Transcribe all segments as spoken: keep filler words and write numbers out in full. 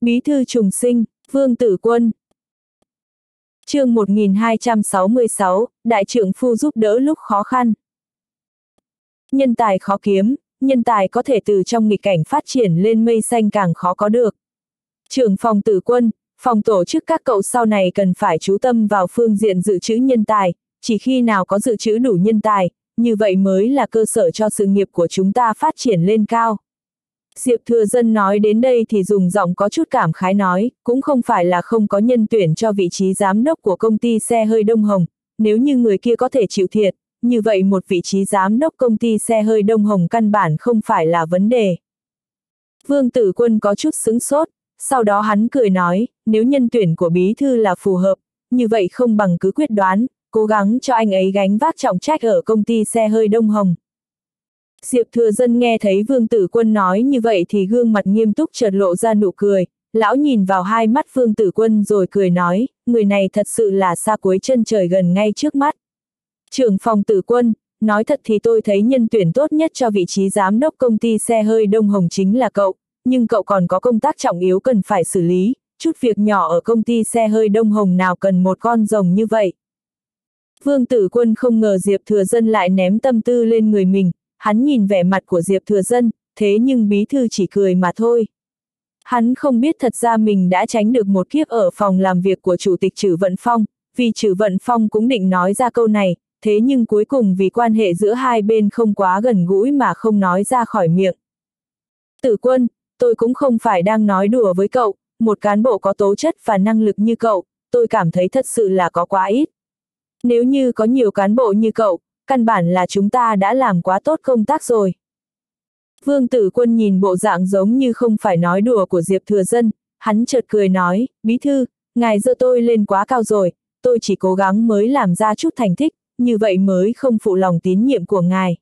Bí thư trùng sinh, Vương Tử Quân. Chương một nghìn hai trăm sáu mươi sáu, Đại trượng phu giúp đỡ lúc khó khăn. Nhân tài khó kiếm, nhân tài có thể từ trong nghịch cảnh phát triển lên mây xanh càng khó có được. Trưởng phòng Tử Quân, phòng tổ chức các cậu sau này cần phải chú tâm vào phương diện dự trữ nhân tài, chỉ khi nào có dự trữ đủ nhân tài, như vậy mới là cơ sở cho sự nghiệp của chúng ta phát triển lên cao. Diệp Thừa Dân nói đến đây thì dùng giọng có chút cảm khái nói, cũng không phải là không có nhân tuyển cho vị trí giám đốc của công ty xe hơi Đông Hồng, nếu như người kia có thể chịu thiệt, như vậy một vị trí giám đốc công ty xe hơi Đông Hồng căn bản không phải là vấn đề. Vương Tử Quân có chút sững sốt, sau đó hắn cười nói, nếu nhân tuyển của bí thư là phù hợp, như vậy không bằng cứ quyết đoán, cố gắng cho anh ấy gánh vác trọng trách ở công ty xe hơi Đông Hồng. Diệp Thừa Dân nghe thấy Vương Tử Quân nói như vậy thì gương mặt nghiêm túc chợt lộ ra nụ cười, lão nhìn vào hai mắt Vương Tử Quân rồi cười nói, người này thật sự là xa cuối chân trời gần ngay trước mắt. Trưởng phòng Tử Quân, nói thật thì tôi thấy nhân tuyển tốt nhất cho vị trí giám đốc công ty xe hơi Đông Hồng chính là cậu, nhưng cậu còn có công tác trọng yếu cần phải xử lý, chút việc nhỏ ở công ty xe hơi Đông Hồng nào cần một con rồng như vậy. Vương Tử Quân không ngờ Diệp Thừa Dân lại ném tâm tư lên người mình. Hắn nhìn vẻ mặt của Diệp Thừa Dân, thế nhưng bí thư chỉ cười mà thôi. Hắn không biết thật ra mình đã tránh được một kiếp ở phòng làm việc của Chủ tịch Trử Vận Phong, vì Trử Vận Phong cũng định nói ra câu này, thế nhưng cuối cùng vì quan hệ giữa hai bên không quá gần gũi mà không nói ra khỏi miệng. Tử Quân, tôi cũng không phải đang nói đùa với cậu, một cán bộ có tố chất và năng lực như cậu, tôi cảm thấy thật sự là có quá ít. Nếu như có nhiều cán bộ như cậu, căn bản là chúng ta đã làm quá tốt công tác rồi. Vương Tử Quân nhìn bộ dạng giống như không phải nói đùa của Diệp Thừa Dân, hắn chợt cười nói, bí thư, ngài giơ tôi lên quá cao rồi, tôi chỉ cố gắng mới làm ra chút thành tích, như vậy mới không phụ lòng tín nhiệm của ngài.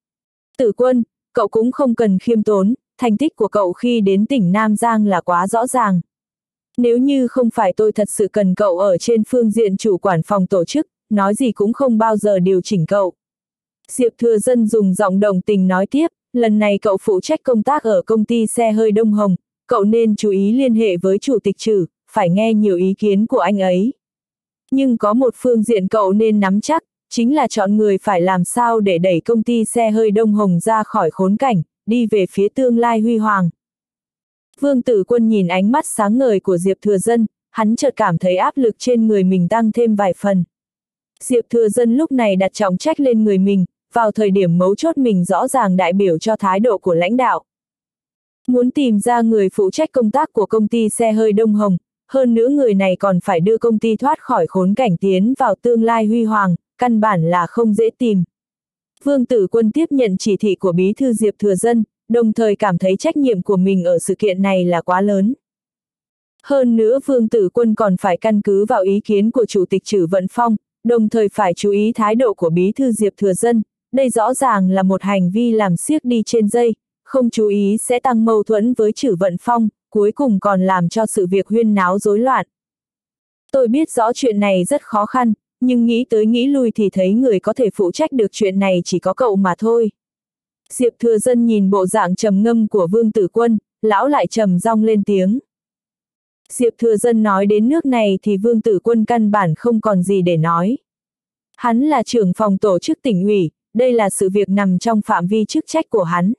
Tử Quân, cậu cũng không cần khiêm tốn, thành tích của cậu khi đến tỉnh Nam Giang là quá rõ ràng. Nếu như không phải tôi thật sự cần cậu ở trên phương diện chủ quản phòng tổ chức, nói gì cũng không bao giờ điều chỉnh cậu. Diệp Thừa Dân dùng giọng đồng tình nói tiếp, lần này cậu phụ trách công tác ở công ty xe hơi Đông Hồng, cậu nên chú ý liên hệ với Chủ tịch Trử, phải nghe nhiều ý kiến của anh ấy. Nhưng có một phương diện cậu nên nắm chắc, chính là chọn người phải làm sao để đẩy công ty xe hơi Đông Hồng ra khỏi khốn cảnh, đi về phía tương lai huy hoàng. Vương Tử Quân nhìn ánh mắt sáng ngời của Diệp Thừa Dân, hắn chợt cảm thấy áp lực trên người mình tăng thêm vài phần. Diệp Thừa Dân lúc này đặt trọng trách lên người mình, vào thời điểm mấu chốt mình rõ ràng đại biểu cho thái độ của lãnh đạo. Muốn tìm ra người phụ trách công tác của công ty xe hơi Đông Hồng, hơn nữa người này còn phải đưa công ty thoát khỏi khốn cảnh tiến vào tương lai huy hoàng, căn bản là không dễ tìm. Vương Tử Quân tiếp nhận chỉ thị của bí thư Diệp Thừa Dân, đồng thời cảm thấy trách nhiệm của mình ở sự kiện này là quá lớn. Hơn nữa Vương Tử Quân còn phải căn cứ vào ý kiến của Chủ tịch Trử Vận Phong, đồng thời phải chú ý thái độ của bí thư Diệp Thừa Dân, đây rõ ràng là một hành vi làm xiếc đi trên dây, không chú ý sẽ tăng mâu thuẫn với Trử Vận Phong, cuối cùng còn làm cho sự việc huyên náo rối loạn. Tôi biết rõ chuyện này rất khó khăn, nhưng nghĩ tới nghĩ lui thì thấy người có thể phụ trách được chuyện này chỉ có cậu mà thôi. Diệp Thừa Dân nhìn bộ dạng trầm ngâm của Vương Tử Quân, lão lại trầm giọng lên tiếng. Diệp Thừa Dân nói đến nước này thì Vương Tử Quân căn bản không còn gì để nói. Hắn là trưởng phòng tổ chức tỉnh ủy, đây là sự việc nằm trong phạm vi chức trách của hắn.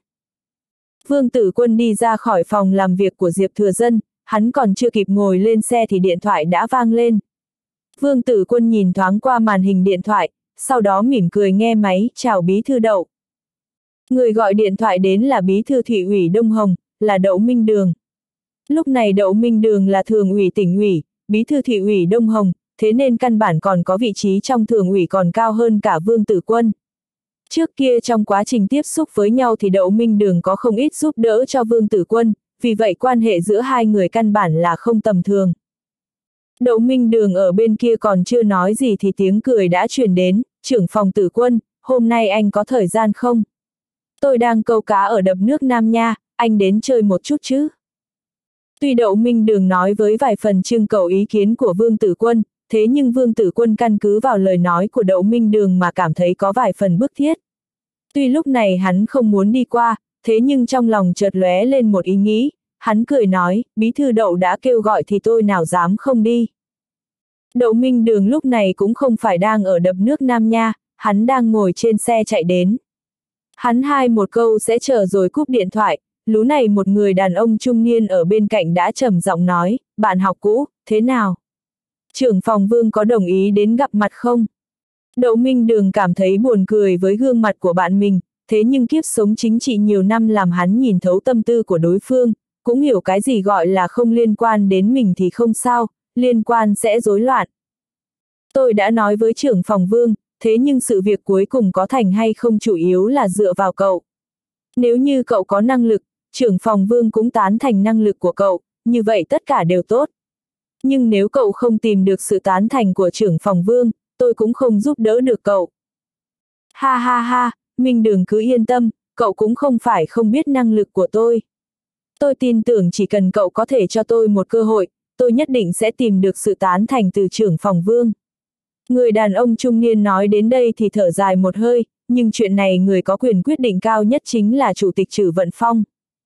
Vương Tử Quân đi ra khỏi phòng làm việc của Diệp Thừa Dân, hắn còn chưa kịp ngồi lên xe thì điện thoại đã vang lên. Vương Tử Quân nhìn thoáng qua màn hình điện thoại, sau đó mỉm cười nghe máy, chào bí thư Đậu. Người gọi điện thoại đến là bí thư thị ủy Đông Hồng, là Đậu Minh Đường. Lúc này Đậu Minh Đường là thường ủy tỉnh ủy, bí thư thị ủy Đông Hồng, thế nên căn bản còn có vị trí trong thường ủy còn cao hơn cả Vương Tử Quân. Trước kia trong quá trình tiếp xúc với nhau thì Đậu Minh Đường có không ít giúp đỡ cho Vương Tử Quân, vì vậy quan hệ giữa hai người căn bản là không tầm thường. Đậu Minh Đường ở bên kia còn chưa nói gì thì tiếng cười đã truyền đến, trưởng phòng Tử Quân, hôm nay anh có thời gian không? Tôi đang câu cá ở đập nước Nam Nha, anh đến chơi một chút chứ? Tuy Đậu Minh Đường nói với vài phần trưng cầu ý kiến của Vương Tử Quân, thế nhưng Vương Tử Quân căn cứ vào lời nói của Đậu Minh Đường mà cảm thấy có vài phần bức thiết. Tuy lúc này hắn không muốn đi qua, thế nhưng trong lòng chợt lóe lên một ý nghĩ, hắn cười nói, bí thư Đậu đã kêu gọi thì tôi nào dám không đi. Đậu Minh Đường lúc này cũng không phải đang ở đập nước Nam Nha, hắn đang ngồi trên xe chạy đến. Hắn hai một câu sẽ chờ rồi cúp điện thoại, lú này một người đàn ông trung niên ở bên cạnh đã trầm giọng nói, bạn học cũ, thế nào? Trưởng phòng Vương có đồng ý đến gặp mặt không? Đậu Minh Đường cảm thấy buồn cười với gương mặt của bạn mình, thế nhưng kiếp sống chính trị nhiều năm làm hắn nhìn thấu tâm tư của đối phương, cũng hiểu cái gì gọi là không liên quan đến mình thì không sao, liên quan sẽ rối loạn. Tôi đã nói với trưởng phòng Vương, thế nhưng sự việc cuối cùng có thành hay không chủ yếu là dựa vào cậu. Nếu như cậu có năng lực, trưởng phòng Vương cũng tán thành năng lực của cậu, như vậy tất cả đều tốt. Nhưng nếu cậu không tìm được sự tán thành của trưởng phòng Vương, tôi cũng không giúp đỡ được cậu. Ha ha ha, Minh Đường cứ yên tâm, cậu cũng không phải không biết năng lực của tôi. Tôi tin tưởng chỉ cần cậu có thể cho tôi một cơ hội, tôi nhất định sẽ tìm được sự tán thành từ trưởng phòng Vương. Người đàn ông trung niên nói đến đây thì thở dài một hơi, nhưng chuyện này người có quyền quyết định cao nhất chính là Chủ tịch Trử Vận Phong.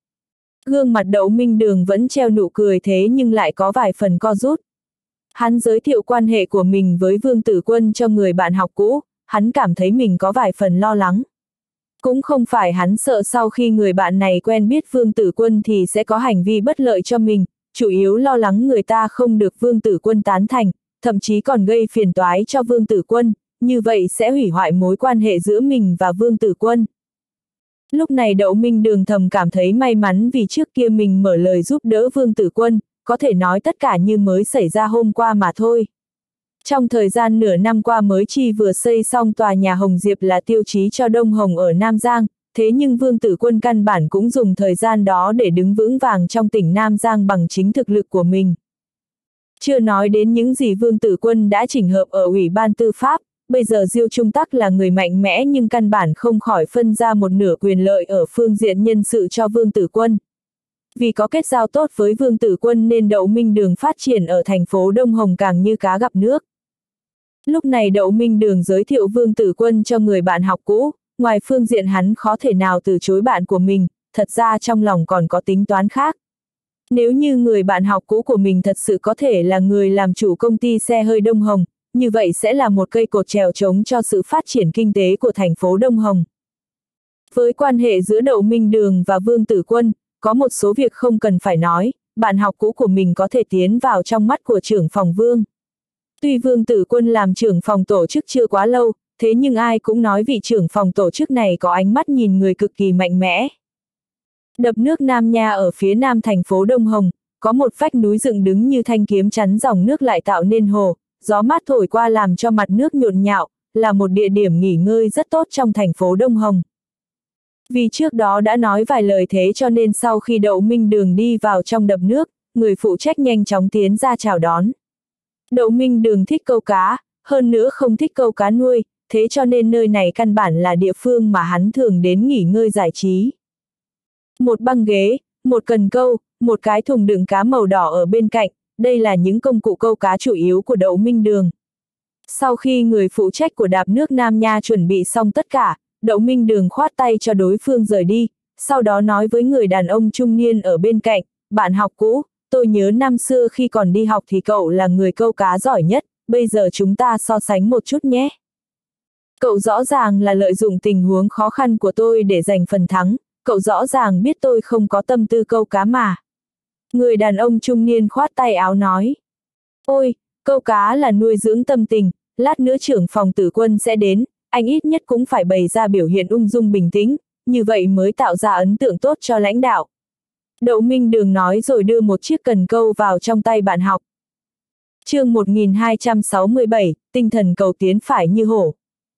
Gương mặt Đậu Minh Đường vẫn treo nụ cười thế nhưng lại có vài phần co rút. Hắn giới thiệu quan hệ của mình với Vương Tử Quân cho người bạn học cũ, hắn cảm thấy mình có vài phần lo lắng. Cũng không phải hắn sợ sau khi người bạn này quen biết Vương Tử Quân thì sẽ có hành vi bất lợi cho mình, chủ yếu lo lắng người ta không được Vương Tử Quân tán thành, thậm chí còn gây phiền toái cho Vương Tử Quân, như vậy sẽ hủy hoại mối quan hệ giữa mình và Vương Tử Quân. Lúc này Đậu Minh Đường thầm cảm thấy may mắn vì trước kia mình mở lời giúp đỡ Vương Tử Quân, có thể nói tất cả như mới xảy ra hôm qua mà thôi. Trong thời gian nửa năm qua mới chi vừa xây xong tòa nhà Hồng Diệp là tiêu chí cho Đông Hồng ở Nam Giang, thế nhưng Vương Tử Quân căn bản cũng dùng thời gian đó để đứng vững vàng trong tỉnh Nam Giang bằng chính thực lực của mình. Chưa nói đến những gì Vương Tử Quân đã chỉnh hợp ở Ủy ban Tư pháp, bây giờ Diêu Trung Tắc là người mạnh mẽ nhưng căn bản không khỏi phân ra một nửa quyền lợi ở phương diện nhân sự cho Vương Tử Quân. Vì có kết giao tốt với Vương Tử Quân nên Đậu Minh Đường phát triển ở thành phố Đông Hồng càng như cá gặp nước. Lúc này Đậu Minh Đường giới thiệu Vương Tử Quân cho người bạn học cũ, ngoài phương diện hắn khó thể nào từ chối bạn của mình, thật ra trong lòng còn có tính toán khác. Nếu như người bạn học cũ của mình thật sự có thể là người làm chủ công ty xe hơi Đông Hồng, như vậy sẽ là một cây cột chèo chống cho sự phát triển kinh tế của thành phố Đông Hồng. Với quan hệ giữa Đậu Minh Đường và Vương Tử Quân, có một số việc không cần phải nói, bạn học cũ của mình có thể tiến vào trong mắt của trưởng phòng Vương. Tuy Vương Tử Quân làm trưởng phòng tổ chức chưa quá lâu, thế nhưng ai cũng nói vị trưởng phòng tổ chức này có ánh mắt nhìn người cực kỳ mạnh mẽ. Đập nước Nam Nha ở phía nam thành phố Đông Hồng, có một vách núi dựng đứng như thanh kiếm chắn dòng nước lại tạo nên hồ, gió mát thổi qua làm cho mặt nước nhộn nhạo, là một địa điểm nghỉ ngơi rất tốt trong thành phố Đông Hồng. Vì trước đó đã nói vài lời thế cho nên sau khi Đậu Minh Đường đi vào trong đập nước, người phụ trách nhanh chóng tiến ra chào đón. Đậu Minh Đường thích câu cá, hơn nữa không thích câu cá nuôi, thế cho nên nơi này căn bản là địa phương mà hắn thường đến nghỉ ngơi giải trí. Một băng ghế, một cần câu, một cái thùng đựng cá màu đỏ ở bên cạnh, đây là những công cụ câu cá chủ yếu của Đậu Minh Đường. Sau khi người phụ trách của đạp nước Nam Nha chuẩn bị xong tất cả, Đậu Minh Đường khoát tay cho đối phương rời đi, sau đó nói với người đàn ông trung niên ở bên cạnh, bạn học cũ, tôi nhớ năm xưa khi còn đi học thì cậu là người câu cá giỏi nhất, bây giờ chúng ta so sánh một chút nhé. Cậu rõ ràng là lợi dụng tình huống khó khăn của tôi để giành phần thắng, cậu rõ ràng biết tôi không có tâm tư câu cá mà. Người đàn ông trung niên khoát tay áo nói. Ôi, câu cá là nuôi dưỡng tâm tình, lát nữa trưởng phòng Tử Quân sẽ đến, anh ít nhất cũng phải bày ra biểu hiện ung dung bình tĩnh, như vậy mới tạo ra ấn tượng tốt cho lãnh đạo. Đậu Minh Đường nói rồi đưa một chiếc cần câu vào trong tay bạn học. Chương một nghìn hai trăm sáu mươi bảy, tinh thần cầu tiến phải như hổ.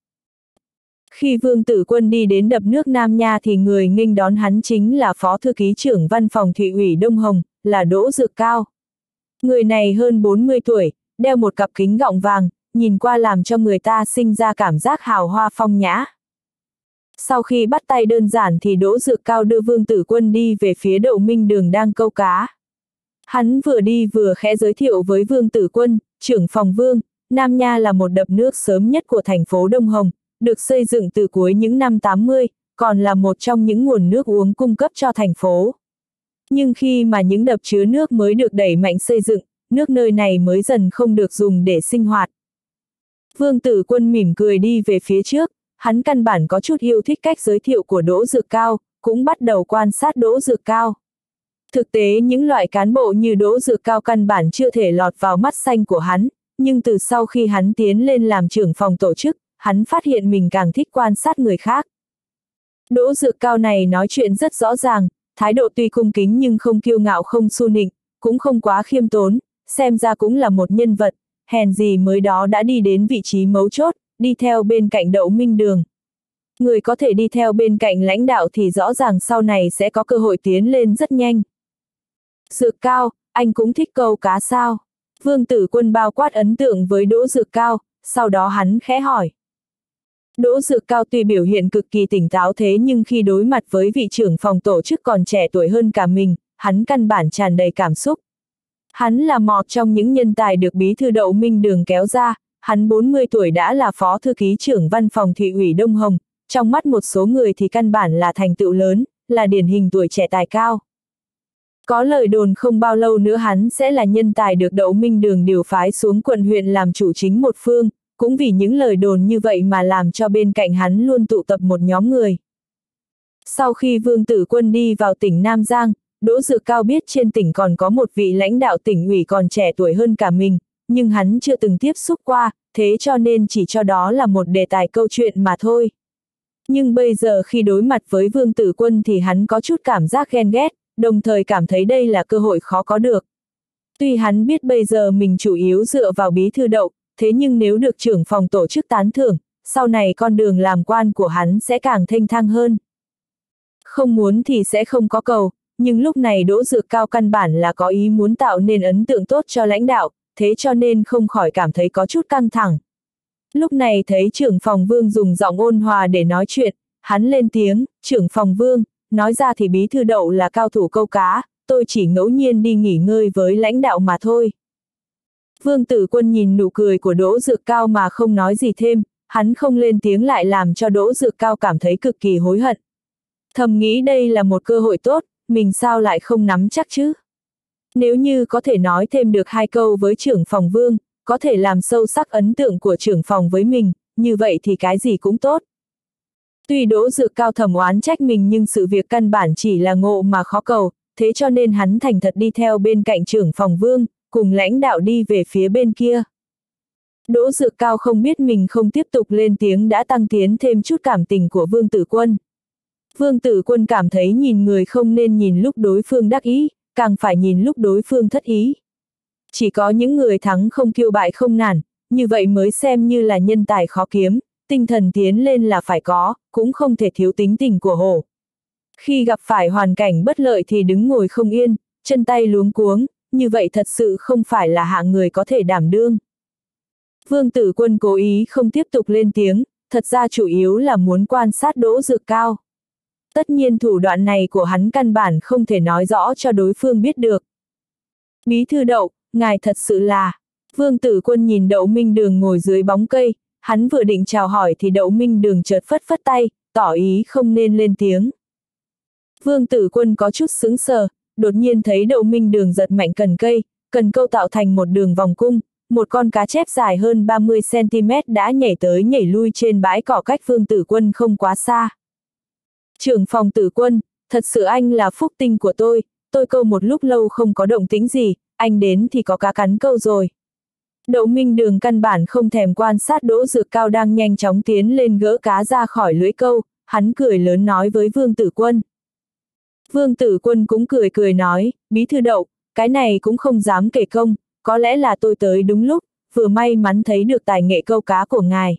Khi Vương Tử Quân đi đến đập nước Nam Nha thì người nghênh đón hắn chính là Phó Thư ký trưởng Văn phòng Thị ủy Đông Hồng, là Đỗ Dược Cao. Người này hơn bốn mươi tuổi, đeo một cặp kính gọng vàng, nhìn qua làm cho người ta sinh ra cảm giác hào hoa phong nhã. Sau khi bắt tay đơn giản thì Đỗ Dược Cao đưa Vương Tử Quân đi về phía Đậu Minh Đường đang câu cá. Hắn vừa đi vừa khẽ giới thiệu với Vương Tử Quân, trưởng phòng Vương, Nam Nha là một đập nước sớm nhất của thành phố Đông Hồng, được xây dựng từ cuối những năm tám mươi, còn là một trong những nguồn nước uống cung cấp cho thành phố. Nhưng khi mà những đập chứa nước mới được đẩy mạnh xây dựng, nước nơi này mới dần không được dùng để sinh hoạt. Vương Tử Quân mỉm cười đi về phía trước, hắn căn bản có chút yêu thích cách giới thiệu của Đỗ Dược Cao, cũng bắt đầu quan sát Đỗ Dược Cao. Thực tế những loại cán bộ như Đỗ Dược Cao căn bản chưa thể lọt vào mắt xanh của hắn, nhưng từ sau khi hắn tiến lên làm trưởng phòng tổ chức, hắn phát hiện mình càng thích quan sát người khác. Đỗ Dược Cao này nói chuyện rất rõ ràng, thái độ tuy cung kính nhưng không kiêu ngạo không xu nịnh, cũng không quá khiêm tốn, xem ra cũng là một nhân vật, hèn gì mới đó đã đi đến vị trí mấu chốt, đi theo bên cạnh Đậu Minh Đường. Người có thể đi theo bên cạnh lãnh đạo thì rõ ràng sau này sẽ có cơ hội tiến lên rất nhanh. Dược Cao, anh cũng thích câu cá sao? Vương Tử Quân bao quát ấn tượng với Đỗ Dược Cao, sau đó hắn khẽ hỏi. Đỗ Dược Cao tuy biểu hiện cực kỳ tỉnh táo thế nhưng khi đối mặt với vị trưởng phòng tổ chức còn trẻ tuổi hơn cả mình, hắn căn bản tràn đầy cảm xúc. Hắn là một trong những nhân tài được bí thư Đậu Minh Đường kéo ra, hắn bốn mươi tuổi đã là phó thư ký trưởng văn phòng thị ủy Đông Hồng, trong mắt một số người thì căn bản là thành tựu lớn, là điển hình tuổi trẻ tài cao. Có lời đồn không bao lâu nữa hắn sẽ là nhân tài được Đậu Minh Đường điều phái xuống quận huyện làm chủ chính một phương, cũng vì những lời đồn như vậy mà làm cho bên cạnh hắn luôn tụ tập một nhóm người. Sau khi Vương Tử Quân đi vào tỉnh Nam Giang, Đỗ Dược Cao biết trên tỉnh còn có một vị lãnh đạo tỉnh ủy còn trẻ tuổi hơn cả mình, nhưng hắn chưa từng tiếp xúc qua, thế cho nên chỉ cho đó là một đề tài câu chuyện mà thôi. Nhưng bây giờ khi đối mặt với Vương Tử Quân thì hắn có chút cảm giác ghen ghét, đồng thời cảm thấy đây là cơ hội khó có được. Tuy hắn biết bây giờ mình chủ yếu dựa vào bí thư Đậu, thế nhưng nếu được trưởng phòng tổ chức tán thưởng, sau này con đường làm quan của hắn sẽ càng thênh thang hơn. Không muốn thì sẽ không có cầu, nhưng lúc này Đỗ Dược Cao căn bản là có ý muốn tạo nên ấn tượng tốt cho lãnh đạo, thế cho nên không khỏi cảm thấy có chút căng thẳng. Lúc này thấy trưởng phòng Vương dùng giọng ôn hòa để nói chuyện, hắn lên tiếng, trưởng phòng Vương, nói ra thì bí thư Đậu là cao thủ câu cá, tôi chỉ ngẫu nhiên đi nghỉ ngơi với lãnh đạo mà thôi. Vương Tử Quân nhìn nụ cười của Đỗ Dược Cao mà không nói gì thêm, hắn không lên tiếng lại làm cho Đỗ Dược Cao cảm thấy cực kỳ hối hận. Thầm nghĩ đây là một cơ hội tốt, mình sao lại không nắm chắc chứ? Nếu như có thể nói thêm được hai câu với trưởng phòng Vương, có thể làm sâu sắc ấn tượng của trưởng phòng với mình, như vậy thì cái gì cũng tốt. Tuy Đỗ Dược Cao thầm oán trách mình nhưng sự việc căn bản chỉ là ngộ mà khó cầu, thế cho nên hắn thành thật đi theo bên cạnh trưởng phòng Vương, cùng lãnh đạo đi về phía bên kia. Đỗ Dược Cao không biết mình không tiếp tục lên tiếng đã tăng tiến thêm chút cảm tình của Vương Tử Quân. Vương Tử Quân cảm thấy nhìn người không nên nhìn lúc đối phương đắc ý, càng phải nhìn lúc đối phương thất ý. Chỉ có những người thắng không kiêu bại không nản, như vậy mới xem như là nhân tài khó kiếm, tinh thần tiến lên là phải có, cũng không thể thiếu tính tình của hổ. Khi gặp phải hoàn cảnh bất lợi thì đứng ngồi không yên, chân tay luống cuống, như vậy thật sự không phải là hạng người có thể đảm đương. Vương Tử Quân cố ý không tiếp tục lên tiếng, thật ra chủ yếu là muốn quan sát Đỗ Dược Cao. Tất nhiên thủ đoạn này của hắn căn bản không thể nói rõ cho đối phương biết được. Bí thư Đậu, ngài thật sự là... Vương Tử Quân nhìn Đậu Minh Đường ngồi dưới bóng cây, hắn vừa định chào hỏi thì Đậu Minh Đường chợt phất phất tay, tỏ ý không nên lên tiếng. Vương Tử Quân có chút sững sờ, đột nhiên thấy Đậu Minh Đường giật mạnh cần cây, cần câu tạo thành một đường vòng cung, một con cá chép dài hơn ba mươi xăng ti mét đã nhảy tới nhảy lui trên bãi cỏ cách Vương Tử Quân không quá xa. Trưởng phòng Tử Quân, thật sự anh là phúc tinh của tôi, tôi câu một lúc lâu không có động tĩnh gì, anh đến thì có cá cắn câu rồi. Đậu Minh Đường căn bản không thèm quan sát Đỗ Dược Cao đang nhanh chóng tiến lên gỡ cá ra khỏi lưới câu, hắn cười lớn nói với Vương Tử Quân. Vương Tử Quân cũng cười cười nói, bí thư Đậu, cái này cũng không dám kể công, có lẽ là tôi tới đúng lúc, vừa may mắn thấy được tài nghệ câu cá của ngài.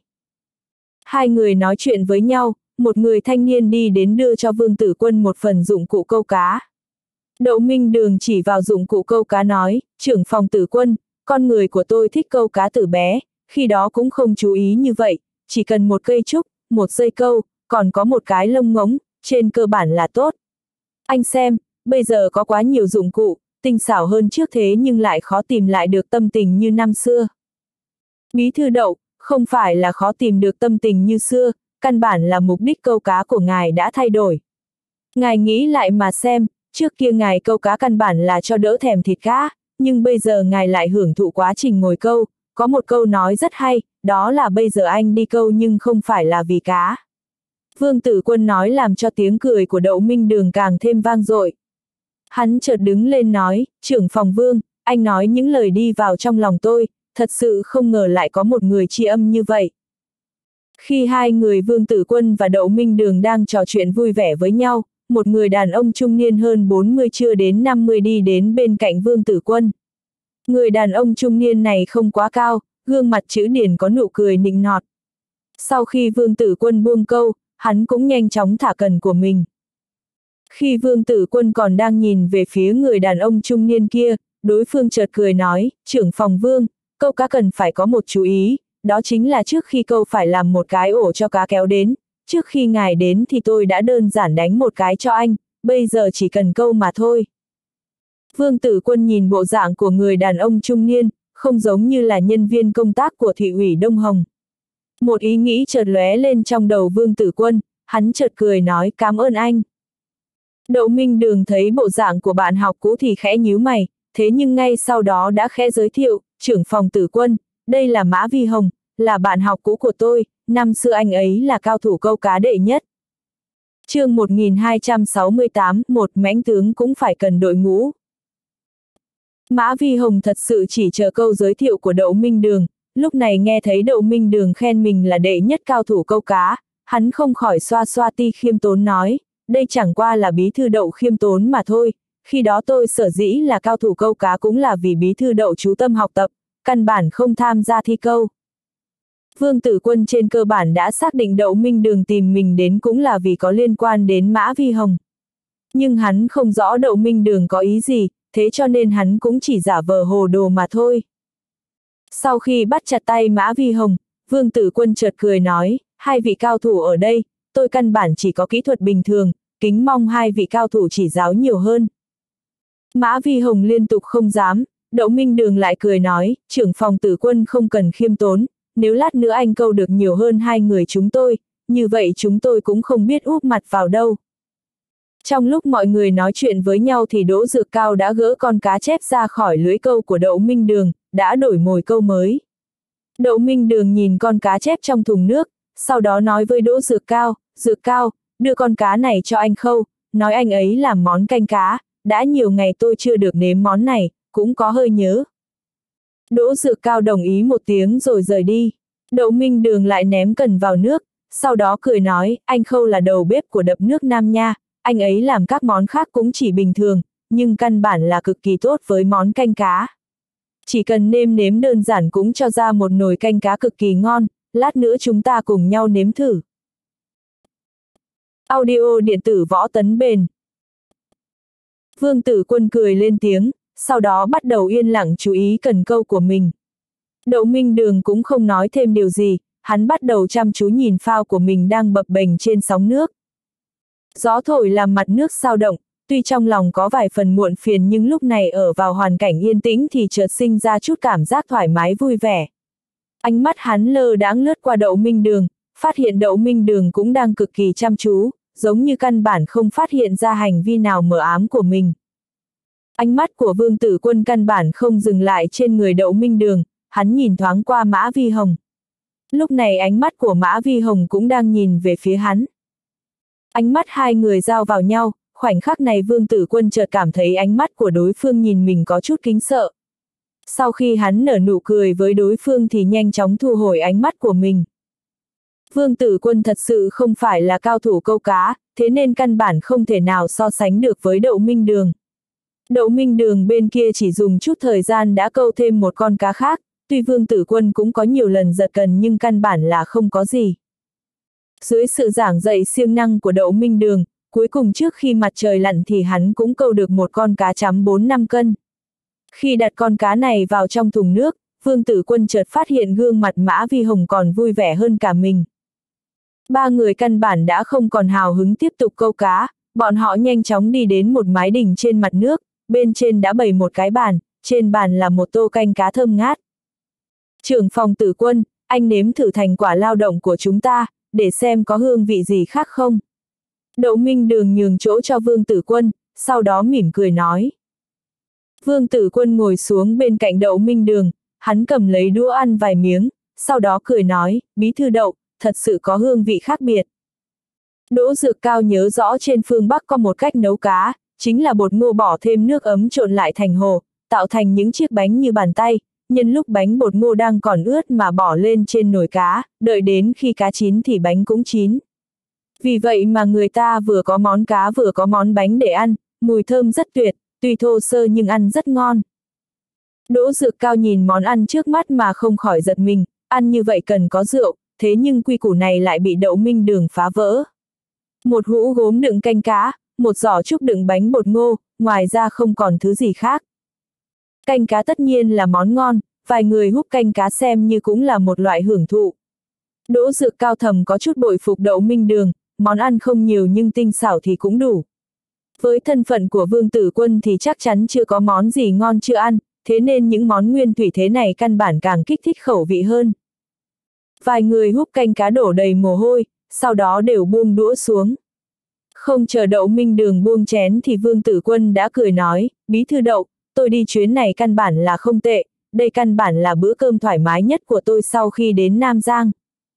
Hai người nói chuyện với nhau, một người thanh niên đi đến đưa cho Vương Tử Quân một phần dụng cụ câu cá. Đậu Minh Đường chỉ vào dụng cụ câu cá nói, trưởng phòng Tử Quân, con người của tôi thích câu cá từ bé, khi đó cũng không chú ý như vậy, chỉ cần một cây trúc, một dây câu, còn có một cái lông ngỗng, trên cơ bản là tốt. Anh xem, bây giờ có quá nhiều dụng cụ, tinh xảo hơn trước thế nhưng lại khó tìm lại được tâm tình như năm xưa. Bí thư Đậu, không phải là khó tìm được tâm tình như xưa, căn bản là mục đích câu cá của ngài đã thay đổi. Ngài nghĩ lại mà xem, trước kia ngài câu cá căn bản là cho đỡ thèm thịt cá, nhưng bây giờ ngài lại hưởng thụ quá trình ngồi câu, có một câu nói rất hay, đó là bây giờ anh đi câu nhưng không phải là vì cá. Vương Tử Quân nói làm cho tiếng cười của Đậu Minh Đường càng thêm vang dội. Hắn chợt đứng lên nói, trưởng phòng Vương, anh nói những lời đi vào trong lòng tôi, thật sự không ngờ lại có một người tri âm như vậy. Khi hai người Vương Tử Quân và Đậu Minh Đường đang trò chuyện vui vẻ với nhau, một người đàn ông trung niên hơn bốn mươi chưa đến năm mươi đi đến bên cạnh Vương Tử Quân. Người đàn ông trung niên này không quá cao, gương mặt chữ điển có nụ cười nịnh nọt. Sau khi Vương Tử Quân buông câu, hắn cũng nhanh chóng thả cần của mình. Khi Vương Tử Quân còn đang nhìn về phía người đàn ông trung niên kia, đối phương chợt cười nói, trưởng phòng Vương, câu cá cần phải có một chú ý, đó chính là trước khi câu phải làm một cái ổ cho cá kéo đến, trước khi ngài đến thì tôi đã đơn giản đánh một cái cho anh, bây giờ chỉ cần câu mà thôi. Vương Tử Quân nhìn bộ dạng của người đàn ông trung niên, không giống như là nhân viên công tác của thị ủy Đông Hồng. Một ý nghĩ chợt lóe lên trong đầu Vương Tử Quân, hắn chợt cười nói cảm ơn anh. Đậu Minh Đường thấy bộ dạng của bạn học cũ thì khẽ nhíu mày, thế nhưng ngay sau đó đã khẽ giới thiệu, trưởng phòng Tử Quân, đây là Mã Vi Hồng, là bạn học cũ của tôi, năm xưa anh ấy là cao thủ câu cá đệ nhất. Chương một nghìn hai trăm sáu mươi tám, một mãnh tướng cũng phải cần đội ngũ. Mã Vi Hồng thật sự chỉ chờ câu giới thiệu của Đậu Minh Đường, lúc này nghe thấy Đậu Minh Đường khen mình là đệ nhất cao thủ câu cá, hắn không khỏi xoa xoa ti khiêm tốn nói, đây chẳng qua là bí thư Đậu khiêm tốn mà thôi, khi đó tôi sở dĩ là cao thủ câu cá cũng là vì bí thư Đậu chú tâm học tập, căn bản không tham gia thi câu. Vương Tử Quân trên cơ bản đã xác định Đậu Minh Đường tìm mình đến cũng là vì có liên quan đến Mã Vi Hồng. Nhưng hắn không rõ Đậu Minh Đường có ý gì, thế cho nên hắn cũng chỉ giả vờ hồ đồ mà thôi. Sau khi bắt chặt tay Mã Vi Hồng, Vương Tử Quân chợt cười nói, hai vị cao thủ ở đây, tôi căn bản chỉ có kỹ thuật bình thường, kính mong hai vị cao thủ chỉ giáo nhiều hơn. Mã Vi Hồng liên tục không dám, Đậu Minh Đường lại cười nói, trưởng phòng Tử Quân không cần khiêm tốn, nếu lát nữa anh câu được nhiều hơn hai người chúng tôi, như vậy chúng tôi cũng không biết úp mặt vào đâu. Trong lúc mọi người nói chuyện với nhau thì Đỗ Dược Cao đã gỡ con cá chép ra khỏi lưới câu của Đậu Minh Đường, đã đổi mồi câu mới. Đậu Minh Đường nhìn con cá chép trong thùng nước, sau đó nói với Đỗ Dược Cao, Dược Cao, đưa con cá này cho anh khâu, nói anh ấy làm món canh cá, đã nhiều ngày tôi chưa được nếm món này, cũng có hơi nhớ. Đỗ Dược Cao đồng ý một tiếng rồi rời đi. Đậu Minh Đường lại ném cần vào nước, sau đó cười nói, anh Khâu là đầu bếp của đập nước Nam Nha, anh ấy làm các món khác cũng chỉ bình thường, nhưng căn bản là cực kỳ tốt với món canh cá. Chỉ cần nêm nếm đơn giản cũng cho ra một nồi canh cá cực kỳ ngon, lát nữa chúng ta cùng nhau nếm thử. Audio điện tử Võ Tấn Bền. Vương Tử Quân cười lên tiếng, sau đó bắt đầu yên lặng chú ý cần câu của mình. Đậu Minh Đường cũng không nói thêm điều gì, hắn bắt đầu chăm chú nhìn phao của mình đang bập bềnh trên sóng nước. Gió thổi làm mặt nước xao động, tuy trong lòng có vài phần muộn phiền nhưng lúc này ở vào hoàn cảnh yên tĩnh thì chợt sinh ra chút cảm giác thoải mái vui vẻ. Ánh mắt hắn lơ đãng lướt qua Đậu Minh Đường, phát hiện Đậu Minh Đường cũng đang cực kỳ chăm chú, giống như căn bản không phát hiện ra hành vi nào mờ ám của mình. Ánh mắt của Vương Tử Quân căn bản không dừng lại trên người Đậu Minh Đường, hắn nhìn thoáng qua Mã Vi Hồng. Lúc này ánh mắt của Mã Vi Hồng cũng đang nhìn về phía hắn. Ánh mắt hai người giao vào nhau, khoảnh khắc này Vương Tử Quân chợt cảm thấy ánh mắt của đối phương nhìn mình có chút kính sợ. Sau khi hắn nở nụ cười với đối phương thì nhanh chóng thu hồi ánh mắt của mình. Vương Tử Quân thật sự không phải là cao thủ câu cá, thế nên căn bản không thể nào so sánh được với Đậu Minh Đường. Đậu Minh Đường bên kia chỉ dùng chút thời gian đã câu thêm một con cá khác, tuy Vương Tử Quân cũng có nhiều lần giật cần nhưng căn bản là không có gì. Dưới sự giảng dạy siêng năng của Đậu Minh Đường, cuối cùng trước khi mặt trời lặn thì hắn cũng câu được một con cá chấm bốn năm cân. Khi đặt con cá này vào trong thùng nước, Vương Tử Quân chợt phát hiện gương mặt Mã Vi Hồng còn vui vẻ hơn cả mình. Ba người căn bản đã không còn hào hứng tiếp tục câu cá, bọn họ nhanh chóng đi đến một mái đình trên mặt nước, bên trên đã bày một cái bàn, trên bàn là một tô canh cá thơm ngát. Trưởng phòng Tử Quân, anh nếm thử thành quả lao động của chúng ta, để xem có hương vị gì khác không. Đậu Minh Đường nhường chỗ cho Vương Tử Quân, sau đó mỉm cười nói. Vương Tử Quân ngồi xuống bên cạnh Đậu Minh Đường, hắn cầm lấy đũa ăn vài miếng, sau đó cười nói, bí thư Đậu, thật sự có hương vị khác biệt. Đỗ Dược Cao nhớ rõ trên phương Bắc có một cách nấu cá, chính là bột ngô bỏ thêm nước ấm trộn lại thành hồ, tạo thành những chiếc bánh như bàn tay, nhân lúc bánh bột ngô đang còn ướt mà bỏ lên trên nồi cá, đợi đến khi cá chín thì bánh cũng chín. Vì vậy mà người ta vừa có món cá vừa có món bánh để ăn, mùi thơm rất tuyệt, tuy thô sơ nhưng ăn rất ngon. Đỗ Dược Cao nhìn món ăn trước mắt mà không khỏi giật mình, ăn như vậy cần có rượu, thế nhưng quy củ này lại bị Đậu Minh Đường phá vỡ. Một hũ gốm đựng canh cá, một giỏ trúc đựng bánh bột ngô, ngoài ra không còn thứ gì khác. Canh cá tất nhiên là món ngon, vài người húp canh cá xem như cũng là một loại hưởng thụ. Đỗ Dược Cao thầm có chút bội phục Đậu Minh Đường, món ăn không nhiều nhưng tinh xảo thì cũng đủ. Với thân phận của Vương Tử Quân thì chắc chắn chưa có món gì ngon chưa ăn, thế nên những món nguyên thủy thế này căn bản càng kích thích khẩu vị hơn. Vài người húp canh cá đổ đầy mồ hôi, sau đó đều buông đũa xuống. Không chờ Đậu Minh Đường buông chén thì Vương Tử Quân đã cười nói, bí thư Đậu, tôi đi chuyến này căn bản là không tệ, đây căn bản là bữa cơm thoải mái nhất của tôi sau khi đến Nam Giang.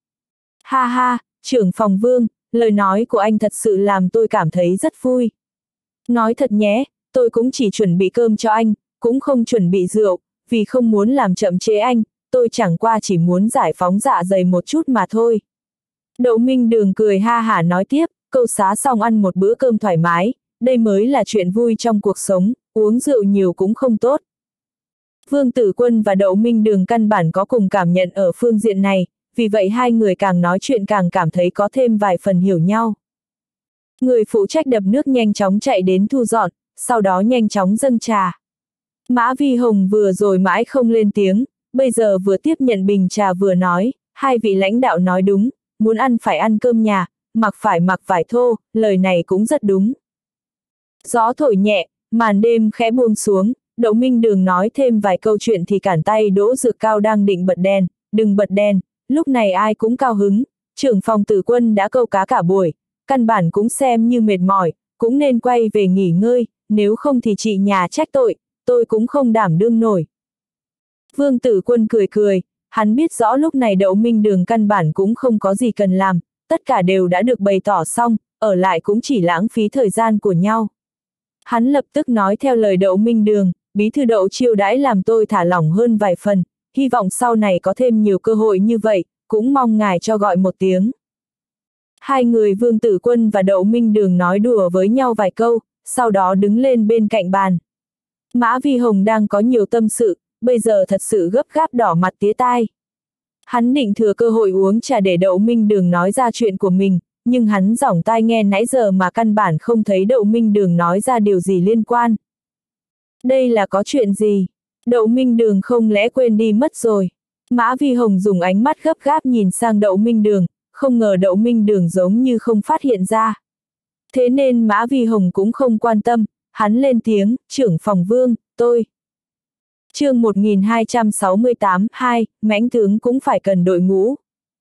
Ha ha, trưởng phòng Vương, lời nói của anh thật sự làm tôi cảm thấy rất vui. Nói thật nhé, tôi cũng chỉ chuẩn bị cơm cho anh, cũng không chuẩn bị rượu, vì không muốn làm chậm trễ anh, tôi chẳng qua chỉ muốn giải phóng dạ dày một chút mà thôi. Đậu Minh Đường cười ha hả nói tiếp, câu xá xong ăn một bữa cơm thoải mái, đây mới là chuyện vui trong cuộc sống, uống rượu nhiều cũng không tốt. Vương Tử Quân và Đậu Minh Đường căn bản có cùng cảm nhận ở phương diện này, vì vậy hai người càng nói chuyện càng cảm thấy có thêm vài phần hiểu nhau. Người phụ trách đập nước nhanh chóng chạy đến thu dọn, sau đó nhanh chóng dâng trà. Mã Vi Hồng vừa rồi mãi không lên tiếng, bây giờ vừa tiếp nhận bình trà vừa nói, hai vị lãnh đạo nói đúng, muốn ăn phải ăn cơm nhà, mặc phải mặc vải thô, lời này cũng rất đúng. Gió thổi nhẹ, màn đêm khẽ buông xuống, Đậu Minh Đường nói thêm vài câu chuyện thì cản tay Đỗ Dược Cao đang định bật đèn, đừng bật đèn, lúc này ai cũng cao hứng, trưởng phòng Tử Quân đã câu cá cả buổi, căn bản cũng xem như mệt mỏi, cũng nên quay về nghỉ ngơi, nếu không thì chị nhà trách tội, tôi cũng không đảm đương nổi. Vương Tử Quân cười cười, hắn biết rõ lúc này Đậu Minh Đường căn bản cũng không có gì cần làm, tất cả đều đã được bày tỏ xong, ở lại cũng chỉ lãng phí thời gian của nhau. Hắn lập tức nói theo lời Đậu Minh Đường, bí thư Đậu chiêu đãi làm tôi thả lỏng hơn vài phần, hy vọng sau này có thêm nhiều cơ hội như vậy, cũng mong ngài cho gọi một tiếng. Hai người Vương Tử Quân và Đậu Minh Đường nói đùa với nhau vài câu, sau đó đứng lên bên cạnh bàn. Mã Vi Hồng đang có nhiều tâm sự, bây giờ thật sự gấp gáp đỏ mặt tía tai. Hắn định thừa cơ hội uống trà để Đậu Minh Đường nói ra chuyện của mình, nhưng hắn giỏng tai nghe nãy giờ mà căn bản không thấy Đậu Minh Đường nói ra điều gì liên quan. Đây là có chuyện gì? Đậu Minh Đường không lẽ quên đi mất rồi? Mã Vi Hồng dùng ánh mắt gấp gáp nhìn sang Đậu Minh Đường, không ngờ Đậu Minh Đường giống như không phát hiện ra. Thế nên Mã Vi Hồng cũng không quan tâm, hắn lên tiếng, trưởng phòng Vương, tôi. Chương một nghìn hai trăm sáu mươi tám, hai, mãnh tướng cũng phải cần đội ngũ.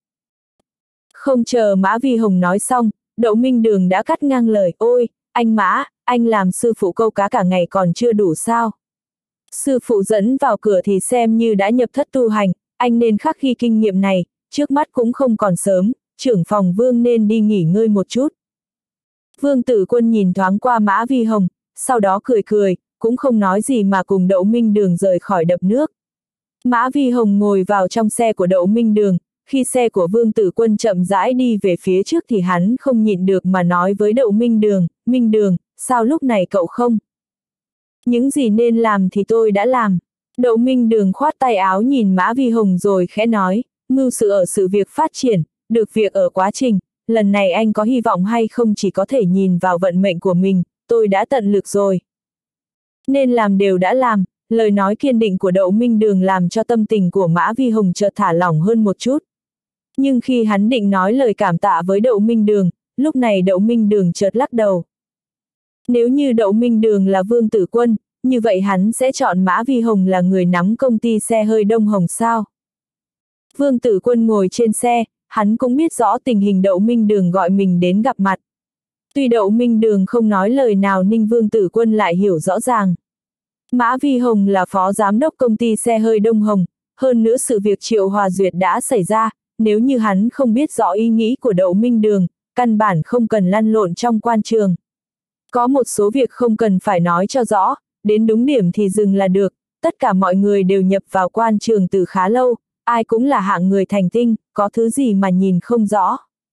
Không chờ Mã Vi Hồng nói xong, Đậu Minh Đường đã cắt ngang lời, ôi, anh Mã, anh làm sư phụ câu cá cả ngày còn chưa đủ sao? Sư phụ dẫn vào cửa thì xem như đã nhập thất tu hành, anh nên khắc ghi kinh nghiệm này, trước mắt cũng không còn sớm, trưởng phòng Vương nên đi nghỉ ngơi một chút. Vương Tử Quân nhìn thoáng qua Mã Vi Hồng, sau đó cười cười, cũng không nói gì mà cùng Đậu Minh Đường rời khỏi đập nước. Mã Vi Hồng ngồi vào trong xe của Đậu Minh Đường, khi xe của Vương Tử Quân chậm rãi đi về phía trước thì hắn không nhịn được mà nói với Đậu Minh Đường, Minh Đường, sao lúc này cậu không? Những gì nên làm thì tôi đã làm. Đậu Minh Đường khoát tay áo nhìn Mã Vi Hồng rồi khẽ nói, mưu sự ở sự việc phát triển, được việc ở quá trình, lần này anh có hy vọng hay không chỉ có thể nhìn vào vận mệnh của mình, tôi đã tận lực rồi. Nên làm đều đã làm, lời nói kiên định của Đậu Minh Đường làm cho tâm tình của Mã Vi Hồng chợt thả lỏng hơn một chút. Nhưng khi hắn định nói lời cảm tạ với Đậu Minh Đường, lúc này Đậu Minh Đường chợt lắc đầu. Nếu như Đậu Minh Đường là Vương Tử Quân, như vậy hắn sẽ chọn Mã Vi Hồng là người nắm công ty xe hơi Đông Hồng sao? Vương Tử Quân ngồi trên xe, hắn cũng biết rõ tình hình Đậu Minh Đường gọi mình đến gặp mặt. Tuy Đậu Minh Đường không nói lời nào nhưng Vương Tử Quân lại hiểu rõ ràng. Mã Vi Hồng là phó giám đốc công ty xe hơi Đông Hồng, hơn nữa sự việc Triệu Hòa Duyệt đã xảy ra, nếu như hắn không biết rõ ý nghĩ của Đậu Minh Đường, căn bản không cần lăn lộn trong quan trường. Có một số việc không cần phải nói cho rõ, đến đúng điểm thì dừng là được, tất cả mọi người đều nhập vào quan trường từ khá lâu, ai cũng là hạng người thành tinh, có thứ gì mà nhìn không rõ.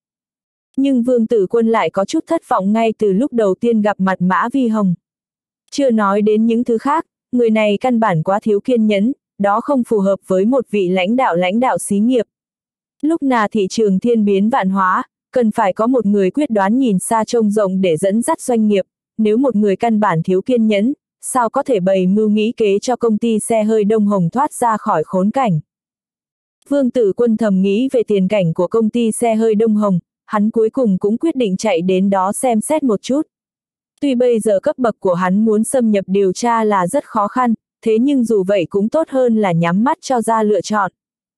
Nhưng Vương Tử Quân lại có chút thất vọng ngay từ lúc đầu tiên gặp mặt Mã Vi Hồng. Chưa nói đến những thứ khác, người này căn bản quá thiếu kiên nhẫn, đó không phù hợp với một vị lãnh đạo lãnh đạo xí nghiệp. Lúc nào thị trường thiên biến vạn hóa, cần phải có một người quyết đoán nhìn xa trông rộng để dẫn dắt doanh nghiệp, nếu một người căn bản thiếu kiên nhẫn, sao có thể bày mưu nghĩ kế cho công ty xe hơi Đông Hồng thoát ra khỏi khốn cảnh. Vương Tử Quân thầm nghĩ về tiền cảnh của công ty xe hơi Đông Hồng, hắn cuối cùng cũng quyết định chạy đến đó xem xét một chút. Tuy bây giờ cấp bậc của hắn muốn xâm nhập điều tra là rất khó khăn, thế nhưng dù vậy cũng tốt hơn là nhắm mắt cho ra lựa chọn.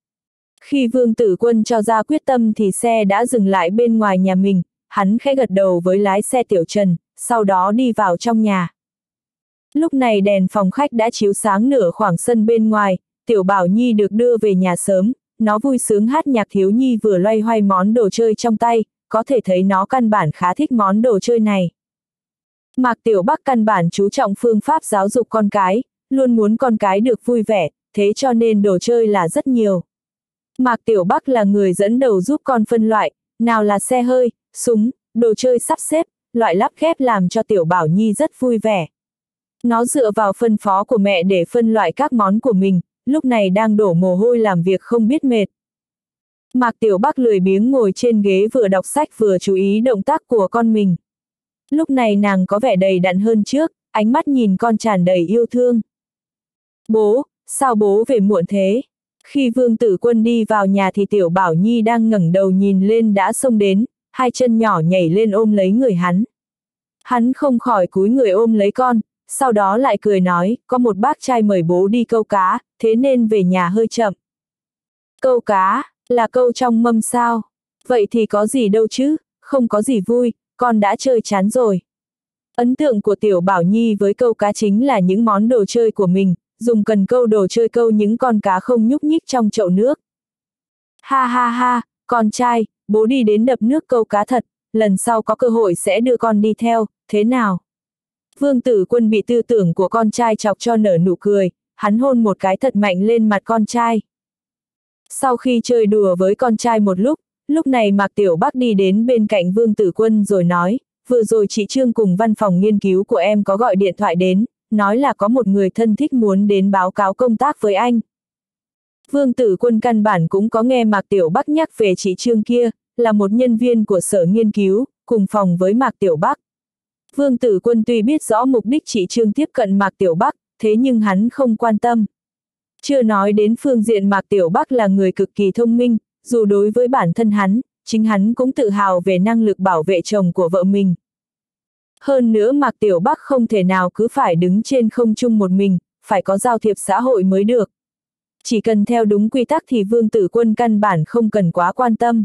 Khi Vương Tử Quân cho ra quyết tâm thì xe đã dừng lại bên ngoài nhà mình, hắn khẽ gật đầu với lái xe Tiểu Trần, sau đó đi vào trong nhà. Lúc này đèn phòng khách đã chiếu sáng nửa khoảng sân bên ngoài, Tiểu Bảo Nhi được đưa về nhà sớm, nó vui sướng hát nhạc thiếu nhi vừa loay hoay món đồ chơi trong tay, có thể thấy nó căn bản khá thích món đồ chơi này. Mạc Tiểu Bắc căn bản chú trọng phương pháp giáo dục con cái, luôn muốn con cái được vui vẻ, thế cho nên đồ chơi là rất nhiều. Mạc Tiểu Bắc là người dẫn đầu giúp con phân loại, nào là xe hơi, súng, đồ chơi sắp xếp, loại lắp ghép làm cho Tiểu Bảo Nhi rất vui vẻ. Nó dựa vào phân phó của mẹ để phân loại các món của mình, lúc này đang đổ mồ hôi làm việc không biết mệt. Mạc Tiểu Bắc lười biếng ngồi trên ghế vừa đọc sách vừa chú ý động tác của con mình. Lúc này nàng có vẻ đầy đặn hơn trước, ánh mắt nhìn con tràn đầy yêu thương. Bố, sao bố về muộn thế? Khi Vương Tử Quân đi vào nhà thì Tiểu Bảo Nhi đang ngẩng đầu nhìn lên đã xông đến, hai chân nhỏ nhảy lên ôm lấy người hắn. Hắn không khỏi cúi người ôm lấy con, sau đó lại cười nói, có một bác trai mời bố đi câu cá, thế nên về nhà hơi chậm. Câu cá, là câu trong mâm sao? Vậy thì có gì đâu chứ, không có gì vui, con đã chơi chán rồi. Ấn tượng của Tiểu Bảo Nhi với câu cá chính là những món đồ chơi của mình, dùng cần câu đồ chơi câu những con cá không nhúc nhích trong chậu nước. Ha ha ha, con trai, bố đi đến đập nước câu cá thật, lần sau có cơ hội sẽ đưa con đi theo, thế nào? Vương Tử Quân bị tư tưởng của con trai chọc cho nở nụ cười, hắn hôn một cái thật mạnh lên mặt con trai. Sau khi chơi đùa với con trai một lúc, lúc này Mạc Tiểu Bắc đi đến bên cạnh Vương Tử Quân rồi nói, vừa rồi chị Trương cùng văn phòng nghiên cứu của em có gọi điện thoại đến, nói là có một người thân thích muốn đến báo cáo công tác với anh. Vương Tử Quân căn bản cũng có nghe Mạc Tiểu Bắc nhắc về chị Trương kia, là một nhân viên của sở nghiên cứu, cùng phòng với Mạc Tiểu Bắc. Vương Tử Quân tuy biết rõ mục đích chị Trương tiếp cận Mạc Tiểu Bắc, thế nhưng hắn không quan tâm. Chưa nói đến phương diện Mạc Tiểu Bắc là người cực kỳ thông minh, dù đối với bản thân hắn, chính hắn cũng tự hào về năng lực bảo vệ chồng của vợ mình. Hơn nữa Mạc Tiểu Bắc không thể nào cứ phải đứng trên không trung một mình, phải có giao thiệp xã hội mới được. Chỉ cần theo đúng quy tắc thì Vương Tử Quân căn bản không cần quá quan tâm.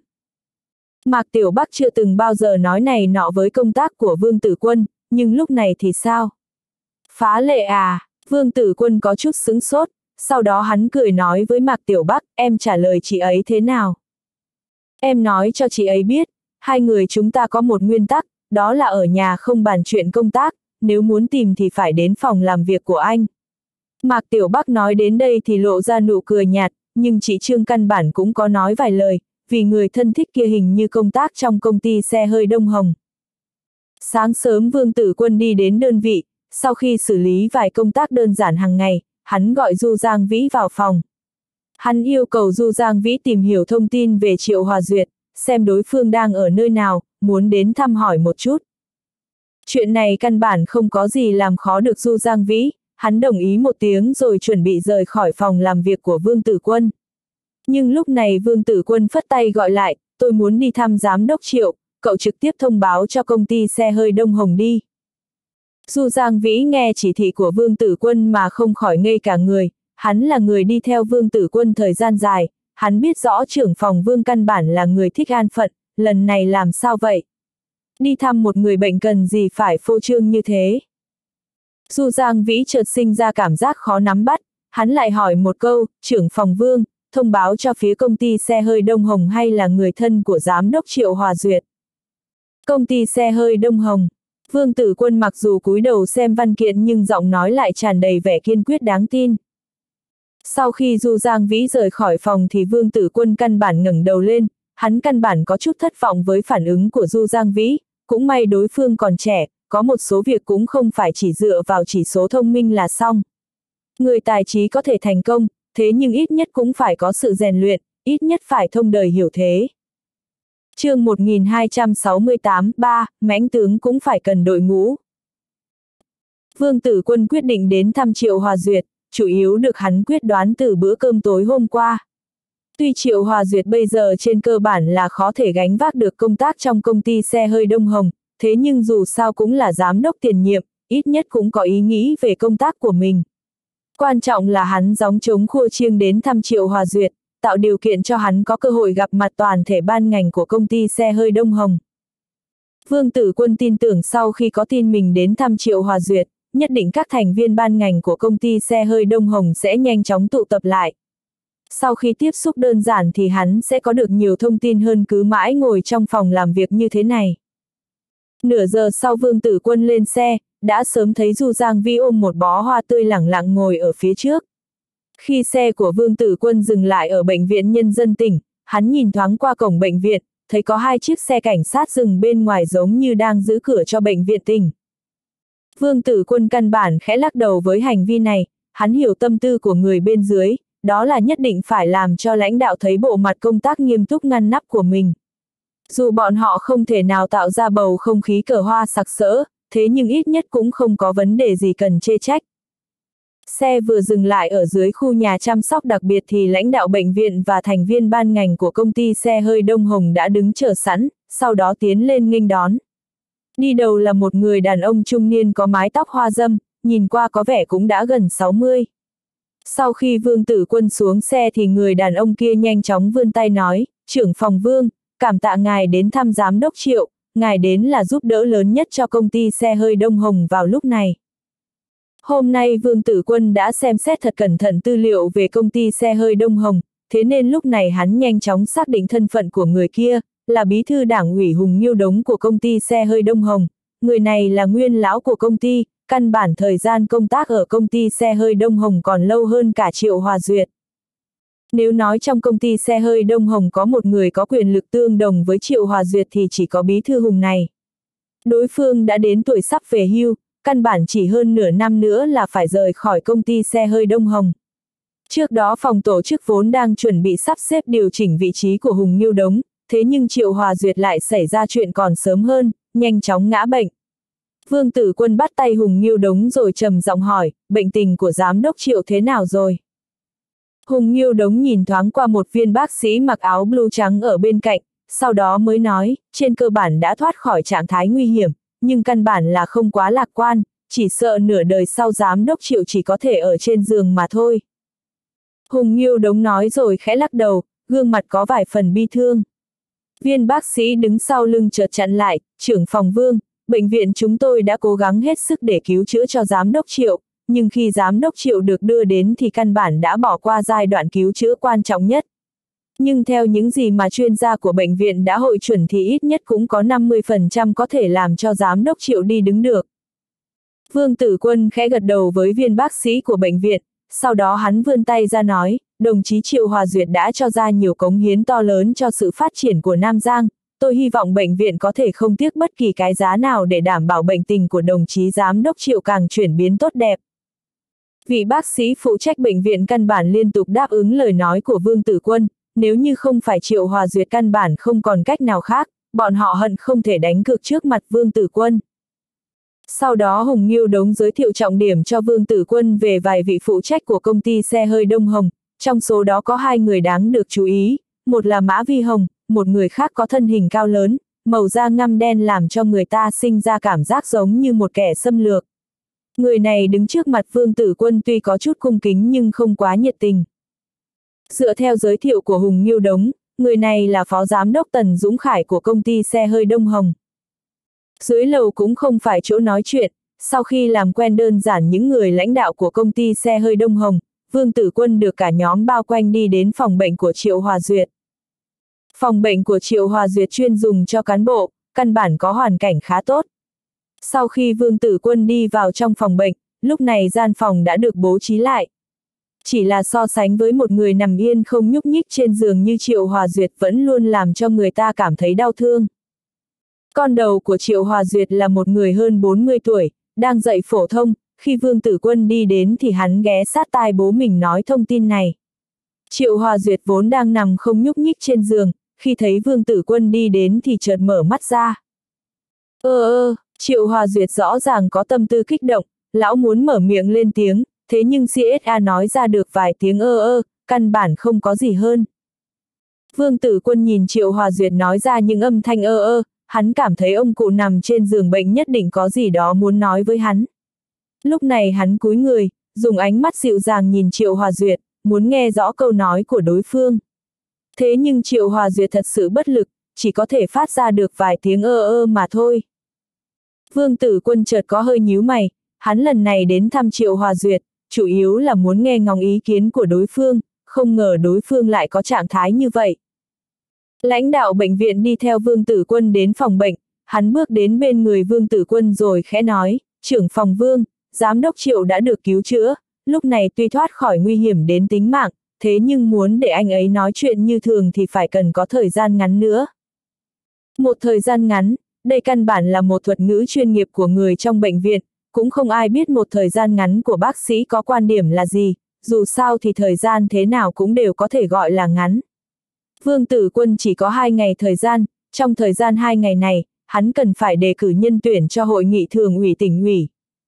Mạc Tiểu Bắc chưa từng bao giờ nói này nọ với công tác của Vương Tử Quân, nhưng lúc này thì sao? Phá lệ à? Vương Tử Quân có chút sững sốt, sau đó hắn cười nói với Mạc Tiểu Bắc, em trả lời chị ấy thế nào? Em nói cho chị ấy biết, hai người chúng ta có một nguyên tắc, đó là ở nhà không bàn chuyện công tác, nếu muốn tìm thì phải đến phòng làm việc của anh. Mạc Tiểu Bắc nói đến đây thì lộ ra nụ cười nhạt, nhưng chị Trương căn bản cũng có nói vài lời, vì người thân thích kia hình như công tác trong công ty xe hơi Đông Hồng. Sáng sớm Vương Tử Quân đi đến đơn vị, sau khi xử lý vài công tác đơn giản hàng ngày, hắn gọi Du Giang Vĩ vào phòng. Hắn yêu cầu Du Giang Vĩ tìm hiểu thông tin về Triệu Hòa Duyệt, xem đối phương đang ở nơi nào, muốn đến thăm hỏi một chút. Chuyện này căn bản không có gì làm khó được Du Giang Vĩ, hắn đồng ý một tiếng rồi chuẩn bị rời khỏi phòng làm việc của Vương Tử Quân. Nhưng lúc này Vương Tử Quân phất tay gọi lại, tôi muốn đi thăm giám đốc Triệu, cậu trực tiếp thông báo cho công ty xe hơi Đông Hồng đi. Du Giang Vĩ nghe chỉ thị của Vương Tử Quân mà không khỏi ngây cả người, hắn là người đi theo Vương Tử Quân thời gian dài, hắn biết rõ trưởng phòng Vương căn bản là người thích an phận, lần này làm sao vậy? Đi thăm một người bệnh cần gì phải phô trương như thế. Du Giang Vĩ chợt sinh ra cảm giác khó nắm bắt, hắn lại hỏi một câu, trưởng phòng Vương, thông báo cho phía công ty xe hơi Đông Hồng hay là người thân của giám đốc Triệu Hòa Duyệt. Công ty xe hơi Đông Hồng. Vương Tử Quân mặc dù cúi đầu xem văn kiện nhưng giọng nói lại tràn đầy vẻ kiên quyết đáng tin. Sau khi Du Giang Vĩ rời khỏi phòng thì Vương Tử Quân căn bản ngẩng đầu lên, hắn căn bản có chút thất vọng với phản ứng của Du Giang Vĩ, cũng may đối phương còn trẻ, có một số việc cũng không phải chỉ dựa vào chỉ số thông minh là xong. Người tài trí có thể thành công, thế nhưng ít nhất cũng phải có sự rèn luyện, ít nhất phải thông đời hiểu thế. Chương một nghìn hai trăm sáu mươi tám, ba, mãnh tướng cũng phải cần đội ngũ. Vương Tử Quân quyết định đến thăm Triệu Hòa Duyệt, chủ yếu được hắn quyết đoán từ bữa cơm tối hôm qua. Tuy Triệu Hòa Duyệt bây giờ trên cơ bản là khó thể gánh vác được công tác trong công ty xe hơi Đông Hồng, thế nhưng dù sao cũng là giám đốc tiền nhiệm, ít nhất cũng có ý nghĩ về công tác của mình. Quan trọng là hắn gióng trống khua chiêng đến thăm Triệu Hòa Duyệt, tạo điều kiện cho hắn có cơ hội gặp mặt toàn thể ban ngành của công ty xe hơi Đông Hồng. Vương Tử Quân tin tưởng sau khi có tin mình đến thăm Triệu Hòa Duyệt, nhất định các thành viên ban ngành của công ty xe hơi Đông Hồng sẽ nhanh chóng tụ tập lại. Sau khi tiếp xúc đơn giản thì hắn sẽ có được nhiều thông tin hơn cứ mãi ngồi trong phòng làm việc như thế này. Nửa giờ sau Vương Tử Quân lên xe, đã sớm thấy Du Giang Vĩ ôm một bó hoa tươi lẳng lặng ngồi ở phía trước. Khi xe của Vương Tử Quân dừng lại ở Bệnh viện Nhân dân tỉnh, hắn nhìn thoáng qua cổng bệnh viện, thấy có hai chiếc xe cảnh sát dừng bên ngoài giống như đang giữ cửa cho bệnh viện tỉnh. Vương Tử Quân căn bản khẽ lắc đầu với hành vi này, hắn hiểu tâm tư của người bên dưới, đó là nhất định phải làm cho lãnh đạo thấy bộ mặt công tác nghiêm túc ngăn nắp của mình. Dù bọn họ không thể nào tạo ra bầu không khí cờ hoa sặc sỡ, thế nhưng ít nhất cũng không có vấn đề gì cần chê trách. Xe vừa dừng lại ở dưới khu nhà chăm sóc đặc biệt thì lãnh đạo bệnh viện và thành viên ban ngành của công ty xe hơi Đông Hồng đã đứng chờ sẵn, sau đó tiến lên nghênh đón. Đi đầu là một người đàn ông trung niên có mái tóc hoa râm, nhìn qua có vẻ cũng đã gần sáu mươi. Sau khi Vương Tử Quân xuống xe thì người đàn ông kia nhanh chóng vươn tay nói, trưởng phòng Vương, cảm tạ ngài đến thăm giám đốc Triệu, ngài đến là giúp đỡ lớn nhất cho công ty xe hơi Đông Hồng vào lúc này. Hôm nay Vương Tử Quân đã xem xét thật cẩn thận tư liệu về công ty xe hơi Đông Hồng, thế nên lúc này hắn nhanh chóng xác định thân phận của người kia, là bí thư đảng ủy Hùng Nghiêu Đống của công ty xe hơi Đông Hồng. Người này là nguyên lão của công ty, căn bản thời gian công tác ở công ty xe hơi Đông Hồng còn lâu hơn cả Triệu Hòa Duyệt. Nếu nói trong công ty xe hơi Đông Hồng có một người có quyền lực tương đồng với Triệu Hòa Duyệt thì chỉ có bí thư Hùng này. Đối phương đã đến tuổi sắp về hưu, căn bản chỉ hơn nửa năm nữa là phải rời khỏi công ty xe hơi Đông Hồng. Trước đó phòng tổ chức vốn đang chuẩn bị sắp xếp điều chỉnh vị trí của Hùng Nghiêu Đống, thế nhưng Triệu Hòa Duyệt lại xảy ra chuyện còn sớm hơn, nhanh chóng ngã bệnh. Vương Tử Quân bắt tay Hùng Nghiêu Đống rồi trầm giọng hỏi, bệnh tình của giám đốc Triệu thế nào rồi? Hùng Nghiêu Đống nhìn thoáng qua một viên bác sĩ mặc áo blue trắng ở bên cạnh, sau đó mới nói, trên cơ bản đã thoát khỏi trạng thái nguy hiểm, nhưng căn bản là không quá lạc quan, chỉ sợ nửa đời sau giám đốc Triệu chỉ có thể ở trên giường mà thôi. Hùng Nghiêu Đống nói rồi khẽ lắc đầu, gương mặt có vài phần bi thương. Viên bác sĩ đứng sau lưng chợt chặn lại, trưởng phòng Vương, bệnh viện chúng tôi đã cố gắng hết sức để cứu chữa cho giám đốc Triệu, nhưng khi giám đốc Triệu được đưa đến thì căn bản đã bỏ qua giai đoạn cứu chữa quan trọng nhất. Nhưng theo những gì mà chuyên gia của bệnh viện đã hội chuẩn thì ít nhất cũng có năm mươi phần trăm có thể làm cho giám đốc Triệu đi đứng được. Vương Tử Quân khẽ gật đầu với viên bác sĩ của bệnh viện, sau đó hắn vươn tay ra nói, đồng chí Triệu Hòa Duyệt đã cho ra nhiều cống hiến to lớn cho sự phát triển của Nam Giang, tôi hy vọng bệnh viện có thể không tiếc bất kỳ cái giá nào để đảm bảo bệnh tình của đồng chí giám đốc Triệu càng chuyển biến tốt đẹp. Vị bác sĩ phụ trách bệnh viện căn bản liên tục đáp ứng lời nói của Vương Tử Quân, nếu như không phải Triệu Hòa Duyệt căn bản không còn cách nào khác, bọn họ hận không thể đánh cược trước mặt Vương Tử Quân. Sau đó Hùng Nghiêu Đống giới thiệu trọng điểm cho Vương Tử Quân về vài vị phụ trách của công ty xe hơi Đông Hồng, trong số đó có hai người đáng được chú ý, một là Mã Vi Hồng, một người khác có thân hình cao lớn, màu da ngăm đen làm cho người ta sinh ra cảm giác giống như một kẻ xâm lược. Người này đứng trước mặt Vương Tử Quân tuy có chút cung kính nhưng không quá nhiệt tình. Dựa theo giới thiệu của Hùng Nghiêu Đống, người này là phó giám đốc Tần Dũng Khải của công ty xe hơi Đông Hồng. Dưới lầu cũng không phải chỗ nói chuyện, sau khi làm quen đơn giản những người lãnh đạo của công ty xe hơi Đông Hồng, Vương Tử Quân được cả nhóm bao quanh đi đến phòng bệnh của Triệu Hòa Duyệt. Phòng bệnh của Triệu Hòa Duyệt chuyên dùng cho cán bộ, căn bản có hoàn cảnh khá tốt. Sau khi Vương Tử Quân đi vào trong phòng bệnh, lúc này gian phòng đã được bố trí lại. Chỉ là so sánh với một người nằm yên không nhúc nhích trên giường như Triệu Hòa Duyệt vẫn luôn làm cho người ta cảm thấy đau thương. Con đầu của Triệu Hòa Duyệt là một người hơn bốn mươi tuổi, đang dạy phổ thông, khi Vương Tử Quân đi đến thì hắn ghé sát tai bố mình nói thông tin này. Triệu Hòa Duyệt vốn đang nằm không nhúc nhích trên giường, khi thấy Vương Tử Quân đi đến thì chợt mở mắt ra. Ơ ơ, Triệu Hòa Duyệt rõ ràng có tâm tư kích động, lão muốn mở miệng lên tiếng, thế nhưng xê ét a nói ra được vài tiếng ơ ơ, căn bản không có gì hơn. Vương Tử Quân nhìn Triệu Hòa Duyệt nói ra những âm thanh ơ ơ, hắn cảm thấy ông cụ nằm trên giường bệnh nhất định có gì đó muốn nói với hắn. Lúc này hắn cúi người, dùng ánh mắt dịu dàng nhìn Triệu Hòa Duyệt, muốn nghe rõ câu nói của đối phương. Thế nhưng Triệu Hòa Duyệt thật sự bất lực, chỉ có thể phát ra được vài tiếng ơ ơ mà thôi. Vương Tử Quân chợt có hơi nhíu mày, hắn lần này đến thăm Triệu Hòa Duyệt, chủ yếu là muốn nghe ngóng ý kiến của đối phương, không ngờ đối phương lại có trạng thái như vậy. Lãnh đạo bệnh viện đi theo Vương Tử Quân đến phòng bệnh, hắn bước đến bên người Vương Tử Quân rồi khẽ nói, trưởng phòng Vương, giám đốc Triệu đã được cứu chữa, lúc này tuy thoát khỏi nguy hiểm đến tính mạng, thế nhưng muốn để anh ấy nói chuyện như thường thì phải cần có thời gian ngắn nữa. Một thời gian ngắn, đây căn bản là một thuật ngữ chuyên nghiệp của người trong bệnh viện, cũng không ai biết một thời gian ngắn của bác sĩ có quan điểm là gì, dù sao thì thời gian thế nào cũng đều có thể gọi là ngắn. Vương Tử Quân chỉ có hai ngày thời gian, trong thời gian hai ngày này, hắn cần phải đề cử nhân tuyển cho hội nghị thường ủy tỉnh ủy.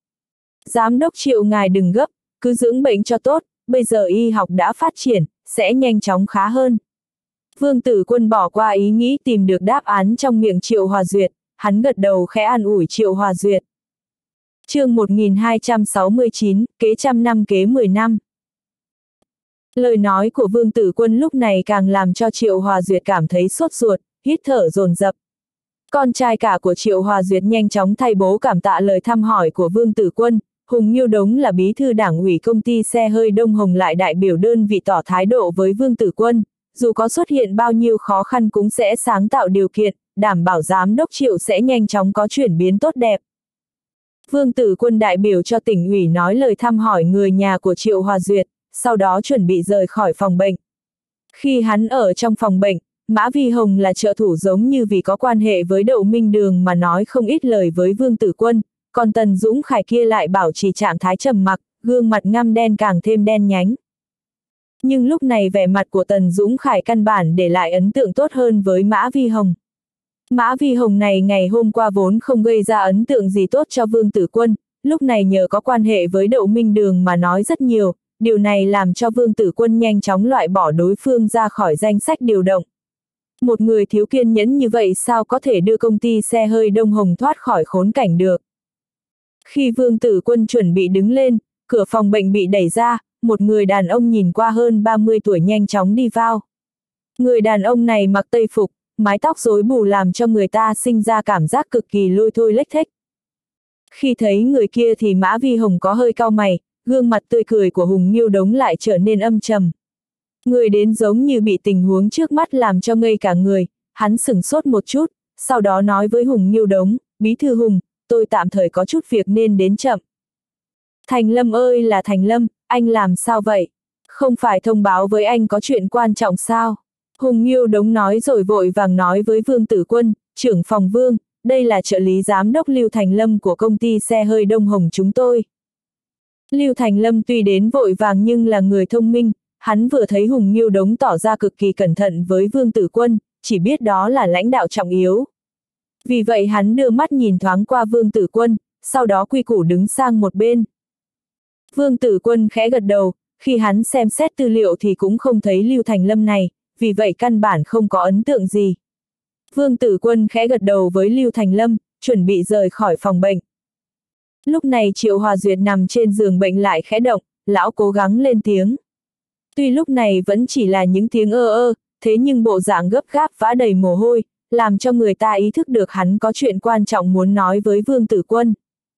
Giám đốc Triệu ngài đừng gấp, cứ dưỡng bệnh cho tốt, bây giờ y học đã phát triển, sẽ nhanh chóng khá hơn. Vương Tử Quân bỏ qua ý nghĩ tìm được đáp án trong miệng Triệu Hòa Duyệt, hắn gật đầu khẽ an ủi Triệu Hòa Duyệt. Chương một nghìn hai trăm sáu mươi chín, kế trăm năm kế mười năm. Lời nói của Vương Tử Quân lúc này càng làm cho Triệu Hòa Duyệt cảm thấy sốt ruột, hít thở dồn dập. Con trai cả của Triệu Hòa Duyệt nhanh chóng thay bố cảm tạ lời thăm hỏi của Vương Tử Quân. Hùng Nghiêu Đống là bí thư đảng ủy công ty xe hơi Đông Hồng lại đại biểu đơn vị tỏ thái độ với Vương Tử Quân, dù có xuất hiện bao nhiêu khó khăn cũng sẽ sáng tạo điều kiện, đảm bảo giám đốc Triệu sẽ nhanh chóng có chuyển biến tốt đẹp. Vương Tử Quân đại biểu cho tỉnh ủy nói lời thăm hỏi người nhà của Triệu Hòa Duyệt, sau đó chuẩn bị rời khỏi phòng bệnh. Khi hắn ở trong phòng bệnh, Mã Vi Hồng là trợ thủ giống như vì có quan hệ với Đậu Minh Đường mà nói không ít lời với Vương Tử Quân, còn Tần Dũng Khải kia lại bảo trì trạng thái trầm mặc, gương mặt ngăm đen càng thêm đen nhánh. Nhưng lúc này vẻ mặt của Tần Dũng Khải căn bản để lại ấn tượng tốt hơn với Mã Vi Hồng. Mã Vi Hồng này ngày hôm qua vốn không gây ra ấn tượng gì tốt cho Vương Tử Quân, lúc này nhờ có quan hệ với Đậu Minh Đường mà nói rất nhiều, điều này làm cho Vương Tử Quân nhanh chóng loại bỏ đối phương ra khỏi danh sách điều động. Một người thiếu kiên nhẫn như vậy sao có thể đưa công ty xe hơi Đông Hồng thoát khỏi khốn cảnh được. Khi Vương Tử Quân chuẩn bị đứng lên, cửa phòng bệnh bị đẩy ra, một người đàn ông nhìn qua hơn ba mươi tuổi nhanh chóng đi vào. Người đàn ông này mặc tây phục, mái tóc rối bù làm cho người ta sinh ra cảm giác cực kỳ lôi thôi lếch thếch. Khi thấy người kia thì Mã Vi Hồng có hơi cau mày, gương mặt tươi cười của Hùng Nghiêu Đống lại trở nên âm trầm. Người đến giống như bị tình huống trước mắt làm cho ngây cả người, hắn sửng sốt một chút, sau đó nói với Hùng Nghiêu Đống, bí thư Hùng, tôi tạm thời có chút việc nên đến chậm. Thành Lâm ơi là Thành Lâm, anh làm sao vậy? Không phải thông báo với anh có chuyện quan trọng sao? Hùng Nghiêu Đống nói rồi vội vàng nói với Vương Tử Quân, trưởng phòng Vương, đây là trợ lý giám đốc Lưu Thành Lâm của công ty xe hơi Đông Hồng chúng tôi. Lưu Thành Lâm tuy đến vội vàng nhưng là người thông minh, hắn vừa thấy Hùng Nghiêu Đống tỏ ra cực kỳ cẩn thận với Vương Tử Quân, chỉ biết đó là lãnh đạo trọng yếu. Vì vậy hắn đưa mắt nhìn thoáng qua Vương Tử Quân, sau đó quy củ đứng sang một bên. Vương Tử Quân khẽ gật đầu, khi hắn xem xét tư liệu thì cũng không thấy Lưu Thành Lâm này, vì vậy căn bản không có ấn tượng gì. Vương Tử Quân khẽ gật đầu với Lưu Thành Lâm, chuẩn bị rời khỏi phòng bệnh. Lúc này Triệu Hòa Duyệt nằm trên giường bệnh lại khẽ động, lão cố gắng lên tiếng. Tuy lúc này vẫn chỉ là những tiếng ơ ơ, thế nhưng bộ dạng gấp gáp vã đầy mồ hôi, làm cho người ta ý thức được hắn có chuyện quan trọng muốn nói với Vương Tử Quân.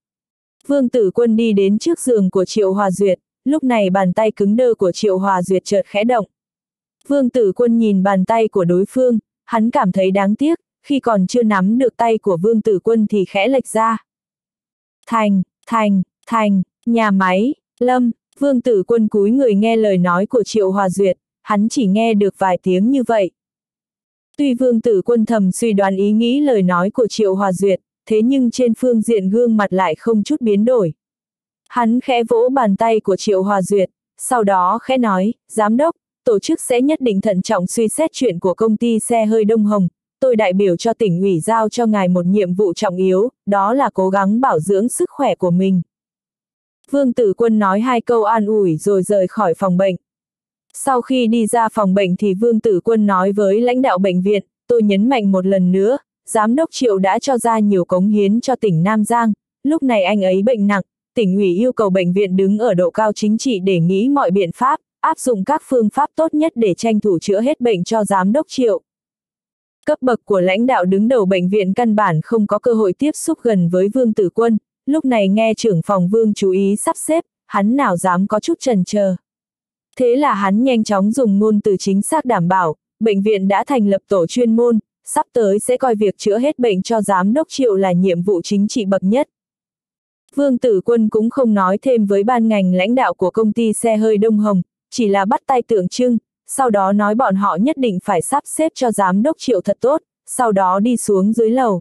Vương Tử Quân đi đến trước giường của Triệu Hòa Duyệt, lúc này bàn tay cứng đơ của Triệu Hòa Duyệt chợt khẽ động. Vương Tử Quân nhìn bàn tay của đối phương, hắn cảm thấy đáng tiếc, khi còn chưa nắm được tay của Vương Tử Quân thì khẽ lệch ra. Thành, thành, thành, nhà máy, Lâm, Vương Tử Quân cúi người nghe lời nói của Triệu Hòa Duyệt, hắn chỉ nghe được vài tiếng như vậy. Tuy Vương Tử Quân thầm suy đoán ý nghĩ lời nói của Triệu Hòa Duyệt, thế nhưng trên phương diện gương mặt lại không chút biến đổi. Hắn khẽ vỗ bàn tay của Triệu Hòa Duyệt, sau đó khẽ nói, giám đốc, tổ chức sẽ nhất định thận trọng suy xét chuyện của công ty xe hơi Đông Hồng, tôi đại biểu cho tỉnh ủy giao cho ngài một nhiệm vụ trọng yếu, đó là cố gắng bảo dưỡng sức khỏe của mình. Vương Tử Quân nói hai câu an ủi rồi rời khỏi phòng bệnh. Sau khi đi ra phòng bệnh thì Vương Tử Quân nói với lãnh đạo bệnh viện, tôi nhấn mạnh một lần nữa, giám đốc Triệu đã cho ra nhiều cống hiến cho tỉnh Nam Giang, lúc này anh ấy bệnh nặng, tỉnh ủy yêu cầu bệnh viện đứng ở độ cao chính trị để nghĩ mọi biện pháp, áp dụng các phương pháp tốt nhất để tranh thủ chữa hết bệnh cho giám đốc Triệu. Cấp bậc của lãnh đạo đứng đầu bệnh viện căn bản không có cơ hội tiếp xúc gần với Vương Tử Quân, lúc này nghe trưởng phòng Vương chú ý sắp xếp, hắn nào dám có chút chần chờ. Thế là hắn nhanh chóng dùng ngôn từ chính xác đảm bảo, bệnh viện đã thành lập tổ chuyên môn, sắp tới sẽ coi việc chữa hết bệnh cho giám đốc Triệu là nhiệm vụ chính trị bậc nhất. Vương Tử Quân cũng không nói thêm với ban ngành lãnh đạo của công ty xe hơi Đông Hồng, chỉ là bắt tay tượng trưng, sau đó nói bọn họ nhất định phải sắp xếp cho giám đốc Triệu thật tốt, sau đó đi xuống dưới lầu.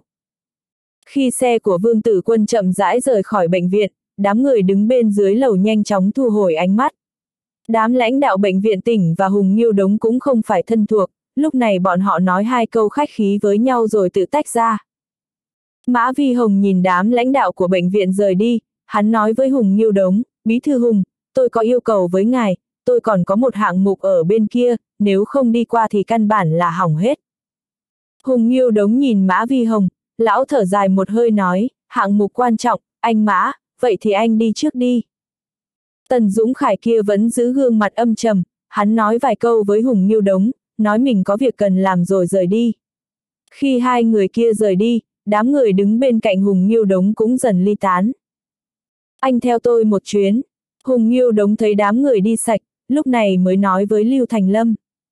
Khi xe của Vương Tử Quân chậm rãi rời khỏi bệnh viện, đám người đứng bên dưới lầu nhanh chóng thu hồi ánh mắt. Đám lãnh đạo bệnh viện tỉnh và Hùng Nghiêu Đống cũng không phải thân thuộc, lúc này bọn họ nói hai câu khách khí với nhau rồi tự tách ra. Mã Vi Hồng nhìn đám lãnh đạo của bệnh viện rời đi, hắn nói với Hùng Nghiêu Đống, Bí thư Hùng, tôi có yêu cầu với ngài, tôi còn có một hạng mục ở bên kia, nếu không đi qua thì căn bản là hỏng hết. Hùng Nghiêu Đống nhìn Mã Vi Hồng, lão thở dài một hơi nói, hạng mục quan trọng, anh Mã, vậy thì anh đi trước đi. Tần Dũng Khải kia vẫn giữ gương mặt âm trầm, hắn nói vài câu với Hùng Nghiêu Đống, nói mình có việc cần làm rồi rời đi. Khi hai người kia rời đi, đám người đứng bên cạnh Hùng Nghiêu Đống cũng dần ly tán. Anh theo tôi một chuyến. Hùng Nghiêu Đống thấy đám người đi sạch, lúc này mới nói với Lưu Thành Lâm.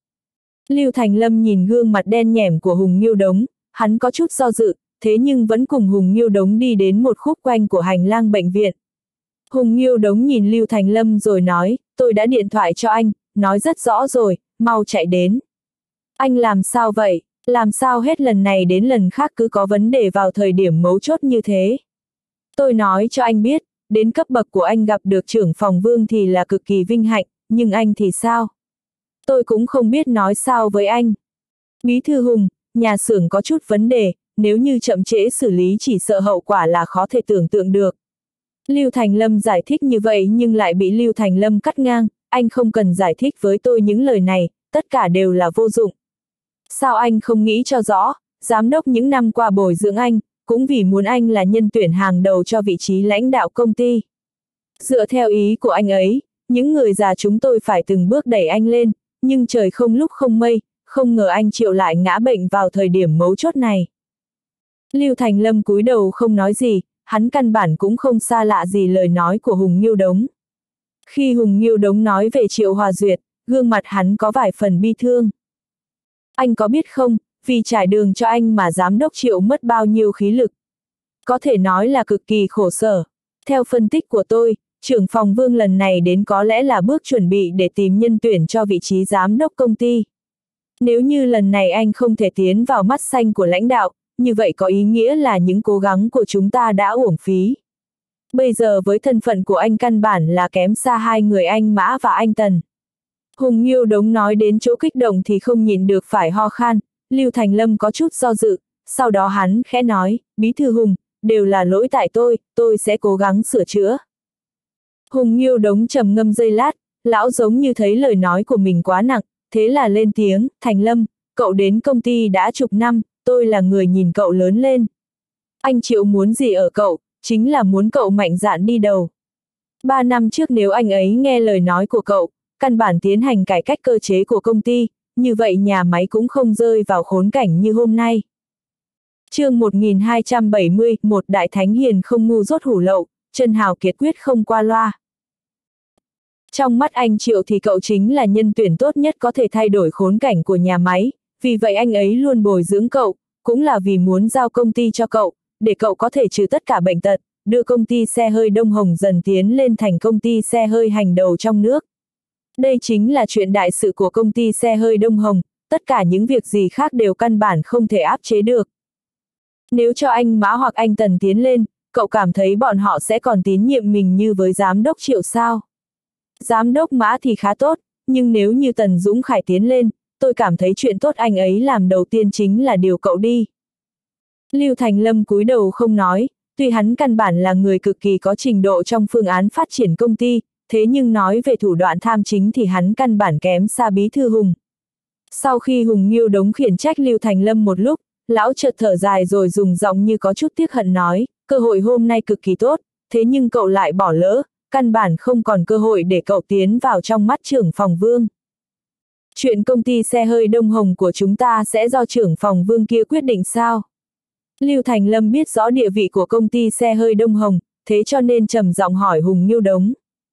Lưu Thành Lâm nhìn gương mặt đen nhẻm của Hùng Nghiêu Đống, hắn có chút do dự, thế nhưng vẫn cùng Hùng Nghiêu Đống đi đến một khúc quanh của hành lang bệnh viện. Hùng Nghiêu Đống nhìn Lưu Thành Lâm rồi nói, tôi đã điện thoại cho anh, nói rất rõ rồi, mau chạy đến. Anh làm sao vậy, làm sao hết lần này đến lần khác cứ có vấn đề vào thời điểm mấu chốt như thế. Tôi nói cho anh biết, đến cấp bậc của anh gặp được trưởng phòng Vương thì là cực kỳ vinh hạnh, nhưng anh thì sao? Tôi cũng không biết nói sao với anh. Bí thư Hùng, nhà xưởng có chút vấn đề, nếu như chậm trễ xử lý chỉ sợ hậu quả là khó thể tưởng tượng được. Lưu Thành Lâm giải thích như vậy nhưng lại bị Lưu Thành Lâm cắt ngang, anh không cần giải thích với tôi những lời này, tất cả đều là vô dụng. Sao anh không nghĩ cho rõ, giám đốc những năm qua bồi dưỡng anh, cũng vì muốn anh là nhân tuyển hàng đầu cho vị trí lãnh đạo công ty. Dựa theo ý của anh ấy, những người già chúng tôi phải từng bước đẩy anh lên, nhưng trời không lúc không mây, không ngờ anh Triệu lại ngã bệnh vào thời điểm mấu chốt này. Lưu Thành Lâm cúi đầu không nói gì, hắn căn bản cũng không xa lạ gì lời nói của Hùng Nghiêu Đống. Khi Hùng Nghiêu Đống nói về Triệu Hòa Duyệt, gương mặt hắn có vài phần bi thương. Anh có biết không, vì trải đường cho anh mà giám đốc Triệu mất bao nhiêu khí lực. Có thể nói là cực kỳ khổ sở. Theo phân tích của tôi, trưởng phòng Vương lần này đến có lẽ là bước chuẩn bị để tìm nhân tuyển cho vị trí giám đốc công ty. Nếu như lần này anh không thể tiến vào mắt xanh của lãnh đạo, như vậy có ý nghĩa là những cố gắng của chúng ta đã uổng phí. Bây giờ với thân phận của anh căn bản là kém xa hai người anh Mã và anh Tần. Hùng Nghiêu Đống nói đến chỗ kích động thì không nhịn được phải ho khan, Lưu Thành Lâm có chút do dự, sau đó hắn khẽ nói, Bí thư Hùng, đều là lỗi tại tôi, tôi sẽ cố gắng sửa chữa. Hùng Nghiêu Đống trầm ngâm giây lát, lão giống như thấy lời nói của mình quá nặng, thế là lên tiếng, Thành Lâm, cậu đến công ty đã chục năm, tôi là người nhìn cậu lớn lên. Anh Triệu muốn gì ở cậu, chính là muốn cậu mạnh dạn đi đầu. Ba năm trước nếu anh ấy nghe lời nói của cậu, căn bản tiến hành cải cách cơ chế của công ty, như vậy nhà máy cũng không rơi vào khốn cảnh như hôm nay. Chương một nghìn hai trăm bảy mươi, một đại thánh hiền không ngu dốt hủ lậu, chân hào kiệt quyết không qua loa. Trong mắt anh Triệu thì cậu chính là nhân tuyển tốt nhất có thể thay đổi khốn cảnh của nhà máy, vì vậy anh ấy luôn bồi dưỡng cậu, cũng là vì muốn giao công ty cho cậu, để cậu có thể trừ tất cả bệnh tật, đưa công ty xe hơi Đông Hồng dần tiến lên thành công ty xe hơi hàng đầu trong nước. Đây chính là chuyện đại sự của công ty xe hơi Đông Hồng, tất cả những việc gì khác đều căn bản không thể áp chế được. Nếu cho anh Mã hoặc anh Tần tiến lên, cậu cảm thấy bọn họ sẽ còn tín nhiệm mình như với giám đốc Triệu sao? Giám đốc Mã thì khá tốt, nhưng nếu như Tần Dũng Khải tiến lên, tôi cảm thấy chuyện tốt anh ấy làm đầu tiên chính là điều cậu đi. Lưu Thành Lâm cúi đầu không nói, tuy hắn căn bản là người cực kỳ có trình độ trong phương án phát triển công ty, thế nhưng nói về thủ đoạn tham chính thì hắn căn bản kém xa bí thư Hùng. Sau khi Hùng Nghiêu Đống khiển trách Lưu Thành Lâm một lúc, lão chợt thở dài rồi dùng giọng như có chút tiếc hận nói, cơ hội hôm nay cực kỳ tốt, thế nhưng cậu lại bỏ lỡ, căn bản không còn cơ hội để cậu tiến vào trong mắt trưởng phòng Vương. Chuyện công ty xe hơi Đông Hồng của chúng ta sẽ do trưởng phòng Vương kia quyết định sao? Lưu Thành Lâm biết rõ địa vị của công ty xe hơi Đông Hồng, thế cho nên trầm giọng hỏi Hùng Nghiêu Đống.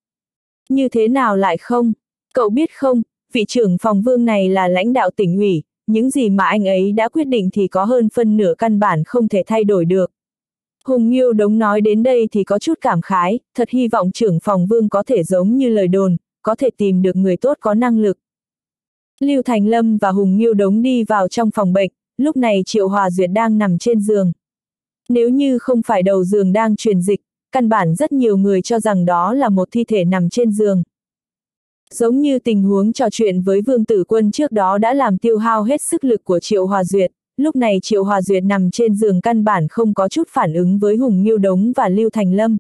Như thế nào lại không? Cậu biết không, vị trưởng phòng Vương này là lãnh đạo tỉnh ủy, những gì mà anh ấy đã quyết định thì có hơn phân nửa căn bản không thể thay đổi được. Hùng Nghiêu Đống nói đến đây thì có chút cảm khái, thật hy vọng trưởng phòng Vương có thể giống như lời đồn, có thể tìm được người tốt có năng lực. Lưu Thành Lâm và Hùng Nghiêu Đống đi vào trong phòng bệnh, lúc này Triệu Hòa Duyệt đang nằm trên giường. Nếu như không phải đầu giường đang truyền dịch, căn bản rất nhiều người cho rằng đó là một thi thể nằm trên giường. Giống như tình huống trò chuyện với Vương Tử Quân trước đó đã làm tiêu hao hết sức lực của Triệu Hòa Duyệt, lúc này Triệu Hòa Duyệt nằm trên giường căn bản không có chút phản ứng với Hùng Nghiêu Đống và Lưu Thành Lâm.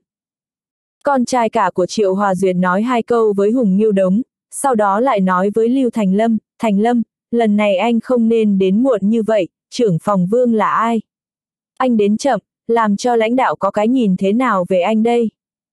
Con trai cả của Triệu Hòa Duyệt nói hai câu với Hùng Nghiêu Đống, sau đó lại nói với Lưu Thành Lâm, Thành Lâm, lần này anh không nên đến muộn như vậy, trưởng phòng Vương là ai? Anh đến chậm, làm cho lãnh đạo có cái nhìn thế nào về anh đây?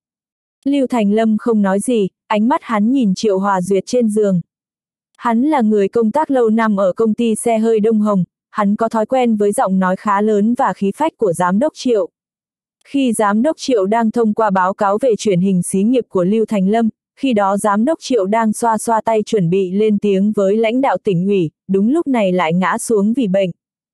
Lưu Thành Lâm không nói gì, ánh mắt hắn nhìn Triệu Hòa Duyệt trên giường. Hắn là người công tác lâu năm ở công ty xe hơi Đông Hồng, hắn có thói quen với giọng nói khá lớn và khí phách của giám đốc Triệu. Khi giám đốc Triệu đang thông qua báo cáo về truyền hình xí nghiệp của Lưu Thành Lâm, khi đó giám đốc Triệu đang xoa xoa tay chuẩn bị lên tiếng với lãnh đạo tỉnh ủy, đúng lúc này lại ngã xuống vì bệnh.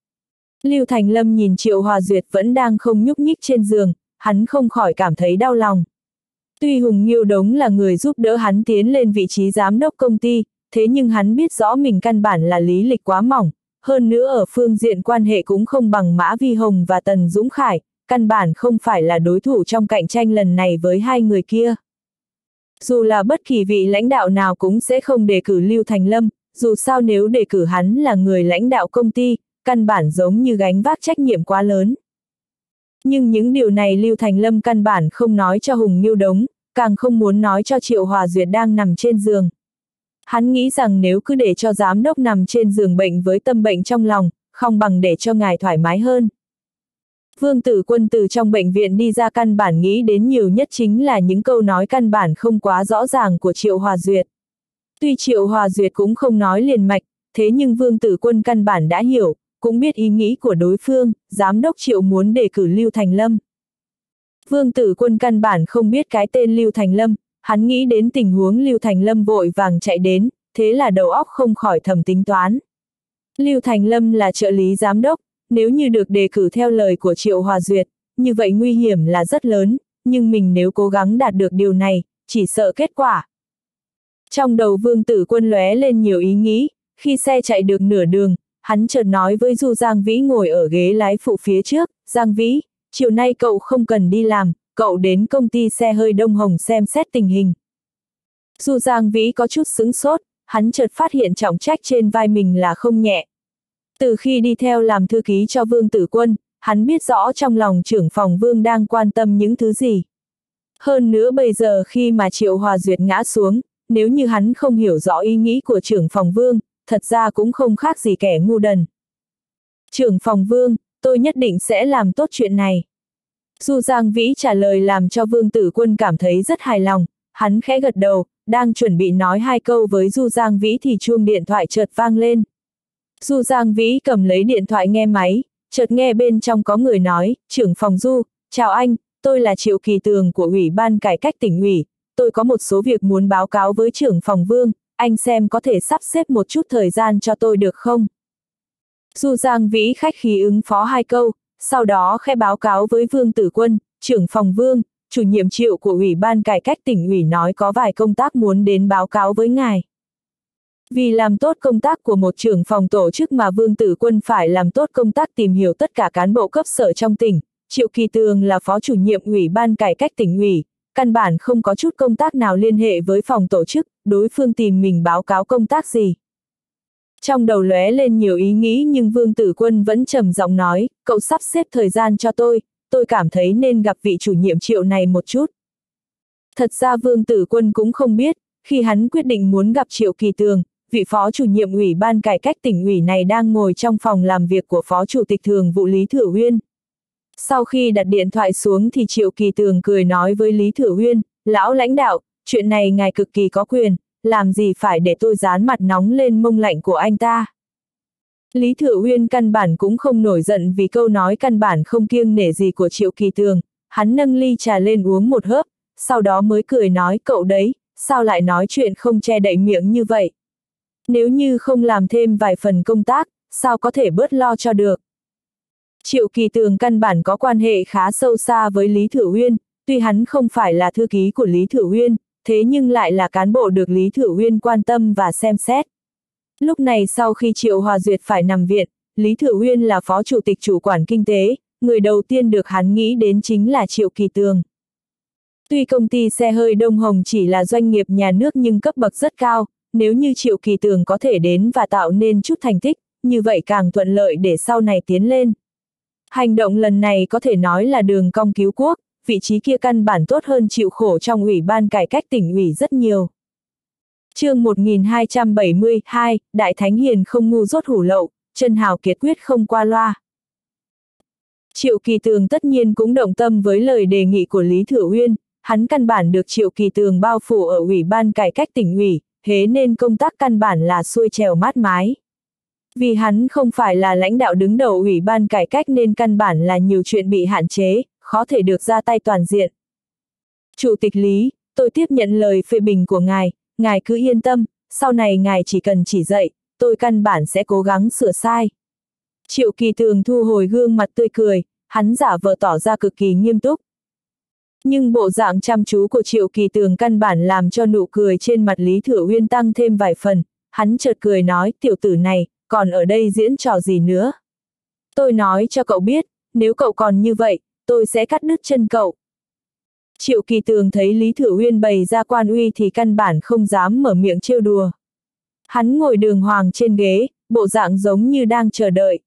Lưu Thành Lâm nhìn Triệu Hòa Duyệt vẫn đang không nhúc nhích trên giường, hắn không khỏi cảm thấy đau lòng. Tuy Hùng Nghiêu Đống là người giúp đỡ hắn tiến lên vị trí giám đốc công ty, thế nhưng hắn biết rõ mình căn bản là lý lịch quá mỏng, hơn nữa ở phương diện quan hệ cũng không bằng Mã Vi Hồng và Tần Dũng Khải, căn bản không phải là đối thủ trong cạnh tranh lần này với hai người kia. Dù là bất kỳ vị lãnh đạo nào cũng sẽ không đề cử Lưu Thành Lâm, dù sao nếu đề cử hắn là người lãnh đạo công ty, căn bản giống như gánh vác trách nhiệm quá lớn. Nhưng những điều này Lưu Thành Lâm căn bản không nói cho Hùng Nghiêu Đống, càng không muốn nói cho Triệu Hòa Duyệt đang nằm trên giường. Hắn nghĩ rằng nếu cứ để cho giám đốc nằm trên giường bệnh với tâm bệnh trong lòng, không bằng để cho ngài thoải mái hơn. Vương Tử Quân từ trong bệnh viện đi ra căn bản nghĩ đến nhiều nhất chính là những câu nói căn bản không quá rõ ràng của Triệu Hòa Duyệt. Tuy Triệu Hòa Duyệt cũng không nói liền mạch, thế nhưng Vương Tử Quân căn bản đã hiểu, cũng biết ý nghĩ của đối phương, giám đốc Triệu muốn đề cử Lưu Thành Lâm. Vương Tử Quân căn bản không biết cái tên Lưu Thành Lâm, hắn nghĩ đến tình huống Lưu Thành Lâm vội vàng chạy đến, thế là đầu óc không khỏi thầm tính toán. Lưu Thành Lâm là trợ lý giám đốc, nếu như được đề cử theo lời của Triệu Hòa Duyệt, như vậy nguy hiểm là rất lớn, nhưng mình nếu cố gắng đạt được điều này, chỉ sợ kết quả. Trong đầu Vương Tử Quân lóe lên nhiều ý nghĩ, khi xe chạy được nửa đường, hắn chợt nói với Du Giang Vĩ ngồi ở ghế lái phụ phía trước, Giang Vĩ, chiều nay cậu không cần đi làm, cậu đến công ty xe hơi Đông Hồng xem xét tình hình. Du Giang Vĩ có chút sững sốt, hắn chợt phát hiện trọng trách trên vai mình là không nhẹ. Từ khi đi theo làm thư ký cho Vương Tử Quân, hắn biết rõ trong lòng trưởng phòng Vương đang quan tâm những thứ gì. Hơn nữa bây giờ khi mà Triệu Hòa Duyệt ngã xuống, nếu như hắn không hiểu rõ ý nghĩ của trưởng phòng Vương, thật ra cũng không khác gì kẻ ngu đần. Trưởng phòng Vương, tôi nhất định sẽ làm tốt chuyện này. Du Giang Vĩ trả lời làm cho Vương Tử Quân cảm thấy rất hài lòng, hắn khẽ gật đầu, đang chuẩn bị nói hai câu với Du Giang Vĩ thì chuông điện thoại chợt vang lên. Du Giang Vĩ cầm lấy điện thoại nghe máy, chợt nghe bên trong có người nói, trưởng phòng Du, chào anh, tôi là Triệu Kỳ Tường của Ủy ban Cải cách tỉnh ủy, tôi có một số việc muốn báo cáo với trưởng phòng Vương, anh xem có thể sắp xếp một chút thời gian cho tôi được không? Du Giang Vĩ khách khí ứng phó hai câu, sau đó khẽ báo cáo với Vương Tử Quân, trưởng phòng Vương, chủ nhiệm Triệu của Ủy ban Cải cách tỉnh ủy nói có vài công tác muốn đến báo cáo với ngài. Vì làm tốt công tác của một trưởng phòng tổ chức mà Vương Tử Quân phải làm tốt công tác tìm hiểu tất cả cán bộ cấp sở trong tỉnh, Triệu Kỳ Tường là phó chủ nhiệm Ủy ban Cải cách tỉnh ủy, căn bản không có chút công tác nào liên hệ với phòng tổ chức, đối phương tìm mình báo cáo công tác gì. Trong đầu lóe lên nhiều ý nghĩ nhưng Vương Tử Quân vẫn trầm giọng nói, cậu sắp xếp thời gian cho tôi, tôi cảm thấy nên gặp vị chủ nhiệm Triệu này một chút. Thật ra Vương Tử Quân cũng không biết, khi hắn quyết định muốn gặp Triệu Kỳ Tường, vị phó chủ nhiệm Ủy ban Cải cách tỉnh ủy này đang ngồi trong phòng làm việc của phó chủ tịch thường vụ Lý Thừa Uyên. Sau khi đặt điện thoại xuống thì Triệu Kỳ Tường cười nói với Lý Thừa Uyên, lão lãnh đạo, chuyện này ngài cực kỳ có quyền, làm gì phải để tôi dán mặt nóng lên mông lạnh của anh ta. Lý Thừa Uyên căn bản cũng không nổi giận vì câu nói căn bản không kiêng nể gì của Triệu Kỳ Tường, hắn nâng ly trà lên uống một hớp, sau đó mới cười nói cậu đấy, sao lại nói chuyện không che đậy miệng như vậy. Nếu như không làm thêm vài phần công tác, sao có thể bớt lo cho được. Triệu Kỳ Tường căn bản có quan hệ khá sâu xa với Lý Thừa Uyên, tuy hắn không phải là thư ký của Lý Thừa Uyên, thế nhưng lại là cán bộ được Lý Thừa Uyên quan tâm và xem xét. Lúc này sau khi Triệu Hòa Duyệt phải nằm viện, Lý Thừa Uyên là phó chủ tịch chủ quản kinh tế, người đầu tiên được hắn nghĩ đến chính là Triệu Kỳ Tường. Tuy công ty xe hơi Đông Hồng chỉ là doanh nghiệp nhà nước nhưng cấp bậc rất cao, nếu như Triệu Kỳ Tường có thể đến và tạo nên chút thành tích, như vậy càng thuận lợi để sau này tiến lên. Hành động lần này có thể nói là đường cong cứu quốc, vị trí kia căn bản tốt hơn chịu khổ trong Ủy ban Cải cách tỉnh ủy rất nhiều. Chương một nghìn hai trăm bảy mươi hai, Đại Thánh Hiền không ngu dốt hủ lậu, chân hào kiệt quyết không qua loa. Triệu Kỳ Tường tất nhiên cũng động tâm với lời đề nghị của Lý Thừa Uyên, hắn căn bản được Triệu Kỳ Tường bao phủ ở Ủy ban Cải cách tỉnh ủy, thế nên công tác căn bản là xuôi trèo mát mái. Vì hắn không phải là lãnh đạo đứng đầu Ủy ban Cải cách nên căn bản là nhiều chuyện bị hạn chế, khó thể được ra tay toàn diện. Chủ tịch Lý, tôi tiếp nhận lời phê bình của ngài, ngài cứ yên tâm, sau này ngài chỉ cần chỉ dạy, tôi căn bản sẽ cố gắng sửa sai. Triệu Kỳ Tường thu hồi gương mặt tươi cười, hắn giả vờ tỏ ra cực kỳ nghiêm túc. Nhưng bộ dạng chăm chú của Triệu Kỳ Tường căn bản làm cho nụ cười trên mặt Lý Thừa Uyên tăng thêm vài phần, hắn chợt cười nói, tiểu tử này, còn ở đây diễn trò gì nữa. Tôi nói cho cậu biết, nếu cậu còn như vậy, tôi sẽ cắt đứt chân cậu. Triệu Kỳ Tường thấy Lý Thừa Uyên bày ra quan uy thì căn bản không dám mở miệng trêu đùa. Hắn ngồi đường hoàng trên ghế, bộ dạng giống như đang chờ đợi.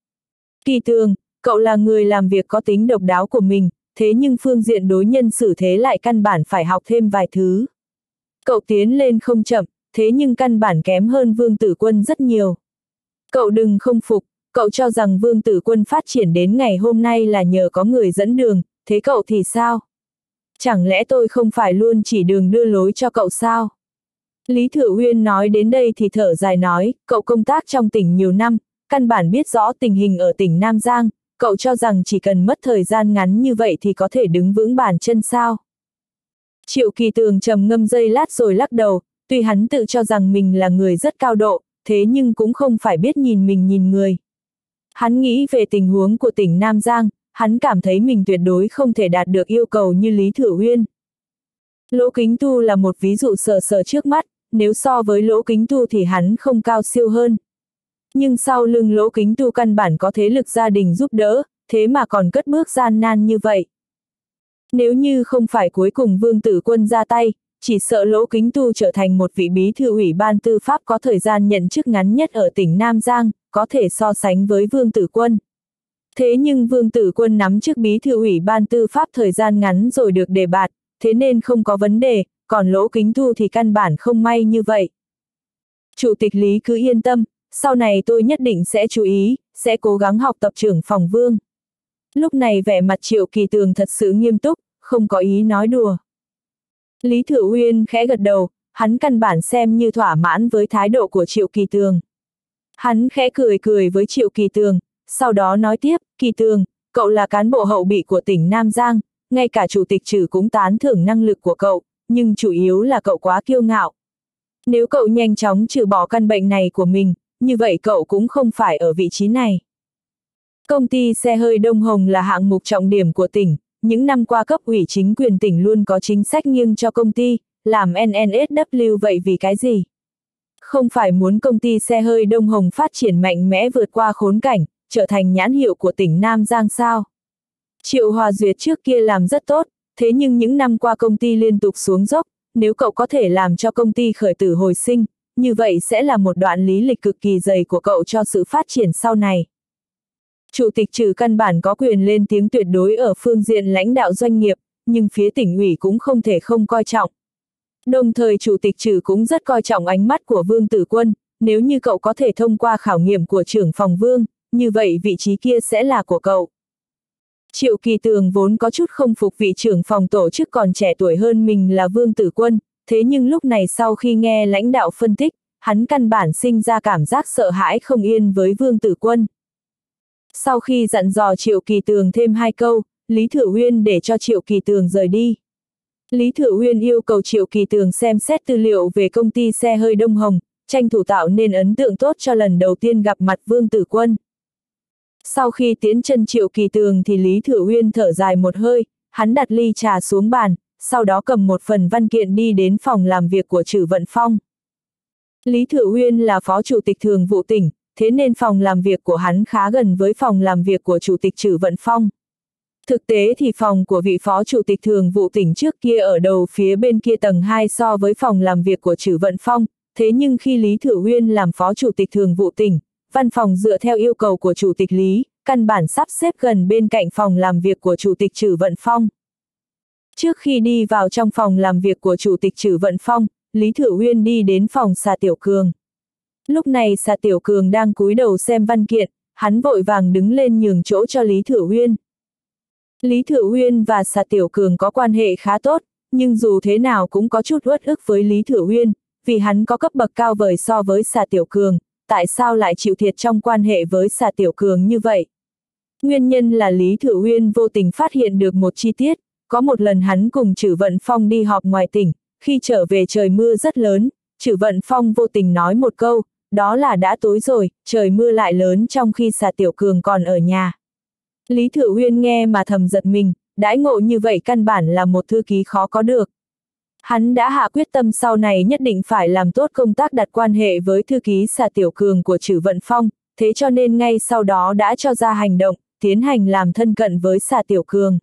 Kỳ Tường, cậu là người làm việc có tính độc đáo của mình, thế nhưng phương diện đối nhân xử thế lại căn bản phải học thêm vài thứ. Cậu tiến lên không chậm, thế nhưng căn bản kém hơn Vương Tử Quân rất nhiều. Cậu đừng không phục, cậu cho rằng Vương Tử Quân phát triển đến ngày hôm nay là nhờ có người dẫn đường, thế cậu thì sao? Chẳng lẽ tôi không phải luôn chỉ đường đưa lối cho cậu sao? Lý Thừa Uyên nói đến đây thì thở dài nói, cậu công tác trong tỉnh nhiều năm, căn bản biết rõ tình hình ở tỉnh Nam Giang, cậu cho rằng chỉ cần mất thời gian ngắn như vậy thì có thể đứng vững bàn chân sao? Triệu Kỳ Tường trầm ngâm giây lát rồi lắc đầu, tuy hắn tự cho rằng mình là người rất cao độ, thế nhưng cũng không phải biết nhìn mình nhìn người. Hắn nghĩ về tình huống của tỉnh Nam Giang, hắn cảm thấy mình tuyệt đối không thể đạt được yêu cầu như Lý Thừa Uyên. Lỗ Kính Tu là một ví dụ sờ sờ trước mắt, nếu so với Lỗ Kính Tu thì hắn không cao siêu hơn. Nhưng sau lưng Lỗ Kính Tu căn bản có thế lực gia đình giúp đỡ, thế mà còn cất bước gian nan như vậy. Nếu như không phải cuối cùng Vương Tử Quân ra tay, chỉ sợ Lỗ Kính Tu trở thành một vị bí thư ủy ban tư pháp có thời gian nhận chức ngắn nhất ở tỉnh Nam Giang, có thể so sánh với Vương Tử Quân. Thế nhưng Vương Tử Quân nắm chức bí thư ủy ban tư pháp thời gian ngắn rồi được đề bạt, thế nên không có vấn đề, còn Lỗ Kính Tu thì căn bản không may như vậy. Chủ tịch Lý cứ yên tâm, sau này tôi nhất định sẽ chú ý, sẽ cố gắng học tập trưởng phòng Vương. Lúc này vẻ mặt Triệu Kỳ Tường thật sự nghiêm túc, không có ý nói đùa. Lý Thừa Uyên khẽ gật đầu, hắn căn bản xem như thỏa mãn với thái độ của Triệu Kỳ Tường. Hắn khẽ cười cười với Triệu Kỳ Tường, sau đó nói tiếp, Kỳ Tường, cậu là cán bộ hậu bị của tỉnh Nam Giang, ngay cả chủ tịch Trử cũng tán thưởng năng lực của cậu, nhưng chủ yếu là cậu quá kiêu ngạo. Nếu cậu nhanh chóng trừ bỏ căn bệnh này của mình, như vậy cậu cũng không phải ở vị trí này. Công ty xe hơi Đông Hồng là hạng mục trọng điểm của tỉnh, những năm qua cấp ủy chính quyền tỉnh luôn có chính sách nghiêng cho công ty, làm en en ét vê vậy vì cái gì? Không phải muốn công ty xe hơi Đông Hồng phát triển mạnh mẽ vượt qua khốn cảnh, trở thành nhãn hiệu của tỉnh Nam Giang sao? Triệu Hòa Duyệt trước kia làm rất tốt, thế nhưng những năm qua công ty liên tục xuống dốc, nếu cậu có thể làm cho công ty khởi tử hồi sinh, như vậy sẽ là một đoạn lý lịch cực kỳ dày của cậu cho sự phát triển sau này. Chủ tịch Trử căn bản có quyền lên tiếng tuyệt đối ở phương diện lãnh đạo doanh nghiệp, nhưng phía tỉnh ủy cũng không thể không coi trọng. Đồng thời Chủ tịch Trử cũng rất coi trọng ánh mắt của Vương Tử Quân, nếu như cậu có thể thông qua khảo nghiệm của trưởng phòng Vương, như vậy vị trí kia sẽ là của cậu. Triệu Kỳ Tường vốn có chút không phục vị trưởng phòng tổ chức còn trẻ tuổi hơn mình là Vương Tử Quân, thế nhưng lúc này sau khi nghe lãnh đạo phân tích, hắn căn bản sinh ra cảm giác sợ hãi không yên với Vương Tử Quân. Sau khi dặn dò Triệu Kỳ Tường thêm hai câu, Lý Thự Huyên để cho Triệu Kỳ Tường rời đi. Lý Thự Huyên yêu cầu Triệu Kỳ Tường xem xét tư liệu về công ty xe hơi Đông Hồng, tranh thủ tạo nên ấn tượng tốt cho lần đầu tiên gặp mặt Vương Tử Quân. Sau khi tiến chân Triệu Kỳ Tường thì Lý Thự Huyên thở dài một hơi, hắn đặt ly trà xuống bàn, sau đó cầm một phần văn kiện đi đến phòng làm việc của Trử Vận Phong. Lý Thự Huyên là phó chủ tịch thường vụ tỉnh, thế nên phòng làm việc của hắn khá gần với phòng làm việc của chủ tịch Trử Vận Phong. Thực tế thì phòng của vị phó chủ tịch thường vụ tỉnh trước kia ở đầu phía bên kia tầng hai so với phòng làm việc của Trử Vận Phong, thế nhưng khi Lý Thự Huyên làm phó chủ tịch thường vụ tỉnh, văn phòng dựa theo yêu cầu của chủ tịch Lý, căn bản sắp xếp gần bên cạnh phòng làm việc của chủ tịch Trử Vận Phong. Trước khi đi vào trong phòng làm việc của chủ tịch Trử Vận Phong, Lý Thự Huyên đi đến phòng Sa Tiểu Cường. Lúc này Sa Tiểu Cường đang cúi đầu xem văn kiện, hắn vội vàng đứng lên nhường chỗ cho Lý Thự Huyên. Lý Thự Huyên và Sa Tiểu Cường có quan hệ khá tốt, nhưng dù thế nào cũng có chút uất ức với Lý Thự Huyên, vì hắn có cấp bậc cao vời so với Sa Tiểu Cường, tại sao lại chịu thiệt trong quan hệ với Sa Tiểu Cường như vậy? Nguyên nhân là Lý Thự Huyên vô tình phát hiện được một chi tiết, có một lần hắn cùng Trử Vận Phong đi họp ngoài tỉnh, khi trở về trời mưa rất lớn, Trử Vận Phong vô tình nói một câu, đó là đã tối rồi, trời mưa lại lớn trong khi Sa Tiểu Cường còn ở nhà. Lý Thự Huyên nghe mà thầm giật mình, đãi ngộ như vậy căn bản là một thư ký khó có được. Hắn đã hạ quyết tâm sau này nhất định phải làm tốt công tác đặt quan hệ với thư ký Sa Tiểu Cường của Trử Vận Phong, thế cho nên ngay sau đó đã cho ra hành động, tiến hành làm thân cận với Sa Tiểu Cường.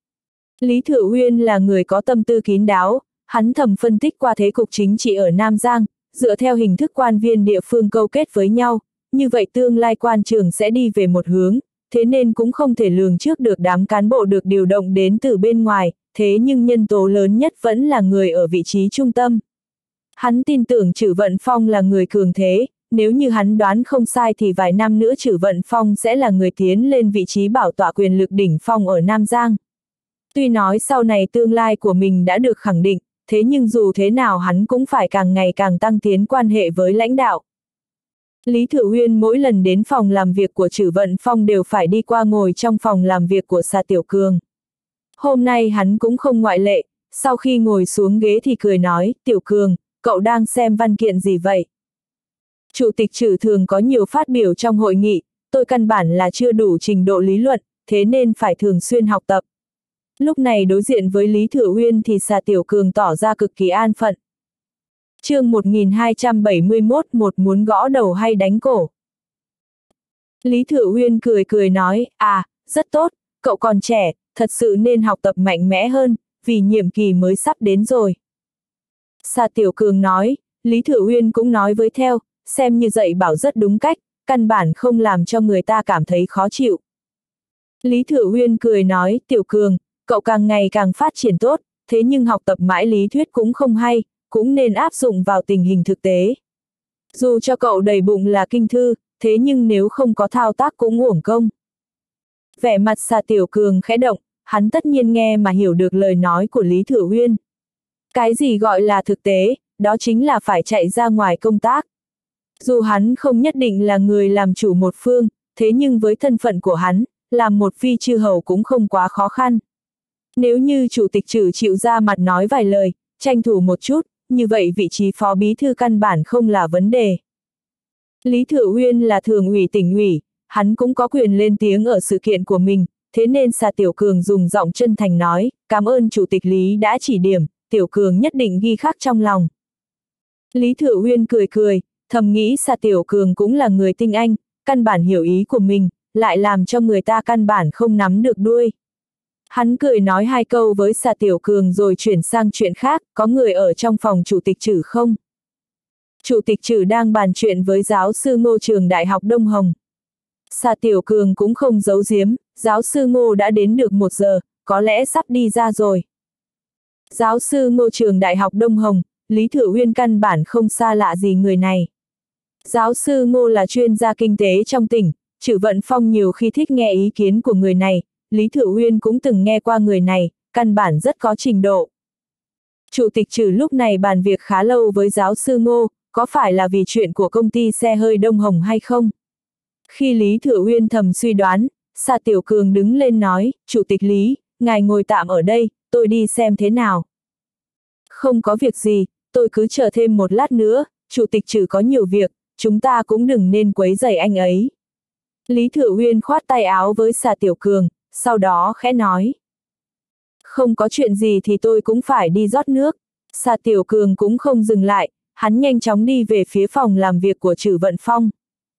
Lý Thự Huyên là người có tâm tư kín đáo, hắn thầm phân tích qua thế cục chính trị ở Nam Giang, dựa theo hình thức quan viên địa phương câu kết với nhau, như vậy tương lai quan trường sẽ đi về một hướng, thế nên cũng không thể lường trước được đám cán bộ được điều động đến từ bên ngoài, thế nhưng nhân tố lớn nhất vẫn là người ở vị trí trung tâm. Hắn tin tưởng Trử Vận Phong là người cường thế, nếu như hắn đoán không sai thì vài năm nữa Trử Vận Phong sẽ là người tiến lên vị trí bảo tọa quyền lực đỉnh phong ở Nam Giang. Tuy nói sau này tương lai của mình đã được khẳng định, thế nhưng dù thế nào hắn cũng phải càng ngày càng tăng tiến quan hệ với lãnh đạo. Lý Thự Huyên mỗi lần đến phòng làm việc của Trử Vận Phong đều phải đi qua ngồi trong phòng làm việc của Sa Tiểu Cường. Hôm nay hắn cũng không ngoại lệ, sau khi ngồi xuống ghế thì cười nói, Tiểu Cường, cậu đang xem văn kiện gì vậy? Chủ tịch Trử thường có nhiều phát biểu trong hội nghị, tôi căn bản là chưa đủ trình độ lý luận, thế nên phải thường xuyên học tập. Lúc này đối diện với Lý Thự Huyên thì Sa Tiểu Cường tỏ ra cực kỳ an phận. Chương một nghìn hai trăm bảy mươi mốt, một muốn gõ đầu hay đánh cổ. Lý Thự Huyên cười cười nói, à, rất tốt, cậu còn trẻ, thật sự nên học tập mạnh mẽ hơn, vì nhiệm kỳ mới sắp đến rồi. Sa Tiểu Cường nói, Lý Thự Huyên cũng nói với theo, xem như dạy bảo rất đúng cách, căn bản không làm cho người ta cảm thấy khó chịu. Lý Thự Huyên cười nói, Tiểu Cường, cậu càng ngày càng phát triển tốt, thế nhưng học tập mãi lý thuyết cũng không hay, cũng nên áp dụng vào tình hình thực tế. Dù cho cậu đầy bụng là kinh thư, thế nhưng nếu không có thao tác cũng uổng công. Vẻ mặt Sa Tiểu Cường khẽ động, hắn tất nhiên nghe mà hiểu được lời nói của Lý Thự Huyên. Cái gì gọi là thực tế, đó chính là phải chạy ra ngoài công tác. Dù hắn không nhất định là người làm chủ một phương, thế nhưng với thân phận của hắn, làm một vi chư hầu cũng không quá khó khăn. Nếu như chủ tịch Trử chịu ra mặt nói vài lời, tranh thủ một chút, như vậy vị trí phó bí thư căn bản không là vấn đề. Lý Thừa Uyên là thường ủy tỉnh ủy, hắn cũng có quyền lên tiếng ở sự kiện của mình, thế nên Sa Tiểu Cường dùng giọng chân thành nói, cảm ơn chủ tịch Lý đã chỉ điểm, Tiểu Cường nhất định ghi khắc trong lòng. Lý Thừa Uyên cười cười, thầm nghĩ Sa Tiểu Cường cũng là người tinh anh, căn bản hiểu ý của mình, lại làm cho người ta căn bản không nắm được đuôi. Hắn cười nói hai câu với Sa Tiểu Cường rồi chuyển sang chuyện khác, có người ở trong phòng chủ tịch Trử không? Chủ tịch Trử đang bàn chuyện với giáo sư Ngô trường Đại học Đông Hồng. Sa Tiểu Cường cũng không giấu giếm, giáo sư Ngô đã đến được một giờ, có lẽ sắp đi ra rồi. Giáo sư Ngô trường Đại học Đông Hồng, Lý Thừa Uyên căn bản không xa lạ gì người này. Giáo sư Ngô là chuyên gia kinh tế trong tỉnh, Trử Vận Phong nhiều khi thích nghe ý kiến của người này, Lý Thừa Uyên cũng từng nghe qua người này, căn bản rất có trình độ. Chủ tịch Trử lúc này bàn việc khá lâu với giáo sư Ngô, có phải là vì chuyện của công ty xe hơi Đông Hồng hay không? Khi Lý Thừa Uyên thầm suy đoán, Sa Tiểu Cường đứng lên nói, Chủ tịch Lý, ngài ngồi tạm ở đây, tôi đi xem thế nào. Không có việc gì, tôi cứ chờ thêm một lát nữa, Chủ tịch Trử có nhiều việc, chúng ta cũng đừng nên quấy rầy anh ấy. Lý Thừa Uyên khoát tay áo với Sa Tiểu Cường, sau đó khẽ nói. Không có chuyện gì thì tôi cũng phải đi rót nước. Sa Tiểu Cường cũng không dừng lại, hắn nhanh chóng đi về phía phòng làm việc của Trử Vận Phong.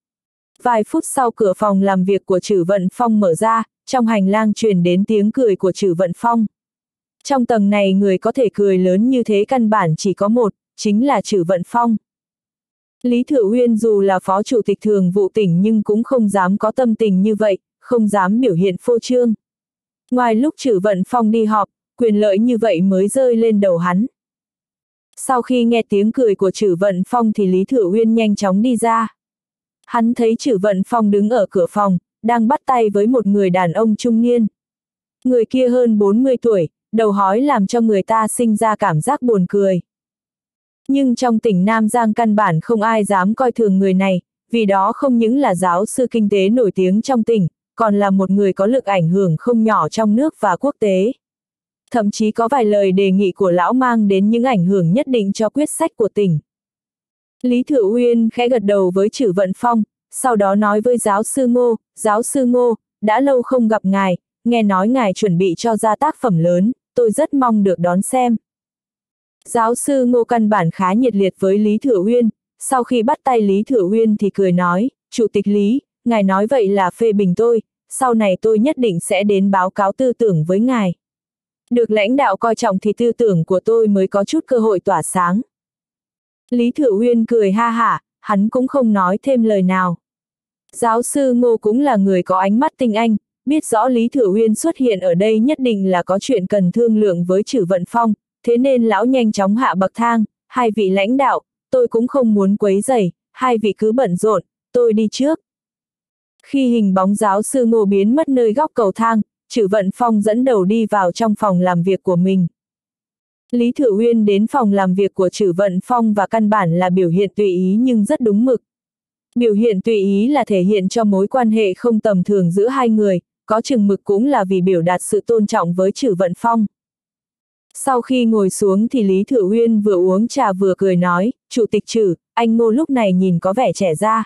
Vài phút sau cửa phòng làm việc của Trử Vận Phong mở ra, trong hành lang truyền đến tiếng cười của Trử Vận Phong. Trong tầng này người có thể cười lớn như thế căn bản chỉ có một, chính là Trử Vận Phong. Lý Thừa Uyên dù là phó chủ tịch thường vụ tỉnh nhưng cũng không dám có tâm tình như vậy, không dám biểu hiện phô trương. Ngoài lúc Trử Vận Phong đi họp, quyền lợi như vậy mới rơi lên đầu hắn. Sau khi nghe tiếng cười của Trử Vận Phong thì Lý Thừa Uyên nhanh chóng đi ra. Hắn thấy Trử Vận Phong đứng ở cửa phòng, đang bắt tay với một người đàn ông trung niên. Người kia hơn bốn mươi tuổi, đầu hói làm cho người ta sinh ra cảm giác buồn cười. Nhưng trong tỉnh Nam Giang căn bản không ai dám coi thường người này, vì đó không những là giáo sư kinh tế nổi tiếng trong tỉnh, còn là một người có lực ảnh hưởng không nhỏ trong nước và quốc tế. Thậm chí có vài lời đề nghị của lão mang đến những ảnh hưởng nhất định cho quyết sách của tỉnh. Lý Thừa Uyên khẽ gật đầu với Trử Vận Phong, sau đó nói với giáo sư Ngô, giáo sư Ngô, đã lâu không gặp ngài, nghe nói ngài chuẩn bị cho ra tác phẩm lớn, tôi rất mong được đón xem. Giáo sư Ngô căn bản khá nhiệt liệt với Lý Thừa Uyên, sau khi bắt tay Lý Thừa Uyên thì cười nói, Chủ tịch Lý, ngài nói vậy là phê bình tôi, sau này tôi nhất định sẽ đến báo cáo tư tưởng với ngài. Được lãnh đạo coi trọng thì tư tưởng của tôi mới có chút cơ hội tỏa sáng. Lý Thừa Uyên cười ha hả, hắn cũng không nói thêm lời nào. Giáo sư Ngô cũng là người có ánh mắt tinh anh, biết rõ Lý Thừa Uyên xuất hiện ở đây nhất định là có chuyện cần thương lượng với Trử Vận Phong, thế nên lão nhanh chóng hạ bậc thang, hai vị lãnh đạo, tôi cũng không muốn quấy rầy, hai vị cứ bận rộn, tôi đi trước. Khi hình bóng giáo sư Ngô biến mất nơi góc cầu thang, Trử Vận Phong dẫn đầu đi vào trong phòng làm việc của mình. Lý Thừa Uyên đến phòng làm việc của Trử Vận Phong và căn bản là biểu hiện tùy ý nhưng rất đúng mực. Biểu hiện tùy ý là thể hiện cho mối quan hệ không tầm thường giữa hai người, có chừng mực cũng là vì biểu đạt sự tôn trọng với Trử Vận Phong. Sau khi ngồi xuống thì Lý Thừa Uyên vừa uống trà vừa cười nói, Chủ tịch Trử, anh Ngô lúc này nhìn có vẻ trẻ ra.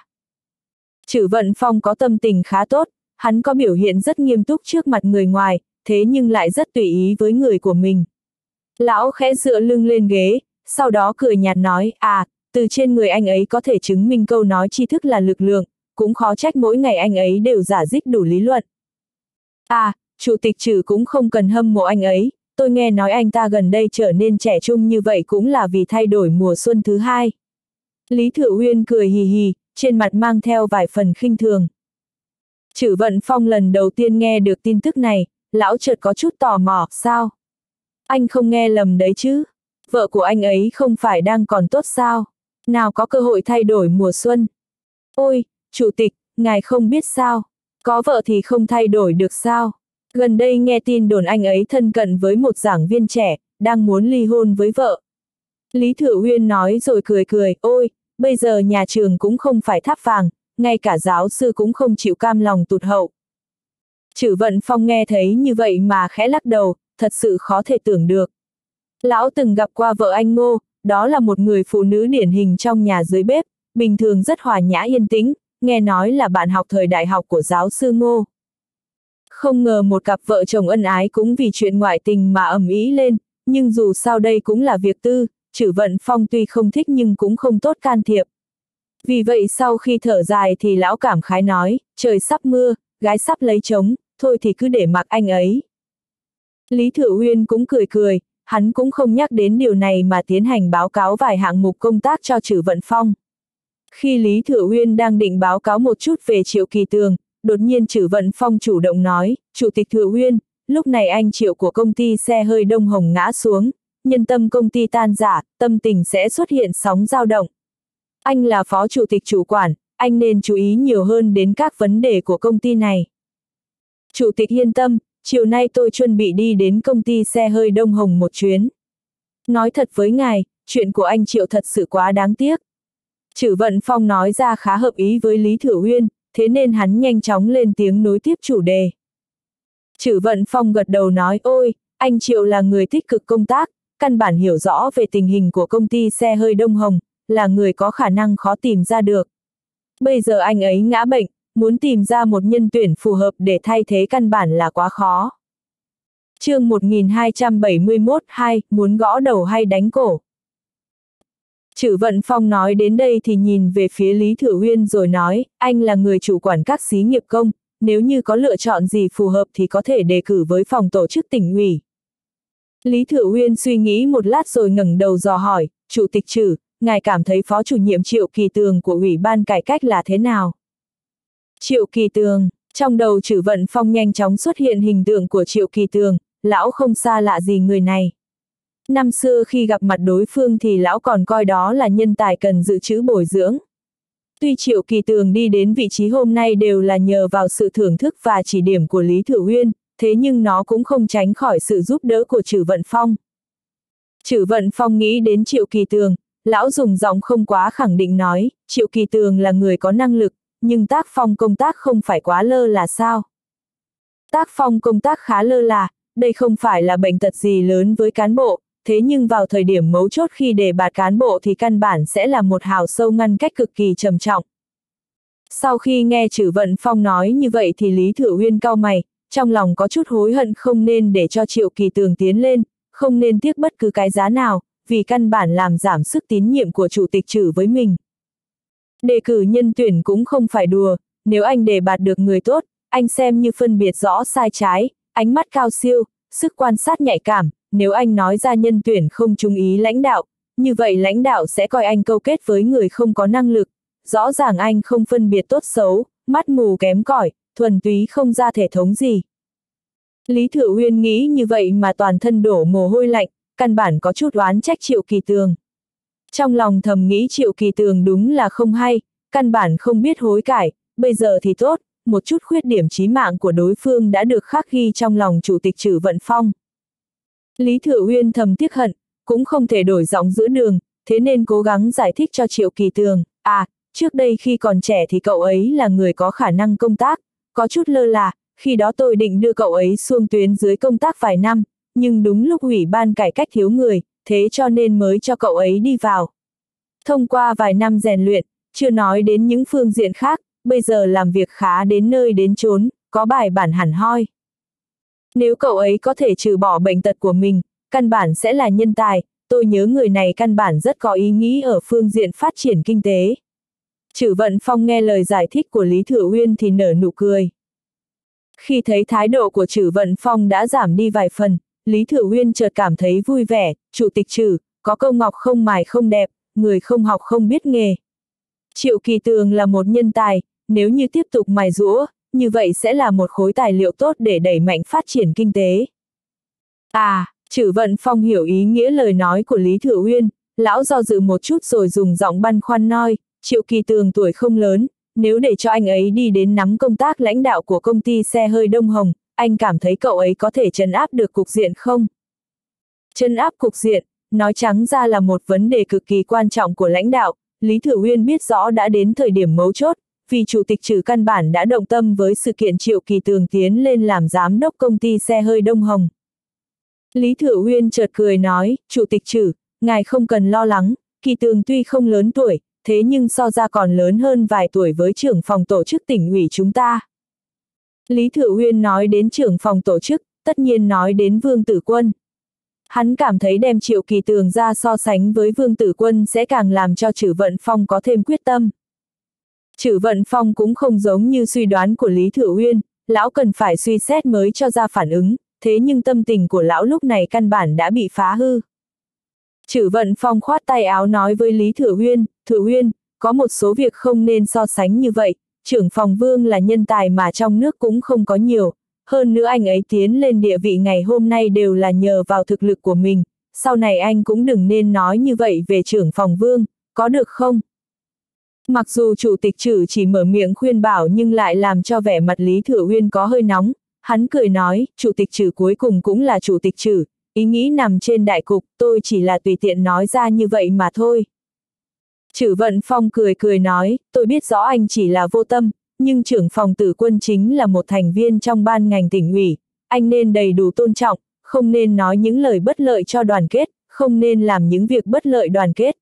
Trử Vận Phong có tâm tình khá tốt, hắn có biểu hiện rất nghiêm túc trước mặt người ngoài, thế nhưng lại rất tùy ý với người của mình. Lão khẽ dựa lưng lên ghế, sau đó cười nhạt nói, à, từ trên người anh ấy có thể chứng minh câu nói tri thức là lực lượng, cũng khó trách mỗi ngày anh ấy đều giả dích đủ lý luận. À, Chủ tịch Trử cũng không cần hâm mộ anh ấy, tôi nghe nói anh ta gần đây trở nên trẻ trung như vậy cũng là vì thay đổi mùa xuân thứ hai. Lý Thừa Uyên cười hì hì, trên mặt mang theo vài phần khinh thường. Trử Vận Phong lần đầu tiên nghe được tin tức này, lão chợt có chút tò mò, sao? Anh không nghe lầm đấy chứ? Vợ của anh ấy không phải đang còn tốt sao? Nào có cơ hội thay đổi mùa xuân? Ôi, Chủ tịch, ngài không biết sao? Có vợ thì không thay đổi được sao? Gần đây nghe tin đồn anh ấy thân cận với một giảng viên trẻ, đang muốn ly hôn với vợ. Lý Thừa Uyên nói rồi cười cười, ôi, bây giờ nhà trường cũng không phải tháp vàng, ngay cả giáo sư cũng không chịu cam lòng tụt hậu. Chử Vận Phong nghe thấy như vậy mà khẽ lắc đầu, thật sự khó thể tưởng được. Lão từng gặp qua vợ anh Ngô, đó là một người phụ nữ điển hình trong nhà dưới bếp, bình thường rất hòa nhã yên tĩnh, nghe nói là bạn học thời đại học của giáo sư Ngô. Không ngờ một cặp vợ chồng ân ái cũng vì chuyện ngoại tình mà ầm ĩ lên, nhưng dù sao đây cũng là việc tư, Chử Vận Phong tuy không thích nhưng cũng không tốt can thiệp. Vì vậy sau khi thở dài thì lão cảm khái nói, trời sắp mưa, gái sắp lấy chồng, thôi thì cứ để mặc anh ấy. Lý Thừa Uyên cũng cười cười, hắn cũng không nhắc đến điều này mà tiến hành báo cáo vài hạng mục công tác cho Chử Vận Phong. Khi Lý Thừa Uyên đang định báo cáo một chút về Triệu Kỳ Tường, đột nhiên Chử Vận Phong chủ động nói, Chủ tịch Thừa Uyên, lúc này anh Triệu của công ty xe hơi Đông Hồng ngã xuống, nhân tâm công ty tan rã, tâm tình sẽ xuất hiện sóng dao động. Anh là phó chủ tịch chủ quản, anh nên chú ý nhiều hơn đến các vấn đề của công ty này. Chủ tịch yên tâm, chiều nay tôi chuẩn bị đi đến công ty xe hơi Đông Hồng một chuyến. Nói thật với ngài, chuyện của anh Triệu thật sự quá đáng tiếc. Chử Vận Phong nói ra khá hợp ý với Lý Thừa Uyên, thế nên hắn nhanh chóng lên tiếng nối tiếp chủ đề. Chử Vận Phong gật đầu nói, ôi, anh Triệu là người tích cực công tác, căn bản hiểu rõ về tình hình của công ty xe hơi Đông Hồng, là người có khả năng khó tìm ra được. Bây giờ anh ấy ngã bệnh, muốn tìm ra một nhân tuyển phù hợp để thay thế căn bản là quá khó. Chương một nghìn hai trăm bảy mươi mốt hai, muốn gõ đầu hay đánh cổ. Chử Vận Phong nói đến đây thì nhìn về phía Lý Thừa Uyên rồi nói, anh là người chủ quản các xí nghiệp công, nếu như có lựa chọn gì phù hợp thì có thể đề cử với phòng tổ chức tỉnh ủy. Lý Thừa Uyên suy nghĩ một lát rồi ngẩng đầu dò hỏi, Chủ tịch Chử, ngài cảm thấy phó chủ nhiệm Triệu Kỳ Tường của Ủy ban cải cách là thế nào? Triệu Kỳ Tường, trong đầu Chử Vận Phong nhanh chóng xuất hiện hình tượng của Triệu Kỳ Tường, lão không xa lạ gì người này. Năm xưa khi gặp mặt đối phương thì lão còn coi đó là nhân tài cần dự trữ bồi dưỡng. Tuy Triệu Kỳ Tường đi đến vị trí hôm nay đều là nhờ vào sự thưởng thức và chỉ điểm của Lý Thừa Uyên, thế nhưng nó cũng không tránh khỏi sự giúp đỡ của Chử Vận Phong. Chử Vận Phong nghĩ đến Triệu Kỳ Tường, lão dùng giọng không quá khẳng định nói, Triệu Kỳ Tường là người có năng lực, nhưng tác phong công tác không phải quá lơ là sao? Tác phong công tác khá lơ là, đây không phải là bệnh tật gì lớn với cán bộ, thế nhưng vào thời điểm mấu chốt khi đề bạt cán bộ thì căn bản sẽ là một hào sâu ngăn cách cực kỳ trầm trọng. Sau khi nghe Chử Vận Phong nói như vậy thì Lý Thừa Uyên cau mày, trong lòng có chút hối hận không nên để cho Triệu Kỳ Tường tiến lên, không nên tiếc bất cứ cái giá nào, vì căn bản làm giảm sức tín nhiệm của Chủ tịch Chử với mình. Đề cử nhân tuyển cũng không phải đùa, nếu anh đề bạt được người tốt, anh xem như phân biệt rõ sai trái, ánh mắt cao siêu, sức quan sát nhạy cảm, nếu anh nói ra nhân tuyển không chú ý lãnh đạo, như vậy lãnh đạo sẽ coi anh câu kết với người không có năng lực, rõ ràng anh không phân biệt tốt xấu, mắt mù kém cỏi, thuần túy không ra thể thống gì. Lý Thừa Uyên nghĩ như vậy mà toàn thân đổ mồ hôi lạnh, căn bản có chút oán trách Triệu Kỳ Tường. Trong lòng thầm nghĩ Triệu Kỳ Tường đúng là không hay, căn bản không biết hối cải, bây giờ thì tốt, một chút khuyết điểm chí mạng của đối phương đã được khắc ghi trong lòng Chủ tịch Chử Vận Phong. Lý Thừa Uyên thầm tiếc hận, cũng không thể đổi giọng giữa đường, thế nên cố gắng giải thích cho Triệu Kỳ Tường, à, trước đây khi còn trẻ thì cậu ấy là người có khả năng công tác, có chút lơ là, khi đó tôi định đưa cậu ấy xuông tuyến dưới công tác vài năm, nhưng đúng lúc Ủy ban cải cách thiếu người, thế cho nên mới cho cậu ấy đi vào. Thông qua vài năm rèn luyện, chưa nói đến những phương diện khác, bây giờ làm việc khá đến nơi đến chốn, có bài bản hẳn hoi. Nếu cậu ấy có thể trừ bỏ bệnh tật của mình, căn bản sẽ là nhân tài, tôi nhớ người này căn bản rất có ý nghĩ ở phương diện phát triển kinh tế. Chử Vận Phong nghe lời giải thích của Lý Thừa Uyên thì nở nụ cười. Khi thấy thái độ của Chử Vận Phong đã giảm đi vài phần, Lý Thừa Uyên chợt cảm thấy vui vẻ, Chủ tịch Chử, có câu ngọc không mài không đẹp, người không học không biết nghề. Triệu Kỳ Tường là một nhân tài, nếu như tiếp tục mài giũa, như vậy sẽ là một khối tài liệu tốt để đẩy mạnh phát triển kinh tế. À, Chử Vận Phong hiểu ý nghĩa lời nói của Lý Thừa Uyên, lão do dự một chút rồi dùng giọng băn khoăn nói, Triệu Kỳ Tường tuổi không lớn, nếu để cho anh ấy đi đến nắm công tác lãnh đạo của công ty xe hơi Đông Hồng, anh cảm thấy cậu ấy có thể trấn áp được cục diện không? Trấn áp cục diện, nói trắng ra là một vấn đề cực kỳ quan trọng của lãnh đạo, Lý Thừa Uyên biết rõ đã đến thời điểm mấu chốt, vì chủ tịch Trử căn bản đã động tâm với sự kiện Triệu Kỳ Tường tiến lên làm giám đốc công ty xe hơi Đông Hồng. Lý Thừa Uyên chợt cười nói, Chủ tịch Trử, ngài không cần lo lắng, Kỳ Tường tuy không lớn tuổi, thế nhưng so ra còn lớn hơn vài tuổi với trưởng phòng tổ chức tỉnh ủy chúng ta. Lý Thừa Uyên nói đến trưởng phòng tổ chức, tất nhiên nói đến Vương Tử Quân. Hắn cảm thấy đem Triệu Kỳ Tường ra so sánh với Vương Tử Quân sẽ càng làm cho Trử Vận Phong có thêm quyết tâm. Trử Vận Phong cũng không giống như suy đoán của Lý Thừa Uyên, lão cần phải suy xét mới cho ra phản ứng, thế nhưng tâm tình của lão lúc này căn bản đã bị phá hư. Trử Vận Phong khoát tay áo nói với Lý Thừa Uyên, Thừa Uyên, có một số việc không nên so sánh như vậy, trưởng phòng Vương là nhân tài mà trong nước cũng không có nhiều, hơn nữa anh ấy tiến lên địa vị ngày hôm nay đều là nhờ vào thực lực của mình, sau này anh cũng đừng nên nói như vậy về trưởng phòng Vương, có được không? Mặc dù chủ tịch Trử chỉ mở miệng khuyên bảo nhưng lại làm cho vẻ mặt Lý Thừa Uyên có hơi nóng, hắn cười nói, chủ tịch Trử cuối cùng cũng là chủ tịch Trử, ý nghĩ nằm trên đại cục, tôi chỉ là tùy tiện nói ra như vậy mà thôi. Trử Vận Phong cười cười nói, tôi biết rõ anh chỉ là vô tâm, nhưng trưởng phòng Tử Quân chính là một thành viên trong ban ngành tỉnh ủy, anh nên đầy đủ tôn trọng, không nên nói những lời bất lợi cho đoàn kết, không nên làm những việc bất lợi đoàn kết.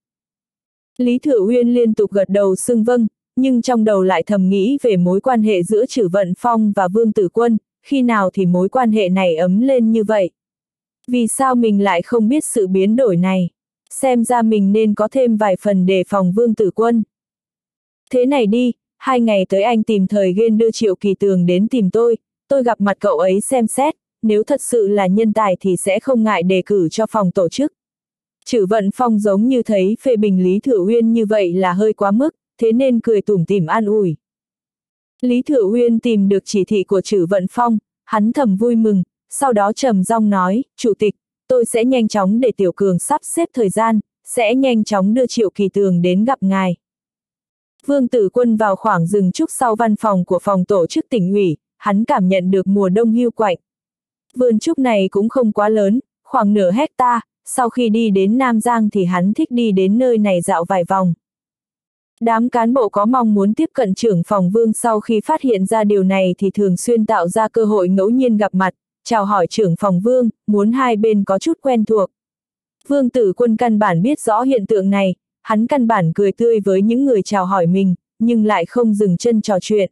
Lý Thừa Uyên liên tục gật đầu xưng vâng, nhưng trong đầu lại thầm nghĩ về mối quan hệ giữa Trử Vận Phong và Vương Tử Quân, khi nào thì mối quan hệ này ấm lên như vậy? Vì sao mình lại không biết sự biến đổi này? Xem ra mình nên có thêm vài phần đề phòng Vương Tử Quân. Thế này đi, hai ngày tới anh tìm thời gian đưa Triệu Kỳ Tường đến tìm tôi, tôi gặp mặt cậu ấy xem xét, nếu thật sự là nhân tài thì sẽ không ngại đề cử cho phòng tổ chức. Trử Vận Phong giống như thấy phê bình Lý Thừa Uyên như vậy là hơi quá mức, thế nên cười tủm tỉm an ủi. Lý Thừa Uyên tìm được chỉ thị của Trử Vận Phong, hắn thầm vui mừng, sau đó trầm giọng nói, Chủ tịch, tôi sẽ nhanh chóng để Tiểu Cường sắp xếp thời gian, sẽ nhanh chóng đưa Triệu Kỳ Tường đến gặp ngài. Vương Tử Quân vào khoảng rừng trúc sau văn phòng của phòng tổ chức tỉnh ủy, hắn cảm nhận được mùa đông hiu quạnh. Vườn trúc này cũng không quá lớn, khoảng nửa hecta, sau khi đi đến Nam Giang thì hắn thích đi đến nơi này dạo vài vòng. Đám cán bộ có mong muốn tiếp cận trưởng phòng Vương sau khi phát hiện ra điều này thì thường xuyên tạo ra cơ hội ngẫu nhiên gặp mặt, chào hỏi trưởng phòng Vương, muốn hai bên có chút quen thuộc. Vương Tử Quân căn bản biết rõ hiện tượng này, hắn căn bản cười tươi với những người chào hỏi mình, nhưng lại không dừng chân trò chuyện.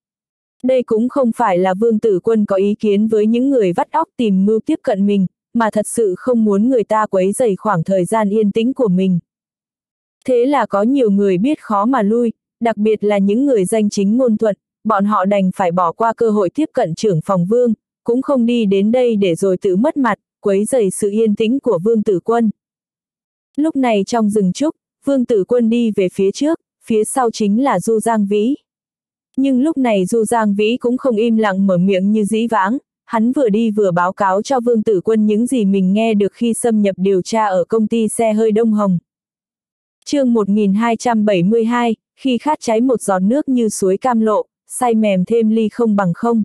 Đây cũng không phải là Vương Tử Quân có ý kiến với những người vắt óc tìm mưu tiếp cận mình, mà thật sự không muốn người ta quấy rầy khoảng thời gian yên tĩnh của mình. Thế là có nhiều người biết khó mà lui, đặc biệt là những người danh chính ngôn thuận, bọn họ đành phải bỏ qua cơ hội tiếp cận trưởng phòng Vương, cũng không đi đến đây để rồi tự mất mặt, quấy rầy sự yên tĩnh của Vương Tử Quân. Lúc này trong rừng trúc, Vương Tử Quân đi về phía trước, phía sau chính là Du Giang Vĩ. Nhưng lúc này Du Giang Vĩ cũng không im lặng mở miệng như dĩ vãng, hắn vừa đi vừa báo cáo cho Vương Tử Quân những gì mình nghe được khi xâm nhập điều tra ở công ty xe hơi Đông Hồng. Chương một nghìn hai trăm bảy mươi hai, khi khát cháy một giọt nước như suối cam lộ, say mềm thêm ly không bằng không.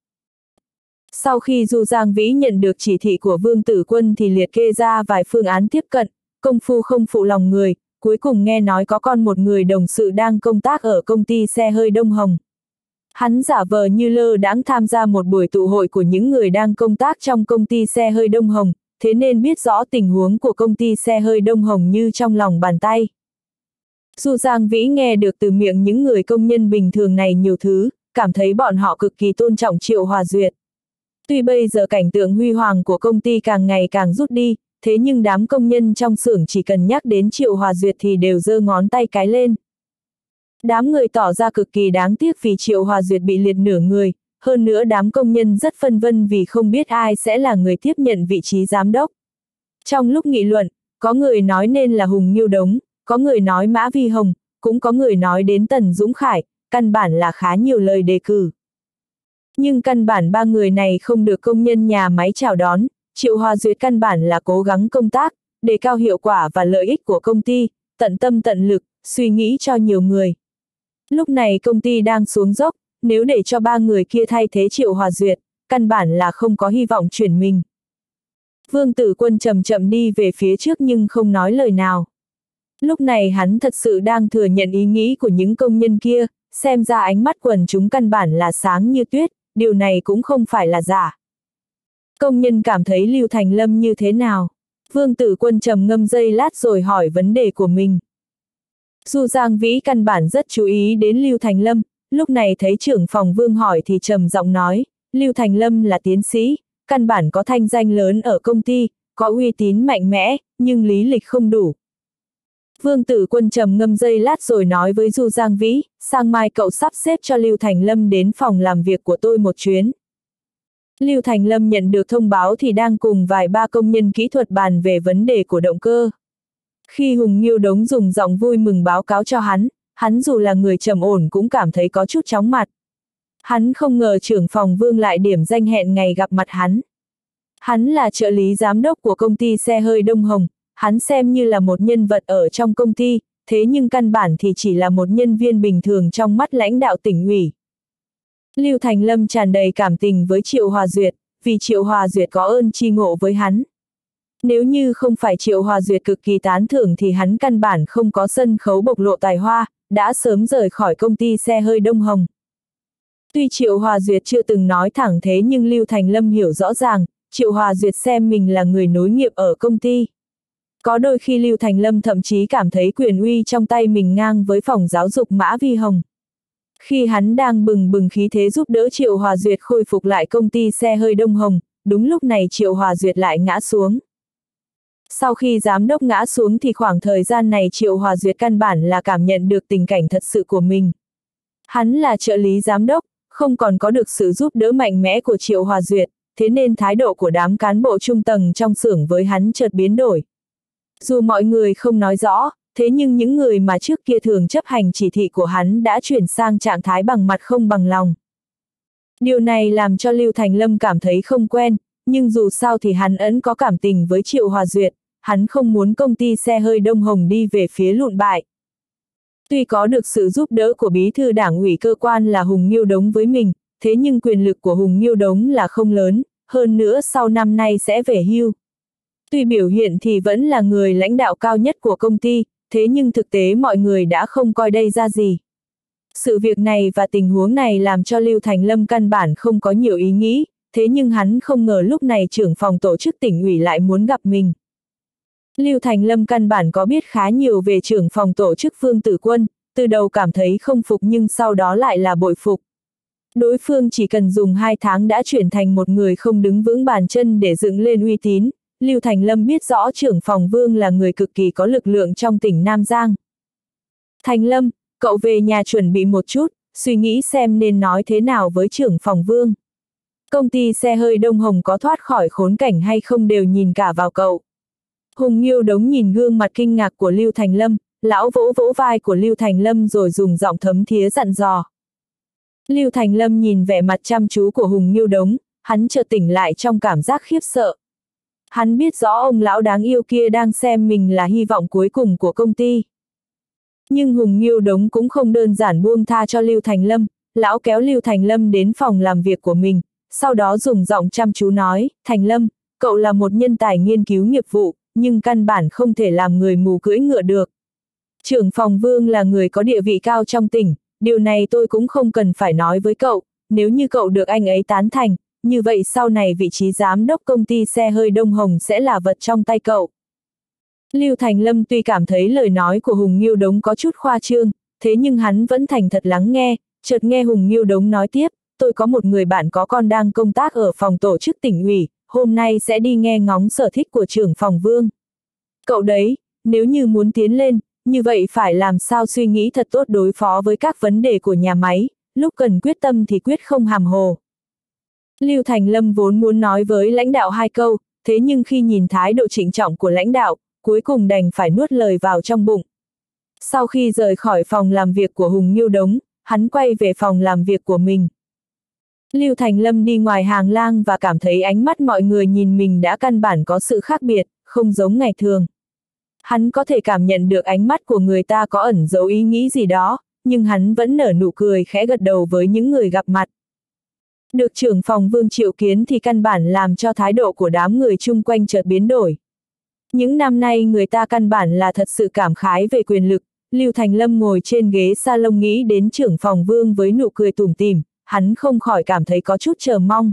Sau khi Du Giang Vĩ nhận được chỉ thị của Vương Tử Quân thì liệt kê ra vài phương án tiếp cận, công phu không phụ lòng người, cuối cùng nghe nói có con một người đồng sự đang công tác ở công ty xe hơi Đông Hồng. Hắn giả vờ như lơ đãng tham gia một buổi tụ hội của những người đang công tác trong công ty xe hơi Đông Hồng, thế nên biết rõ tình huống của công ty xe hơi Đông Hồng như trong lòng bàn tay. Du Giang Vĩ nghe được từ miệng những người công nhân bình thường này nhiều thứ, cảm thấy bọn họ cực kỳ tôn trọng Triệu Hòa Duyệt. Tuy bây giờ cảnh tượng huy hoàng của công ty càng ngày càng rút đi, thế nhưng đám công nhân trong xưởng chỉ cần nhắc đến Triệu Hòa Duyệt thì đều giơ ngón tay cái lên. Đám người tỏ ra cực kỳ đáng tiếc vì Triệu Hòa Duyệt bị liệt nửa người, hơn nữa đám công nhân rất phân vân vì không biết ai sẽ là người tiếp nhận vị trí giám đốc. Trong lúc nghị luận, có người nói nên là Hùng Nghiêu Đống, có người nói Mã Vi Hồng, cũng có người nói đến Tần Dũng Khải, căn bản là khá nhiều lời đề cử. Nhưng căn bản ba người này không được công nhân nhà máy chào đón, Triệu Hòa Duyệt căn bản là cố gắng công tác, đề cao hiệu quả và lợi ích của công ty, tận tâm tận lực, suy nghĩ cho nhiều người. Lúc này công ty đang xuống dốc, nếu để cho ba người kia thay thế Triệu Hòa Duyệt, căn bản là không có hy vọng chuyển mình. Vương Tử Quân chậm chậm đi về phía trước nhưng không nói lời nào. Lúc này hắn thật sự đang thừa nhận ý nghĩ của những công nhân kia, xem ra ánh mắt quần chúng căn bản là sáng như tuyết, điều này cũng không phải là giả. Công nhân cảm thấy Lưu Thành Lâm như thế nào? Vương Tử Quân trầm ngâm giây lát rồi hỏi vấn đề của mình. Du Giang Vĩ căn bản rất chú ý đến Lưu Thành Lâm, lúc này thấy trưởng phòng Vương hỏi thì trầm giọng nói, Lưu Thành Lâm là tiến sĩ, căn bản có thanh danh lớn ở công ty, có uy tín mạnh mẽ, nhưng lý lịch không đủ. Vương Tử Quân trầm ngâm giây lát rồi nói với Du Giang Vĩ, sang mai cậu sắp xếp cho Lưu Thành Lâm đến phòng làm việc của tôi một chuyến. Lưu Thành Lâm nhận được thông báo thì đang cùng vài ba công nhân kỹ thuật bàn về vấn đề của động cơ. Khi Hùng Nghiêu Đống dùng giọng vui mừng báo cáo cho hắn, hắn dù là người trầm ổn cũng cảm thấy có chút chóng mặt. Hắn không ngờ trưởng phòng Vương lại điểm danh hẹn ngày gặp mặt hắn. Hắn là trợ lý giám đốc của công ty xe hơi Đông Hồng, hắn xem như là một nhân vật ở trong công ty, thế nhưng căn bản thì chỉ là một nhân viên bình thường trong mắt lãnh đạo tỉnh ủy. Lưu Thành Lâm tràn đầy cảm tình với Triệu Hòa Duyệt, vì Triệu Hòa Duyệt có ơn tri ngộ với hắn. Nếu như không phải Triệu Hòa Duyệt cực kỳ tán thưởng thì hắn căn bản không có sân khấu bộc lộ tài hoa, đã sớm rời khỏi công ty xe hơi Đông Hồng. Tuy Triệu Hòa Duyệt chưa từng nói thẳng thế nhưng Lưu Thành Lâm hiểu rõ ràng, Triệu Hòa Duyệt xem mình là người nối nghiệp ở công ty. Có đôi khi Lưu Thành Lâm thậm chí cảm thấy quyền uy trong tay mình ngang với phòng giáo dục Mã Vi Hồng. Khi hắn đang bừng bừng khí thế giúp đỡ Triệu Hòa Duyệt khôi phục lại công ty xe hơi Đông Hồng, đúng lúc này Triệu Hòa Duyệt lại ngã xuống. Sau khi giám đốc ngã xuống thì khoảng thời gian này Triệu Hòa Duyệt căn bản là cảm nhận được tình cảnh thật sự của mình. Hắn là trợ lý giám đốc, không còn có được sự giúp đỡ mạnh mẽ của Triệu Hòa Duyệt, thế nên thái độ của đám cán bộ trung tầng trong xưởng với hắn chợt biến đổi. Dù mọi người không nói rõ, thế nhưng những người mà trước kia thường chấp hành chỉ thị của hắn đã chuyển sang trạng thái bằng mặt không bằng lòng. Điều này làm cho Lưu Thành Lâm cảm thấy không quen, nhưng dù sao thì hắn vẫn có cảm tình với Triệu Hòa Duyệt, hắn không muốn công ty xe hơi Đông Hồng đi về phía lụn bại. Tuy có được sự giúp đỡ của bí thư đảng ủy cơ quan là Hùng Nghiêu Đống với mình, thế nhưng quyền lực của Hùng Nghiêu Đống là không lớn, hơn nữa sau năm nay sẽ về hưu. Tuy biểu hiện thì vẫn là người lãnh đạo cao nhất của công ty, thế nhưng thực tế mọi người đã không coi đây ra gì. Sự việc này và tình huống này làm cho Lưu Thành Lâm căn bản không có nhiều ý nghĩ, thế nhưng hắn không ngờ lúc này trưởng phòng tổ chức tỉnh ủy lại muốn gặp mình. Lưu Thành Lâm căn bản có biết khá nhiều về trưởng phòng tổ chức Vương Tử Quân, từ đầu cảm thấy không phục nhưng sau đó lại là bội phục. Đối phương chỉ cần dùng hai tháng đã chuyển thành một người không đứng vững bàn chân để dựng lên uy tín. Lưu Thành Lâm biết rõ trưởng phòng Vương là người cực kỳ có lực lượng trong tỉnh Nam Giang. Thành Lâm, cậu về nhà chuẩn bị một chút, suy nghĩ xem nên nói thế nào với trưởng phòng Vương. Công ty xe hơi Đông Hồng có thoát khỏi khốn cảnh hay không đều nhìn cả vào cậu. Hùng Nghiêu Đống nhìn gương mặt kinh ngạc của Lưu Thành Lâm, lão vỗ vỗ vai của Lưu Thành Lâm rồi dùng giọng thấm thía dặn dò. Lưu Thành Lâm nhìn vẻ mặt chăm chú của Hùng Nghiêu Đống, hắn chợt tỉnh lại trong cảm giác khiếp sợ. Hắn biết rõ ông lão đáng yêu kia đang xem mình là hy vọng cuối cùng của công ty. Nhưng Hùng Nghiêu Đống cũng không đơn giản buông tha cho Lưu Thành Lâm, lão kéo Lưu Thành Lâm đến phòng làm việc của mình, sau đó dùng giọng chăm chú nói, Thành Lâm, cậu là một nhân tài nghiên cứu nghiệp vụ, nhưng căn bản không thể làm người mù cưỡi ngựa được. Trưởng phòng Vương là người có địa vị cao trong tỉnh, điều này tôi cũng không cần phải nói với cậu, nếu như cậu được anh ấy tán thành, như vậy sau này vị trí giám đốc công ty xe hơi Đông Hồng sẽ là vật trong tay cậu. Lưu Thành Lâm tuy cảm thấy lời nói của Hùng Nghiêu Đống có chút khoa trương, thế nhưng hắn vẫn thành thật lắng nghe, chợt nghe Hùng Nghiêu Đống nói tiếp, tôi có một người bạn có con đang công tác ở phòng tổ chức tỉnh ủy, hôm nay sẽ đi nghe ngóng sở thích của trưởng phòng Vương. Cậu đấy, nếu như muốn tiến lên, như vậy phải làm sao suy nghĩ thật tốt đối phó với các vấn đề của nhà máy, lúc cần quyết tâm thì quyết không hàm hồ. Lưu Thành Lâm vốn muốn nói với lãnh đạo hai câu, thế nhưng khi nhìn thái độ trịnh trọng của lãnh đạo, cuối cùng đành phải nuốt lời vào trong bụng. Sau khi rời khỏi phòng làm việc của Hùng Nghiêu Đống, hắn quay về phòng làm việc của mình. Lưu Thành Lâm đi ngoài hàng lang và cảm thấy ánh mắt mọi người nhìn mình đã căn bản có sự khác biệt, không giống ngày thường. Hắn có thể cảm nhận được ánh mắt của người ta có ẩn giấu ý nghĩ gì đó, nhưng hắn vẫn nở nụ cười khẽ gật đầu với những người gặp mặt. Được trưởng phòng Vương triệu kiến thì căn bản làm cho thái độ của đám người chung quanh chợt biến đổi. Những năm nay người ta căn bản là thật sự cảm khái về quyền lực, Lưu Thành Lâm ngồi trên ghế salon nghĩ đến trưởng phòng Vương với nụ cười tủm tỉm, hắn không khỏi cảm thấy có chút chờ mong.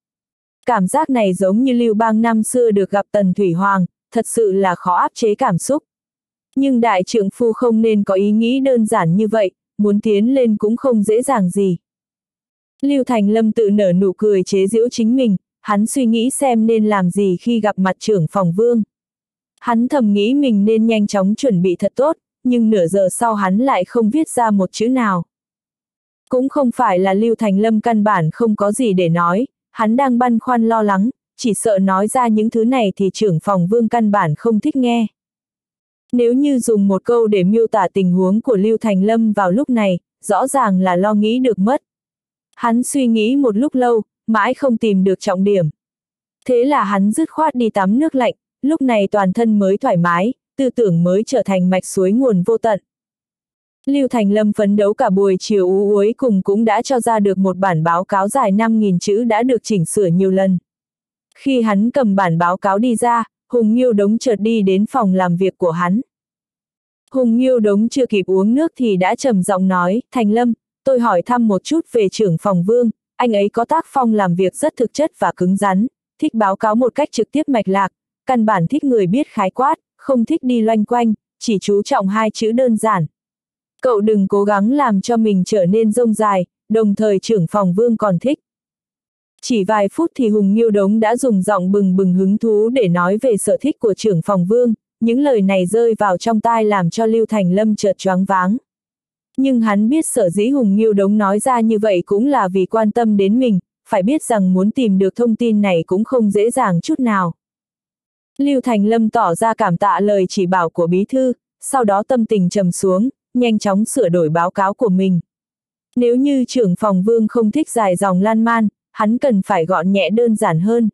Cảm giác này giống như Lưu Bang năm xưa được gặp Tần Thủy Hoàng, thật sự là khó áp chế cảm xúc. Nhưng đại trượng phu không nên có ý nghĩ đơn giản như vậy, muốn tiến lên cũng không dễ dàng gì. Lưu Thành Lâm tự nở nụ cười chế giễu chính mình, hắn suy nghĩ xem nên làm gì khi gặp mặt trưởng phòng Vương. Hắn thầm nghĩ mình nên nhanh chóng chuẩn bị thật tốt, nhưng nửa giờ sau hắn lại không viết ra một chữ nào. Cũng không phải là Lưu Thành Lâm căn bản không có gì để nói, hắn đang băn khoăn lo lắng, chỉ sợ nói ra những thứ này thì trưởng phòng Vương căn bản không thích nghe. Nếu như dùng một câu để miêu tả tình huống của Lưu Thành Lâm vào lúc này, rõ ràng là lo nghĩ được mất. Hắn suy nghĩ một lúc lâu, mãi không tìm được trọng điểm. Thế là hắn dứt khoát đi tắm nước lạnh, lúc này toàn thân mới thoải mái, tư tưởng mới trở thành mạch suối nguồn vô tận. Lưu Thành Lâm phấn đấu cả buổi chiều ú uối cùng cũng đã cho ra được một bản báo cáo dài năm nghìn chữ đã được chỉnh sửa nhiều lần. Khi hắn cầm bản báo cáo đi ra, Hùng Nghiêu Đống chợt đi đến phòng làm việc của hắn. Hùng Nghiêu Đống chưa kịp uống nước thì đã trầm giọng nói, Thành Lâm, tôi hỏi thăm một chút về trưởng phòng Vương, anh ấy có tác phong làm việc rất thực chất và cứng rắn, thích báo cáo một cách trực tiếp mạch lạc, căn bản thích người biết khái quát, không thích đi loanh quanh, chỉ chú trọng hai chữ đơn giản. Cậu đừng cố gắng làm cho mình trở nên rông dài, đồng thời trưởng phòng Vương còn thích. Chỉ vài phút thì Hùng Nghiêu Đống đã dùng giọng bừng bừng hứng thú để nói về sở thích của trưởng phòng Vương, những lời này rơi vào trong tai làm cho Lưu Thành Lâm chợt choáng váng. Nhưng hắn biết sở dĩ Hùng Nghiêu Đống nói ra như vậy cũng là vì quan tâm đến mình, phải biết rằng muốn tìm được thông tin này cũng không dễ dàng chút nào. Lưu Thành Lâm tỏ ra cảm tạ lời chỉ bảo của bí thư, sau đó tâm tình trầm xuống, nhanh chóng sửa đổi báo cáo của mình. Nếu như trưởng phòng Vương không thích dài dòng lan man, hắn cần phải gọn nhẹ đơn giản hơn.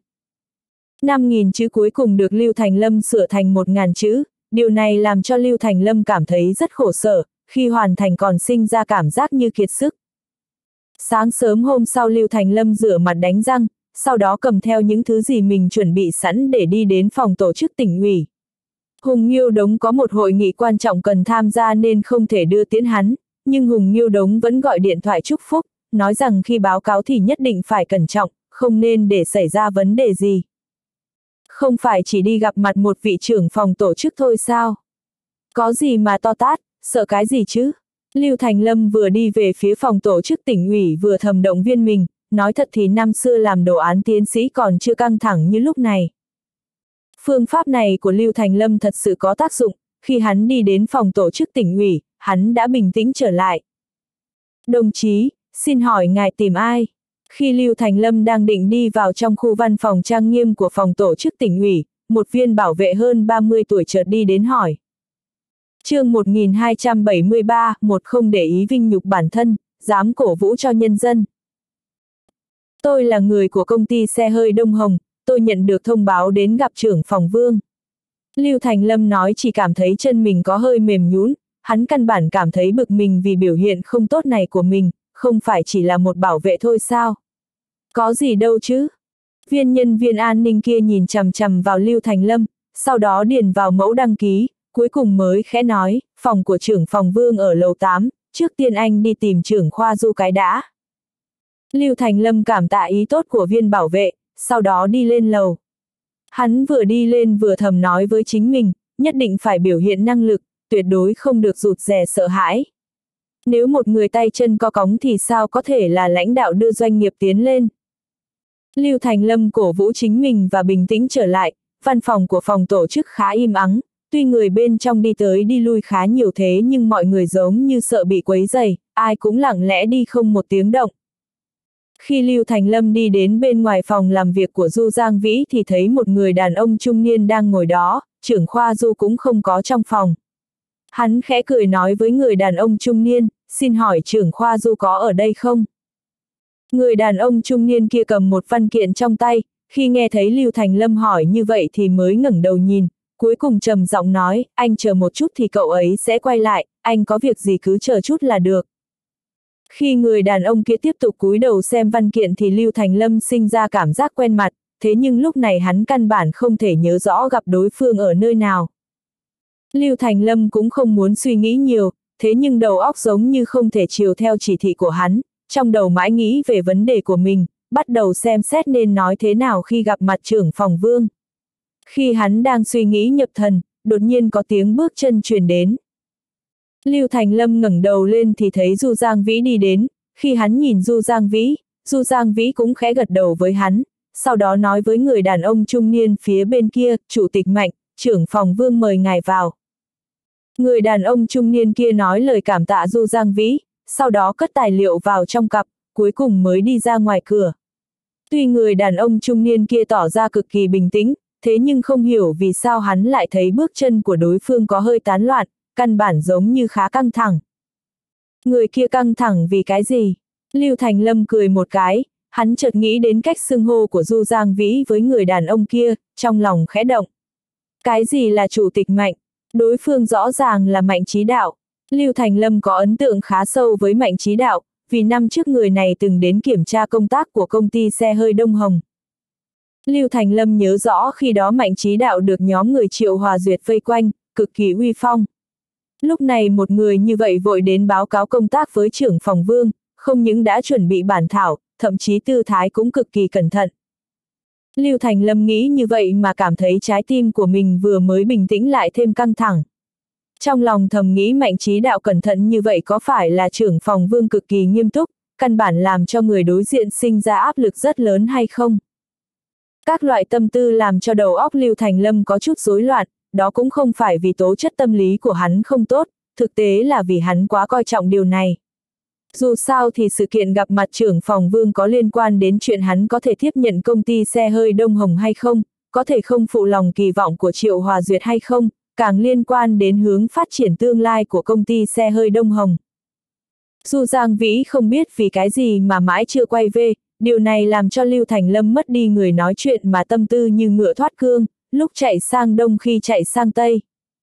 năm nghìn chữ cuối cùng được Lưu Thành Lâm sửa thành một nghìn chữ, điều này làm cho Lưu Thành Lâm cảm thấy rất khổ sở, khi hoàn thành còn sinh ra cảm giác như kiệt sức. Sáng sớm hôm sau Lưu Thành Lâm rửa mặt đánh răng, sau đó cầm theo những thứ gì mình chuẩn bị sẵn để đi đến phòng tổ chức tỉnh ủy. Hùng Nghiêu Đống có một hội nghị quan trọng cần tham gia nên không thể đưa tiễn hắn, nhưng Hùng Nghiêu Đống vẫn gọi điện thoại chúc phúc, nói rằng khi báo cáo thì nhất định phải cẩn trọng, không nên để xảy ra vấn đề gì. Không phải chỉ đi gặp mặt một vị trưởng phòng tổ chức thôi sao? Có gì mà to tát, sợ cái gì chứ? Lưu Thành Lâm vừa đi về phía phòng tổ chức tỉnh ủy vừa thầm động viên mình, nói thật thì năm xưa làm đồ án tiến sĩ còn chưa căng thẳng như lúc này. Phương pháp này của Lưu Thành Lâm thật sự có tác dụng, khi hắn đi đến phòng tổ chức tỉnh ủy, hắn đã bình tĩnh trở lại. Đồng chí, xin hỏi ngài tìm ai? Khi Lưu Thành Lâm đang định đi vào trong khu văn phòng trang nghiêm của phòng tổ chức tỉnh ủy, một viên bảo vệ hơn ba mươi tuổi chợt đi đến hỏi. Chương một nghìn hai trăm bảy mươi ba, một không để ý vinh nhục bản thân, dám cổ vũ cho nhân dân. Tôi là người của công ty xe hơi Đông Hồng, tôi nhận được thông báo đến gặp trưởng phòng Vương. Lưu Thành Lâm nói chỉ cảm thấy chân mình có hơi mềm nhũn, hắn căn bản cảm thấy bực mình vì biểu hiện không tốt này của mình, không phải chỉ là một bảo vệ thôi sao? Có gì đâu chứ? Viên nhân viên an ninh kia nhìn chằm chằm vào Lưu Thành Lâm, sau đó điền vào mẫu đăng ký, cuối cùng mới khẽ nói, phòng của trưởng phòng Vương ở lầu tám, trước tiên anh đi tìm trưởng khoa Du cái đã. Lưu Thành Lâm cảm tạ ý tốt của viên bảo vệ, sau đó đi lên lầu. Hắn vừa đi lên vừa thầm nói với chính mình, nhất định phải biểu hiện năng lực, tuyệt đối không được rụt rè sợ hãi. Nếu một người tay chân co cóng thì sao có thể là lãnh đạo đưa doanh nghiệp tiến lên. Lưu Thành Lâm cổ vũ chính mình và bình tĩnh trở lại, văn phòng của phòng tổ chức khá im ắng, tuy người bên trong đi tới đi lui khá nhiều thế nhưng mọi người giống như sợ bị quấy rầy, ai cũng lặng lẽ đi không một tiếng động. Khi Lưu Thành Lâm đi đến bên ngoài phòng làm việc của Du Giang Vĩ thì thấy một người đàn ông trung niên đang ngồi đó, trưởng khoa Du cũng không có trong phòng. Hắn khẽ cười nói với người đàn ông trung niên, xin hỏi trưởng khoa Du có ở đây không? Người đàn ông trung niên kia cầm một văn kiện trong tay, khi nghe thấy Lưu Thành Lâm hỏi như vậy thì mới ngẩng đầu nhìn, cuối cùng trầm giọng nói, anh chờ một chút thì cậu ấy sẽ quay lại, anh có việc gì cứ chờ chút là được. Khi người đàn ông kia tiếp tục cúi đầu xem văn kiện thì Lưu Thành Lâm sinh ra cảm giác quen mặt, thế nhưng lúc này hắn căn bản không thể nhớ rõ gặp đối phương ở nơi nào. Lưu Thành Lâm cũng không muốn suy nghĩ nhiều, thế nhưng đầu óc giống như không thể chiều theo chỉ thị của hắn, trong đầu mãi nghĩ về vấn đề của mình, bắt đầu xem xét nên nói thế nào khi gặp mặt trưởng phòng Vương. Khi hắn đang suy nghĩ nhập thần, đột nhiên có tiếng bước chân truyền đến. Lưu Thành Lâm ngẩng đầu lên thì thấy Du Giang Vĩ đi đến, khi hắn nhìn Du Giang Vĩ, Du Giang Vĩ cũng khẽ gật đầu với hắn, sau đó nói với người đàn ông trung niên phía bên kia, Chủ tịch Mạnh, trưởng phòng Vương mời ngài vào. Người đàn ông trung niên kia nói lời cảm tạ Du Giang Vĩ, sau đó cất tài liệu vào trong cặp, cuối cùng mới đi ra ngoài cửa. Tuy người đàn ông trung niên kia tỏ ra cực kỳ bình tĩnh, thế nhưng không hiểu vì sao hắn lại thấy bước chân của đối phương có hơi tán loạn, căn bản giống như khá căng thẳng. Người kia căng thẳng vì cái gì? Lưu Thành Lâm cười một cái, hắn chợt nghĩ đến cách xưng hô của Du Giang Vĩ với người đàn ông kia, trong lòng khẽ động. Cái gì là Chủ tịch Mạnh? Đối phương rõ ràng là Mạnh Chí Đạo. Lưu Thành Lâm có ấn tượng khá sâu với Mạnh Chí Đạo, vì năm trước người này từng đến kiểm tra công tác của công ty xe hơi Đông Hồng. Lưu Thành Lâm nhớ rõ khi đó Mạnh Chí Đạo được nhóm người Triệu Hòa Duyệt vây quanh, cực kỳ uy phong. Lúc này một người như vậy vội đến báo cáo công tác với trưởng phòng Vương, không những đã chuẩn bị bản thảo, thậm chí tư thái cũng cực kỳ cẩn thận. Lưu Thành Lâm nghĩ như vậy mà cảm thấy trái tim của mình vừa mới bình tĩnh lại thêm căng thẳng. Trong lòng thầm nghĩ Mạnh Chí Đạo cẩn thận như vậy có phải là trưởng phòng Vương cực kỳ nghiêm túc, căn bản làm cho người đối diện sinh ra áp lực rất lớn hay không? Các loại tâm tư làm cho đầu óc Lưu Thành Lâm có chút rối loạn, đó cũng không phải vì tố chất tâm lý của hắn không tốt, thực tế là vì hắn quá coi trọng điều này. Dù sao thì sự kiện gặp mặt trưởng phòng Vương có liên quan đến chuyện hắn có thể tiếp nhận công ty xe hơi Đông Hồng hay không, có thể không phụ lòng kỳ vọng của Triệu Hòa Duyệt hay không, càng liên quan đến hướng phát triển tương lai của công ty xe hơi Đông Hồng. Du Giang Vĩ không biết vì cái gì mà mãi chưa quay về, điều này làm cho Lưu Thành Lâm mất đi người nói chuyện mà tâm tư như ngựa thoát cương, lúc chạy sang đông khi chạy sang tây.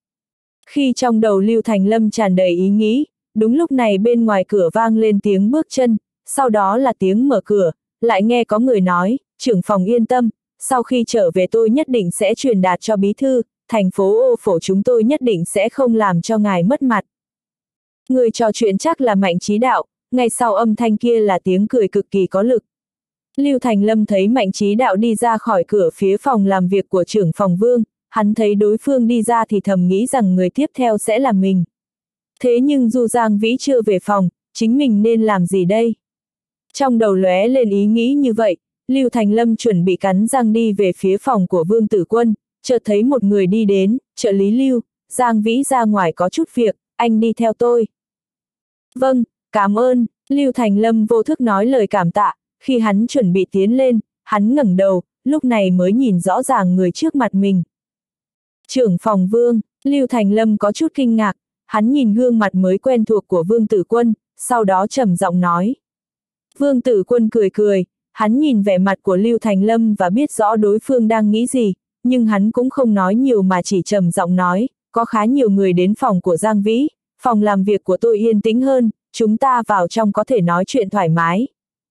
Khi trong đầu Lưu Thành Lâm tràn đầy ý nghĩ, đúng lúc này bên ngoài cửa vang lên tiếng bước chân, sau đó là tiếng mở cửa, lại nghe có người nói, trưởng phòng yên tâm, sau khi trở về tôi nhất định sẽ truyền đạt cho bí thư, thành phố Ô Phổ chúng tôi nhất định sẽ không làm cho ngài mất mặt. Người trò chuyện chắc là Mạnh Chí Đạo, ngay sau âm thanh kia là tiếng cười cực kỳ có lực. Lưu Thành Lâm thấy Mạnh Chí Đạo đi ra khỏi cửa phía phòng làm việc của trưởng phòng Vương, hắn thấy đối phương đi ra thì thầm nghĩ rằng người tiếp theo sẽ là mình. Thế nhưng Du Giang Vĩ chưa về phòng, chính mình nên làm gì đây? Trong đầu lóe lên ý nghĩ như vậy, Lưu Thành Lâm chuẩn bị cắn răng đi về phía phòng của Vương Tử Quân, chợt thấy một người đi đến, trợ lý Lưu, Giang Vĩ ra ngoài có chút việc, anh đi theo tôi. Vâng, cảm ơn, Lưu Thành Lâm vô thức nói lời cảm tạ, khi hắn chuẩn bị tiến lên, hắn ngẩng đầu, lúc này mới nhìn rõ ràng người trước mặt mình. Trưởng phòng Vương, Lưu Thành Lâm có chút kinh ngạc, hắn nhìn gương mặt mới quen thuộc của Vương Tử Quân, sau đó trầm giọng nói. Vương Tử Quân cười cười, hắn nhìn vẻ mặt của Lưu Thành Lâm và biết rõ đối phương đang nghĩ gì, nhưng hắn cũng không nói nhiều mà chỉ trầm giọng nói, có khá nhiều người đến phòng của Giang Vĩ, phòng làm việc của tôi yên tĩnh hơn, chúng ta vào trong có thể nói chuyện thoải mái.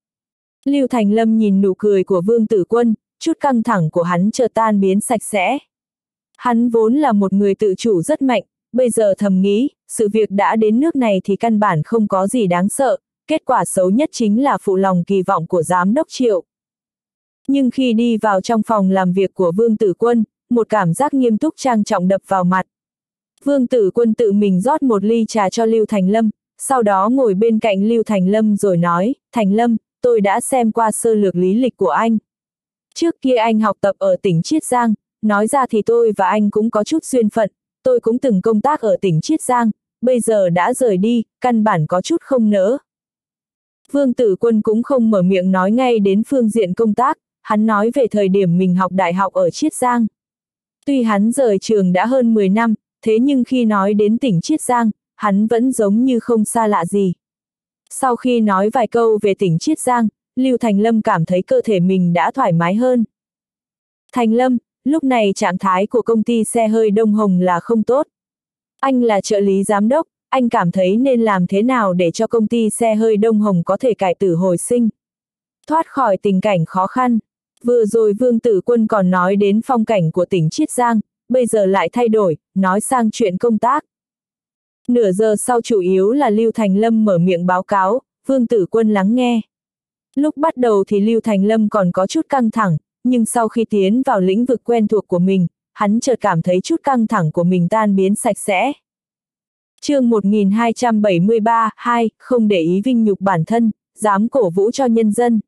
Lưu Thành Lâm nhìn nụ cười của Vương Tử Quân, chút căng thẳng của hắn chợt tan biến sạch sẽ. Hắn vốn là một người tự chủ rất mạnh, bây giờ thầm nghĩ, sự việc đã đến nước này thì căn bản không có gì đáng sợ, kết quả xấu nhất chính là phụ lòng kỳ vọng của giám đốc Triệu. Nhưng khi đi vào trong phòng làm việc của Vương Tử Quân, một cảm giác nghiêm túc trang trọng đập vào mặt. Vương Tử Quân tự mình rót một ly trà cho Lưu Thành Lâm, sau đó ngồi bên cạnh Lưu Thành Lâm rồi nói, Thành Lâm, tôi đã xem qua sơ lược lý lịch của anh. Trước kia anh học tập ở tỉnh Chiết Giang, nói ra thì tôi và anh cũng có chút duyên phận, tôi cũng từng công tác ở tỉnh Chiết Giang, bây giờ đã rời đi, căn bản có chút không nỡ. Vương Tử Quân cũng không mở miệng nói ngay đến phương diện công tác, hắn nói về thời điểm mình học đại học ở Chiết Giang. Tuy hắn rời trường đã hơn mười năm, thế nhưng khi nói đến tỉnh Chiết Giang, hắn vẫn giống như không xa lạ gì. Sau khi nói vài câu về tỉnh Chiết Giang, Lưu Thành Lâm cảm thấy cơ thể mình đã thoải mái hơn. Thành Lâm, lúc này trạng thái của công ty xe hơi Đông Hồng là không tốt. Anh là trợ lý giám đốc, anh cảm thấy nên làm thế nào để cho công ty xe hơi Đông Hồng có thể cải tử hồi sinh, thoát khỏi tình cảnh khó khăn. Vừa rồi Vương Tử Quân còn nói đến phong cảnh của tỉnh Chiết Giang, bây giờ lại thay đổi, nói sang chuyện công tác. Nửa giờ sau chủ yếu là Lưu Thành Lâm mở miệng báo cáo, Vương Tử Quân lắng nghe. Lúc bắt đầu thì Lưu Thành Lâm còn có chút căng thẳng, nhưng sau khi tiến vào lĩnh vực quen thuộc của mình, hắn chợt cảm thấy chút căng thẳng của mình tan biến sạch sẽ. Chương một nghìn hai trăm bảy mươi ba, hai, không để ý vinh nhục bản thân, dám cổ vũ cho nhân dân.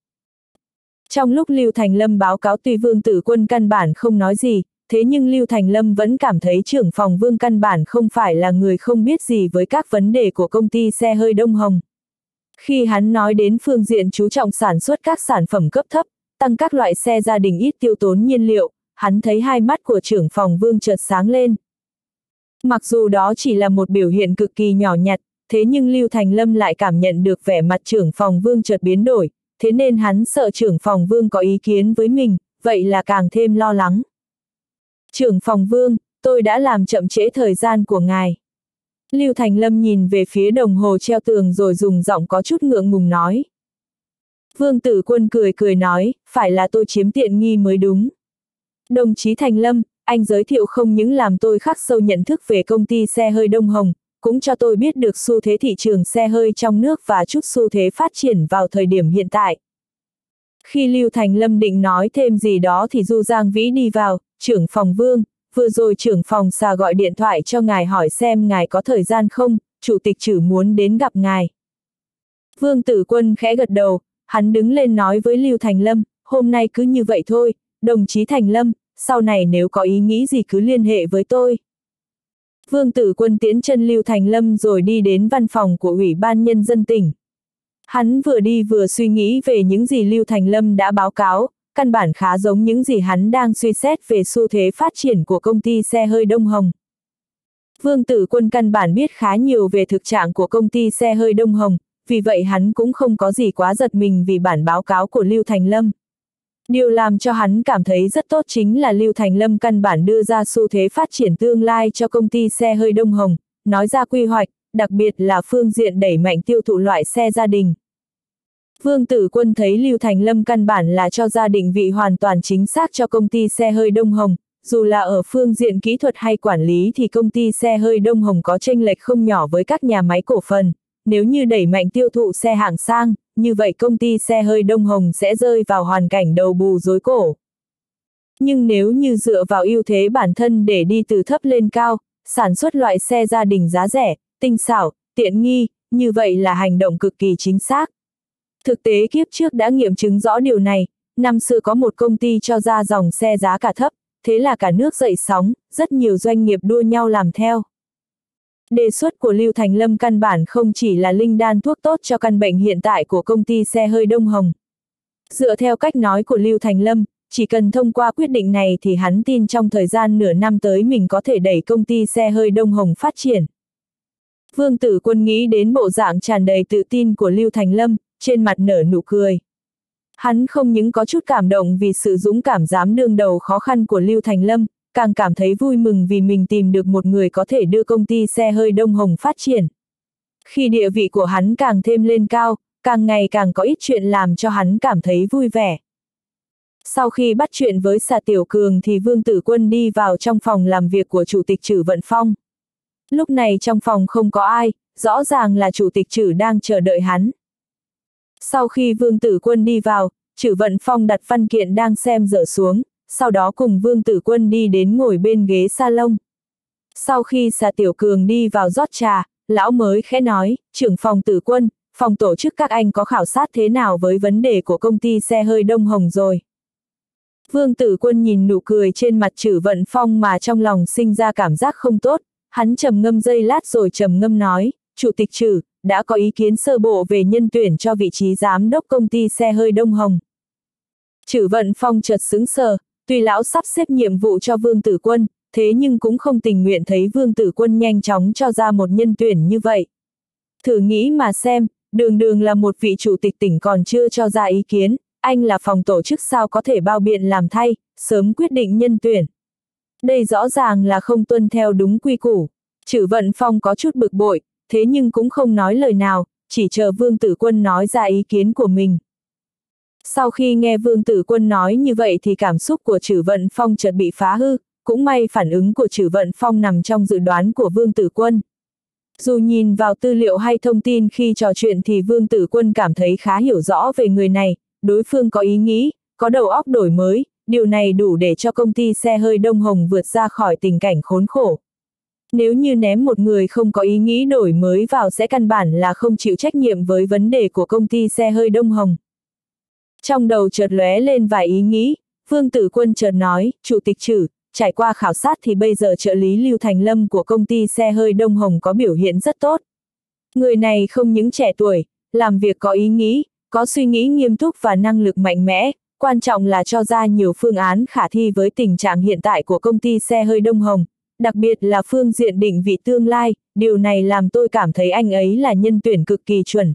Trong lúc Lưu Thành Lâm báo cáo tuy Vương Tử Quân căn bản không nói gì, thế nhưng Lưu Thành Lâm vẫn cảm thấy trưởng phòng Vương căn bản không phải là người không biết gì với các vấn đề của công ty xe hơi Đông Hồng. Khi hắn nói đến phương diện chú trọng sản xuất các sản phẩm cấp thấp, tăng các loại xe gia đình ít tiêu tốn nhiên liệu, hắn thấy hai mắt của trưởng phòng Vương chợt sáng lên. Mặc dù đó chỉ là một biểu hiện cực kỳ nhỏ nhặt, thế nhưng Lưu Thành Lâm lại cảm nhận được vẻ mặt trưởng phòng Vương chợt biến đổi, thế nên hắn sợ trưởng phòng Vương có ý kiến với mình, vậy là càng thêm lo lắng. Trưởng phòng Vương, tôi đã làm chậm trễ thời gian của ngài. Lưu Thành Lâm nhìn về phía đồng hồ treo tường rồi dùng giọng có chút ngượng ngùng nói. Vương Tử Quân cười cười nói, phải là tôi chiếm tiện nghi mới đúng. Đồng chí Thành Lâm, anh giới thiệu không những làm tôi khắc sâu nhận thức về công ty xe hơi Đông Hồng, cũng cho tôi biết được xu thế thị trường xe hơi trong nước và chút xu thế phát triển vào thời điểm hiện tại. Khi Lưu Thành Lâm định nói thêm gì đó thì Du Giang Vĩ đi vào, trưởng phòng Vương, vừa rồi trưởng phòng Xà gọi điện thoại cho ngài hỏi xem ngài có thời gian không, chủ tịch Trử muốn đến gặp ngài. Vương Tử Quân khẽ gật đầu, hắn đứng lên nói với Lưu Thành Lâm, hôm nay cứ như vậy thôi, đồng chí Thành Lâm, sau này nếu có ý nghĩ gì cứ liên hệ với tôi. Vương Tử Quân tiễn chân Lưu Thành Lâm rồi đi đến văn phòng của Ủy ban Nhân dân tỉnh. Hắn vừa đi vừa suy nghĩ về những gì Lưu Thành Lâm đã báo cáo, căn bản khá giống những gì hắn đang suy xét về xu thế phát triển của công ty xe hơi Đông Hồng. Vương Tử Quân căn bản biết khá nhiều về thực trạng của công ty xe hơi Đông Hồng, vì vậy hắn cũng không có gì quá giật mình vì bản báo cáo của Lưu Thành Lâm. Điều làm cho hắn cảm thấy rất tốt chính là Lưu Thành Lâm căn bản đưa ra xu thế phát triển tương lai cho công ty xe hơi Đông Hồng, nói ra quy hoạch, đặc biệt là phương diện đẩy mạnh tiêu thụ loại xe gia đình. Vương Tử Quân thấy Lưu Thành Lâm căn bản là cho ra định vị hoàn toàn chính xác cho công ty xe hơi Đông Hồng, dù là ở phương diện kỹ thuật hay quản lý thì công ty xe hơi Đông Hồng có chênh lệch không nhỏ với các nhà máy cổ phần, nếu như đẩy mạnh tiêu thụ xe hạng sang, như vậy công ty xe hơi Đông Hồng sẽ rơi vào hoàn cảnh đầu bù rối cổ. Nhưng nếu như dựa vào ưu thế bản thân để đi từ thấp lên cao, sản xuất loại xe gia đình giá rẻ, tinh xảo, tiện nghi, như vậy là hành động cực kỳ chính xác. Thực tế kiếp trước đã nghiệm chứng rõ điều này, năm xưa có một công ty cho ra dòng xe giá cả thấp, thế là cả nước dậy sóng, rất nhiều doanh nghiệp đua nhau làm theo. Đề xuất của Lưu Thành Lâm căn bản không chỉ là linh đan thuốc tốt cho căn bệnh hiện tại của công ty xe hơi Đông Hồng. Dựa theo cách nói của Lưu Thành Lâm, chỉ cần thông qua quyết định này thì hắn tin trong thời gian nửa năm tới mình có thể đẩy công ty xe hơi Đông Hồng phát triển. Vương Tử Quân nghĩ đến bộ dạng tràn đầy tự tin của Lưu Thành Lâm, trên mặt nở nụ cười. Hắn không những có chút cảm động vì sự dũng cảm dám đương đầu khó khăn của Lưu Thành Lâm, càng cảm thấy vui mừng vì mình tìm được một người có thể đưa công ty xe hơi Đông Hồng phát triển. Khi địa vị của hắn càng thêm lên cao, càng ngày càng có ít chuyện làm cho hắn cảm thấy vui vẻ. Sau khi bắt chuyện với Xà Tiểu Cường thì Vương Tử Quân đi vào trong phòng làm việc của Chủ tịch Trử Vận Phong. Lúc này trong phòng không có ai, rõ ràng là Chủ tịch Trử đang chờ đợi hắn. Sau khi Vương Tử Quân đi vào, Trử Vận Phong đặt văn kiện đang xem dở xuống, sau đó cùng Vương Tử Quân đi đến ngồi bên ghế salon. Sau khi Xà Tiểu Cường đi vào rót trà, lão mới khẽ nói, trưởng phòng Tử Quân, phòng tổ chức các anh có khảo sát thế nào với vấn đề của công ty xe hơi Đông Hồng rồi. Vương Tử Quân nhìn nụ cười trên mặt Trử Vận Phong mà trong lòng sinh ra cảm giác không tốt, hắn trầm ngâm giây lát rồi trầm ngâm nói, Chủ tịch Trử, đã có ý kiến sơ bộ về nhân tuyển cho vị trí giám đốc công ty xe hơi Đông Hồng. Trử Vận Phong chợt sững sờ, tuy lão sắp xếp nhiệm vụ cho Vương Tử Quân, thế nhưng cũng không tình nguyện thấy Vương Tử Quân nhanh chóng cho ra một nhân tuyển như vậy. Thử nghĩ mà xem, đường đường là một vị chủ tịch tỉnh còn chưa cho ra ý kiến, anh là phòng tổ chức sao có thể bao biện làm thay, sớm quyết định nhân tuyển. Đây rõ ràng là không tuân theo đúng quy củ. Trử Vận Phong có chút bực bội, thế nhưng cũng không nói lời nào, chỉ chờ Vương Tử Quân nói ra ý kiến của mình. Sau khi nghe Vương Tử Quân nói như vậy thì cảm xúc của Trử Vận Phong chợt bị phá hư, cũng may phản ứng của Trử Vận Phong nằm trong dự đoán của Vương Tử Quân. Dù nhìn vào tư liệu hay thông tin khi trò chuyện thì Vương Tử Quân cảm thấy khá hiểu rõ về người này, đối phương có ý nghĩ, có đầu óc đổi mới, điều này đủ để cho công ty xe hơi Đông Hồng vượt ra khỏi tình cảnh khốn khổ. Nếu như ném một người không có ý nghĩ đổi mới vào sẽ căn bản là không chịu trách nhiệm với vấn đề của công ty xe hơi Đông Hồng. Trong đầu chợt lóe lên vài ý nghĩ, Vương Tử Quân chợt nói, Chủ tịch Trử, trải qua khảo sát thì bây giờ trợ lý Lưu Thành Lâm của công ty xe hơi Đông Hồng có biểu hiện rất tốt. Người này không những trẻ tuổi, làm việc có ý nghĩ, có suy nghĩ nghiêm túc và năng lực mạnh mẽ, quan trọng là cho ra nhiều phương án khả thi với tình trạng hiện tại của công ty xe hơi Đông Hồng, đặc biệt là phương diện định vị tương lai, điều này làm tôi cảm thấy anh ấy là nhân tuyển cực kỳ chuẩn.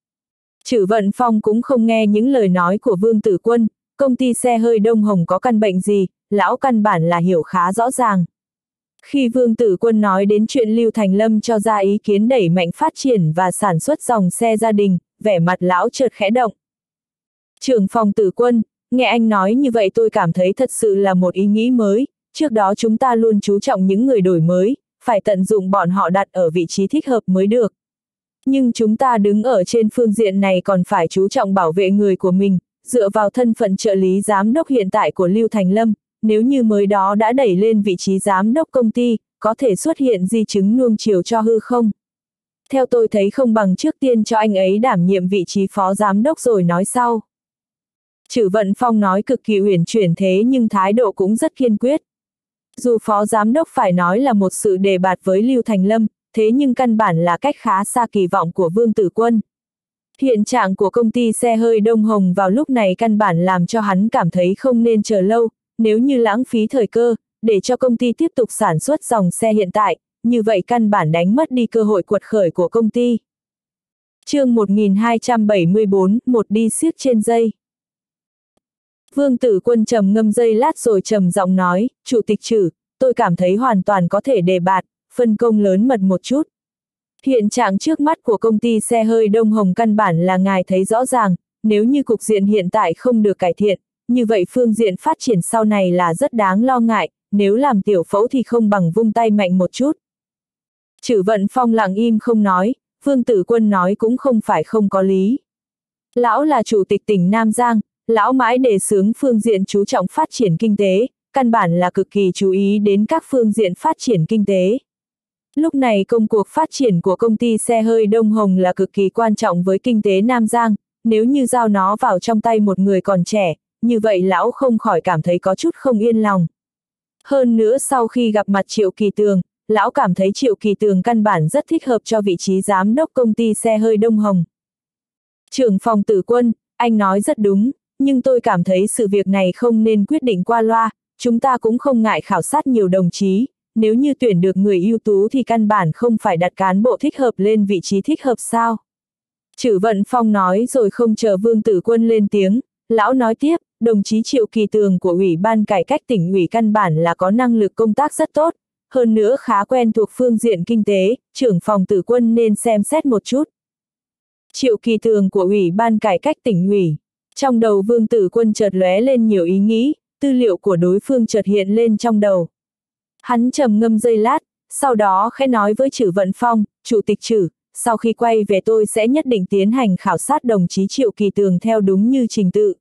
Trử Vận Phong cũng không nghe những lời nói của Vương Tử Quân, công ty xe hơi Đông Hồng có căn bệnh gì, lão căn bản là hiểu khá rõ ràng. Khi Vương Tử Quân nói đến chuyện Lưu Thành Lâm cho ra ý kiến đẩy mạnh phát triển và sản xuất dòng xe gia đình, vẻ mặt lão chợt khẽ động. Trưởng phòng Tử Quân, nghe anh nói như vậy tôi cảm thấy thật sự là một ý nghĩ mới, trước đó chúng ta luôn chú trọng những người đổi mới, phải tận dụng bọn họ đặt ở vị trí thích hợp mới được. Nhưng chúng ta đứng ở trên phương diện này còn phải chú trọng bảo vệ người của mình, dựa vào thân phận trợ lý giám đốc hiện tại của Lưu Thành Lâm, nếu như mới đó đã đẩy lên vị trí giám đốc công ty, có thể xuất hiện di chứng nuông chiều cho hư không? Theo tôi thấy không bằng trước tiên cho anh ấy đảm nhiệm vị trí phó giám đốc rồi nói sau. Trử Vận Phong nói cực kỳ uyển chuyển thế nhưng thái độ cũng rất kiên quyết. Dù phó giám đốc phải nói là một sự đề bạt với Lưu Thành Lâm, thế nhưng căn bản là cách khá xa kỳ vọng của Vương Tử Quân. Hiện trạng của công ty xe hơi Đông Hồng vào lúc này căn bản làm cho hắn cảm thấy không nên chờ lâu, nếu như lãng phí thời cơ, để cho công ty tiếp tục sản xuất dòng xe hiện tại, như vậy căn bản đánh mất đi cơ hội quật khởi của công ty. Chương một nghìn hai trăm bảy mươi bốn, một đi xiếc trên dây. Vương Tử Quân trầm ngâm giây lát rồi trầm giọng nói, Chủ tịch Trử, tôi cảm thấy hoàn toàn có thể đề bạt, phân công lớn mật một chút. Hiện trạng trước mắt của công ty xe hơi Đông Hồng căn bản là ngài thấy rõ ràng, nếu như cục diện hiện tại không được cải thiện, như vậy phương diện phát triển sau này là rất đáng lo ngại, nếu làm tiểu phẫu thì không bằng vung tay mạnh một chút. Trử Vận Phong lặng im không nói, Vương Tử Quân nói cũng không phải không có lý. Lão là chủ tịch tỉnh Nam Giang, lão mãi đề xướng phương diện chú trọng phát triển kinh tế, căn bản là cực kỳ chú ý đến các phương diện phát triển kinh tế. Lúc này công cuộc phát triển của công ty xe hơi Đông Hồng là cực kỳ quan trọng với kinh tế Nam Giang, nếu như giao nó vào trong tay một người còn trẻ, như vậy lão không khỏi cảm thấy có chút không yên lòng. Hơn nữa sau khi gặp mặt Triệu Kỳ Tường, lão cảm thấy Triệu Kỳ Tường căn bản rất thích hợp cho vị trí giám đốc công ty xe hơi Đông Hồng. Trưởng phòng Tử Quân, anh nói rất đúng, nhưng tôi cảm thấy sự việc này không nên quyết định qua loa, chúng ta cũng không ngại khảo sát nhiều đồng chí, nếu như tuyển được người ưu tú thì căn bản không phải đặt cán bộ thích hợp lên vị trí thích hợp sao. Trử Vận Phong nói rồi không chờ Vương Tử Quân lên tiếng, lão nói tiếp, đồng chí Triệu Kỳ Tường của Ủy ban Cải cách tỉnh ủy căn bản là có năng lực công tác rất tốt, hơn nữa khá quen thuộc phương diện kinh tế, trưởng phòng Tử Quân nên xem xét một chút. Triệu Kỳ Tường của Ủy ban Cải cách tỉnh ủy. Trong đầu Vương Tử Quân chợt lóe lên nhiều ý nghĩ, tư liệu của đối phương chợt hiện lên trong đầu. Hắn trầm ngâm giây lát, sau đó khẽ nói với Trử Vận Phong, Chủ tịch Trử, sau khi quay về tôi sẽ nhất định tiến hành khảo sát đồng chí Triệu Kỳ Tường theo đúng như trình tự.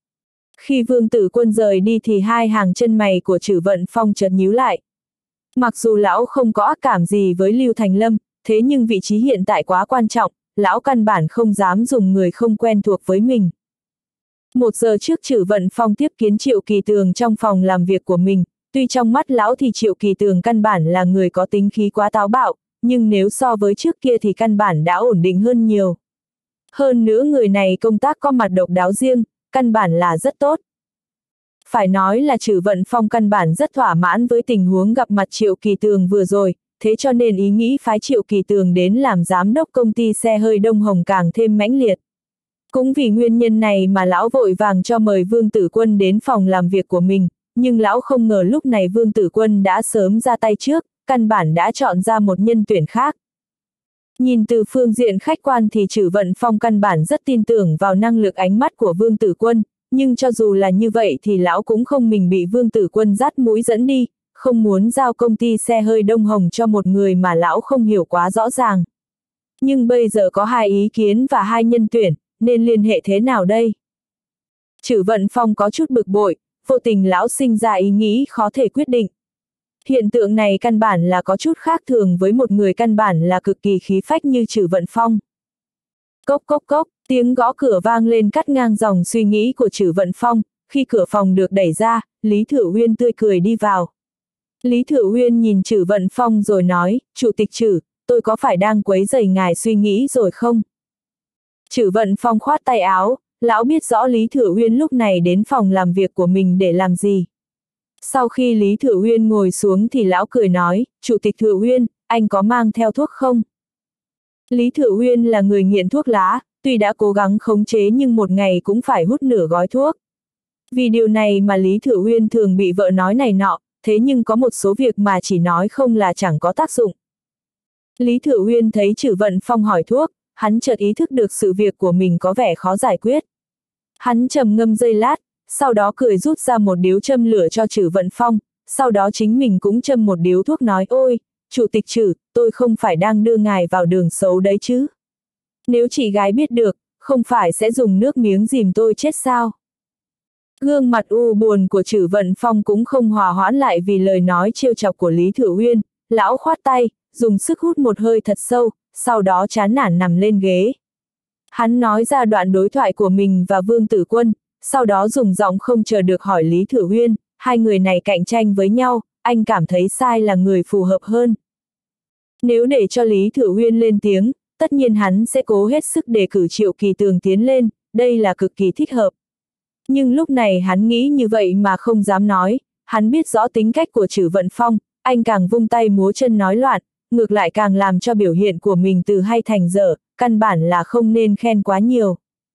Khi Vương Tử Quân rời đi thì hai hàng chân mày của Trử Vận Phong chợt nhíu lại. Mặc dù lão không có ác cảm gì với Lưu Thành Lâm, thế nhưng vị trí hiện tại quá quan trọng, lão căn bản không dám dùng người không quen thuộc với mình. Một giờ trước Trử Vận Phong tiếp kiến Triệu Kỳ Tường trong phòng làm việc của mình, tuy trong mắt lão thì Triệu Kỳ Tường căn bản là người có tính khí quá táo bạo, nhưng nếu so với trước kia thì căn bản đã ổn định hơn nhiều. Hơn nữa người này công tác có mặt độc đáo riêng, căn bản là rất tốt. Phải nói là Trử Vận Phong căn bản rất thỏa mãn với tình huống gặp mặt Triệu Kỳ Tường vừa rồi, thế cho nên ý nghĩ phái Triệu Kỳ Tường đến làm giám đốc công ty xe hơi Đông Hồng càng thêm mãnh liệt. Cũng vì nguyên nhân này mà lão vội vàng cho mời Vương Tử Quân đến phòng làm việc của mình, nhưng lão không ngờ lúc này Vương Tử Quân đã sớm ra tay trước, căn bản đã chọn ra một nhân tuyển khác. Nhìn từ phương diện khách quan thì Trử Vận Phong căn bản rất tin tưởng vào năng lực ánh mắt của Vương Tử Quân, nhưng cho dù là như vậy thì lão cũng không mình bị Vương Tử Quân dắt mũi dẫn đi, không muốn giao công ty xe hơi Đông Hồng cho một người mà lão không hiểu quá rõ ràng. Nhưng bây giờ có hai ý kiến và hai nhân tuyển, nên liên hệ thế nào đây? Chử Vận Phong có chút bực bội, vô tình lão sinh ra ý nghĩ khó thể quyết định. Hiện tượng này căn bản là có chút khác thường với một người căn bản là cực kỳ khí phách như Chử Vận Phong. Cốc cốc cốc, tiếng gõ cửa vang lên cắt ngang dòng suy nghĩ của Chử Vận Phong, khi cửa phòng được đẩy ra, Lý Thử Uyên tươi cười đi vào. Lý Thử Uyên nhìn Chử Vận Phong rồi nói, Chủ tịch Chử, tôi có phải đang quấy rầy ngài suy nghĩ rồi không? Chử Vận Phong khoát tay áo, lão biết rõ Lý Thử Uyên lúc này đến phòng làm việc của mình để làm gì. Sau khi Lý Thử Uyên ngồi xuống thì lão cười nói, Chủ tịch Thử Uyên, anh có mang theo thuốc không? Lý Thử Uyên là người nghiện thuốc lá, tuy đã cố gắng khống chế nhưng một ngày cũng phải hút nửa gói thuốc. Vì điều này mà Lý Thử Uyên thường bị vợ nói này nọ, thế nhưng có một số việc mà chỉ nói không là chẳng có tác dụng. Lý Thử Uyên thấy Chử Vận Phong hỏi thuốc, hắn chợt ý thức được sự việc của mình có vẻ khó giải quyết. Hắn trầm ngâm giây lát, sau đó cười rút ra một điếu châm lửa cho Chử Vận Phong, sau đó chính mình cũng châm một điếu thuốc nói ôi, Chủ tịch Chử, tôi không phải đang đưa ngài vào đường xấu đấy chứ. Nếu chị gái biết được, không phải sẽ dùng nước miếng dìm tôi chết sao? Gương mặt u buồn của Chử Vận Phong cũng không hòa hoãn lại vì lời nói trêu chọc của Lý Thử Uyên, lão khoát tay, dùng sức hút một hơi thật sâu, sau đó chán nản nằm lên ghế. Hắn nói ra đoạn đối thoại của mình và Vương Tử Quân, sau đó dùng giọng không chờ được hỏi Lý Thử Uyên, hai người này cạnh tranh với nhau, anh cảm thấy sai là người phù hợp hơn. Nếu để cho Lý Thử Uyên lên tiếng, tất nhiên hắn sẽ cố hết sức đề cử Triệu Kỳ Tường tiến lên, đây là cực kỳ thích hợp. Nhưng lúc này hắn nghĩ như vậy mà không dám nói, hắn biết rõ tính cách của Chử Vận Phong, anh càng vung tay múa chân nói loạn, ngược lại càng làm cho biểu hiện của mình từ hay thành dở, căn bản là không nên khen quá nhiều.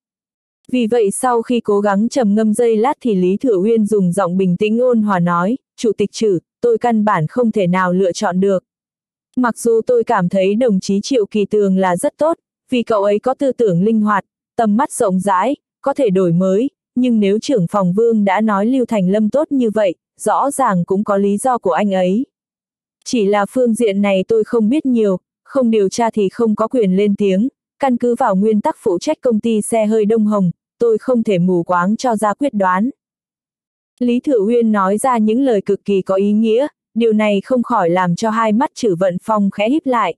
Vì vậy sau khi cố gắng trầm ngâm giây lát thì Lý Thử Uyên dùng giọng bình tĩnh ôn hòa nói, Chủ tịch Chử, tôi căn bản không thể nào lựa chọn được. Mặc dù tôi cảm thấy đồng chí Triệu Kỳ Tường là rất tốt, vì cậu ấy có tư tưởng linh hoạt, tầm mắt rộng rãi, có thể đổi mới, nhưng nếu trưởng phòng Vương đã nói Lưu Thành Lâm tốt như vậy, rõ ràng cũng có lý do của anh ấy. Chỉ là phương diện này tôi không biết nhiều, không điều tra thì không có quyền lên tiếng, căn cứ vào nguyên tắc phụ trách công ty xe hơi Đông Hồng, tôi không thể mù quáng cho ra quyết đoán. Lý Thử Uyên nói ra những lời cực kỳ có ý nghĩa, điều này không khỏi làm cho hai mắt Chử Vận Phong khẽ híp lại.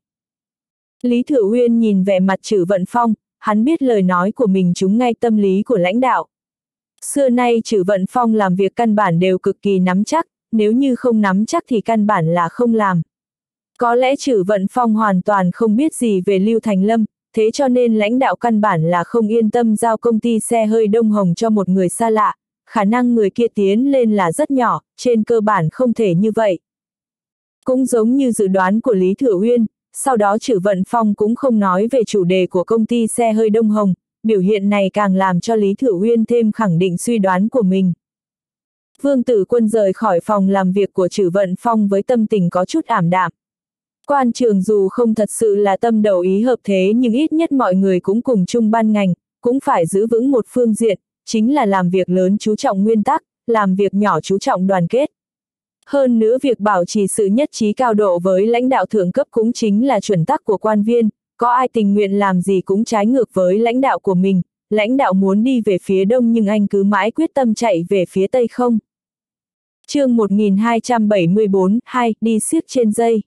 Lý Thử Uyên nhìn vẻ mặt Chử Vận Phong, hắn biết lời nói của mình trúng ngay tâm lý của lãnh đạo. Xưa nay Chử Vận Phong làm việc căn bản đều cực kỳ nắm chắc, nếu như không nắm chắc thì căn bản là không làm. Có lẽ Chử Vận Phong hoàn toàn không biết gì về Lưu Thành Lâm, thế cho nên lãnh đạo căn bản là không yên tâm giao công ty xe hơi Đông Hồng cho một người xa lạ, khả năng người kia tiến lên là rất nhỏ, trên cơ bản không thể như vậy. Cũng giống như dự đoán của Lý Thử Uyên, sau đó Chử Vận Phong cũng không nói về chủ đề của công ty xe hơi Đông Hồng, biểu hiện này càng làm cho Lý Thử Uyên thêm khẳng định suy đoán của mình. Vương Tử Quân rời khỏi phòng làm việc của Chử Vận Phong với tâm tình có chút ảm đạm. Quan trường dù không thật sự là tâm đầu ý hợp thế nhưng ít nhất mọi người cũng cùng chung ban ngành, cũng phải giữ vững một phương diện, chính là làm việc lớn chú trọng nguyên tắc, làm việc nhỏ chú trọng đoàn kết. Hơn nữa việc bảo trì sự nhất trí cao độ với lãnh đạo thượng cấp cũng chính là chuẩn tắc của quan viên, có ai tình nguyện làm gì cũng trái ngược với lãnh đạo của mình, lãnh đạo muốn đi về phía đông nhưng anh cứ mãi quyết tâm chạy về phía tây không. Chương một nghìn hai trăm bảy mươi tư, hai, đi xiếc trên dây.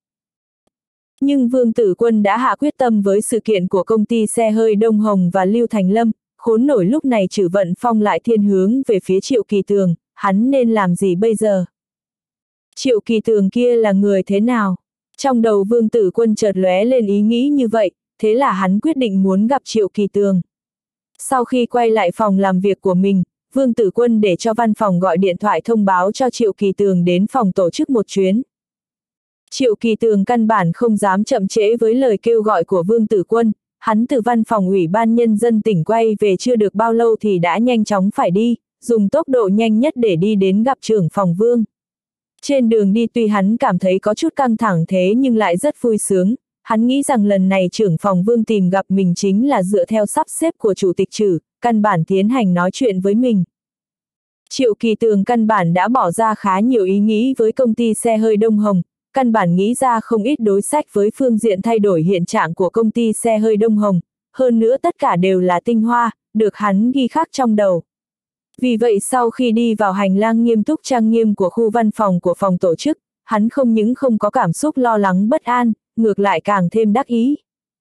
Nhưng Vương Tử Quân đã hạ quyết tâm với sự kiện của công ty xe hơi Đông Hồng và Lưu Thành Lâm, khốn nổi lúc này Chử Vận Phong lại thiên hướng về phía Triệu Kỳ Tường, hắn nên làm gì bây giờ? Triệu Kỳ Tường kia là người thế nào? Trong đầu Vương Tử Quân chợt lóe lên ý nghĩ như vậy, thế là hắn quyết định muốn gặp Triệu Kỳ Tường. Sau khi quay lại phòng làm việc của mình, Vương Tử Quân để cho văn phòng gọi điện thoại thông báo cho Triệu Kỳ Tường đến phòng tổ chức một chuyến. Triệu Kỳ Tường căn bản không dám chậm trễ với lời kêu gọi của Vương Tử Quân, hắn từ văn phòng Ủy ban Nhân dân tỉnh quay về chưa được bao lâu thì đã nhanh chóng phải đi, dùng tốc độ nhanh nhất để đi đến gặp trưởng phòng Vương. Trên đường đi tuy hắn cảm thấy có chút căng thẳng thế nhưng lại rất vui sướng, hắn nghĩ rằng lần này trưởng phòng Vương tìm gặp mình chính là dựa theo sắp xếp của chủ tịch Chử, căn bản tiến hành nói chuyện với mình. Triệu Kỳ Tường căn bản đã bỏ ra khá nhiều ý nghĩ với công ty xe hơi Đông Hồng, căn bản nghĩ ra không ít đối sách với phương diện thay đổi hiện trạng của công ty xe hơi Đông Hồng, hơn nữa tất cả đều là tinh hoa, được hắn ghi khắc trong đầu. Vì vậy sau khi đi vào hành lang nghiêm túc trang nghiêm của khu văn phòng của phòng tổ chức, hắn không những không có cảm xúc lo lắng bất an, ngược lại càng thêm đắc ý.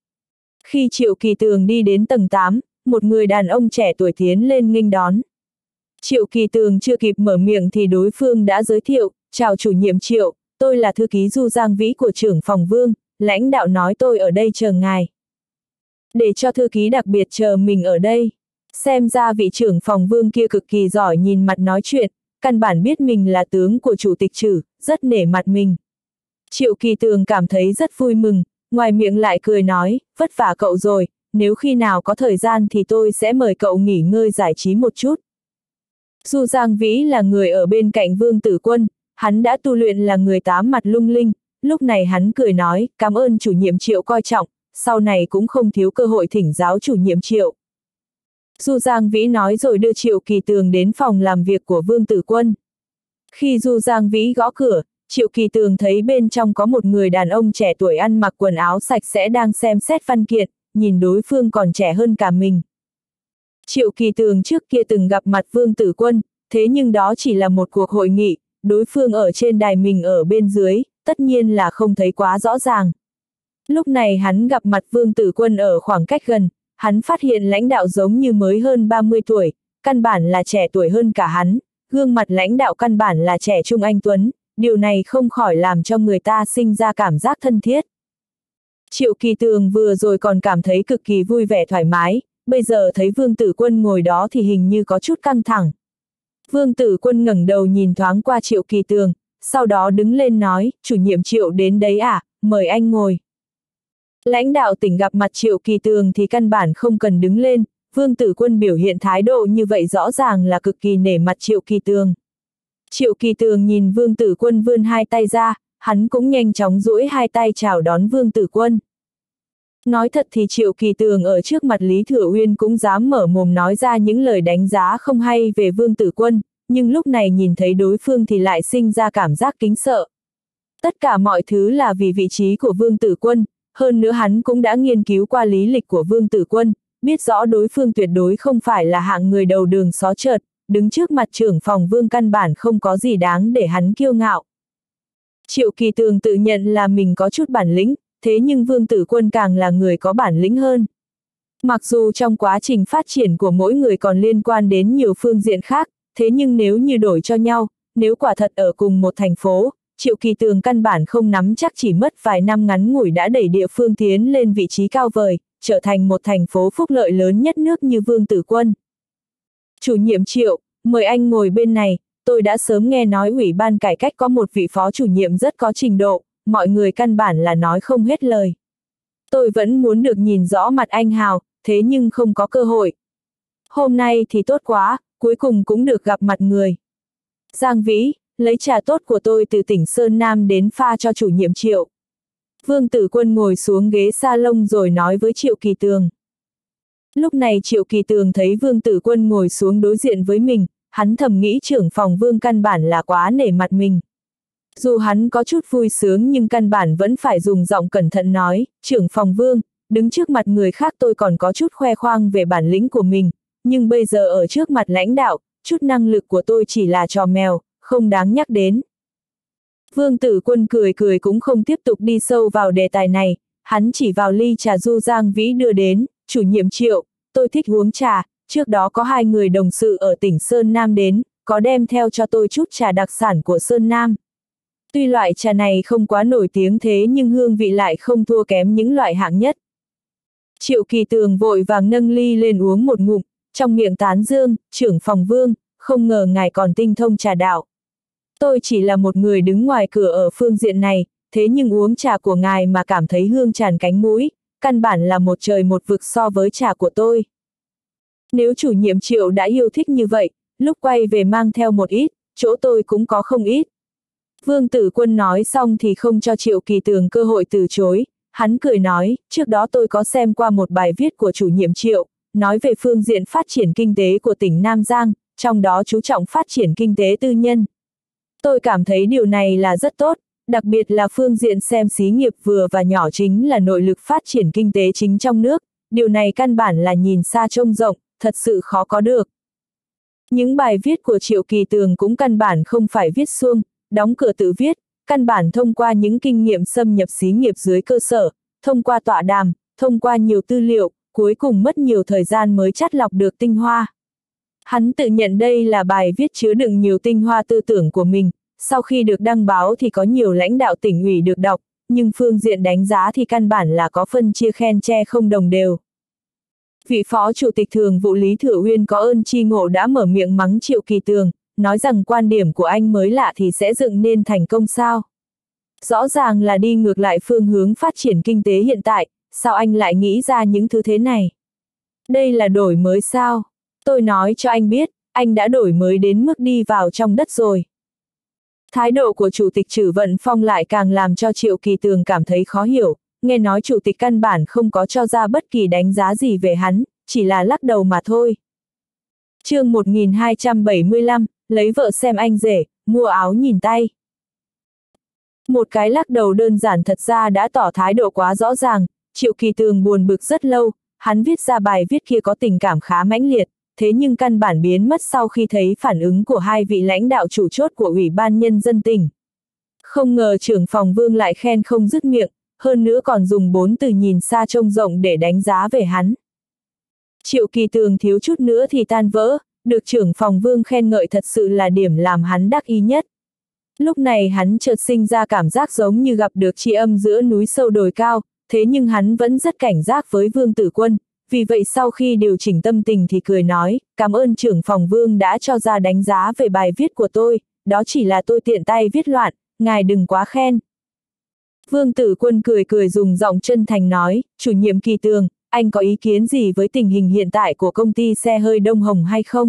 Khi Triệu Kỳ Tường đi đến tầng tám, một người đàn ông trẻ tuổi tiến lên nghênh đón. Triệu Kỳ Tường chưa kịp mở miệng thì đối phương đã giới thiệu, chào chủ nhiệm Triệu, tôi là thư ký Du Giang Vĩ của trưởng phòng Vương, lãnh đạo nói tôi ở đây chờ ngài. Để cho thư ký đặc biệt chờ mình ở đây. Xem ra vị trưởng phòng Vương kia cực kỳ giỏi nhìn mặt nói chuyện, căn bản biết mình là tướng của chủ tịch Trử, rất nể mặt mình. Triệu Kỳ Tường cảm thấy rất vui mừng, ngoài miệng lại cười nói, vất vả cậu rồi, nếu khi nào có thời gian thì tôi sẽ mời cậu nghỉ ngơi giải trí một chút. Du Giang Vĩ là người ở bên cạnh Vương Tử Quân, hắn đã tu luyện là người tám mặt lung linh, lúc này hắn cười nói, cảm ơn chủ nhiệm Triệu coi trọng, sau này cũng không thiếu cơ hội thỉnh giáo chủ nhiệm Triệu. Du Giang Vĩ nói rồi đưa Triệu Kỳ Tường đến phòng làm việc của Vương Tử Quân. Khi Du Giang Vĩ gõ cửa, Triệu Kỳ Tường thấy bên trong có một người đàn ông trẻ tuổi ăn mặc quần áo sạch sẽ đang xem xét văn kiện, nhìn đối phương còn trẻ hơn cả mình. Triệu Kỳ Tường trước kia từng gặp mặt Vương Tử Quân, thế nhưng đó chỉ là một cuộc hội nghị, đối phương ở trên đài mình ở bên dưới, tất nhiên là không thấy quá rõ ràng. Lúc này hắn gặp mặt Vương Tử Quân ở khoảng cách gần, hắn phát hiện lãnh đạo giống như mới hơn ba mươi tuổi, căn bản là trẻ tuổi hơn cả hắn, gương mặt lãnh đạo căn bản là trẻ trung anh tuấn, điều này không khỏi làm cho người ta sinh ra cảm giác thân thiết. Triệu Kỳ Tường vừa rồi còn cảm thấy cực kỳ vui vẻ thoải mái, bây giờ thấy Vương Tử Quân ngồi đó thì hình như có chút căng thẳng. Vương Tử Quân ngẩng đầu nhìn thoáng qua Triệu Kỳ Tường, sau đó đứng lên nói, chủ nhiệm Triệu đến đấy à, mời anh ngồi. Lãnh đạo tỉnh gặp mặt Triệu Kỳ Tường thì căn bản không cần đứng lên, Vương Tử Quân biểu hiện thái độ như vậy rõ ràng là cực kỳ nể mặt Triệu Kỳ Tường. Triệu Kỳ Tường nhìn Vương Tử Quân vươn hai tay ra, hắn cũng nhanh chóng duỗi hai tay chào đón Vương Tử Quân. Nói thật thì Triệu Kỳ Tường ở trước mặt Lý Thừa Uyên cũng dám mở mồm nói ra những lời đánh giá không hay về Vương Tử Quân, nhưng lúc này nhìn thấy đối phương thì lại sinh ra cảm giác kính sợ. Tất cả mọi thứ là vì vị trí của Vương Tử Quân, hơn nữa hắn cũng đã nghiên cứu qua lý lịch của Vương Tử Quân, biết rõ đối phương tuyệt đối không phải là hạng người đầu đường xó chợt, đứng trước mặt trưởng phòng Vương căn bản không có gì đáng để hắn kiêu ngạo. Triệu Kỳ Tường tự nhận là mình có chút bản lĩnh, thế nhưng Vương Tử Quân càng là người có bản lĩnh hơn. Mặc dù trong quá trình phát triển của mỗi người còn liên quan đến nhiều phương diện khác, thế nhưng nếu như đổi cho nhau, nếu quả thật ở cùng một thành phố, Triệu Kỳ Tường căn bản không nắm chắc chỉ mất vài năm ngắn ngủi đã đẩy địa phương tiến lên vị trí cao vời, trở thành một thành phố phúc lợi lớn nhất nước như Vương Tử Quân. Chủ nhiệm Triệu, mời anh ngồi bên này, tôi đã sớm nghe nói Ủy ban cải cách có một vị phó chủ nhiệm rất có trình độ, mọi người căn bản là nói không hết lời. Tôi vẫn muốn được nhìn rõ mặt anh Hào, thế nhưng không có cơ hội. Hôm nay thì tốt quá, cuối cùng cũng được gặp mặt người. Giang Vĩ, lấy trà tốt của tôi từ tỉnh Sơn Nam đến pha cho chủ nhiệm Triệu. Vương Tử Quân ngồi xuống ghế salon rồi nói với Triệu Kỳ Tường. Lúc này Triệu Kỳ Tường thấy Vương Tử Quân ngồi xuống đối diện với mình, hắn thầm nghĩ trưởng phòng Vương căn bản là quá nể mặt mình. Dù hắn có chút vui sướng nhưng căn bản vẫn phải dùng giọng cẩn thận nói, trưởng phòng Vương, đứng trước mặt người khác tôi còn có chút khoe khoang về bản lĩnh của mình, nhưng bây giờ ở trước mặt lãnh đạo, chút năng lực của tôi chỉ là trò mèo, không đáng nhắc đến. Vương Tử Quân cười cười cũng không tiếp tục đi sâu vào đề tài này, hắn chỉ vào ly trà Du Giang Vĩ đưa đến, chủ nhiệm Triệu, tôi thích uống trà, trước đó có hai người đồng sự ở tỉnh Sơn Nam đến, có đem theo cho tôi chút trà đặc sản của Sơn Nam. Tuy loại trà này không quá nổi tiếng thế nhưng hương vị lại không thua kém những loại hạng nhất. Triệu Kỳ Tường vội vàng nâng ly lên uống một ngụm, trong miệng tán dương, trưởng phòng Vương, không ngờ ngài còn tinh thông trà đạo. Tôi chỉ là một người đứng ngoài cửa ở phương diện này, thế nhưng uống trà của ngài mà cảm thấy hương tràn cánh mũi, căn bản là một trời một vực so với trà của tôi. Nếu chủ nhiệm Triệu đã yêu thích như vậy, lúc quay về mang theo một ít, chỗ tôi cũng có không ít. Vương Tử Quân nói xong thì không cho Triệu Kỳ Tường cơ hội từ chối, hắn cười nói, trước đó tôi có xem qua một bài viết của chủ nhiệm Triệu, nói về phương diện phát triển kinh tế của tỉnh Nam Giang, trong đó chú trọng phát triển kinh tế tư nhân. Tôi cảm thấy điều này là rất tốt, đặc biệt là phương diện xem xí nghiệp vừa và nhỏ chính là nội lực phát triển kinh tế chính trong nước, điều này căn bản là nhìn xa trông rộng, thật sự khó có được. Những bài viết của Triệu Kỳ Tường cũng căn bản không phải viết suông, đóng cửa tự viết, căn bản thông qua những kinh nghiệm xâm nhập xí nghiệp dưới cơ sở, thông qua tọa đàm, thông qua nhiều tư liệu, cuối cùng mất nhiều thời gian mới chắt lọc được tinh hoa. Hắn tự nhận đây là bài viết chứa đựng nhiều tinh hoa tư tưởng của mình, sau khi được đăng báo thì có nhiều lãnh đạo tỉnh ủy được đọc, nhưng phương diện đánh giá thì căn bản là có phân chia khen che không đồng đều. Vị Phó Chủ tịch Thường vụ Lý Thừa Uyên có ơn tri ngộ đã mở miệng mắng Triệu Kỳ Tường, nói rằng quan điểm của anh mới lạ thì sẽ dựng nên thành công sao. Rõ ràng là đi ngược lại phương hướng phát triển kinh tế hiện tại, sao anh lại nghĩ ra những thứ thế này? Đây là đổi mới sao? Tôi nói cho anh biết, anh đã đổi mới đến mức đi vào trong đất rồi. Thái độ của Chủ tịch Trử Vận Phong lại càng làm cho Triệu Kỳ Tường cảm thấy khó hiểu, nghe nói Chủ tịch căn bản không có cho ra bất kỳ đánh giá gì về hắn, chỉ là lắc đầu mà thôi. Chương một nghìn hai trăm bảy mươi lăm, lấy vợ xem anh rể, mua áo nhìn tay. Một cái lắc đầu đơn giản thật ra đã tỏ thái độ quá rõ ràng, Triệu Kỳ Tường buồn bực rất lâu, hắn viết ra bài viết kia có tình cảm khá mãnh liệt, thế nhưng căn bản biến mất sau khi thấy phản ứng của hai vị lãnh đạo chủ chốt của Ủy ban Nhân dân tỉnh. Không ngờ trưởng phòng Vương lại khen không dứt miệng, hơn nữa còn dùng bốn từ nhìn xa trông rộng để đánh giá về hắn. Triệu Kỳ Tường thiếu chút nữa thì tan vỡ, được trưởng phòng Vương khen ngợi thật sự là điểm làm hắn đắc ý nhất. Lúc này hắn chợt sinh ra cảm giác giống như gặp được tri âm giữa núi sâu đồi cao, thế nhưng hắn vẫn rất cảnh giác với Vương Tử Quân, vì vậy sau khi điều chỉnh tâm tình thì cười nói, cảm ơn trưởng phòng Vương đã cho ra đánh giá về bài viết của tôi, đó chỉ là tôi tiện tay viết loạn, ngài đừng quá khen. Vương Tử Quân cười cười dùng giọng chân thành nói, chủ nhiệm Kỳ Tường, anh có ý kiến gì với tình hình hiện tại của công ty xe hơi Đông Hồng hay không?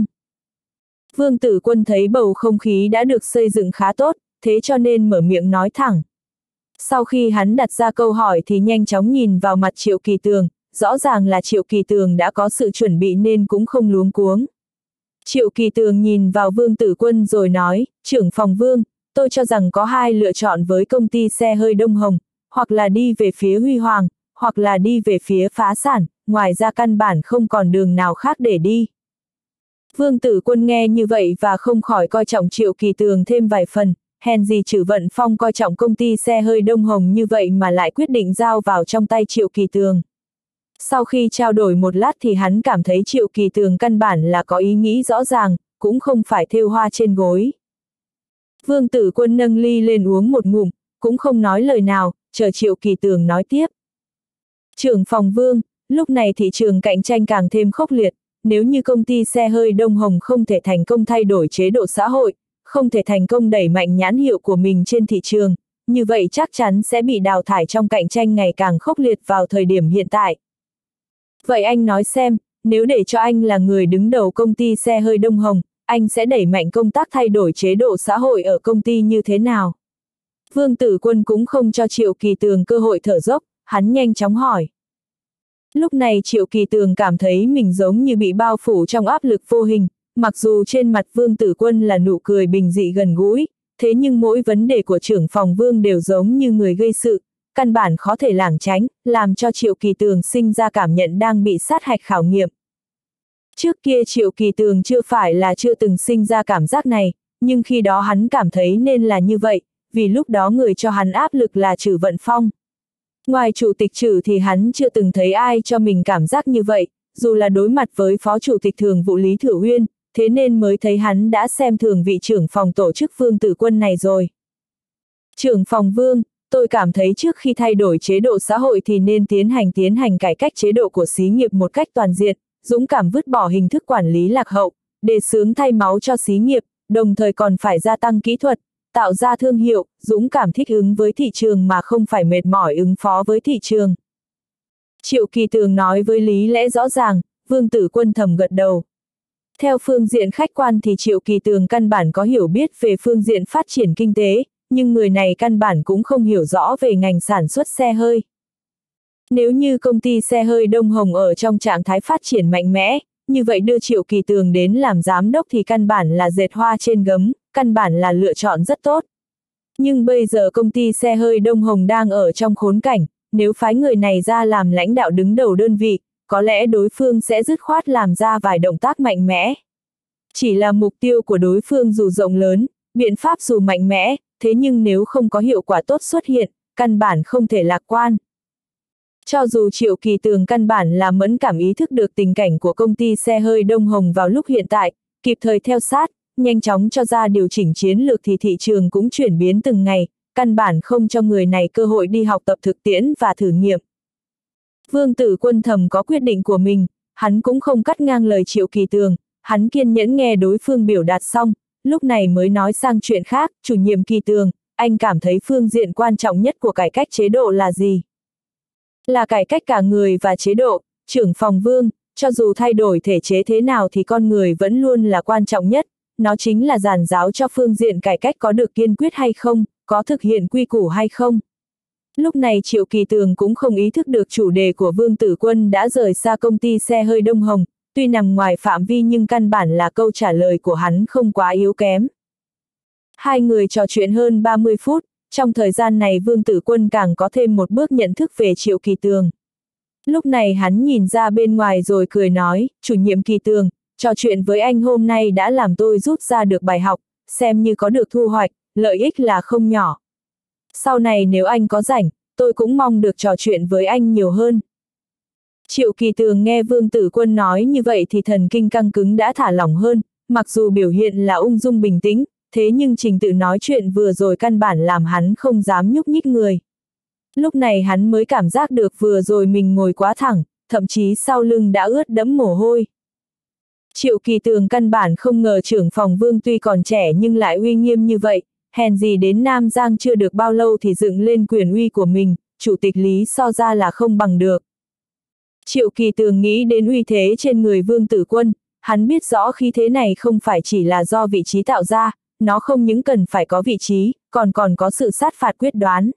Vương Tử Quân thấy bầu không khí đã được xây dựng khá tốt, thế cho nên mở miệng nói thẳng. Sau khi hắn đặt ra câu hỏi thì nhanh chóng nhìn vào mặt Triệu Kỳ Tường, rõ ràng là Triệu Kỳ Tường đã có sự chuẩn bị nên cũng không luống cuống. Triệu Kỳ Tường nhìn vào Vương Tử Quân rồi nói, trưởng phòng Vương, tôi cho rằng có hai lựa chọn với công ty xe hơi Đông Hồng, hoặc là đi về phía huy hoàng, hoặc là đi về phía phá sản, ngoài ra căn bản không còn đường nào khác để đi. Vương Tử Quân nghe như vậy và không khỏi coi trọng Triệu Kỳ Tường thêm vài phần, hèn gì Trử Vận Phong coi trọng công ty xe hơi Đông Hồng như vậy mà lại quyết định giao vào trong tay Triệu Kỳ Tường. Sau khi trao đổi một lát thì hắn cảm thấy Triệu Kỳ Tường căn bản là có ý nghĩ rõ ràng, cũng không phải thêu hoa trên gối. Vương Tử Quân nâng ly lên uống một ngụm, cũng không nói lời nào, chờ Triệu Kỳ Tường nói tiếp. Trưởng phòng Vương, lúc này thị trường cạnh tranh càng thêm khốc liệt, nếu như công ty xe hơi Đông Hồng không thể thành công thay đổi chế độ xã hội, không thể thành công đẩy mạnh nhãn hiệu của mình trên thị trường, như vậy chắc chắn sẽ bị đào thải trong cạnh tranh ngày càng khốc liệt vào thời điểm hiện tại. Vậy anh nói xem, nếu để cho anh là người đứng đầu công ty xe hơi Đông Hồng, anh sẽ đẩy mạnh công tác thay đổi chế độ xã hội ở công ty như thế nào? Vương Tử Quân cũng không cho Triệu Kỳ Tường cơ hội thở dốc, hắn nhanh chóng hỏi. Lúc này Triệu Kỳ Tường cảm thấy mình giống như bị bao phủ trong áp lực vô hình, mặc dù trên mặt Vương Tử Quân là nụ cười bình dị gần gũi, thế nhưng mỗi vấn đề của trưởng phòng Vương đều giống như người gây sự, căn bản khó thể lảng tránh, làm cho Triệu Kỳ Tường sinh ra cảm nhận đang bị sát hạch khảo nghiệm. Trước kia Triệu Kỳ Tường chưa phải là chưa từng sinh ra cảm giác này, nhưng khi đó hắn cảm thấy nên là như vậy, vì lúc đó người cho hắn áp lực là Trử Vận Phong. Ngoài Chủ tịch Trử thì hắn chưa từng thấy ai cho mình cảm giác như vậy, dù là đối mặt với Phó Chủ tịch Thường vụ Lý Thừa Uyên, thế nên mới thấy hắn đã xem thường vị trưởng phòng tổ chức Vương Tử Quân này rồi. Trưởng phòng Vương, tôi cảm thấy trước khi thay đổi chế độ xã hội thì nên tiến hành tiến hành cải cách chế độ của xí nghiệp một cách toàn diện, dũng cảm vứt bỏ hình thức quản lý lạc hậu, đề xướng thay máu cho xí nghiệp, đồng thời còn phải gia tăng kỹ thuật, tạo ra thương hiệu, dũng cảm thích ứng với thị trường mà không phải mệt mỏi ứng phó với thị trường. Triệu Kỳ Tường nói với lý lẽ rõ ràng, Vương Tử Quân thầm gật đầu. Theo phương diện khách quan thì Triệu Kỳ Tường căn bản có hiểu biết về phương diện phát triển kinh tế, nhưng người này căn bản cũng không hiểu rõ về ngành sản xuất xe hơi. Nếu như công ty xe hơi Đông Hồng ở trong trạng thái phát triển mạnh mẽ, như vậy đưa Triệu Kỳ Tường đến làm giám đốc thì căn bản là dệt hoa trên gấm, căn bản là lựa chọn rất tốt. Nhưng bây giờ công ty xe hơi Đông Hồng đang ở trong khốn cảnh, nếu phái người này ra làm lãnh đạo đứng đầu đơn vị, có lẽ đối phương sẽ dứt khoát làm ra vài động tác mạnh mẽ. Chỉ là mục tiêu của đối phương dù rộng lớn, biện pháp dù mạnh mẽ, thế nhưng nếu không có hiệu quả tốt xuất hiện, căn bản không thể lạc quan. Cho dù Triệu Kỳ Tường căn bản là mẫn cảm ý thức được tình cảnh của công ty xe hơi Đông Hồng vào lúc hiện tại, kịp thời theo sát, nhanh chóng cho ra điều chỉnh chiến lược thì thị trường cũng chuyển biến từng ngày, căn bản không cho người này cơ hội đi học tập thực tiễn và thử nghiệm. Vương Tử Quân thầm có quyết định của mình, hắn cũng không cắt ngang lời Triệu Kỳ Tường, hắn kiên nhẫn nghe đối phương biểu đạt xong, lúc này mới nói sang chuyện khác. Chủ nhiệm Kỳ Tường, anh cảm thấy phương diện quan trọng nhất của cải cách chế độ là gì? Là cải cách cả người và chế độ. Trưởng phòng Vương, cho dù thay đổi thể chế thế nào thì con người vẫn luôn là quan trọng nhất, nó chính là giàn giáo cho phương diện cải cách có được kiên quyết hay không, có thực hiện quy củ hay không. Lúc này Triệu Kỳ Tường cũng không ý thức được chủ đề của Vương Tử Quân đã rời xa công ty xe hơi Đông Hồng, tuy nằm ngoài phạm vi nhưng căn bản là câu trả lời của hắn không quá yếu kém. Hai người trò chuyện hơn ba mươi phút, trong thời gian này Vương Tử Quân càng có thêm một bước nhận thức về Triệu Kỳ Tường. Lúc này hắn nhìn ra bên ngoài rồi cười nói, chủ nhiệm Kỳ Tường, trò chuyện với anh hôm nay đã làm tôi rút ra được bài học, xem như có được thu hoạch, lợi ích là không nhỏ. Sau này nếu anh có rảnh, tôi cũng mong được trò chuyện với anh nhiều hơn. Triệu Kỳ Tường nghe Vương Tử Quân nói như vậy thì thần kinh căng cứng đã thả lỏng hơn, mặc dù biểu hiện là ung dung bình tĩnh, thế nhưng trình tự nói chuyện vừa rồi căn bản làm hắn không dám nhúc nhích người. Lúc này hắn mới cảm giác được vừa rồi mình ngồi quá thẳng, thậm chí sau lưng đã ướt đẫm mồ hôi. Triệu Kỳ Tường căn bản không ngờ trưởng phòng Vương tuy còn trẻ nhưng lại uy nghiêm như vậy, hèn gì đến Nam Giang chưa được bao lâu thì dựng lên quyền uy của mình, chủ tịch Lý so ra là không bằng được. Triệu Kỳ Tường nghĩ đến uy thế trên người Vương Tử Quân, hắn biết rõ khí thế này không phải chỉ là do vị trí tạo ra, nó không những cần phải có vị trí, còn còn có sự sát phạt quyết đoán.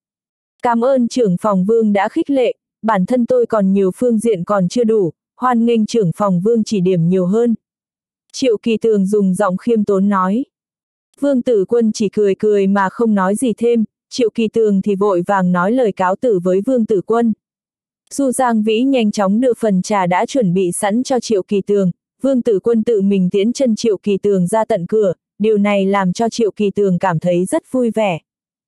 Cảm ơn trưởng phòng Vương đã khích lệ, bản thân tôi còn nhiều phương diện còn chưa đủ, hoan nghênh trưởng phòng Vương chỉ điểm nhiều hơn. Triệu Kỳ Tường dùng giọng khiêm tốn nói. Vương Tử Quân chỉ cười cười mà không nói gì thêm, Triệu Kỳ Tường thì vội vàng nói lời cáo tử với Vương Tử Quân. Du Giang Vĩ nhanh chóng đưa phần trà đã chuẩn bị sẵn cho Triệu Kỳ Tường, Vương Tử Quân tự mình tiễn chân Triệu Kỳ Tường ra tận cửa, điều này làm cho Triệu Kỳ Tường cảm thấy rất vui vẻ.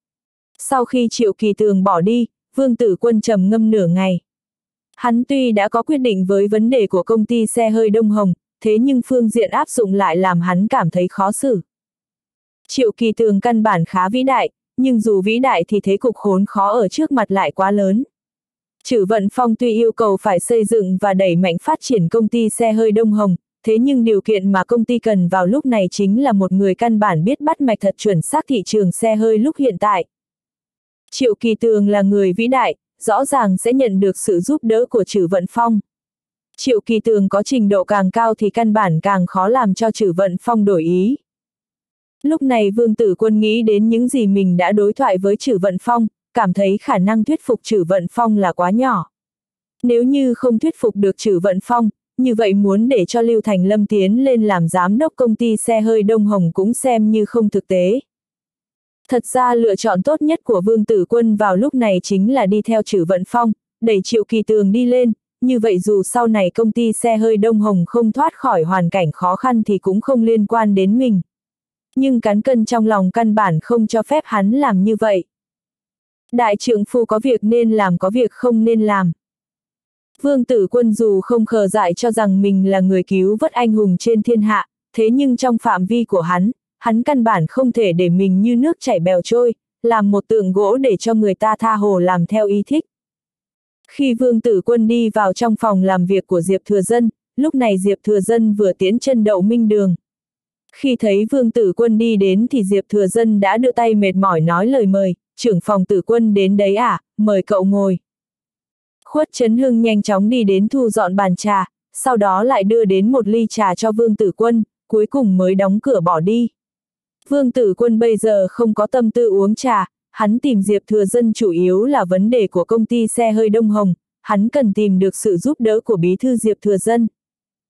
Sau khi Triệu Kỳ Tường bỏ đi, Vương Tử Quân trầm ngâm nửa ngày. Hắn tuy đã có quyết định với vấn đề của công ty xe hơi Đông Hồng, thế nhưng phương diện áp dụng lại làm hắn cảm thấy khó xử. Triệu Kỳ Tường căn bản khá vĩ đại, nhưng dù vĩ đại thì thế cục khốn khó ở trước mặt lại quá lớn. Trử Vận Phong tuy yêu cầu phải xây dựng và đẩy mạnh phát triển công ty xe hơi Đông Hồng, thế nhưng điều kiện mà công ty cần vào lúc này chính là một người căn bản biết bắt mạch thật chuẩn xác thị trường xe hơi lúc hiện tại. Triệu Kỳ Tường là người vĩ đại, rõ ràng sẽ nhận được sự giúp đỡ của Trử Vận Phong. Triệu Kỳ Tường có trình độ càng cao thì căn bản càng khó làm cho Trử Vận Phong đổi ý. Lúc này Vương Tử Quân nghĩ đến những gì mình đã đối thoại với Trử Vận Phong, cảm thấy khả năng thuyết phục Trử Vận Phong là quá nhỏ. Nếu như không thuyết phục được Trử Vận Phong, như vậy muốn để cho Lưu Thành Lâm tiến lên làm giám đốc công ty xe hơi Đông Hồng cũng xem như không thực tế. Thật ra lựa chọn tốt nhất của Vương Tử Quân vào lúc này chính là đi theo Trử Vận Phong, đẩy Triệu Kỳ Tường đi lên, như vậy dù sau này công ty xe hơi Đông Hồng không thoát khỏi hoàn cảnh khó khăn thì cũng không liên quan đến mình. Nhưng cán cân trong lòng căn bản không cho phép hắn làm như vậy. Đại trượng phu có việc nên làm, có việc không nên làm. Vương Tử Quân dù không khờ dại cho rằng mình là người cứu vớt anh hùng trên thiên hạ, thế nhưng trong phạm vi của hắn, hắn căn bản không thể để mình như nước chảy bèo trôi, làm một tượng gỗ để cho người ta tha hồ làm theo ý thích. Khi Vương Tử Quân đi vào trong phòng làm việc của Diệp Thừa Dân, lúc này Diệp Thừa Dân vừa tiến chân đậu minh đường. Khi thấy Vương Tử Quân đi đến thì Diệp Thừa Dân đã đưa tay mệt mỏi nói lời mời, trưởng phòng Tử Quân đến đấy à, mời cậu ngồi. Khuất Chấn Hưng nhanh chóng đi đến thu dọn bàn trà, sau đó lại đưa đến một ly trà cho Vương Tử Quân, cuối cùng mới đóng cửa bỏ đi. Vương Tử Quân bây giờ không có tâm tư uống trà, hắn tìm Diệp Thừa Dân chủ yếu là vấn đề của công ty xe hơi Đông Hồng, hắn cần tìm được sự giúp đỡ của bí thư Diệp Thừa Dân.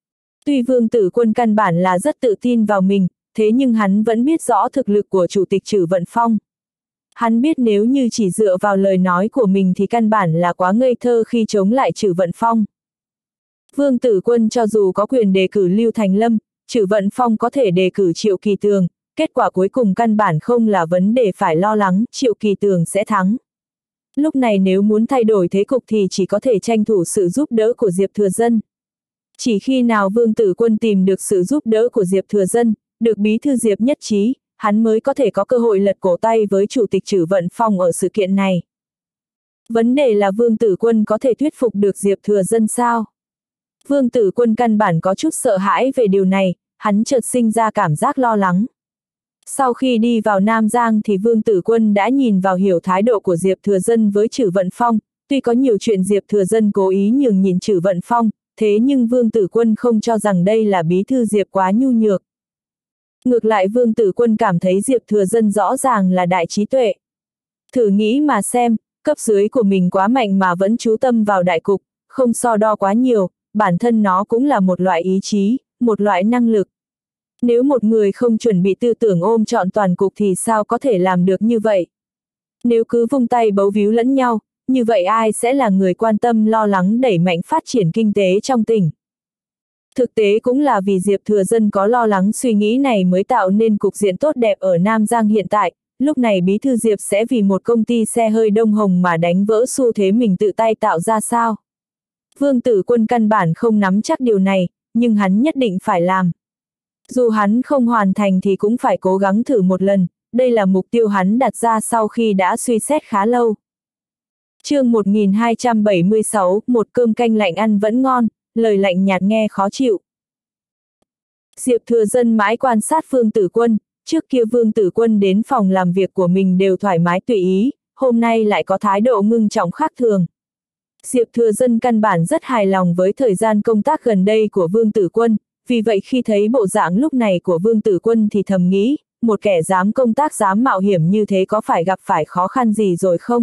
Tuy Vương Tử Quân căn bản là rất tự tin vào mình, thế nhưng hắn vẫn biết rõ thực lực của Chủ tịch Trử Vận Phong. Hắn biết nếu như chỉ dựa vào lời nói của mình thì căn bản là quá ngây thơ khi chống lại Trử Vận Phong. Vương Tử Quân cho dù có quyền đề cử Lưu Thành Lâm, Trử Vận Phong có thể đề cử Triệu Kỳ Tường, kết quả cuối cùng căn bản không là vấn đề phải lo lắng, Triệu Kỳ Tường sẽ thắng. Lúc này nếu muốn thay đổi thế cục thì chỉ có thể tranh thủ sự giúp đỡ của Diệp Thừa Dân. Chỉ khi nào Vương Tử Quân tìm được sự giúp đỡ của Diệp Thừa Dân, được bí thư Diệp nhất trí, hắn mới có thể có cơ hội lật cổ tay với Chủ tịch Trử Vận Phong ở sự kiện này. Vấn đề là Vương Tử Quân có thể thuyết phục được Diệp Thừa Dân sao? Vương Tử Quân căn bản có chút sợ hãi về điều này, hắn chợt sinh ra cảm giác lo lắng. Sau khi đi vào Nam Giang thì Vương Tử Quân đã nhìn vào hiểu thái độ của Diệp Thừa Dân với Trử Vận Phong, tuy có nhiều chuyện Diệp Thừa Dân cố ý nhường nhịn Trử Vận Phong, thế nhưng Vương Tử Quân không cho rằng đây là bí thư Diệp quá nhu nhược. Ngược lại Vương Tử Quân cảm thấy Diệp Thừa Dân rõ ràng là đại trí tuệ. Thử nghĩ mà xem, cấp dưới của mình quá mạnh mà vẫn chú tâm vào đại cục, không so đo quá nhiều, bản thân nó cũng là một loại ý chí, một loại năng lực. Nếu một người không chuẩn bị tư tưởng ôm trọn toàn cục thì sao có thể làm được như vậy? Nếu cứ vung tay bấu víu lẫn nhau, như vậy ai sẽ là người quan tâm lo lắng đẩy mạnh phát triển kinh tế trong tỉnh? Thực tế cũng là vì Diệp Thừa Dân có lo lắng suy nghĩ này mới tạo nên cục diện tốt đẹp ở Nam Giang hiện tại, lúc này bí thư Diệp sẽ vì một công ty xe hơi Đông Hồng mà đánh vỡ xu thế mình tự tay tạo ra sao? Vương Tử Quân căn bản không nắm chắc điều này, nhưng hắn nhất định phải làm. Dù hắn không hoàn thành thì cũng phải cố gắng thử một lần, đây là mục tiêu hắn đặt ra sau khi đã suy xét khá lâu. Chương một nghìn hai trăm bảy mươi sáu, một cơm canh lạnh ăn vẫn ngon, lời lạnh nhạt nghe khó chịu. Diệp Thừa Dân mãi quan sát Vương Tử Quân, trước kia Vương Tử Quân đến phòng làm việc của mình đều thoải mái tùy ý, hôm nay lại có thái độ ngưng trọng khác thường. Diệp Thừa Dân căn bản rất hài lòng với thời gian công tác gần đây của Vương Tử Quân, vì vậy khi thấy bộ dạng lúc này của Vương Tử Quân thì thầm nghĩ, một kẻ dám công tác dám mạo hiểm như thế có phải gặp phải khó khăn gì rồi không?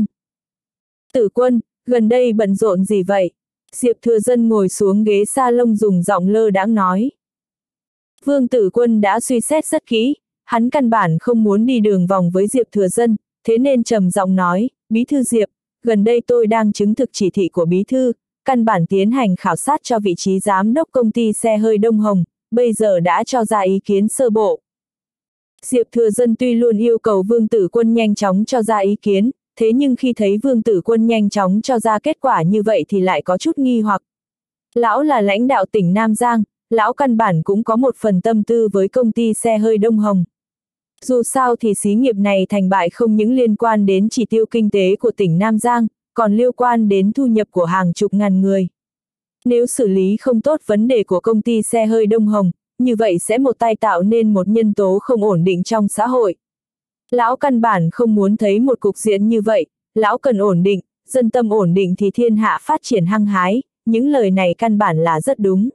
Tử Quân, gần đây bận rộn gì vậy? Diệp Thừa Dân ngồi xuống ghế salon dùng giọng lơ đãng nói. Vương Tử Quân đã suy xét rất kỹ, hắn căn bản không muốn đi đường vòng với Diệp Thừa Dân, thế nên trầm giọng nói, bí thư Diệp, gần đây tôi đang chứng thực chỉ thị của bí thư, căn bản tiến hành khảo sát cho vị trí giám đốc công ty xe hơi Đông Hồng, bây giờ đã cho ra ý kiến sơ bộ. Diệp Thừa Dân tuy luôn yêu cầu Vương Tử Quân nhanh chóng cho ra ý kiến, thế nhưng khi thấy Vương Tử Quân nhanh chóng cho ra kết quả như vậy thì lại có chút nghi hoặc. Lão là lãnh đạo tỉnh Nam Giang, lão căn bản cũng có một phần tâm tư với công ty xe hơi Đông Hồng. Dù sao thì xí nghiệp này thành bại không những liên quan đến chỉ tiêu kinh tế của tỉnh Nam Giang, còn liên quan đến thu nhập của hàng chục ngàn người. Nếu xử lý không tốt vấn đề của công ty xe hơi Đông Hồng, như vậy sẽ một tay tạo nên một nhân tố không ổn định trong xã hội. Lão căn bản không muốn thấy một cục diện như vậy, lão cần ổn định, dân tâm ổn định thì thiên hạ phát triển hăng hái, những lời này căn bản là rất đúng.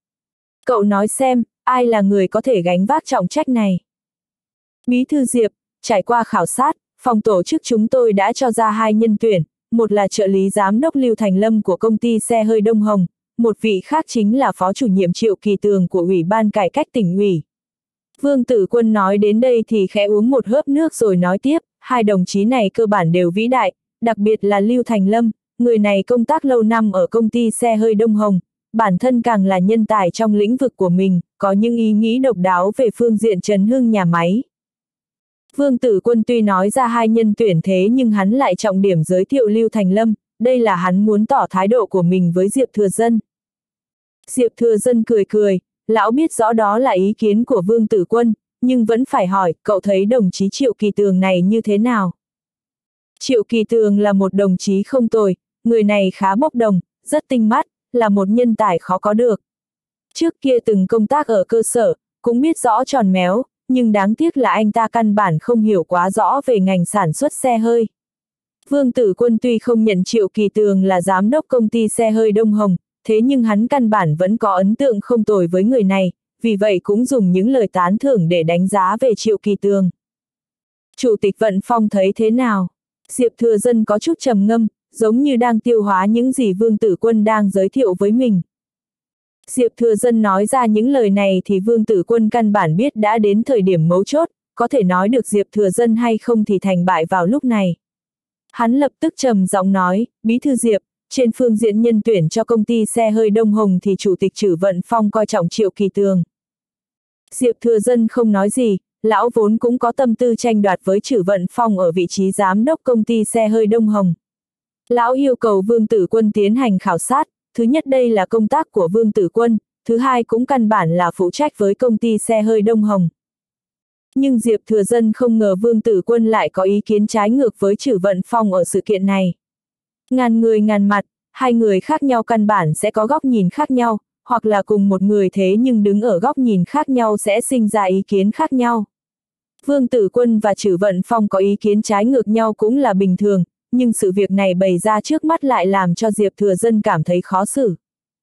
Cậu nói xem, ai là người có thể gánh vác trọng trách này? Bí thư Diệp, trải qua khảo sát, phòng tổ chức chúng tôi đã cho ra hai nhân tuyển, một là trợ lý giám đốc Lưu Thành Lâm của công ty xe hơi Đông Hồng, một vị khác chính là phó chủ nhiệm Triệu Kỳ Tường của Ủy ban Cải cách tỉnh ủy. Vương Tử Quân nói đến đây thì khẽ uống một hớp nước rồi nói tiếp, hai đồng chí này cơ bản đều vĩ đại, đặc biệt là Lưu Thành Lâm, người này công tác lâu năm ở công ty xe hơi Đông Hồng, bản thân càng là nhân tài trong lĩnh vực của mình, có những ý nghĩ độc đáo về phương diện trấn hưng nhà máy. Vương Tử Quân tuy nói ra hai nhân tuyển thế nhưng hắn lại trọng điểm giới thiệu Lưu Thành Lâm, đây là hắn muốn tỏ thái độ của mình với Diệp Thừa Dân. Diệp Thừa Dân cười cười, lão biết rõ đó là ý kiến của Vương Tử Quân, nhưng vẫn phải hỏi, cậu thấy đồng chí Triệu Kỳ Tường này như thế nào? Triệu Kỳ Tường là một đồng chí không tồi, người này khá bốc đồng, rất tinh mắt, là một nhân tài khó có được. Trước kia từng công tác ở cơ sở, cũng biết rõ tròn méo, nhưng đáng tiếc là anh ta căn bản không hiểu quá rõ về ngành sản xuất xe hơi. Vương Tử Quân tuy không nhận Triệu Kỳ Tường là giám đốc công ty xe hơi Đông Hồng, thế nhưng hắn căn bản vẫn có ấn tượng không tồi với người này, vì vậy cũng dùng những lời tán thưởng để đánh giá về Triệu Kỳ Tường. Chủ tịch Vận Phong thấy thế nào? Diệp Thừa Dân có chút trầm ngâm, giống như đang tiêu hóa những gì Vương Tử Quân đang giới thiệu với mình. Diệp Thừa Dân nói ra những lời này thì Vương Tử Quân căn bản biết đã đến thời điểm mấu chốt, có thể nói được Diệp Thừa Dân hay không thì thành bại vào lúc này. Hắn lập tức trầm giọng nói, Bí thư Diệp, trên phương diện nhân tuyển cho công ty xe hơi Đông Hồng thì Chủ tịch Trử Vận Phong coi trọng Triệu Kỳ Tường. Diệp Thừa Dân không nói gì, lão vốn cũng có tâm tư tranh đoạt với Trử Vận Phong ở vị trí giám đốc công ty xe hơi Đông Hồng. Lão yêu cầu Vương Tử Quân tiến hành khảo sát, thứ nhất đây là công tác của Vương Tử Quân, thứ hai cũng căn bản là phụ trách với công ty xe hơi Đông Hồng. Nhưng Diệp Thừa Dân không ngờ Vương Tử Quân lại có ý kiến trái ngược với Trử Vận Phong ở sự kiện này. Ngàn người ngàn mặt, hai người khác nhau căn bản sẽ có góc nhìn khác nhau, hoặc là cùng một người thế nhưng đứng ở góc nhìn khác nhau sẽ sinh ra ý kiến khác nhau. Vương Tử Quân và Trử Vận Phong có ý kiến trái ngược nhau cũng là bình thường, nhưng sự việc này bày ra trước mắt lại làm cho Diệp Thừa Dân cảm thấy khó xử.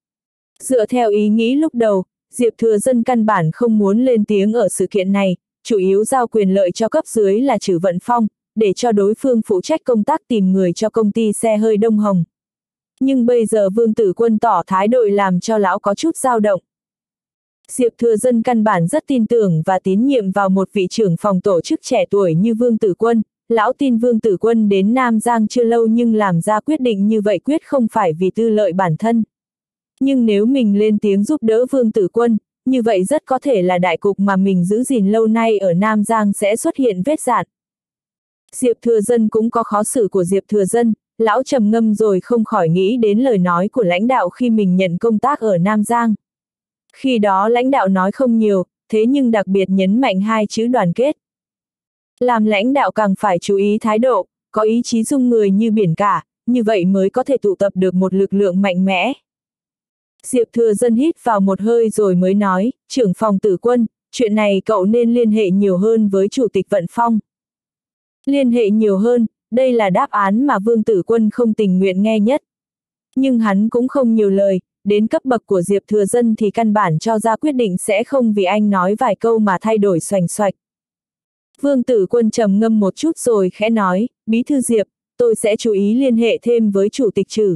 Dựa theo ý nghĩ lúc đầu, Diệp Thừa Dân căn bản không muốn lên tiếng ở sự kiện này, chủ yếu giao quyền lợi cho cấp dưới là Trử Vận Phong, để cho đối phương phụ trách công tác tìm người cho công ty xe hơi Đông Hồng. Nhưng bây giờ Vương Tử Quân tỏ thái độ làm cho lão có chút dao động. Diệp Thừa Dân căn bản rất tin tưởng và tín nhiệm vào một vị trưởng phòng tổ chức trẻ tuổi như Vương Tử Quân. Lão tin Vương Tử Quân đến Nam Giang chưa lâu nhưng làm ra quyết định như vậy quyết không phải vì tư lợi bản thân. Nhưng nếu mình lên tiếng giúp đỡ Vương Tử Quân, như vậy rất có thể là đại cục mà mình giữ gìn lâu nay ở Nam Giang sẽ xuất hiện vết rạn. Diệp Thừa Dân cũng có khó xử của Diệp Thừa Dân, lão trầm ngâm rồi không khỏi nghĩ đến lời nói của lãnh đạo khi mình nhận công tác ở Nam Giang. Khi đó lãnh đạo nói không nhiều, thế nhưng đặc biệt nhấn mạnh hai chữ đoàn kết. Làm lãnh đạo càng phải chú ý thái độ, có ý chí dung người như biển cả, như vậy mới có thể tụ tập được một lực lượng mạnh mẽ. Diệp Thừa Dân hít vào một hơi rồi mới nói, trưởng phòng Tử Quân, chuyện này cậu nên liên hệ nhiều hơn với Chủ tịch Vận Phong. Liên hệ nhiều hơn, đây là đáp án mà Vương Tử Quân không tình nguyện nghe nhất. Nhưng hắn cũng không nhiều lời, đến cấp bậc của Diệp Thừa Dân thì căn bản cho ra quyết định sẽ không vì anh nói vài câu mà thay đổi xoành xoạch. Vương Tử Quân trầm ngâm một chút rồi khẽ nói, Bí thư Diệp, tôi sẽ chú ý liên hệ thêm với Chủ tịch Trử.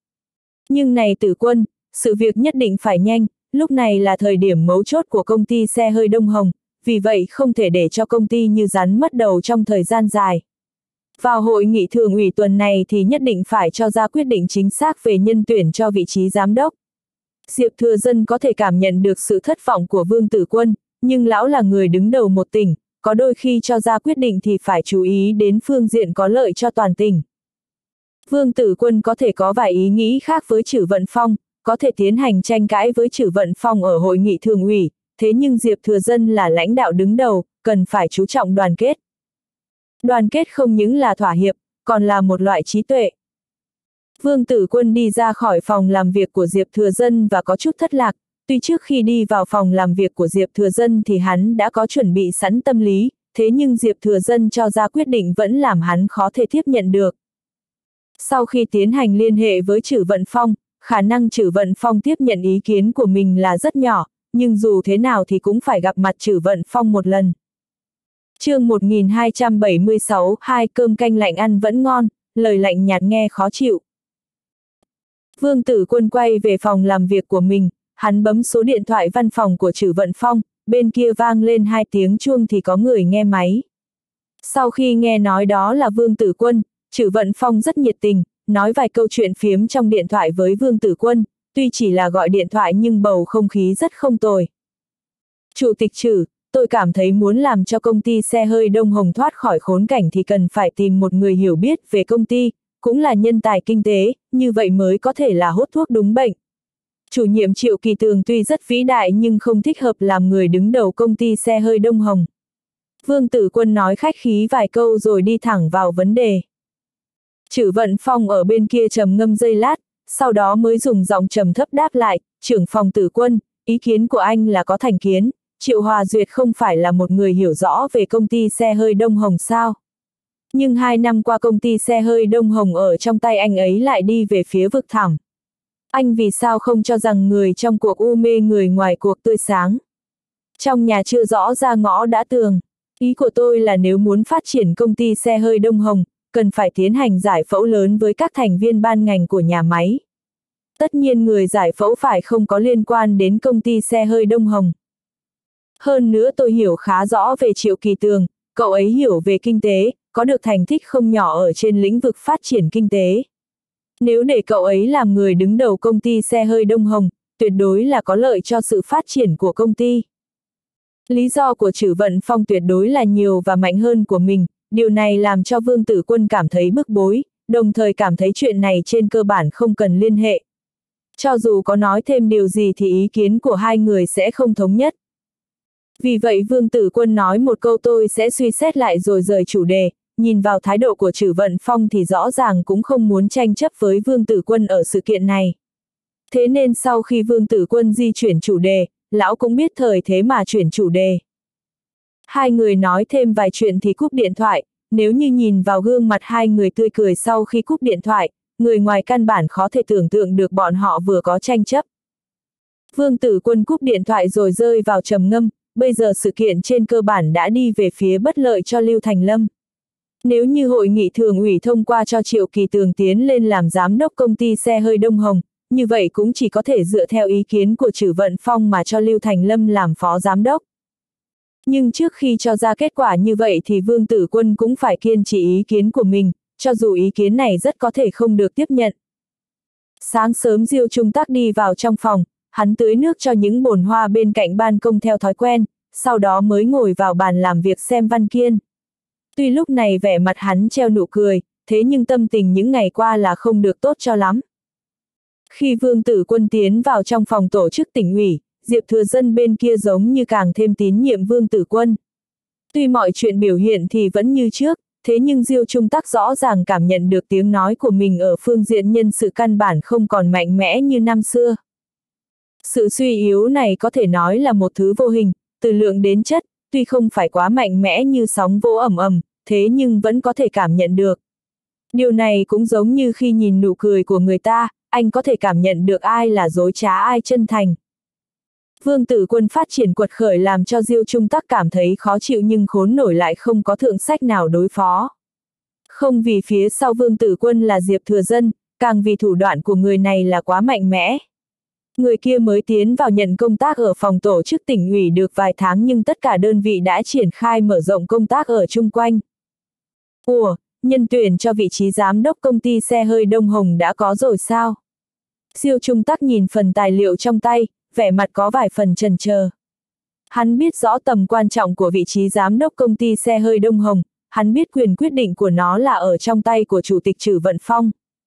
Nhưng này Tử Quân, sự việc nhất định phải nhanh, lúc này là thời điểm mấu chốt của công ty xe hơi Đông Hồng, vì vậy không thể để cho công ty như rắn mất đầu trong thời gian dài. Vào hội nghị thường ủy tuần này thì nhất định phải cho ra quyết định chính xác về nhân tuyển cho vị trí giám đốc. Diệp Thừa Dân có thể cảm nhận được sự thất vọng của Vương Tử Quân, nhưng lão là người đứng đầu một tỉnh, có đôi khi cho ra quyết định thì phải chú ý đến phương diện có lợi cho toàn tỉnh. Vương Tử Quân có thể có vài ý nghĩ khác với Trử Vận Phong, có thể tiến hành tranh cãi với Trử Vận Phong ở hội nghị thường ủy, thế nhưng Diệp Thừa Dân là lãnh đạo đứng đầu, cần phải chú trọng đoàn kết. Đoàn kết không những là thỏa hiệp, còn là một loại trí tuệ. Vương Tử Quân đi ra khỏi phòng làm việc của Diệp Thừa Dân và có chút thất lạc, tuy trước khi đi vào phòng làm việc của Diệp Thừa Dân thì hắn đã có chuẩn bị sẵn tâm lý, thế nhưng Diệp Thừa Dân cho ra quyết định vẫn làm hắn khó thể tiếp nhận được. Sau khi tiến hành liên hệ với Trử Vận Phong, khả năng Trử Vận Phong tiếp nhận ý kiến của mình là rất nhỏ, nhưng dù thế nào thì cũng phải gặp mặt Trử Vận Phong một lần. Chương một nghìn hai trăm bảy mươi sáu, hai cơm canh lạnh ăn vẫn ngon, lời lạnh nhạt nghe khó chịu. Vương Tử Quân quay về phòng làm việc của mình, hắn bấm số điện thoại văn phòng của Trử Vận Phong, bên kia vang lên hai tiếng chuông thì có người nghe máy. Sau khi nghe nói đó là Vương Tử Quân, Trử Vận Phong rất nhiệt tình, nói vài câu chuyện phiếm trong điện thoại với Vương Tử Quân, tuy chỉ là gọi điện thoại nhưng bầu không khí rất không tồi. Chủ tịch Trử, tôi cảm thấy muốn làm cho công ty xe hơi Đông Hồng thoát khỏi khốn cảnh thì cần phải tìm một người hiểu biết về công ty, cũng là nhân tài kinh tế, như vậy mới có thể là hốt thuốc đúng bệnh. Chủ nhiệm Triệu Kỳ Tường tuy rất vĩ đại nhưng không thích hợp làm người đứng đầu công ty xe hơi Đông Hồng. Vương Tử Quân nói khách khí vài câu rồi đi thẳng vào vấn đề. Trử Vận Phong ở bên kia trầm ngâm giây lát, sau đó mới dùng giọng trầm thấp đáp lại, trưởng phòng Tử Quân, ý kiến của anh là có thành kiến, Triệu Hòa Duyệt không phải là một người hiểu rõ về công ty xe hơi Đông Hồng sao. Nhưng hai năm qua công ty xe hơi Đông Hồng ở trong tay anh ấy lại đi về phía vực thẳm. Anh vì sao không cho rằng người trong cuộc u mê người ngoài cuộc tươi sáng. Trong nhà chưa rõ ra ngõ đã tường. Ý của tôi là nếu muốn phát triển công ty xe hơi Đông Hồng, cần phải tiến hành giải phẫu lớn với các thành viên ban ngành của nhà máy. tất nhiên người giải phẫu phải không có liên quan đến công ty xe hơi Đông Hồng. Hơn nữa tôi hiểu khá rõ về Triệu Kỳ Tường, cậu ấy hiểu về kinh tế, có được thành tích không nhỏ ở trên lĩnh vực phát triển kinh tế. Nếu để cậu ấy làm người đứng đầu công ty xe hơi Đông Hồng, tuyệt đối là có lợi cho sự phát triển của công ty. Lý do của Trử Vận Phong tuyệt đối là nhiều và mạnh hơn của mình, điều này làm cho Vương Tử Quân cảm thấy bức bối, đồng thời cảm thấy chuyện này trên cơ bản không cần liên hệ. Cho dù có nói thêm điều gì thì ý kiến của hai người sẽ không thống nhất. Vì vậy Vương Tử Quân nói một câu tôi sẽ suy xét lại rồi rời chủ đề, nhìn vào thái độ của Trử Vận Phong thì rõ ràng cũng không muốn tranh chấp với Vương Tử Quân ở sự kiện này. Thế nên sau khi Vương Tử Quân di chuyển chủ đề, lão cũng biết thời thế mà chuyển chủ đề. Hai người nói thêm vài chuyện thì cúp điện thoại, nếu như nhìn vào gương mặt hai người tươi cười sau khi cúp điện thoại, người ngoài căn bản khó thể tưởng tượng được bọn họ vừa có tranh chấp. Vương Tử Quân cúp điện thoại rồi rơi vào trầm ngâm, bây giờ sự kiện trên cơ bản đã đi về phía bất lợi cho Lưu Thành Lâm. Nếu như hội nghị thường ủy thông qua cho Triệu Kỳ Tường tiến lên làm giám đốc công ty xe hơi Đông Hồng, như vậy cũng chỉ có thể dựa theo ý kiến của Trử Vận Phong mà cho Lưu Thành Lâm làm phó giám đốc. Nhưng trước khi cho ra kết quả như vậy thì Vương Tử Quân cũng phải kiên trì ý kiến của mình, cho dù ý kiến này rất có thể không được tiếp nhận. Sáng sớm Diêu Trung Tắc đi vào trong phòng, hắn tưới nước cho những bồn hoa bên cạnh ban công theo thói quen, sau đó mới ngồi vào bàn làm việc xem văn kiện. Tuy lúc này vẻ mặt hắn treo nụ cười, thế nhưng tâm tình những ngày qua là không được tốt cho lắm. Khi Vương Tử Quân tiến vào trong phòng tổ chức tỉnh ủy, Diệp Thừa Dân bên kia giống như càng thêm tín nhiệm Vương Tử Quân. Tuy mọi chuyện biểu hiện thì vẫn như trước, thế nhưng Diêu Trung Tắc rõ ràng cảm nhận được tiếng nói của mình ở phương diện nhân sự căn bản không còn mạnh mẽ như năm xưa. Sự suy yếu này có thể nói là một thứ vô hình, từ lượng đến chất, tuy không phải quá mạnh mẽ như sóng vỗ ầm ầm, thế nhưng vẫn có thể cảm nhận được. Điều này cũng giống như khi nhìn nụ cười của người ta, anh có thể cảm nhận được ai là dối trá ai chân thành. Vương Tử Quân phát triển quật khởi làm cho Diêu Trung Tắc cảm thấy khó chịu nhưng khốn nổi lại không có thượng sách nào đối phó. Không vì phía sau Vương Tử Quân là Diệp Thừa Dân, càng vì thủ đoạn của người này là quá mạnh mẽ. Người kia mới tiến vào nhận công tác ở phòng tổ chức tỉnh ủy được vài tháng nhưng tất cả đơn vị đã triển khai mở rộng công tác ở chung quanh. Ủa, nhân tuyển cho vị trí giám đốc công ty xe hơi Đông Hồng đã có rồi sao? Diêu Trung Tắc nhìn phần tài liệu trong tay, vẻ mặt có vài phần chần chờ. Hắn biết rõ tầm quan trọng của vị trí giám đốc công ty xe hơi Đông Hồng, hắn biết quyền quyết định của nó là ở trong tay của Chủ tịch Trử Vận Phong.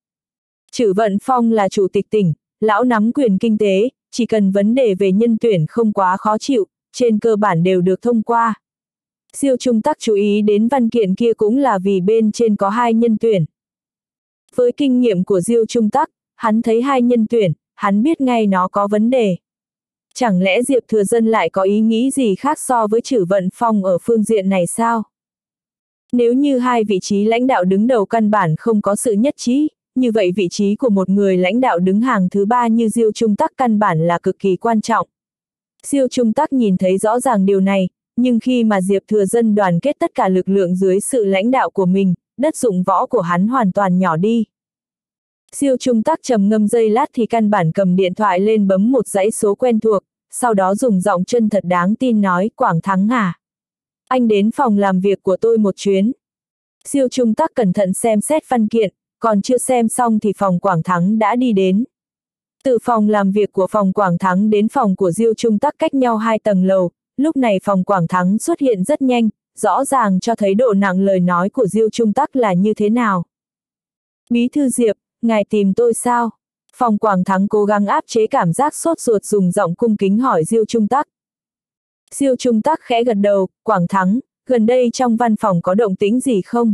Trử Vận Phong là Chủ tịch tỉnh, lão nắm quyền kinh tế, chỉ cần vấn đề về nhân tuyển không quá khó chịu, trên cơ bản đều được thông qua. Diêu Trung Tắc chú ý đến văn kiện kia cũng là vì bên trên có hai nhân tuyển. Với kinh nghiệm của Diêu Trung Tắc, hắn thấy hai nhân tuyển, hắn biết ngay nó có vấn đề. Chẳng lẽ Diệp Thừa Dân lại có ý nghĩ gì khác so với Trử Vận Phong ở phương diện này sao? Nếu như hai vị trí lãnh đạo đứng đầu căn bản không có sự nhất trí, như vậy vị trí của một người lãnh đạo đứng hàng thứ ba như Diêu Trung Tắc căn bản là cực kỳ quan trọng. Diêu Trung Tắc nhìn thấy rõ ràng điều này, nhưng khi mà Diệp Thừa Dân đoàn kết tất cả lực lượng dưới sự lãnh đạo của mình, đất dụng võ của hắn hoàn toàn nhỏ đi. Diêu Trung Tắc trầm ngâm giây lát thì căn bản cầm điện thoại lên bấm một dãy số quen thuộc, sau đó dùng giọng chân thật đáng tin nói, Quảng Thắng à? Anh đến phòng làm việc của tôi một chuyến. Diêu Trung Tắc cẩn thận xem xét văn kiện, còn chưa xem xong thì phòng Quảng Thắng đã đi đến. Từ phòng làm việc của phòng Quảng Thắng đến phòng của Diêu Trung Tắc cách nhau hai tầng lầu, lúc này phòng Quảng Thắng xuất hiện rất nhanh, rõ ràng cho thấy độ nặng lời nói của Diêu Trung Tắc là như thế nào. Bí thư Diệp, ngài tìm tôi sao? Phòng Quảng Thắng cố gắng áp chế cảm giác sốt ruột dùng giọng cung kính hỏi Diêu Trung Tắc. Diêu Trung Tắc khẽ gật đầu, Quảng Thắng, gần đây trong văn phòng có động tĩnh gì không?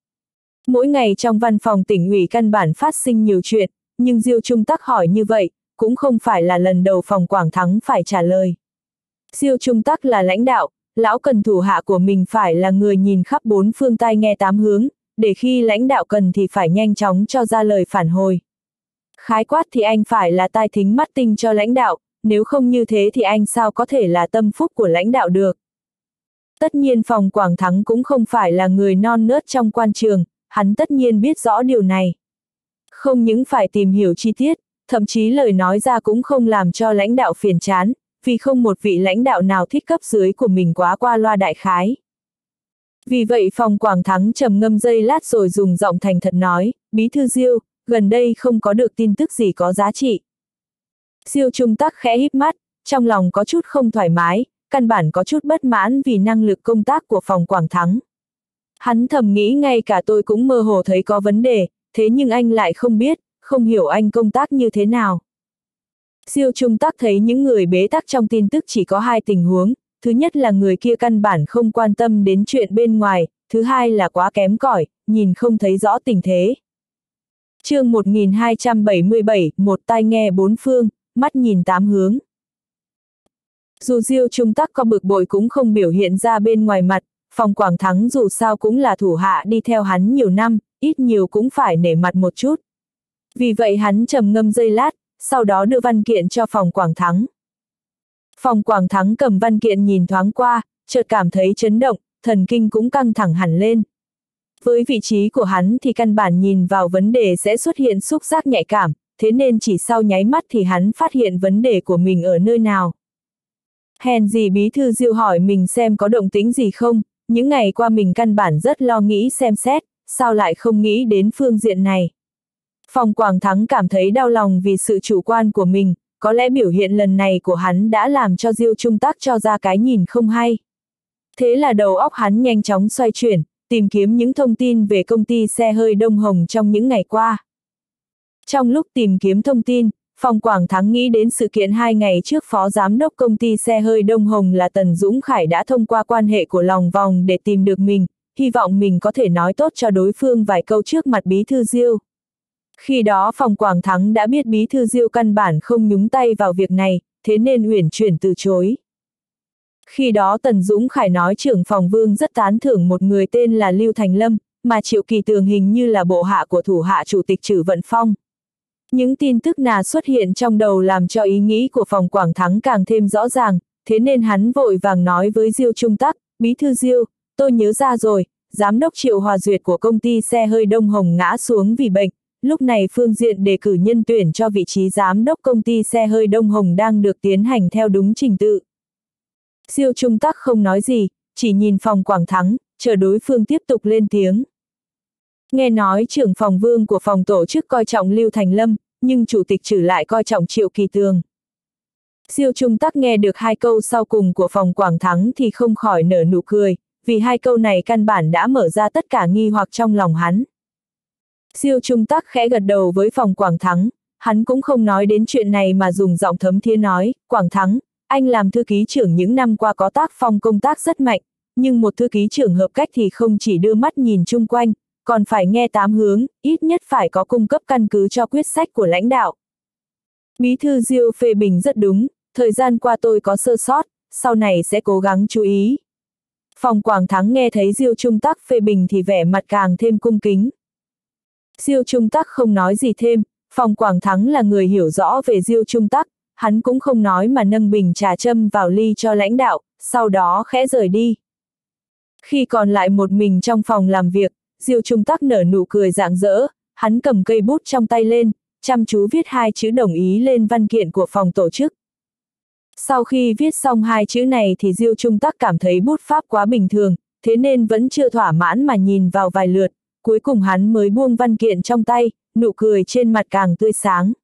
Mỗi ngày trong văn phòng tỉnh ủy căn bản phát sinh nhiều chuyện, nhưng Diêu Trung Tắc hỏi như vậy, cũng không phải là lần đầu phòng Quảng Thắng phải trả lời. Diêu Trung Tắc là lãnh đạo, lão cần thủ hạ của mình phải là người nhìn khắp bốn phương tai nghe tám hướng, để khi lãnh đạo cần thì phải nhanh chóng cho ra lời phản hồi. Khái quát thì anh phải là tai thính mắt tinh cho lãnh đạo, nếu không như thế thì anh sao có thể là tâm phúc của lãnh đạo được. Tất nhiên phòng Quảng Thắng cũng không phải là người non nớt trong quan trường, hắn tất nhiên biết rõ điều này. Không những phải tìm hiểu chi tiết, thậm chí lời nói ra cũng không làm cho lãnh đạo phiền chán, vì không một vị lãnh đạo nào thích cấp dưới của mình quá qua loa đại khái. Vì vậy Phong Quảng Thắng trầm ngâm giây lát rồi dùng giọng thành thật nói, Bí thư Diêu, gần đây không có được tin tức gì có giá trị. Diêu Trung Tắc khẽ híp mắt, trong lòng có chút không thoải mái, căn bản có chút bất mãn vì năng lực công tác của Phong Quảng Thắng. Hắn thầm nghĩ ngay cả tôi cũng mơ hồ thấy có vấn đề, thế nhưng anh lại không biết, không hiểu anh công tác như thế nào. Diêu Trung Tắc thấy những người bế tắc trong tin tức chỉ có hai tình huống, thứ nhất là người kia căn bản không quan tâm đến chuyện bên ngoài, thứ hai là quá kém cỏi, nhìn không thấy rõ tình thế. Chương một nghìn hai trăm bảy mươi bảy, một tai nghe bốn phương, mắt nhìn tám hướng. Dù Diêu Trung Tắc có bực bội cũng không biểu hiện ra bên ngoài mặt, Phong Quảng Thắng dù sao cũng là thủ hạ đi theo hắn nhiều năm, ít nhiều cũng phải nể mặt một chút. Vì vậy hắn trầm ngâm giây lát, sau đó đưa văn kiện cho Phong Quảng Thắng. Phong Quảng Thắng cầm văn kiện nhìn thoáng qua, chợt cảm thấy chấn động, thần kinh cũng căng thẳng hẳn lên. Với vị trí của hắn thì căn bản nhìn vào vấn đề sẽ xuất hiện xúc giác nhạy cảm, thế nên chỉ sau nháy mắt thì hắn phát hiện vấn đề của mình ở nơi nào. Hèn gì Bí thư Diêu hỏi mình xem có động tĩnh gì không, những ngày qua mình căn bản rất lo nghĩ xem xét, sao lại không nghĩ đến phương diện này. Phong Quảng Thắng cảm thấy đau lòng vì sự chủ quan của mình, có lẽ biểu hiện lần này của hắn đã làm cho Diêu Trung Tắc cho ra cái nhìn không hay. Thế là đầu óc hắn nhanh chóng xoay chuyển, tìm kiếm những thông tin về công ty xe hơi Đông Hồng trong những ngày qua. Trong lúc tìm kiếm thông tin, Phong Quảng Thắng nghĩ đến sự kiện hai ngày trước phó giám đốc công ty xe hơi Đông Hồng là Tần Dũng Khải đã thông qua quan hệ của lòng vòng để tìm được mình, hy vọng mình có thể nói tốt cho đối phương vài câu trước mặt Bí thư Diêu. Khi đó Phong Quảng Thắng đã biết Bí thư Diêu căn bản không nhúng tay vào việc này, thế nên uyển chuyển từ chối. Khi đó Tần Dũng Khải nói trưởng phòng Vương rất tán thưởng một người tên là Lưu Thành Lâm, mà Triệu Kỳ Tường hình như là bộ hạ của thủ hạ chủ tịch Trử Vận Phong. Những tin tức nào xuất hiện trong đầu làm cho ý nghĩ của Phong Quảng Thắng càng thêm rõ ràng, thế nên hắn vội vàng nói với Diêu Trung Tắc, Bí thư Diêu, tôi nhớ ra rồi, giám đốc Triệu Hòa Duyệt của công ty xe hơi Đông Hồng ngã xuống vì bệnh, lúc này phương diện đề cử nhân tuyển cho vị trí giám đốc công ty xe hơi Đông Hồng đang được tiến hành theo đúng trình tự. Diêu Trung Tắc không nói gì, chỉ nhìn Phong Quảng Thắng, chờ đối phương tiếp tục lên tiếng. Nghe nói trưởng phòng Vương của phòng tổ chức coi trọng Lưu Thành Lâm, nhưng chủ tịch Trử lại coi trọng Triệu Kỳ Tường. Diêu Trung Tắc nghe được hai câu sau cùng của Phong Quảng Thắng thì không khỏi nở nụ cười, vì hai câu này căn bản đã mở ra tất cả nghi hoặc trong lòng hắn. Diêu Trung Tắc khẽ gật đầu với Phong Quảng Thắng, hắn cũng không nói đến chuyện này mà dùng giọng thấm thía nói, Quảng Thắng, anh làm thư ký trưởng những năm qua có tác phong công tác rất mạnh, nhưng một thư ký trưởng hợp cách thì không chỉ đưa mắt nhìn chung quanh, còn phải nghe tám hướng, ít nhất phải có cung cấp căn cứ cho quyết sách của lãnh đạo. Bí thư Diêu phê bình rất đúng, thời gian qua tôi có sơ sót, sau này sẽ cố gắng chú ý. Phong Quảng Thắng nghe thấy Diêu Trung Tắc phê bình thì vẻ mặt càng thêm cung kính. Diêu Trung Tắc không nói gì thêm, Phong Quảng Thắng là người hiểu rõ về Diêu Trung Tắc, hắn cũng không nói mà nâng bình trà châm vào ly cho lãnh đạo, sau đó khẽ rời đi. Khi còn lại một mình trong phòng làm việc, Diêu Trung Tắc nở nụ cười rạng rỡ, hắn cầm cây bút trong tay lên, chăm chú viết hai chữ đồng ý lên văn kiện của phòng tổ chức. Sau khi viết xong hai chữ này thì Diêu Trung Tắc cảm thấy bút pháp quá bình thường, thế nên vẫn chưa thỏa mãn mà nhìn vào vài lượt, cuối cùng hắn mới buông văn kiện trong tay, nụ cười trên mặt càng tươi sáng.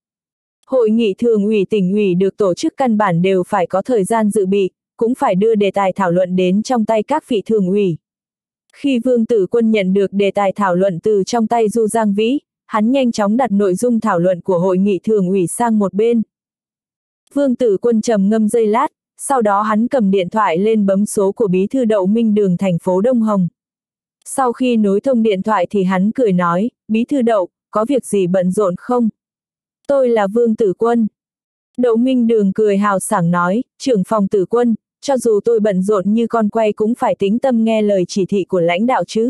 Hội nghị thường ủy tỉnh ủy được tổ chức căn bản đều phải có thời gian dự bị, cũng phải đưa đề tài thảo luận đến trong tay các vị thường ủy. Khi Vương Tử Quân nhận được đề tài thảo luận từ trong tay Du Giang Vĩ, hắn nhanh chóng đặt nội dung thảo luận của hội nghị thường ủy sang một bên. Vương Tử Quân trầm ngâm giây lát, sau đó hắn cầm điện thoại lên bấm số của bí thư Đậu Minh Đường thành phố Đông Hồng. Sau khi nối thông điện thoại thì hắn cười nói, Bí thư Đậu, có việc gì bận rộn không? Tôi là Vương Tử Quân. Đậu Minh Đường cười hào sảng nói, trưởng phòng Tử Quân, cho dù tôi bận rộn như con quay cũng phải tĩnh tâm nghe lời chỉ thị của lãnh đạo chứ.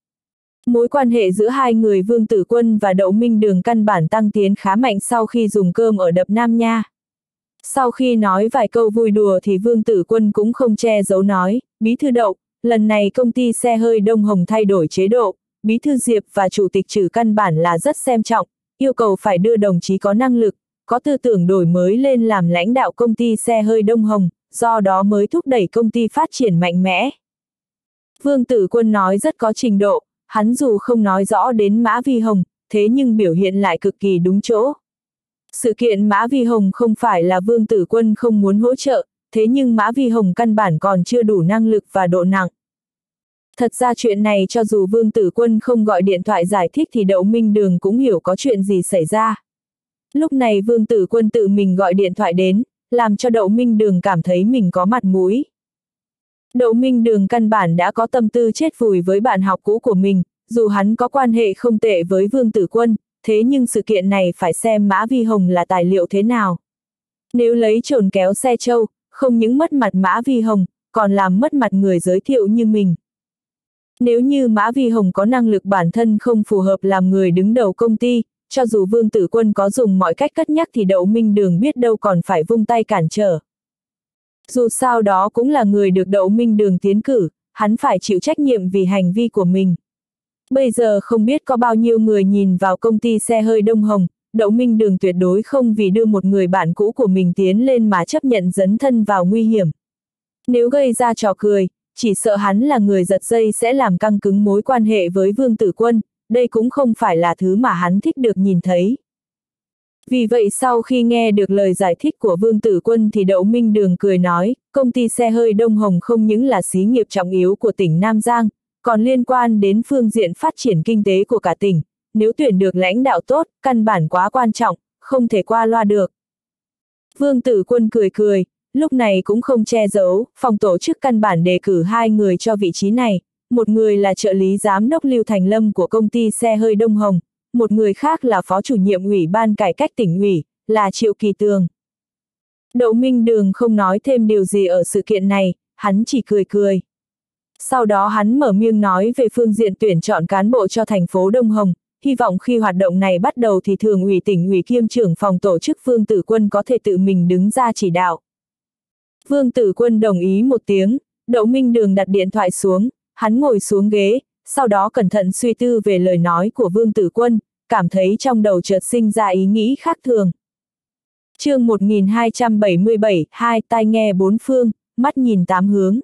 Mối quan hệ giữa hai người Vương Tử Quân và Đậu Minh Đường căn bản tăng tiến khá mạnh sau khi dùng cơm ở đập Nam Nha. Sau khi nói vài câu vui đùa thì Vương Tử Quân cũng không che giấu nói, Bí thư Đậu, lần này công ty xe hơi Đông Hồng thay đổi chế độ, Bí thư Diệp và Chủ tịch Trử căn bản là rất xem trọng, yêu cầu phải đưa đồng chí có năng lực, có tư tưởng đổi mới lên làm lãnh đạo công ty xe hơi Đông Hồng, do đó mới thúc đẩy công ty phát triển mạnh mẽ. Vương Tử Quân nói rất có trình độ, hắn dù không nói rõ đến Mã Vi Hồng, thế nhưng biểu hiện lại cực kỳ đúng chỗ. Sự kiện Mã Vi Hồng không phải là Vương Tử Quân không muốn hỗ trợ, thế nhưng Mã Vi Hồng căn bản còn chưa đủ năng lực và độ nặng. Thật ra chuyện này cho dù Vương Tử Quân không gọi điện thoại giải thích thì Đậu Minh Đường cũng hiểu có chuyện gì xảy ra. Lúc này Vương Tử Quân tự mình gọi điện thoại đến, làm cho Đậu Minh Đường cảm thấy mình có mặt mũi. Đậu Minh Đường căn bản đã có tâm tư chết vùi với bạn học cũ của mình, dù hắn có quan hệ không tệ với Vương Tử Quân, thế nhưng sự kiện này phải xem Mã Vi Hồng là tài liệu thế nào. Nếu lấy trồn kéo xe trâu, không những mất mặt Mã Vi Hồng, còn làm mất mặt người giới thiệu như mình. Nếu như Mã Vi Hồng có năng lực bản thân không phù hợp làm người đứng đầu công ty, cho dù Vương Tử Quân có dùng mọi cách cất nhắc thì Đậu Minh Đường biết đâu còn phải vung tay cản trở. Dù sao đó cũng là người được Đậu Minh Đường tiến cử, hắn phải chịu trách nhiệm vì hành vi của mình. Bây giờ không biết có bao nhiêu người nhìn vào công ty xe hơi Đông Hồng, Đậu Minh Đường tuyệt đối không vì đưa một người bạn cũ của mình tiến lên mà chấp nhận dấn thân vào nguy hiểm. Nếu gây ra trò cười, chỉ sợ hắn là người giật dây sẽ làm căng cứng mối quan hệ với Vương Tử Quân, đây cũng không phải là thứ mà hắn thích được nhìn thấy. Vì vậy sau khi nghe được lời giải thích của Vương Tử Quân thì Đậu Minh Đường cười nói, công ty xe hơi Đông Hồng không những là xí nghiệp trọng yếu của tỉnh Nam Giang, còn liên quan đến phương diện phát triển kinh tế của cả tỉnh, nếu tuyển được lãnh đạo tốt, căn bản quá quan trọng, không thể qua loa được. Vương Tử Quân cười cười, lúc này cũng không che giấu, phòng tổ chức căn bản đề cử hai người cho vị trí này, một người là trợ lý giám đốc Lưu Thành Lâm của công ty xe hơi Đông Hồng, một người khác là phó chủ nhiệm ủy ban cải cách tỉnh ủy, là Triệu Kỳ Tường. Đậu Minh Đường không nói thêm điều gì ở sự kiện này, hắn chỉ cười cười. Sau đó hắn mở miệng nói về phương diện tuyển chọn cán bộ cho thành phố Đông Hồng, hy vọng khi hoạt động này bắt đầu thì thường ủy tỉnh ủy kiêm trưởng phòng tổ chức Vương Tử Quân có thể tự mình đứng ra chỉ đạo. Vương Tử Quân đồng ý một tiếng, Đậu Minh Đường đặt điện thoại xuống, hắn ngồi xuống ghế, sau đó cẩn thận suy tư về lời nói của Vương Tử Quân, cảm thấy trong đầu chợt sinh ra ý nghĩ khác thường. Chương một nghìn hai trăm bảy mươi bảy, hai tai nghe bốn phương, mắt nhìn tám hướng.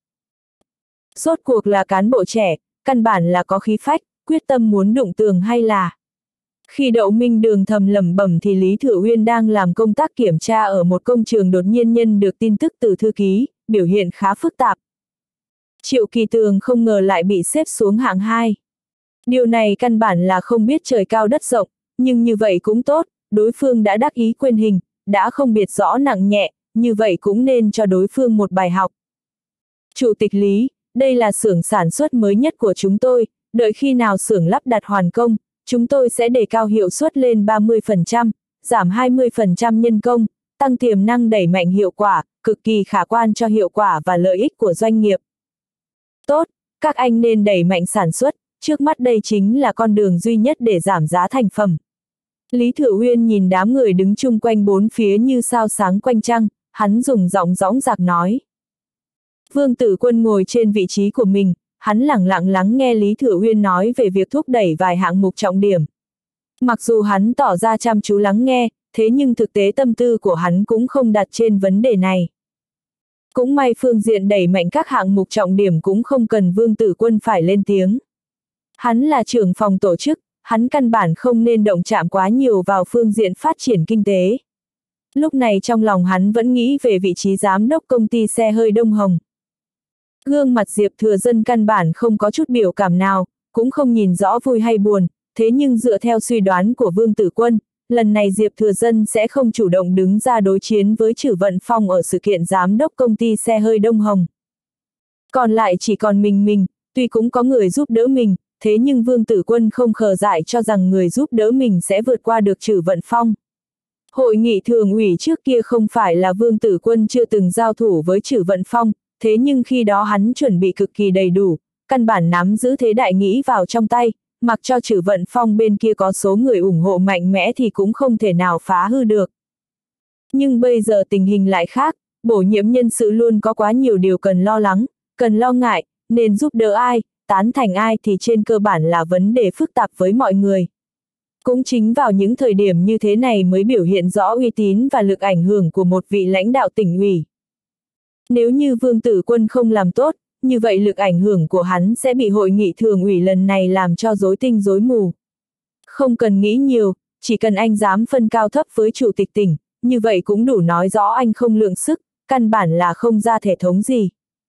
Rốt cuộc là cán bộ trẻ, căn bản là có khí phách, quyết tâm muốn đụng tường hay là. Khi Đậu Minh Đường thầm lẩm bẩm thì Lý Thừa Uyên đang làm công tác kiểm tra ở một công trường đột nhiên nhận được tin tức từ thư ký, biểu hiện khá phức tạp. Triệu Kỳ Tường không ngờ lại bị xếp xuống hạng hai. Điều này căn bản là không biết trời cao đất rộng, nhưng như vậy cũng tốt, đối phương đã đắc ý quên hình, đã không biệt rõ nặng nhẹ, như vậy cũng nên cho đối phương một bài học. Chủ tịch Lý, đây là xưởng sản xuất mới nhất của chúng tôi, đợi khi nào xưởng lắp đặt hoàn công, chúng tôi sẽ đề cao hiệu suất lên ba mươi phần trăm, giảm hai mươi phần trăm nhân công, tăng tiềm năng đẩy mạnh hiệu quả, cực kỳ khả quan cho hiệu quả và lợi ích của doanh nghiệp. Tốt, các anh nên đẩy mạnh sản xuất, trước mắt đây chính là con đường duy nhất để giảm giá thành phẩm. Lý Thừa Uyên nhìn đám người đứng chung quanh bốn phía như sao sáng quanh trăng, hắn dùng giọng dõng dạc nói. Vương Tử Quân ngồi trên vị trí của mình, hắn lẳng lặng lắng nghe Lý Thừa Uyên nói về việc thúc đẩy vài hạng mục trọng điểm. Mặc dù hắn tỏ ra chăm chú lắng nghe, thế nhưng thực tế tâm tư của hắn cũng không đặt trên vấn đề này. Cũng may phương diện đẩy mạnh các hạng mục trọng điểm cũng không cần Vương Tử Quân phải lên tiếng. Hắn là trưởng phòng tổ chức, hắn căn bản không nên động chạm quá nhiều vào phương diện phát triển kinh tế. Lúc này trong lòng hắn vẫn nghĩ về vị trí giám đốc công ty xe hơi Đông Hồng. Gương mặt Diệp Thừa Dân căn bản không có chút biểu cảm nào, cũng không nhìn rõ vui hay buồn, thế nhưng dựa theo suy đoán của Vương Tử Quân, lần này Diệp Thừa Dân sẽ không chủ động đứng ra đối chiến với Trử Vận Phong ở sự kiện giám đốc công ty xe hơi Đông Hồng. Còn lại chỉ còn mình mình, tuy cũng có người giúp đỡ mình, thế nhưng Vương Tử Quân không khờ dại cho rằng người giúp đỡ mình sẽ vượt qua được Trử Vận Phong. Hội nghị thường ủy trước kia không phải là Vương Tử Quân chưa từng giao thủ với Trử Vận Phong, thế nhưng khi đó hắn chuẩn bị cực kỳ đầy đủ, căn bản nắm giữ thế đại nghĩ vào trong tay, mặc cho Trử Vận Phong bên kia có số người ủng hộ mạnh mẽ thì cũng không thể nào phá hư được. Nhưng bây giờ tình hình lại khác, bổ nhiệm nhân sự luôn có quá nhiều điều cần lo lắng, cần lo ngại, nên giúp đỡ ai, tán thành ai thì trên cơ bản là vấn đề phức tạp với mọi người. Cũng chính vào những thời điểm như thế này mới biểu hiện rõ uy tín và lực ảnh hưởng của một vị lãnh đạo tỉnh ủy. Nếu như Vương Tử Quân không làm tốt, như vậy lực ảnh hưởng của hắn sẽ bị hội nghị thường ủy lần này làm cho rối tinh rối mù. Không cần nghĩ nhiều, chỉ cần anh dám phân cao thấp với chủ tịch tỉnh, như vậy cũng đủ nói rõ anh không lượng sức, căn bản là không ra thể thống gì.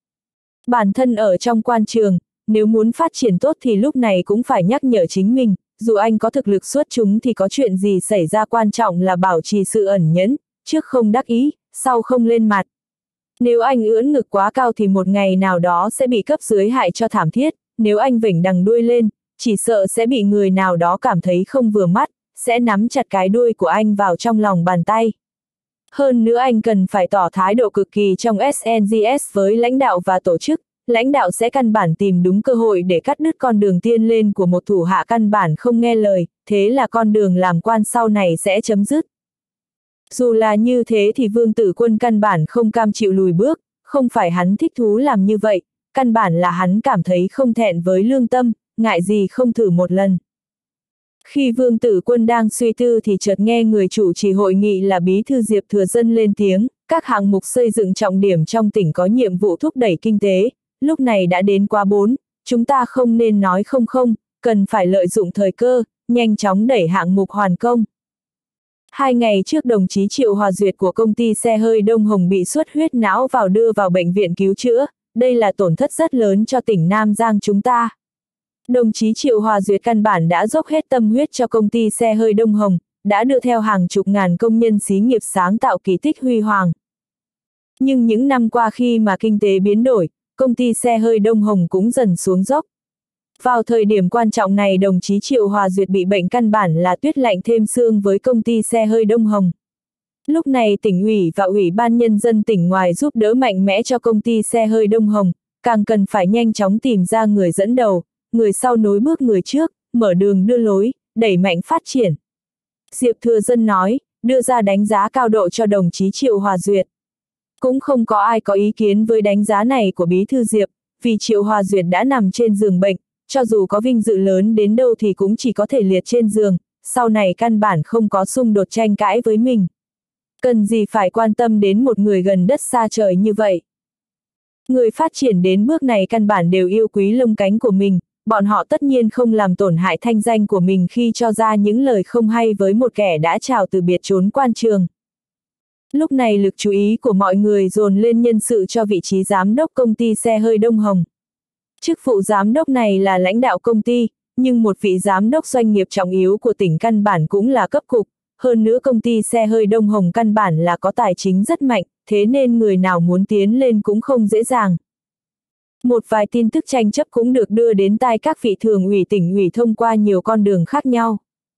Bản thân ở trong quan trường, nếu muốn phát triển tốt thì lúc này cũng phải nhắc nhở chính mình, dù anh có thực lực xuất chúng thì có chuyện gì xảy ra quan trọng là bảo trì sự ẩn nhẫn, trước không đắc ý, sau không lên mặt. Nếu anh ưỡn ngực quá cao thì một ngày nào đó sẽ bị cấp dưới hại cho thảm thiết, nếu anh vểnh đằng đuôi lên, chỉ sợ sẽ bị người nào đó cảm thấy không vừa mắt, sẽ nắm chặt cái đuôi của anh vào trong lòng bàn tay. Hơn nữa anh cần phải tỏ thái độ cực kỳ trong ét en giê ét với lãnh đạo và tổ chức, lãnh đạo sẽ căn bản tìm đúng cơ hội để cắt đứt con đường tiên lên của một thủ hạ căn bản không nghe lời, thế là con đường làm quan sau này sẽ chấm dứt. Dù là như thế thì Vương Tử Quân căn bản không cam chịu lùi bước, không phải hắn thích thú làm như vậy, căn bản là hắn cảm thấy không thẹn với lương tâm, ngại gì không thử một lần. Khi Vương Tử Quân đang suy tư thì chợt nghe người chủ trì hội nghị là Bí thư Diệp Thừa Dân lên tiếng, các hạng mục xây dựng trọng điểm trong tỉnh có nhiệm vụ thúc đẩy kinh tế, lúc này đã đến quá bốn, chúng ta không nên nói không không, cần phải lợi dụng thời cơ, nhanh chóng đẩy hạng mục hoàn công. Hai ngày trước đồng chí Triệu Hòa Duyệt của công ty xe hơi Đông Hồng bị xuất huyết não vào đưa vào bệnh viện cứu chữa, đây là tổn thất rất lớn cho tỉnh Nam Giang chúng ta. Đồng chí Triệu Hòa Duyệt căn bản đã dốc hết tâm huyết cho công ty xe hơi Đông Hồng, đã đưa theo hàng chục ngàn công nhân xí nghiệp sáng tạo kỳ tích huy hoàng. Nhưng những năm qua khi mà kinh tế biến đổi, công ty xe hơi Đông Hồng cũng dần xuống dốc. Vào thời điểm quan trọng này đồng chí Triệu Hòa Duyệt bị bệnh căn bản là tuyết lạnh thêm xương với công ty xe hơi Đông Hồng. Lúc này tỉnh ủy và ủy ban nhân dân tỉnh ngoài giúp đỡ mạnh mẽ cho công ty xe hơi Đông Hồng, càng cần phải nhanh chóng tìm ra người dẫn đầu, người sau nối bước người trước, mở đường đưa lối, đẩy mạnh phát triển. Diệp Thừa Dân nói, đưa ra đánh giá cao độ cho đồng chí Triệu Hòa Duyệt. Cũng không có ai có ý kiến với đánh giá này của Bí thư Diệp, vì Triệu Hòa Duyệt đã nằm trên giường bệnh, cho dù có vinh dự lớn đến đâu thì cũng chỉ có thể liệt trên giường, sau này căn bản không có xung đột tranh cãi với mình. Cần gì phải quan tâm đến một người gần đất xa trời như vậy. Người phát triển đến bước này căn bản đều yêu quý lông cánh của mình, bọn họ tất nhiên không làm tổn hại thanh danh của mình khi cho ra những lời không hay với một kẻ đã chào từ biệt trốn quan trường. Lúc này lực chú ý của mọi người dồn lên nhân sự cho vị trí giám đốc công ty xe hơi Đông Hồng. Chức vụ giám đốc này là lãnh đạo công ty, nhưng một vị giám đốc doanh nghiệp trọng yếu của tỉnh căn bản cũng là cấp cục, hơn nữa công ty xe hơi Đông Hồng căn bản là có tài chính rất mạnh, thế nên người nào muốn tiến lên cũng không dễ dàng. Một vài tin tức tranh chấp cũng được đưa đến tai các vị thường ủy tỉnh ủy thông qua nhiều con đường khác nhau.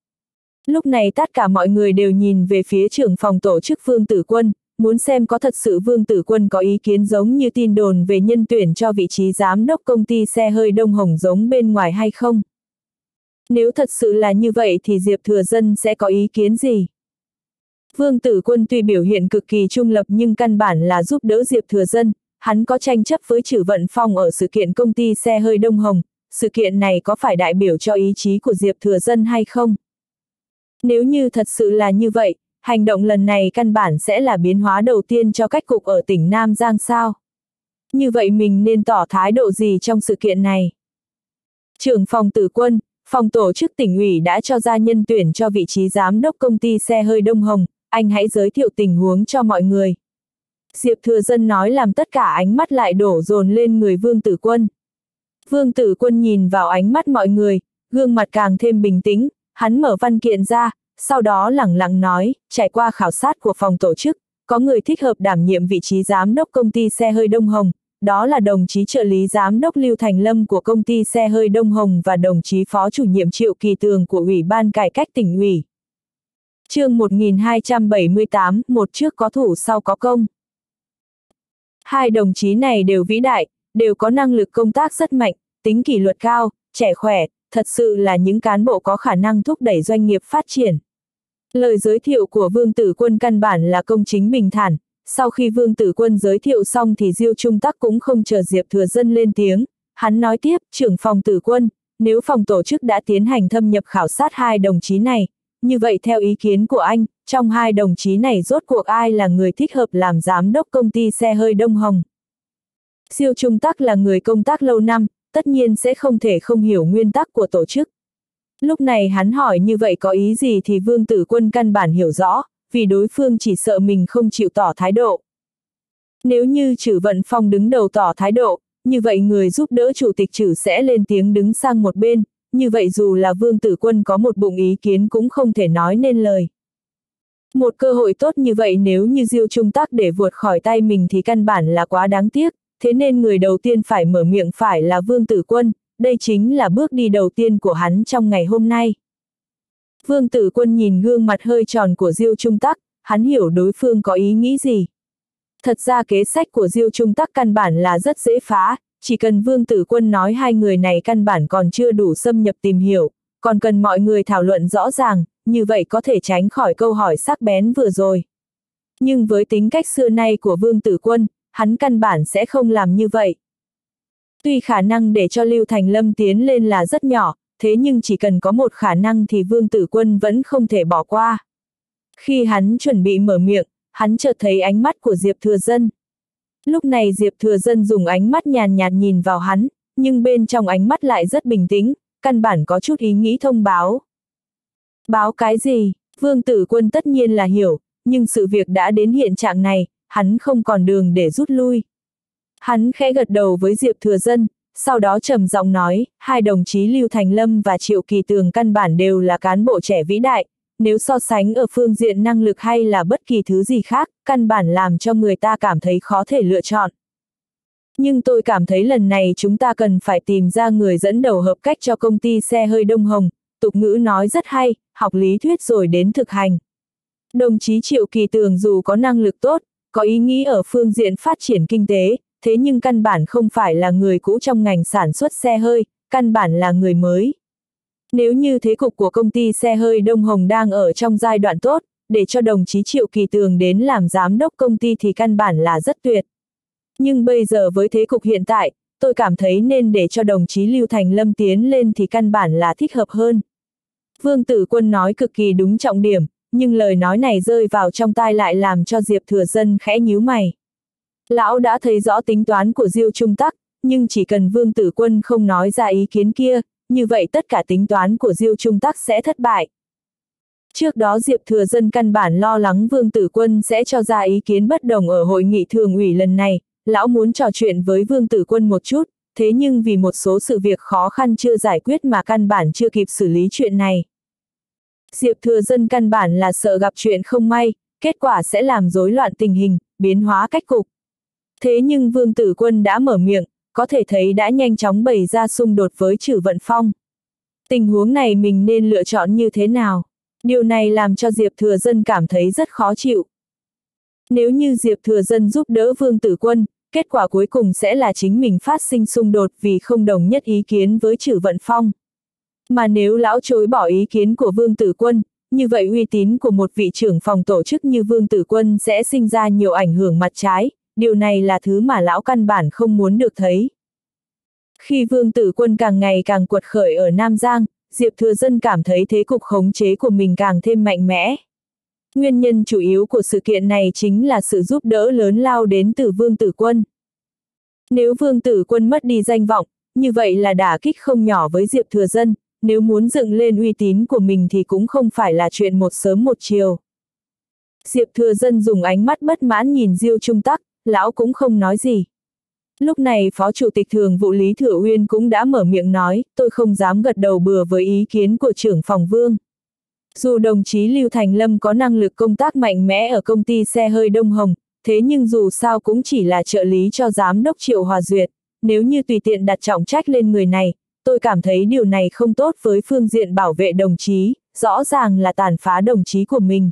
Lúc này tất cả mọi người đều nhìn về phía trưởng phòng tổ chức Vương Tử Quân, muốn xem có thật sự Vương Tử Quân có ý kiến giống như tin đồn về nhân tuyển cho vị trí giám đốc công ty xe hơi Đông Hồng giống bên ngoài hay không. Nếu thật sự là như vậy thì Diệp Thừa Dân sẽ có ý kiến gì? Vương Tử Quân tuy biểu hiện cực kỳ trung lập nhưng căn bản là giúp đỡ Diệp Thừa Dân, hắn có tranh chấp với Trử Vận Phong ở sự kiện công ty xe hơi Đông Hồng, sự kiện này có phải đại biểu cho ý chí của Diệp Thừa Dân hay không? Nếu như thật sự là như vậy, hành động lần này căn bản sẽ là biến hóa đầu tiên cho cách cục ở tỉnh Nam Giang sao? Như vậy mình nên tỏ thái độ gì trong sự kiện này? Trưởng phòng Tử Quân, phòng tổ chức tỉnh ủy đã cho ra nhân tuyển cho vị trí giám đốc công ty xe hơi Đông Hồng, anh hãy giới thiệu tình huống cho mọi người. Diệp Thừa Dân nói làm tất cả ánh mắt lại đổ dồn lên người Vương Tử Quân. Vương Tử Quân nhìn vào ánh mắt mọi người, gương mặt càng thêm bình tĩnh, hắn mở văn kiện ra, sau đó lẳng lặng nói, trải qua khảo sát của phòng tổ chức, có người thích hợp đảm nhiệm vị trí giám đốc công ty xe hơi Đông Hồng, đó là đồng chí trợ lý giám đốc Lưu Thành Lâm của công ty xe hơi Đông Hồng và đồng chí phó chủ nhiệm Triệu Kỳ Tường của Ủy ban Cải cách tỉnh ủy. Chương một nghìn hai trăm bảy mươi tám, một trước có thủ sau có công. Hai đồng chí này đều vĩ đại, đều có năng lực công tác rất mạnh, tính kỷ luật cao, trẻ khỏe, thật sự là những cán bộ có khả năng thúc đẩy doanh nghiệp phát triển. Lời giới thiệu của Vương Tử Quân căn bản là công chính bình thản, sau khi Vương Tử Quân giới thiệu xong thì Diêu Trung Tắc cũng không chờ Diệp Thừa Dân lên tiếng, hắn nói tiếp, trưởng phòng Tử Quân, nếu phòng tổ chức đã tiến hành thâm nhập khảo sát hai đồng chí này, như vậy theo ý kiến của anh, trong hai đồng chí này rốt cuộc ai là người thích hợp làm giám đốc công ty xe hơi Đông Hồng? Diêu Trung Tắc là người công tác lâu năm, tất nhiên sẽ không thể không hiểu nguyên tắc của tổ chức. Lúc này hắn hỏi như vậy có ý gì thì Vương Tử Quân căn bản hiểu rõ, vì đối phương chỉ sợ mình không chịu tỏ thái độ. Nếu như Trử Vận Phong đứng đầu tỏ thái độ, như vậy người giúp đỡ chủ tịch Trử sẽ lên tiếng đứng sang một bên, như vậy dù là Vương Tử Quân có một bụng ý kiến cũng không thể nói nên lời. Một cơ hội tốt như vậy nếu như Diêu Trung Tắc để vượt khỏi tay mình thì căn bản là quá đáng tiếc, thế nên người đầu tiên phải mở miệng phải là Vương Tử Quân, đây chính là bước đi đầu tiên của hắn trong ngày hôm nay. Vương Tử Quân nhìn gương mặt hơi tròn của Diêu Trung Tắc, hắn hiểu đối phương có ý nghĩ gì. Thật ra kế sách của Diêu Trung Tắc căn bản là rất dễ phá, chỉ cần Vương Tử Quân nói hai người này căn bản còn chưa đủ xâm nhập tìm hiểu, còn cần mọi người thảo luận rõ ràng, như vậy có thể tránh khỏi câu hỏi sắc bén vừa rồi. Nhưng với tính cách xưa nay của Vương Tử Quân, hắn căn bản sẽ không làm như vậy. Tuy khả năng để cho Lưu Thành Lâm tiến lên là rất nhỏ, thế nhưng chỉ cần có một khả năng thì Vương Tử Quân vẫn không thể bỏ qua. Khi hắn chuẩn bị mở miệng, hắn chợt thấy ánh mắt của Diệp Thừa Dân. Lúc này Diệp Thừa Dân dùng ánh mắt nhàn nhạt nhìn vào hắn, nhưng bên trong ánh mắt lại rất bình tĩnh, căn bản có chút ý nghĩ thông báo. Báo cái gì? Vương Tử Quân tất nhiên là hiểu, nhưng sự việc đã đến hiện trạng này, hắn không còn đường để rút lui. Hắn khẽ gật đầu với Diệp Thừa Dân, sau đó trầm giọng nói, hai đồng chí Lưu Thành Lâm và Triệu Kỳ Tường căn bản đều là cán bộ trẻ vĩ đại, nếu so sánh ở phương diện năng lực hay là bất kỳ thứ gì khác, căn bản làm cho người ta cảm thấy khó thể lựa chọn. Nhưng tôi cảm thấy lần này chúng ta cần phải tìm ra người dẫn đầu hợp cách cho công ty xe hơi Đông Hồng, tục ngữ nói rất hay, học lý thuyết rồi đến thực hành. Đồng chí Triệu Kỳ Tường dù có năng lực tốt, có ý nghĩ ở phương diện phát triển kinh tế, thế nhưng căn bản không phải là người cũ trong ngành sản xuất xe hơi, căn bản là người mới. Nếu như thế cục của công ty xe hơi Đông Hồng đang ở trong giai đoạn tốt, để cho đồng chí Triệu Kỳ Tường đến làm giám đốc công ty thì căn bản là rất tuyệt. Nhưng bây giờ với thế cục hiện tại, tôi cảm thấy nên để cho đồng chí Lưu Thành Lâm tiến lên thì căn bản là thích hợp hơn. Vương Tử Quân nói cực kỳ đúng trọng điểm, nhưng lời nói này rơi vào trong tai lại làm cho Diệp Thừa Dân khẽ nhíu mày. Lão đã thấy rõ tính toán của Diêu Trung Tắc, nhưng chỉ cần Vương Tử Quân không nói ra ý kiến kia, như vậy tất cả tính toán của Diêu Trung Tắc sẽ thất bại. Trước đó Diệp Thừa Dân căn bản lo lắng Vương Tử Quân sẽ cho ra ý kiến bất đồng ở hội nghị thường ủy lần này, lão muốn trò chuyện với Vương Tử Quân một chút, thế nhưng vì một số sự việc khó khăn chưa giải quyết mà căn bản chưa kịp xử lý chuyện này. Diệp Thừa Dân căn bản là sợ gặp chuyện không may, kết quả sẽ làm rối loạn tình hình, biến hóa cách cục. Thế nhưng Vương Tử Quân đã mở miệng, có thể thấy đã nhanh chóng bày ra xung đột với Trử Vận Phong. Tình huống này mình nên lựa chọn như thế nào? Điều này làm cho Diệp Thừa Dân cảm thấy rất khó chịu. Nếu như Diệp Thừa Dân giúp đỡ Vương Tử Quân, kết quả cuối cùng sẽ là chính mình phát sinh xung đột vì không đồng nhất ý kiến với Trử Vận Phong. Mà nếu lão chối bỏ ý kiến của Vương Tử Quân, như vậy uy tín của một vị trưởng phòng tổ chức như Vương Tử Quân sẽ sinh ra nhiều ảnh hưởng mặt trái, điều này là thứ mà lão căn bản không muốn được thấy. Khi Vương Tử Quân càng ngày càng quật khởi ở Nam Giang, Diệp Thừa Dân cảm thấy thế cục khống chế của mình càng thêm mạnh mẽ. Nguyên nhân chủ yếu của sự kiện này chính là sự giúp đỡ lớn lao đến từ Vương Tử Quân. Nếu Vương Tử Quân mất đi danh vọng, như vậy là đả kích không nhỏ với Diệp Thừa Dân, nếu muốn dựng lên uy tín của mình thì cũng không phải là chuyện một sớm một chiều. Diệp Thừa Dân dùng ánh mắt bất mãn nhìn Diêu Trung Tắc, lão cũng không nói gì. Lúc này Phó Chủ tịch Thường vụ Lý Thừa Uyên cũng đã mở miệng nói, tôi không dám gật đầu bừa với ý kiến của trưởng phòng Vương. Dù đồng chí Lưu Thành Lâm có năng lực công tác mạnh mẽ ở công ty xe hơi Đông Hồng, thế nhưng dù sao cũng chỉ là trợ lý cho giám đốc Triệu Hòa Duyệt, nếu như tùy tiện đặt trọng trách lên người này, tôi cảm thấy điều này không tốt với phương diện bảo vệ đồng chí, rõ ràng là tàn phá đồng chí của mình.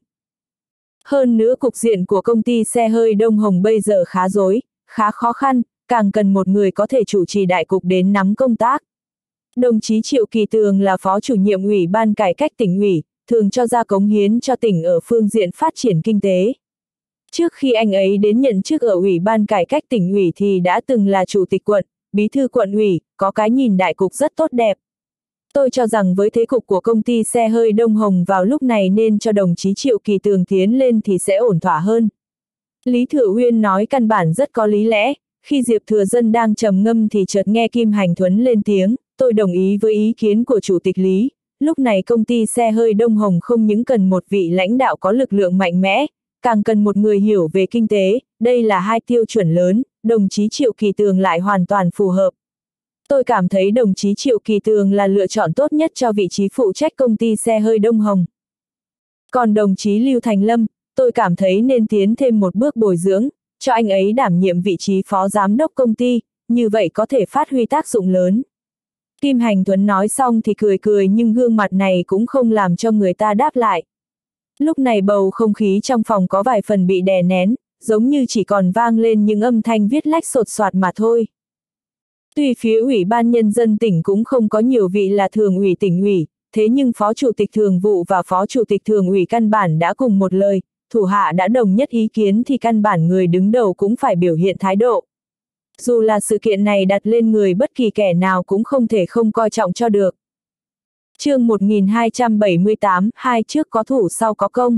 Hơn nữa cục diện của công ty xe hơi Đông Hồng bây giờ khá rối, khá khó khăn, càng cần một người có thể chủ trì đại cục đến nắm công tác. Đồng chí Triệu Kỳ Tường là phó chủ nhiệm ủy ban cải cách tỉnh ủy, thường cho ra cống hiến cho tỉnh ở phương diện phát triển kinh tế. Trước khi anh ấy đến nhận chức ở ủy ban cải cách tỉnh ủy thì đã từng là chủ tịch quận, bí thư quận ủy, có cái nhìn đại cục rất tốt đẹp. Tôi cho rằng với thế cục của công ty xe hơi Đông Hồng vào lúc này nên cho đồng chí Triệu Kỳ Tường tiến lên thì sẽ ổn thỏa hơn. Lý Thừa Uyên nói căn bản rất có lý lẽ, khi Diệp Thừa Dân đang trầm ngâm thì chợt nghe Kim Hành Thuấn lên tiếng, tôi đồng ý với ý kiến của Chủ tịch Lý, lúc này công ty xe hơi Đông Hồng không những cần một vị lãnh đạo có lực lượng mạnh mẽ, càng cần một người hiểu về kinh tế, đây là hai tiêu chuẩn lớn, đồng chí Triệu Kỳ Tường lại hoàn toàn phù hợp. Tôi cảm thấy đồng chí Triệu Kỳ Tường là lựa chọn tốt nhất cho vị trí phụ trách công ty xe hơi Đông Hồng. Còn đồng chí Lưu Thành Lâm, tôi cảm thấy nên tiến thêm một bước bồi dưỡng, cho anh ấy đảm nhiệm vị trí phó giám đốc công ty, như vậy có thể phát huy tác dụng lớn. Kim Hành Thuấn nói xong thì cười cười nhưng gương mặt này cũng không làm cho người ta đáp lại. Lúc này bầu không khí trong phòng có vài phần bị đè nén, giống như chỉ còn vang lên những âm thanh viết lách sột soạt mà thôi. Tuy phía Ủy ban Nhân dân tỉnh cũng không có nhiều vị là thường ủy tỉnh ủy, thế nhưng Phó Chủ tịch Thường vụ và Phó Chủ tịch Thường ủy căn bản đã cùng một lời, thủ hạ đã đồng nhất ý kiến thì căn bản người đứng đầu cũng phải biểu hiện thái độ. Dù là sự kiện này đặt lên người bất kỳ kẻ nào cũng không thể không coi trọng cho được. Chương một nghìn hai trăm bảy mươi tám, hai trước có thủ sau có công.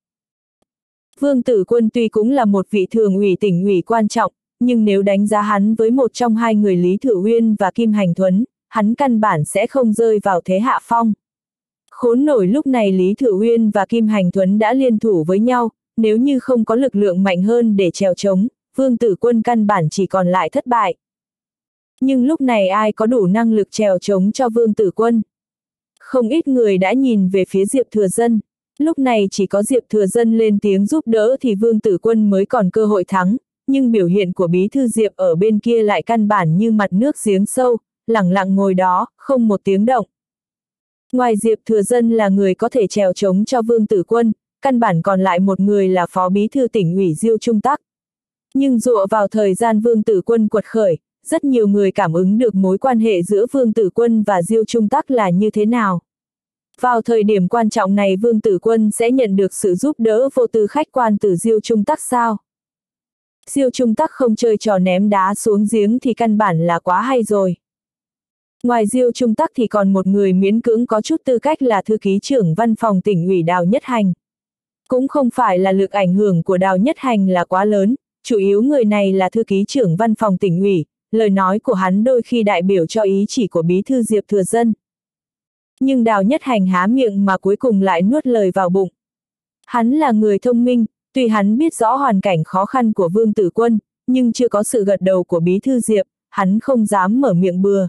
Vương Tử Quân tuy cũng là một vị thường ủy tỉnh ủy quan trọng, nhưng nếu đánh giá hắn với một trong hai người Lý Thừa Uyên và Kim Hành Thuấn, hắn căn bản sẽ không rơi vào thế hạ phong. Khốn nổi lúc này Lý Thừa Uyên và Kim Hành Thuấn đã liên thủ với nhau, nếu như không có lực lượng mạnh hơn để chèo chống, Vương Tử Quân căn bản chỉ còn lại thất bại. Nhưng lúc này ai có đủ năng lực chèo chống cho Vương Tử Quân? Không ít người đã nhìn về phía Diệp Thừa Dân. Lúc này chỉ có Diệp Thừa Dân lên tiếng giúp đỡ thì Vương Tử Quân mới còn cơ hội thắng, nhưng biểu hiện của Bí thư Diệp ở bên kia lại căn bản như mặt nước giếng sâu, lẳng lặng ngồi đó, không một tiếng động. Ngoài Diệp Thừa Dân là người có thể chèo chống cho Vương Tử Quân, căn bản còn lại một người là Phó Bí thư tỉnh ủy Diêu Trung Tắc. Nhưng dựa vào thời gian Vương Tử Quân quật khởi, rất nhiều người cảm ứng được mối quan hệ giữa Vương Tử Quân và Diêu Trung Tắc là như thế nào. Vào thời điểm quan trọng này Vương Tử Quân sẽ nhận được sự giúp đỡ vô tư khách quan từ Diêu Trung Tắc sao? Diêu Trung Tắc không chơi trò ném đá xuống giếng thì căn bản là quá hay rồi. Ngoài Diêu Trung Tắc thì còn một người miễn cưỡng có chút tư cách là thư ký trưởng văn phòng tỉnh ủy Đào Nhất Hành. Cũng không phải là lực ảnh hưởng của Đào Nhất Hành là quá lớn, chủ yếu người này là thư ký trưởng văn phòng tỉnh ủy, lời nói của hắn đôi khi đại biểu cho ý chỉ của Bí thư Diệp Thừa Dân. Nhưng Đào Nhất Hành há miệng mà cuối cùng lại nuốt lời vào bụng. Hắn là người thông minh, tuy hắn biết rõ hoàn cảnh khó khăn của Vương Tử Quân, nhưng chưa có sự gật đầu của Bí thư Diệp, hắn không dám mở miệng bừa.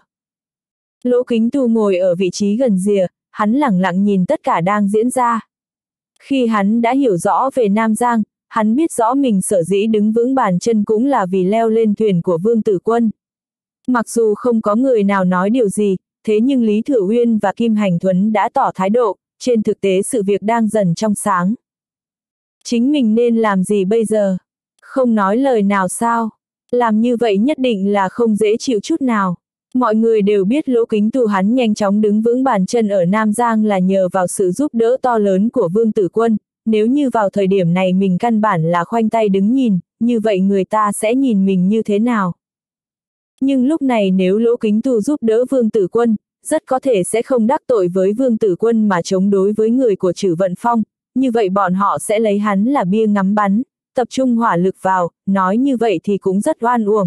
Lỗ Kính Tu ngồi ở vị trí gần rìa, hắn lẳng lặng nhìn tất cả đang diễn ra. Khi hắn đã hiểu rõ về Nam Giang, hắn biết rõ mình sở dĩ đứng vững bàn chân cũng là vì leo lên thuyền của Vương Tử Quân. Mặc dù không có người nào nói điều gì, thế nhưng Lý Thừa Uyên và Kim Hành Thuấn đã tỏ thái độ, trên thực tế sự việc đang dần trong sáng. Chính mình nên làm gì bây giờ? Không nói lời nào sao? Làm như vậy nhất định là không dễ chịu chút nào. Mọi người đều biết Lỗ Kính Tu hắn nhanh chóng đứng vững bàn chân ở Nam Giang là nhờ vào sự giúp đỡ to lớn của Vương Tử Quân, nếu như vào thời điểm này mình căn bản là khoanh tay đứng nhìn, như vậy người ta sẽ nhìn mình như thế nào? Nhưng lúc này nếu Lỗ Kính Tu giúp đỡ Vương Tử Quân, rất có thể sẽ không đắc tội với Vương Tử Quân mà chống đối với người của Trử Vận Phong, như vậy bọn họ sẽ lấy hắn là bia ngắm bắn, tập trung hỏa lực vào, nói như vậy thì cũng rất oan uổng.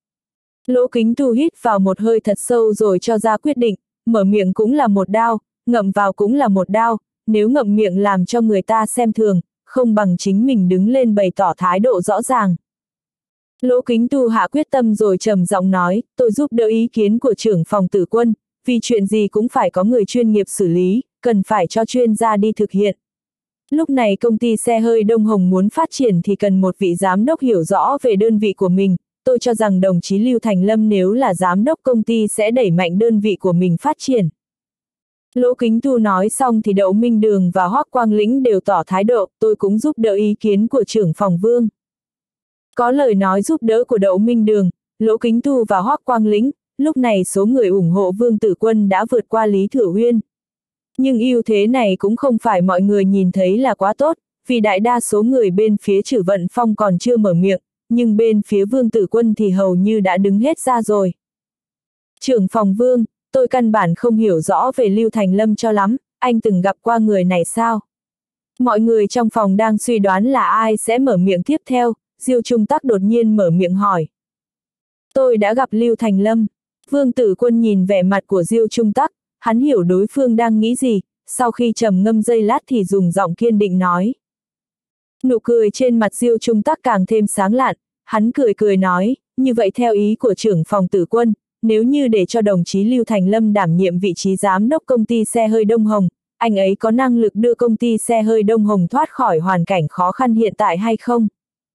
Lỗ Kính Tu hít vào một hơi thật sâu rồi cho ra quyết định, mở miệng cũng là một đao, ngậm vào cũng là một đao, nếu ngậm miệng làm cho người ta xem thường, không bằng chính mình đứng lên bày tỏ thái độ rõ ràng. Lỗ Kính Tu hạ quyết tâm rồi trầm giọng nói, tôi giúp đỡ ý kiến của trưởng phòng Tử Quân, vì chuyện gì cũng phải có người chuyên nghiệp xử lý, cần phải cho chuyên gia đi thực hiện. Lúc này công ty xe hơi Đông Hồng muốn phát triển thì cần một vị giám đốc hiểu rõ về đơn vị của mình, tôi cho rằng đồng chí Lưu Thành Lâm nếu là giám đốc công ty sẽ đẩy mạnh đơn vị của mình phát triển. Lỗ Kính Tu nói xong thì Đậu Minh Đường và Hoắc Quang Lĩnh đều tỏ thái độ, tôi cũng giúp đỡ ý kiến của trưởng phòng Vương. Có lời nói giúp đỡ của Đậu Minh Đường, Lỗ Kính Tu và Hoắc Quang Lĩnh, lúc này số người ủng hộ Vương Tử Quân đã vượt qua Lý Thừa Uyên. Nhưng ưu thế này cũng không phải mọi người nhìn thấy là quá tốt, vì đại đa số người bên phía Trử Vận Phong còn chưa mở miệng, nhưng bên phía Vương Tử Quân thì hầu như đã đứng hết ra rồi. Trưởng phòng Vương, tôi căn bản không hiểu rõ về Lưu Thành Lâm cho lắm, anh từng gặp qua người này sao? Mọi người trong phòng đang suy đoán là ai sẽ mở miệng tiếp theo, Diêu Trung Tắc đột nhiên mở miệng hỏi. Tôi đã gặp Lưu Thành Lâm. Vương Tử Quân nhìn vẻ mặt của Diêu Trung Tắc, hắn hiểu đối phương đang nghĩ gì, sau khi trầm ngâm giây lát thì dùng giọng kiên định nói. Nụ cười trên mặt Diêu Trung Tắc càng thêm sáng lạn, hắn cười cười nói, như vậy theo ý của trưởng phòng Tử Quân, nếu như để cho đồng chí Lưu Thành Lâm đảm nhiệm vị trí giám đốc công ty xe hơi Đông Hồng, anh ấy có năng lực đưa công ty xe hơi Đông Hồng thoát khỏi hoàn cảnh khó khăn hiện tại hay không?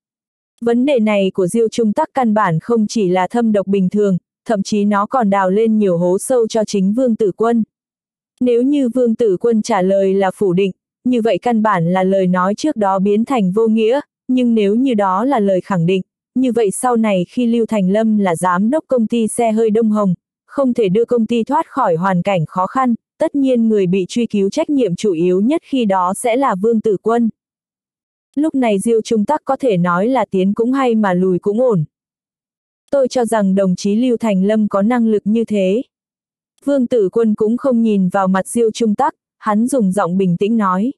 Vấn đề này của Diêu Trung Tắc căn bản không chỉ là thâm độc bình thường, thậm chí nó còn đào lên nhiều hố sâu cho chính Vương Tử Quân. Nếu như Vương Tử Quân trả lời là phủ định, như vậy căn bản là lời nói trước đó biến thành vô nghĩa, nhưng nếu như đó là lời khẳng định, như vậy sau này khi Lưu Thành Lâm là giám đốc công ty xe hơi Đông Hồng, không thể đưa công ty thoát khỏi hoàn cảnh khó khăn, tất nhiên người bị truy cứu trách nhiệm chủ yếu nhất khi đó sẽ là Vương Tử Quân. Lúc này Diêu Trung Tắc có thể nói là tiến cũng hay mà lùi cũng ổn. Tôi cho rằng đồng chí Lưu Thành Lâm có năng lực như thế. Vương Tử Quân cũng không nhìn vào mặt Diêu Trung Tắc, hắn dùng giọng bình tĩnh nói.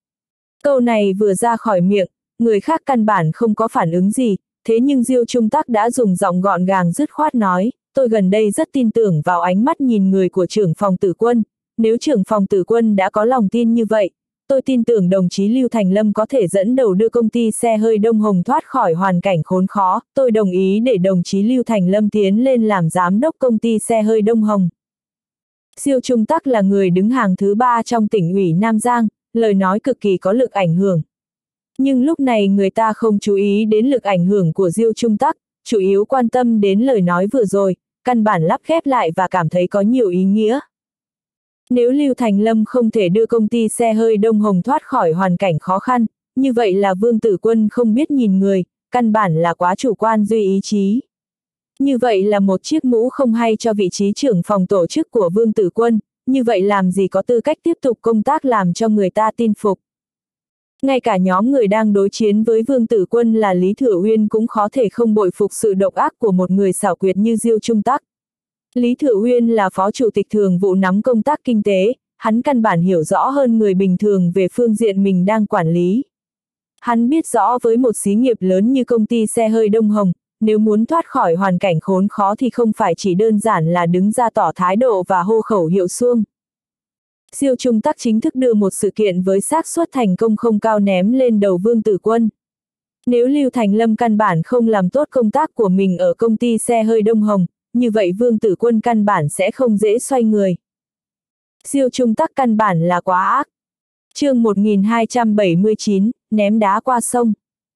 Câu này vừa ra khỏi miệng, người khác căn bản không có phản ứng gì, thế nhưng Diêu Trung Tắc đã dùng giọng gọn gàng dứt khoát nói, tôi gần đây rất tin tưởng vào ánh mắt nhìn người của trưởng phòng Tử Quân, nếu trưởng phòng Tử Quân đã có lòng tin như vậy, tôi tin tưởng đồng chí Lưu Thành Lâm có thể dẫn đầu đưa công ty xe hơi Đông Hồng thoát khỏi hoàn cảnh khốn khó, tôi đồng ý để đồng chí Lưu Thành Lâm tiến lên làm giám đốc công ty xe hơi Đông Hồng. Diêu Trung Tắc là người đứng hàng thứ ba trong tỉnh ủy Nam Giang, lời nói cực kỳ có lực ảnh hưởng. Nhưng lúc này người ta không chú ý đến lực ảnh hưởng của Diêu Trung Tắc, chủ yếu quan tâm đến lời nói vừa rồi, căn bản lắp ghép lại và cảm thấy có nhiều ý nghĩa. Nếu Lưu Thành Lâm không thể đưa công ty xe hơi Đông Hồng thoát khỏi hoàn cảnh khó khăn, như vậy là Vương Tử Quân không biết nhìn người, căn bản là quá chủ quan duy ý chí. Như vậy là một chiếc mũ không hay cho vị trí trưởng phòng tổ chức của Vương Tử Quân, như vậy làm gì có tư cách tiếp tục công tác làm cho người ta tin phục. Ngay cả nhóm người đang đối chiến với Vương Tử Quân là Lý Thừa Uyên cũng khó thể không bội phục sự độc ác của một người xảo quyệt như Diêu Trung Tắc. Lý Thừa Uyên là phó chủ tịch thường vụ nắm công tác kinh tế, hắn căn bản hiểu rõ hơn người bình thường về phương diện mình đang quản lý. Hắn biết rõ với một xí nghiệp lớn như công ty xe hơi Đông Hồng, nếu muốn thoát khỏi hoàn cảnh khốn khó thì không phải chỉ đơn giản là đứng ra tỏ thái độ và hô khẩu hiệu suông. Diêu Trung Tắc chính thức đưa một sự kiện với xác suất thành công không cao ném lên đầu Vương Tử Quân. Nếu Lưu Thành Lâm căn bản không làm tốt công tác của mình ở công ty xe hơi Đông Hồng, như vậy Vương Tử Quân căn bản sẽ không dễ xoay người. Diêu Trung Tắc căn bản là quá ác. Chương một nghìn hai trăm bảy mươi chín, ném đá qua sông.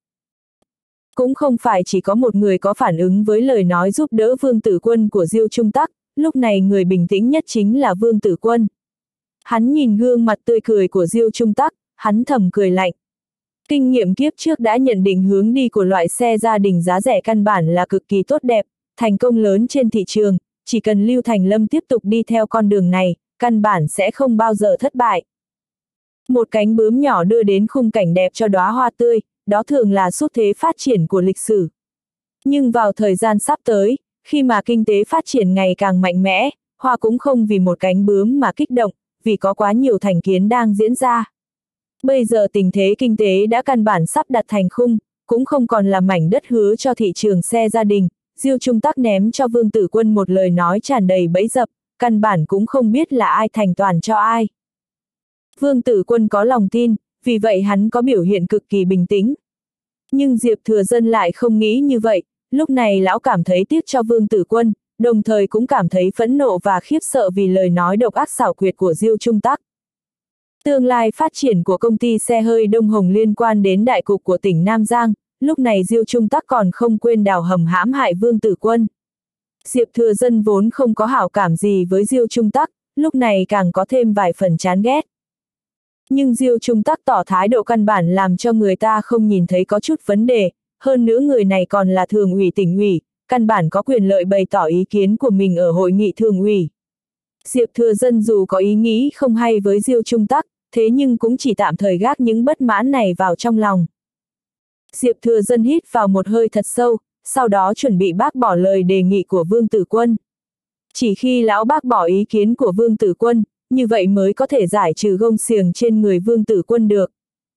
Cũng không phải chỉ có một người có phản ứng với lời nói giúp đỡ Vương Tử Quân của Diêu Trung Tắc, lúc này người bình tĩnh nhất chính là Vương Tử Quân. Hắn nhìn gương mặt tươi cười của Diêu Trung Tắc, hắn thầm cười lạnh. Kinh nghiệm kiếp trước đã nhận định hướng đi của loại xe gia đình giá rẻ căn bản là cực kỳ tốt đẹp, thành công lớn trên thị trường, chỉ cần Lưu Thành Lâm tiếp tục đi theo con đường này, căn bản sẽ không bao giờ thất bại. Một cánh bướm nhỏ đưa đến khung cảnh đẹp cho đóa hoa tươi, đó thường là xu thế phát triển của lịch sử. Nhưng vào thời gian sắp tới, khi mà kinh tế phát triển ngày càng mạnh mẽ, hoa cũng không vì một cánh bướm mà kích động, vì có quá nhiều thành kiến đang diễn ra. Bây giờ tình thế kinh tế đã căn bản sắp đặt thành khung, cũng không còn là mảnh đất hứa cho thị trường xe gia đình. Diêu Trung Tắc ném cho Vương Tử Quân một lời nói tràn đầy bẫy dập, căn bản cũng không biết là ai thành toàn cho ai. Vương Tử Quân có lòng tin, vì vậy hắn có biểu hiện cực kỳ bình tĩnh. Nhưng Diệp Thừa Dân lại không nghĩ như vậy, lúc này lão cảm thấy tiếc cho Vương Tử Quân, đồng thời cũng cảm thấy phẫn nộ và khiếp sợ vì lời nói độc ác xảo quyệt của Diêu Trung Tắc. Tương lai phát triển của công ty xe hơi Đông Hồng liên quan đến đại cục của tỉnh Nam Giang, lúc này Diêu Trung Tắc còn không quên đào hầm hãm hại Vương Tử Quân. Diệp Thừa Dân vốn không có hảo cảm gì với Diêu Trung Tắc, lúc này càng có thêm vài phần chán ghét. Nhưng Diêu Trung Tắc tỏ thái độ căn bản làm cho người ta không nhìn thấy có chút vấn đề, hơn nữa người này còn là thường ủy tỉnh ủy, căn bản có quyền lợi bày tỏ ý kiến của mình ở hội nghị thường ủy. Diệp Thừa Dân dù có ý nghĩ không hay với Diêu Trung Tắc, thế nhưng cũng chỉ tạm thời gác những bất mãn này vào trong lòng. Diệp Thừa Dân hít vào một hơi thật sâu, sau đó chuẩn bị bác bỏ lời đề nghị của Vương Tử Quân. Chỉ khi lão bác bỏ ý kiến của Vương Tử Quân, như vậy mới có thể giải trừ gông xiềng trên người Vương Tử Quân được.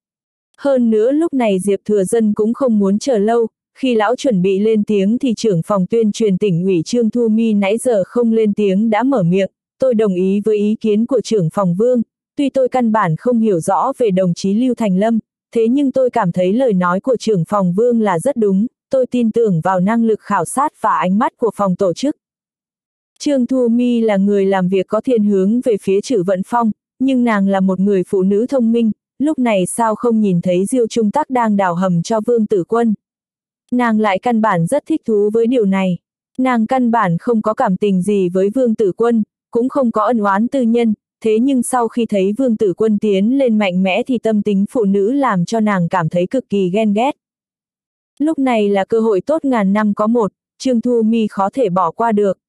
Hơn nữa lúc này Diệp Thừa Dân cũng không muốn chờ lâu, khi lão chuẩn bị lên tiếng thì trưởng phòng tuyên truyền tỉnh ủy Trương Thu Mi nãy giờ không lên tiếng đã mở miệng, tôi đồng ý với ý kiến của trưởng phòng Vương, tuy tôi căn bản không hiểu rõ về đồng chí Lưu Thành Lâm, thế nhưng tôi cảm thấy lời nói của trưởng phòng Vương là rất đúng, tôi tin tưởng vào năng lực khảo sát và ánh mắt của phòng tổ chức. Trương Thu Mi là người làm việc có thiên hướng về phía Trử Vận Phong, nhưng nàng là một người phụ nữ thông minh, lúc này sao không nhìn thấy Diêu Trung Tắc đang đào hầm cho Vương Tử Quân. Nàng lại căn bản rất thích thú với điều này. Nàng căn bản không có cảm tình gì với Vương Tử Quân, cũng không có ân oán tư nhân, thế nhưng sau khi thấy Vương Tử Quân tiến lên mạnh mẽ thì tâm tính phụ nữ làm cho nàng cảm thấy cực kỳ ghen ghét. Lúc này là cơ hội tốt ngàn năm có một, Trương Thu Mi khó thể bỏ qua được.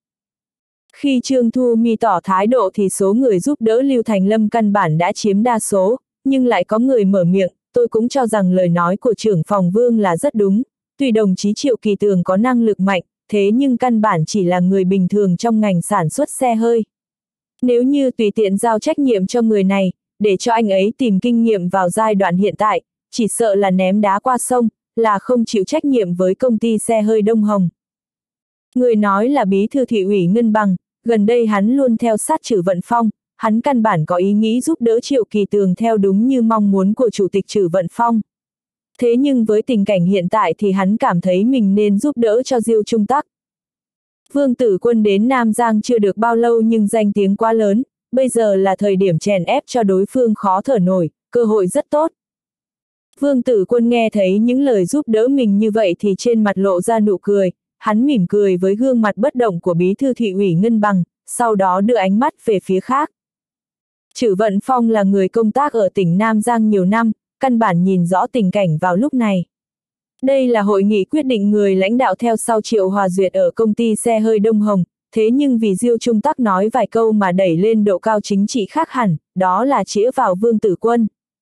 Khi Trương Thu Mi tỏ thái độ thì số người giúp đỡ Lưu Thành Lâm căn bản đã chiếm đa số, nhưng lại có người mở miệng, tôi cũng cho rằng lời nói của trưởng phòng Vương là rất đúng, tuy đồng chí Triệu Kỳ Tường có năng lực mạnh, thế nhưng căn bản chỉ là người bình thường trong ngành sản xuất xe hơi. Nếu như tùy tiện giao trách nhiệm cho người này, để cho anh ấy tìm kinh nghiệm vào giai đoạn hiện tại, chỉ sợ là ném đá qua sông, là không chịu trách nhiệm với công ty xe hơi Đông Hồng. Người nói là bí thư thị ủy Ngân Bằng, gần đây hắn luôn theo sát Trử Vận Phong, hắn căn bản có ý nghĩ giúp đỡ Triệu Kỳ Tường theo đúng như mong muốn của Chủ tịch Trử Vận Phong. Thế nhưng với tình cảnh hiện tại thì hắn cảm thấy mình nên giúp đỡ cho Diêu Trung Tắc. Vương Tử Quân đến Nam Giang chưa được bao lâu nhưng danh tiếng quá lớn, bây giờ là thời điểm chèn ép cho đối phương khó thở nổi, cơ hội rất tốt. Vương Tử Quân nghe thấy những lời giúp đỡ mình như vậy thì trên mặt lộ ra nụ cười, hắn mỉm cười với gương mặt bất động của bí thư thị ủy Ngân Bằng, sau đó đưa ánh mắt về phía khác. Trử Vận Phong là người công tác ở tỉnh Nam Giang nhiều năm, căn bản nhìn rõ tình cảnh vào lúc này. Đây là hội nghị quyết định người lãnh đạo theo sau Triệu Hòa Duyệt ở công ty xe hơi Đông Hồng, thế nhưng vì Diêu Trung Tắc nói vài câu mà đẩy lên độ cao chính trị khác hẳn, đó là chĩa vào Vương Tử Quân.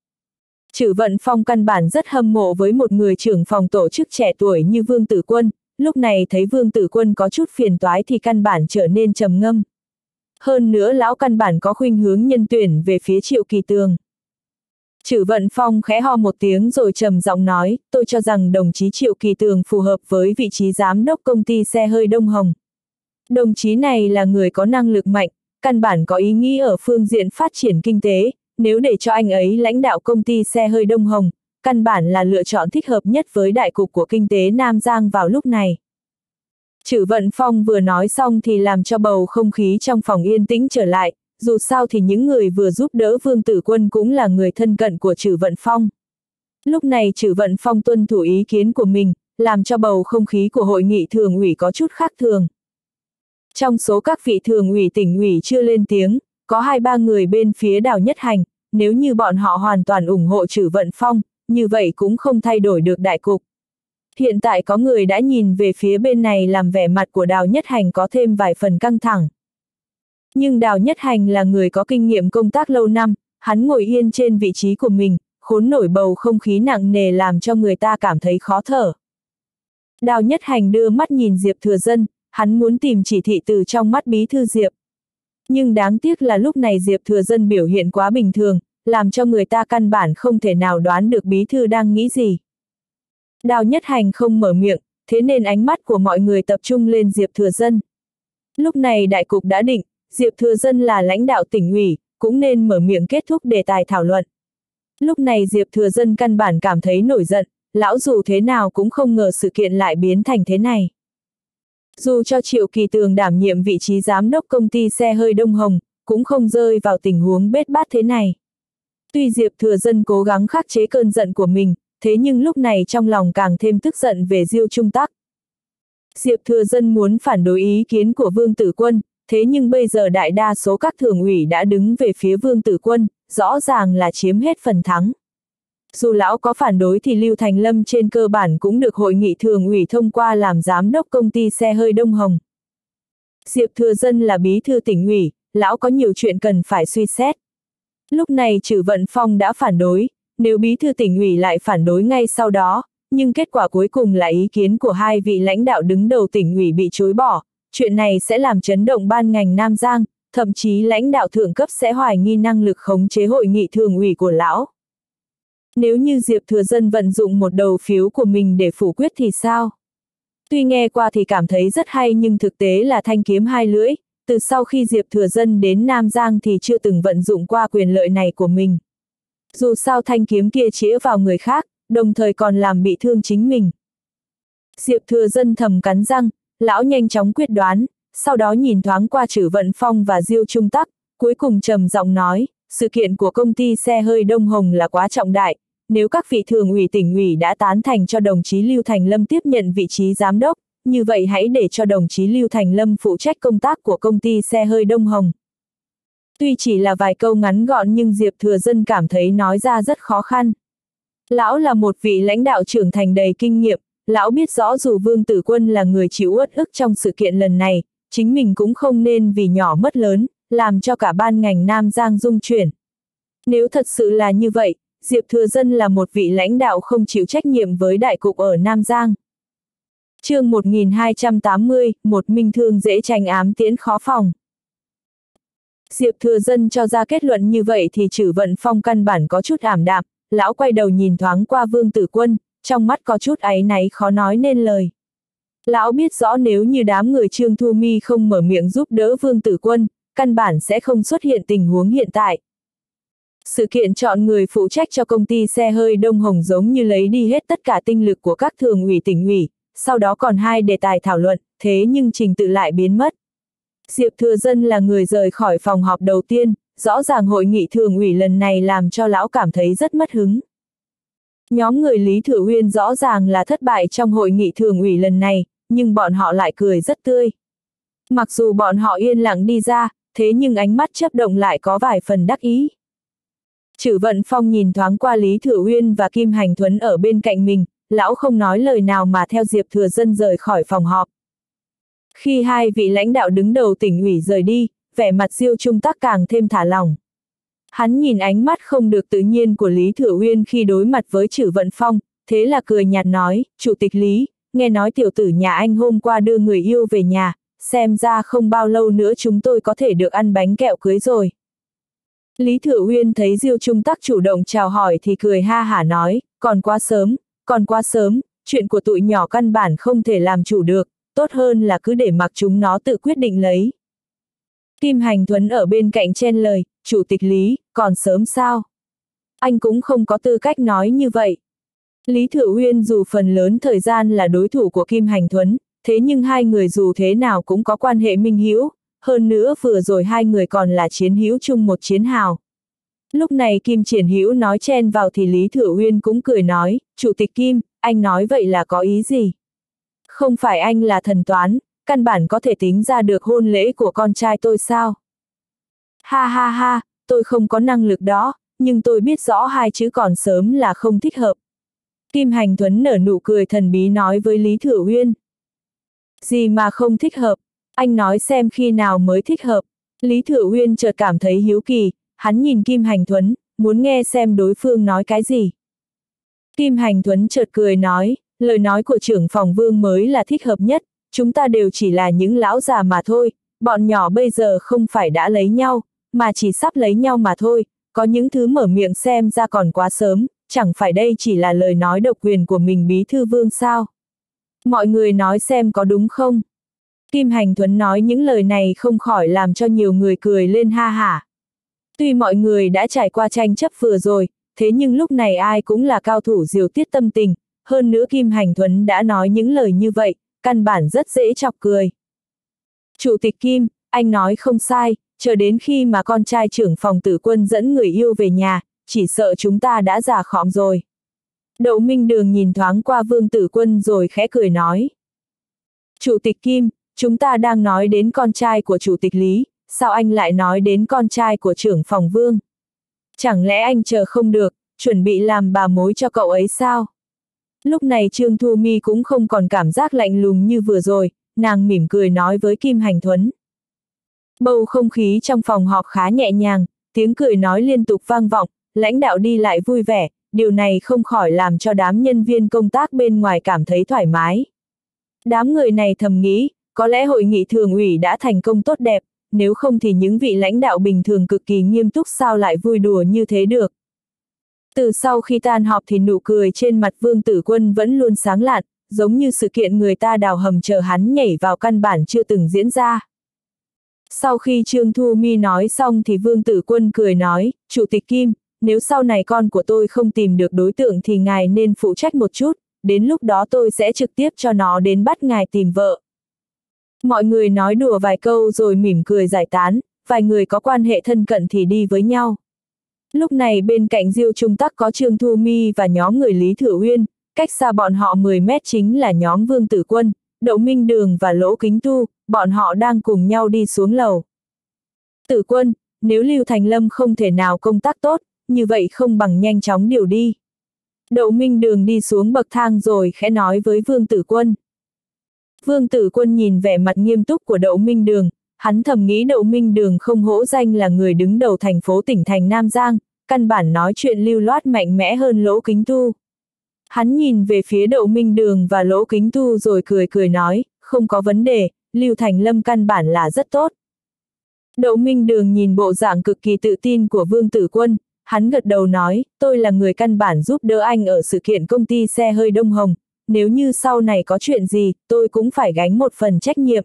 Trử Vận Phong căn bản rất hâm mộ với một người trưởng phòng tổ chức trẻ tuổi như Vương Tử Quân, lúc này thấy Vương Tử Quân có chút phiền toái thì căn bản trở nên trầm ngâm. Hơn nữa lão căn bản có khuynh hướng nhân tuyển về phía Triệu Kỳ Tường. Trử Vận Phong khẽ ho một tiếng rồi trầm giọng nói, tôi cho rằng đồng chí Triệu Kỳ Tường phù hợp với vị trí giám đốc công ty xe hơi Đông Hồng. Đồng chí này là người có năng lực mạnh, căn bản có ý nghĩ ở phương diện phát triển kinh tế, nếu để cho anh ấy lãnh đạo công ty xe hơi Đông Hồng, căn bản là lựa chọn thích hợp nhất với đại cục của kinh tế Nam Giang vào lúc này. Trử Vận Phong vừa nói xong thì làm cho bầu không khí trong phòng yên tĩnh trở lại, dù sao thì những người vừa giúp đỡ Vương Tử Quân cũng là người thân cận của Trử Vận Phong. Lúc này Trử Vận Phong tuân thủ ý kiến của mình, làm cho bầu không khí của hội nghị thường ủy có chút khác thường. Trong số các vị thường ủy tỉnh ủy chưa lên tiếng, có hai ba người bên phía Đào Nhất Hành, nếu như bọn họ hoàn toàn ủng hộ Trử Vận Phong, như vậy cũng không thay đổi được đại cục. Hiện tại có người đã nhìn về phía bên này làm vẻ mặt của Đào Nhất Hành có thêm vài phần căng thẳng. Nhưng Đào Nhất Hành là người có kinh nghiệm công tác lâu năm, hắn ngồi yên trên vị trí của mình, khốn nổi bầu không khí nặng nề làm cho người ta cảm thấy khó thở. Đào Nhất Hành đưa mắt nhìn Diệp Thừa Dân, hắn muốn tìm chỉ thị từ trong mắt bí thư Diệp. Nhưng đáng tiếc là lúc này Diệp Thừa Dân biểu hiện quá bình thường, làm cho người ta căn bản không thể nào đoán được bí thư đang nghĩ gì. Đào Nhất Hành không mở miệng, thế nên ánh mắt của mọi người tập trung lên Diệp Thừa Dân. Lúc này đại cục đã định, Diệp Thừa Dân là lãnh đạo tỉnh ủy, cũng nên mở miệng kết thúc đề tài thảo luận. Lúc này Diệp Thừa Dân căn bản cảm thấy nổi giận, lão dù thế nào cũng không ngờ sự kiện lại biến thành thế này. Dù cho Triệu Kỳ Tường đảm nhiệm vị trí giám đốc công ty xe hơi Đông Hồng, cũng không rơi vào tình huống bết bát thế này. Tuy Diệp Thừa Dân cố gắng khắc chế cơn giận của mình, thế nhưng lúc này trong lòng càng thêm tức giận về Diêu Trung Tắc. Diệp Thừa Dân muốn phản đối ý kiến của Vương Tử Quân, thế nhưng bây giờ đại đa số các thường ủy đã đứng về phía Vương Tử Quân, rõ ràng là chiếm hết phần thắng. Dù lão có phản đối thì Lưu Thành Lâm trên cơ bản cũng được hội nghị thường ủy thông qua làm giám đốc công ty xe hơi Đông Hồng. Diệp Thừa Dân là bí thư tỉnh ủy, lão có nhiều chuyện cần phải suy xét. Lúc này Trử Vận Phong đã phản đối, nếu bí thư tỉnh ủy lại phản đối ngay sau đó, nhưng kết quả cuối cùng là ý kiến của hai vị lãnh đạo đứng đầu tỉnh ủy bị chối bỏ, chuyện này sẽ làm chấn động ban ngành Nam Giang, thậm chí lãnh đạo thượng cấp sẽ hoài nghi năng lực khống chế hội nghị thường ủy của lão. Nếu như Diệp Thừa Dân vận dụng một đầu phiếu của mình để phủ quyết thì sao? Tuy nghe qua thì cảm thấy rất hay nhưng thực tế là thanh kiếm hai lưỡi, từ sau khi Diệp Thừa Dân đến Nam Giang thì chưa từng vận dụng qua quyền lợi này của mình. Dù sao thanh kiếm kia chĩa vào người khác, đồng thời còn làm bị thương chính mình. Diệp Thừa Dân thầm cắn răng, lão nhanh chóng quyết đoán, sau đó nhìn thoáng qua Trử Vận Phong và Diêu Trung Tắc, cuối cùng trầm giọng nói, sự kiện của công ty xe hơi Đông Hồng là quá trọng đại, nếu các vị thường ủy tỉnh ủy đã tán thành cho đồng chí Lưu Thành Lâm tiếp nhận vị trí giám đốc, như vậy hãy để cho đồng chí Lưu Thành Lâm phụ trách công tác của công ty xe hơi Đông Hồng. Tuy chỉ là vài câu ngắn gọn nhưng Diệp Thừa Dân cảm thấy nói ra rất khó khăn. Lão là một vị lãnh đạo trưởng thành đầy kinh nghiệm, lão biết rõ dù Vương Tử Quân là người chịu uất ức trong sự kiện lần này, chính mình cũng không nên vì nhỏ mất lớn, làm cho cả ban ngành Nam Giang rung chuyển. Nếu thật sự là như vậy, Diệp Thừa Dân là một vị lãnh đạo không chịu trách nhiệm với đại cục ở Nam Giang. Chương một nghìn hai trăm tám mươi, một minh thương dễ tranh ám tiễn khó phòng. Diệp Thừa Dân cho ra kết luận như vậy thì Trử Vận Phong căn bản có chút ảm đạm, lão quay đầu nhìn thoáng qua Vương Tử Quân, trong mắt có chút áy náy khó nói nên lời. Lão biết rõ nếu như đám người Trương Thu Mi không mở miệng giúp đỡ Vương Tử Quân, căn bản sẽ không xuất hiện tình huống hiện tại. Sự kiện chọn người phụ trách cho công ty xe hơi Đông Hồng giống như lấy đi hết tất cả tinh lực của các thường ủy tỉnh ủy, sau đó còn hai đề tài thảo luận, thế nhưng trình tự lại biến mất. Diệp Thừa Dân là người rời khỏi phòng họp đầu tiên, rõ ràng hội nghị thường ủy lần này làm cho lão cảm thấy rất mất hứng. Nhóm người Lý Thừa Uyên rõ ràng là thất bại trong hội nghị thường ủy lần này, nhưng bọn họ lại cười rất tươi. Mặc dù bọn họ yên lặng đi ra, thế nhưng ánh mắt chớp động lại có vài phần đắc ý. Trử Vận Phong nhìn thoáng qua Lý Thừa Uyên và Kim Hành Thuấn ở bên cạnh mình, lão không nói lời nào mà theo Diệp Thừa Dân rời khỏi phòng họp. Khi hai vị lãnh đạo đứng đầu tỉnh ủy rời đi, vẻ mặt Diêu Trung Tắc càng thêm thả lỏng. Hắn nhìn ánh mắt không được tự nhiên của Lý Thừa Uyên khi đối mặt với Trử Vận Phong, thế là cười nhạt nói, Chủ tịch Lý, nghe nói tiểu tử nhà anh hôm qua đưa người yêu về nhà, xem ra không bao lâu nữa chúng tôi có thể được ăn bánh kẹo cưới rồi. Lý Thừa Uyên thấy Diêu Trung Tắc chủ động chào hỏi thì cười ha hả nói, còn quá sớm, còn quá sớm, chuyện của tụi nhỏ căn bản không thể làm chủ được, tốt hơn là cứ để mặc chúng nó tự quyết định lấy. Kim Hành Thuấn ở bên cạnh chen lời, Chủ tịch Lý, còn sớm sao? Anh cũng không có tư cách nói như vậy. Lý Thừa Uyên dù phần lớn thời gian là đối thủ của Kim Hành Thuấn, thế nhưng hai người dù thế nào cũng có quan hệ minh hữu, hơn nữa vừa rồi hai người còn là chiến hữu chung một chiến hào. Lúc này Kim Triển Hữu nói chen vào thì Lý Thừa Uyên cũng cười nói, Chủ tịch Kim, anh nói vậy là có ý gì? Không phải anh là thần toán, căn bản có thể tính ra được hôn lễ của con trai tôi sao? Ha ha ha, tôi không có năng lực đó, nhưng tôi biết rõ hai chữ còn sớm là không thích hợp. Kim Hành Thuấn nở nụ cười thần bí nói với Lý Thừa Uyên. Gì mà không thích hợp? Anh nói xem khi nào mới thích hợp. Lý Thừa Uyên chợt cảm thấy hiếu kỳ, hắn nhìn Kim Hành Thuấn, muốn nghe xem đối phương nói cái gì. Kim Hành Thuấn chợt cười nói, lời nói của trưởng phòng Vương mới là thích hợp nhất, chúng ta đều chỉ là những lão già mà thôi, bọn nhỏ bây giờ không phải đã lấy nhau, mà chỉ sắp lấy nhau mà thôi, có những thứ mở miệng xem ra còn quá sớm, chẳng phải đây chỉ là lời nói độc quyền của mình Bí thư Vương sao? Mọi người nói xem có đúng không? Kim Hành Thuấn nói những lời này không khỏi làm cho nhiều người cười lên ha hả. Tuy mọi người đã trải qua tranh chấp vừa rồi, thế nhưng lúc này ai cũng là cao thủ điều tiết tâm tình, hơn nữa Kim Hành Thuấn đã nói những lời như vậy, căn bản rất dễ chọc cười. Chủ tịch Kim, anh nói không sai, chờ đến khi mà con trai trưởng phòng Tử Quân dẫn người yêu về nhà, chỉ sợ chúng ta đã già khọm rồi. Đậu Minh Đường nhìn thoáng qua Vương Tử Quân rồi khẽ cười nói. Chủ tịch Kim, chúng ta đang nói đến con trai của Chủ tịch Lý, sao anh lại nói đến con trai của trưởng phòng Vương? Chẳng lẽ anh chờ không được, chuẩn bị làm bà mối cho cậu ấy sao? Lúc này Trương Thu Mi cũng không còn cảm giác lạnh lùng như vừa rồi, nàng mỉm cười nói với Kim Hành Thuấn. Bầu không khí trong phòng họp khá nhẹ nhàng, tiếng cười nói liên tục vang vọng, lãnh đạo đi lại vui vẻ, điều này không khỏi làm cho đám nhân viên công tác bên ngoài cảm thấy thoải mái. Đám người này thầm nghĩ, có lẽ hội nghị thường ủy đã thành công tốt đẹp, nếu không thì những vị lãnh đạo bình thường cực kỳ nghiêm túc sao lại vui đùa như thế được. Từ sau khi tan họp thì nụ cười trên mặt Vương Tử Quân vẫn luôn sáng lạn, giống như sự kiện người ta đào hầm chờ hắn nhảy vào căn bản chưa từng diễn ra. Sau khi Trương Thu Mi nói xong thì Vương Tử Quân cười nói, Chủ tịch Kim, nếu sau này con của tôi không tìm được đối tượng thì ngài nên phụ trách một chút, đến lúc đó tôi sẽ trực tiếp cho nó đến bắt ngài tìm vợ. Mọi người nói đùa vài câu rồi mỉm cười giải tán, vài người có quan hệ thân cận thì đi với nhau. Lúc này bên cạnh Diêu Trung Tắc có Trương Thu Mi và nhóm người Lý Thừa Uyên, cách xa bọn họ mười mét chính là nhóm Vương Tử Quân, Đậu Minh Đường và Lỗ Kính Tu, bọn họ đang cùng nhau đi xuống lầu. Tử Quân, nếu Lưu Thành Lâm không thể nào công tác tốt, như vậy không bằng nhanh chóng điều đi. Đậu Minh Đường đi xuống bậc thang rồi khẽ nói với Vương Tử Quân. Vương Tử Quân nhìn vẻ mặt nghiêm túc của Đậu Minh Đường, hắn thầm nghĩ Đậu Minh Đường không hổ danh là người đứng đầu thành phố tỉnh thành Nam Giang, căn bản nói chuyện lưu loát mạnh mẽ hơn Lỗ Kính Tu. Hắn nhìn về phía Đậu Minh Đường và Lỗ Kính Tu rồi cười cười nói, không có vấn đề, Lưu Thành Lâm căn bản là rất tốt. Đậu Minh Đường nhìn bộ dạng cực kỳ tự tin của Vương Tử Quân, hắn gật đầu nói, tôi là người căn bản giúp đỡ anh ở sự kiện công ty xe hơi Đông Hồng, nếu như sau này có chuyện gì, tôi cũng phải gánh một phần trách nhiệm.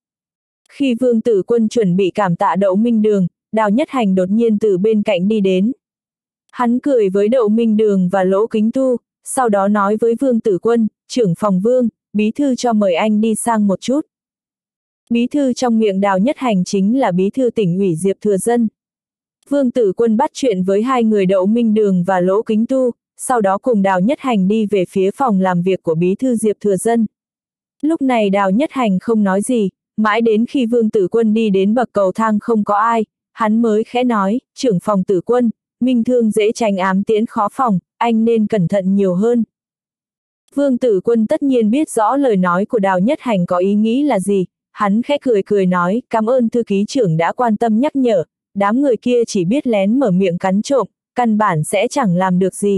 Khi Vương Tử Quân chuẩn bị cảm tạ Đậu Minh Đường, Đào Nhất Hành đột nhiên từ bên cạnh đi đến. Hắn cười với Đậu Minh Đường và Lỗ Kính Tu, sau đó nói với Vương Tử Quân, trưởng phòng Vương, bí thư cho mời anh đi sang một chút. Bí thư trong miệng Đào Nhất Hành chính là bí thư tỉnh ủy Diệp Thừa Dân. Vương Tử Quân bắt chuyện với hai người Đậu Minh Đường và Lỗ Kính Tu, sau đó cùng Đào Nhất Hành đi về phía phòng làm việc của bí thư Diệp Thừa Dân. Lúc này Đào Nhất Hành không nói gì, mãi đến khi Vương Tử Quân đi đến bậc cầu thang không có ai, hắn mới khẽ nói, trưởng phòng Tử Quân, minh thương dễ tránh ám tiễn khó phòng, anh nên cẩn thận nhiều hơn. Vương Tử Quân tất nhiên biết rõ lời nói của Đào Nhất Hành có ý nghĩ là gì, hắn khẽ cười cười nói, cảm ơn thư ký trưởng đã quan tâm nhắc nhở, đám người kia chỉ biết lén mở miệng cắn trộm, căn bản sẽ chẳng làm được gì.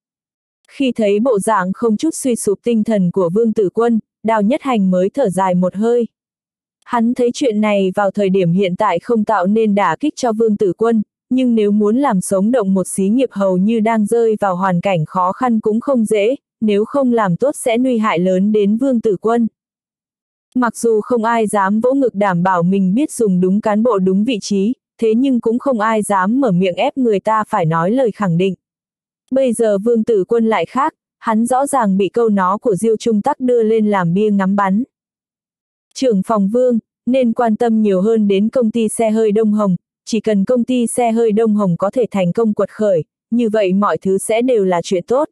Khi thấy bộ dạng không chút suy sụp tinh thần của Vương Tử Quân, Đào Nhất Hành mới thở dài một hơi. Hắn thấy chuyện này vào thời điểm hiện tại không tạo nên đả kích cho Vương Tử Quân, nhưng nếu muốn làm sống động một xí nghiệp hầu như đang rơi vào hoàn cảnh khó khăn cũng không dễ, nếu không làm tốt sẽ nguy hại lớn đến Vương Tử Quân. Mặc dù không ai dám vỗ ngực đảm bảo mình biết dùng đúng cán bộ đúng vị trí, thế nhưng cũng không ai dám mở miệng ép người ta phải nói lời khẳng định. Bây giờ Vương Tử Quân lại khác, hắn rõ ràng bị câu nói của Diêu Trung Tắc đưa lên làm bia ngắm bắn. Trưởng phòng Vương, nên quan tâm nhiều hơn đến công ty xe hơi Đông Hồng, chỉ cần công ty xe hơi Đông Hồng có thể thành công quật khởi, như vậy mọi thứ sẽ đều là chuyện tốt.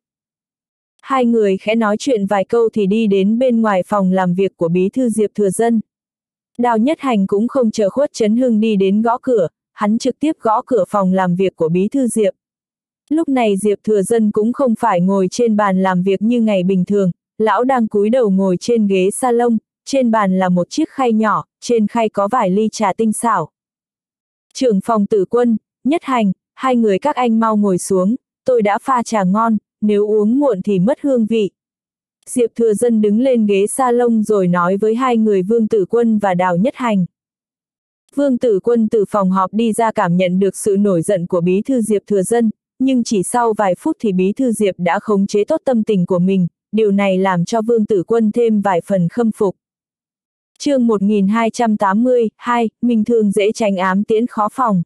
Hai người khẽ nói chuyện vài câu thì đi đến bên ngoài phòng làm việc của bí thư Diệp Thừa Dân. Đào Nhất Hành cũng không chờ Khuất Chấn Hưng đi đến gõ cửa, hắn trực tiếp gõ cửa phòng làm việc của bí thư Diệp. Lúc này Diệp Thừa Dân cũng không phải ngồi trên bàn làm việc như ngày bình thường, lão đang cúi đầu ngồi trên ghế salon, trên bàn là một chiếc khay nhỏ, trên khay có vài ly trà tinh xảo. Trưởng phòng Tử Quân, Nhất Hành, hai người các anh mau ngồi xuống, tôi đã pha trà ngon, nếu uống muộn thì mất hương vị. Diệp Thừa Dân đứng lên ghế salon rồi nói với hai người Vương Tử Quân và Đào Nhất Hành. Vương Tử Quân từ phòng họp đi ra cảm nhận được sự nổi giận của bí thư Diệp Thừa Dân, nhưng chỉ sau vài phút thì bí thư Diệp đã khống chế tốt tâm tình của mình, điều này làm cho Vương Tử Quân thêm vài phần khâm phục. Chương một nghìn hai trăm tám mươi hai, minh thương dễ tránh ám tiễn khó phòng.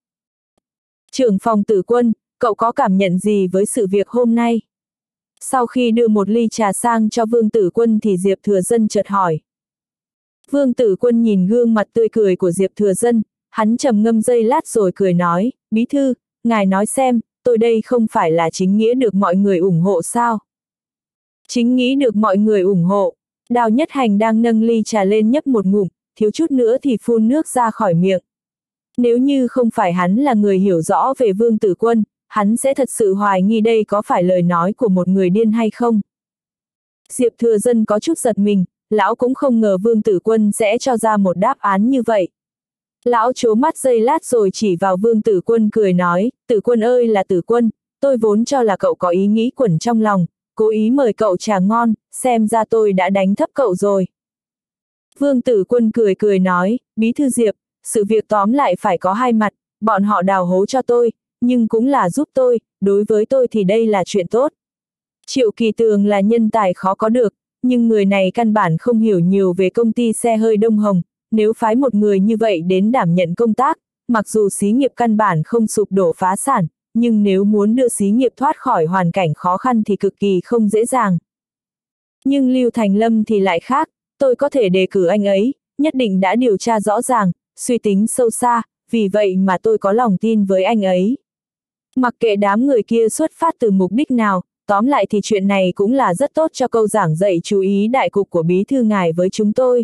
Trưởng phòng Tử Quân, cậu có cảm nhận gì với sự việc hôm nay? Sau khi đưa một ly trà sang cho Vương Tử Quân thì Diệp Thừa Dân chợt hỏi. Vương Tử Quân nhìn gương mặt tươi cười của Diệp Thừa Dân, hắn trầm ngâm giây lát rồi cười nói, bí thư, ngài nói xem, tôi đây không phải là chính nghĩa được mọi người ủng hộ sao? Chính nghĩa được mọi người ủng hộ. Đào Nhất Hành đang nâng ly trà lên nhấp một ngụm, thiếu chút nữa thì phun nước ra khỏi miệng. Nếu như không phải hắn là người hiểu rõ về Vương Tử Quân, hắn sẽ thật sự hoài nghi đây có phải lời nói của một người điên hay không. Diệp Thừa Dân có chút giật mình, lão cũng không ngờ Vương Tử Quân sẽ cho ra một đáp án như vậy. Lão trố mắt giây lát rồi chỉ vào Vương Tử Quân cười nói, Tử Quân ơi là Tử Quân, tôi vốn cho là cậu có ý nghĩ quẩn trong lòng, cố ý mời cậu trà ngon, xem ra tôi đã đánh thấp cậu rồi. Vương Tử Quân cười cười nói, Bí thư Diệp, sự việc tóm lại phải có hai mặt, bọn họ đào hố cho tôi, nhưng cũng là giúp tôi, đối với tôi thì đây là chuyện tốt. Triệu Kỳ Tường là nhân tài khó có được, nhưng người này căn bản không hiểu nhiều về công ty xe hơi Đông Hồng, nếu phái một người như vậy đến đảm nhận công tác, mặc dù xí nghiệp căn bản không sụp đổ phá sản, nhưng nếu muốn đưa xí nghiệp thoát khỏi hoàn cảnh khó khăn thì cực kỳ không dễ dàng. Nhưng Lưu Thành Lâm thì lại khác, tôi có thể đề cử anh ấy, nhất định đã điều tra rõ ràng, suy tính sâu xa, vì vậy mà tôi có lòng tin với anh ấy. Mặc kệ đám người kia xuất phát từ mục đích nào, tóm lại thì chuyện này cũng là rất tốt cho câu giảng dạy chú ý đại cục của bí thư ngài với chúng tôi.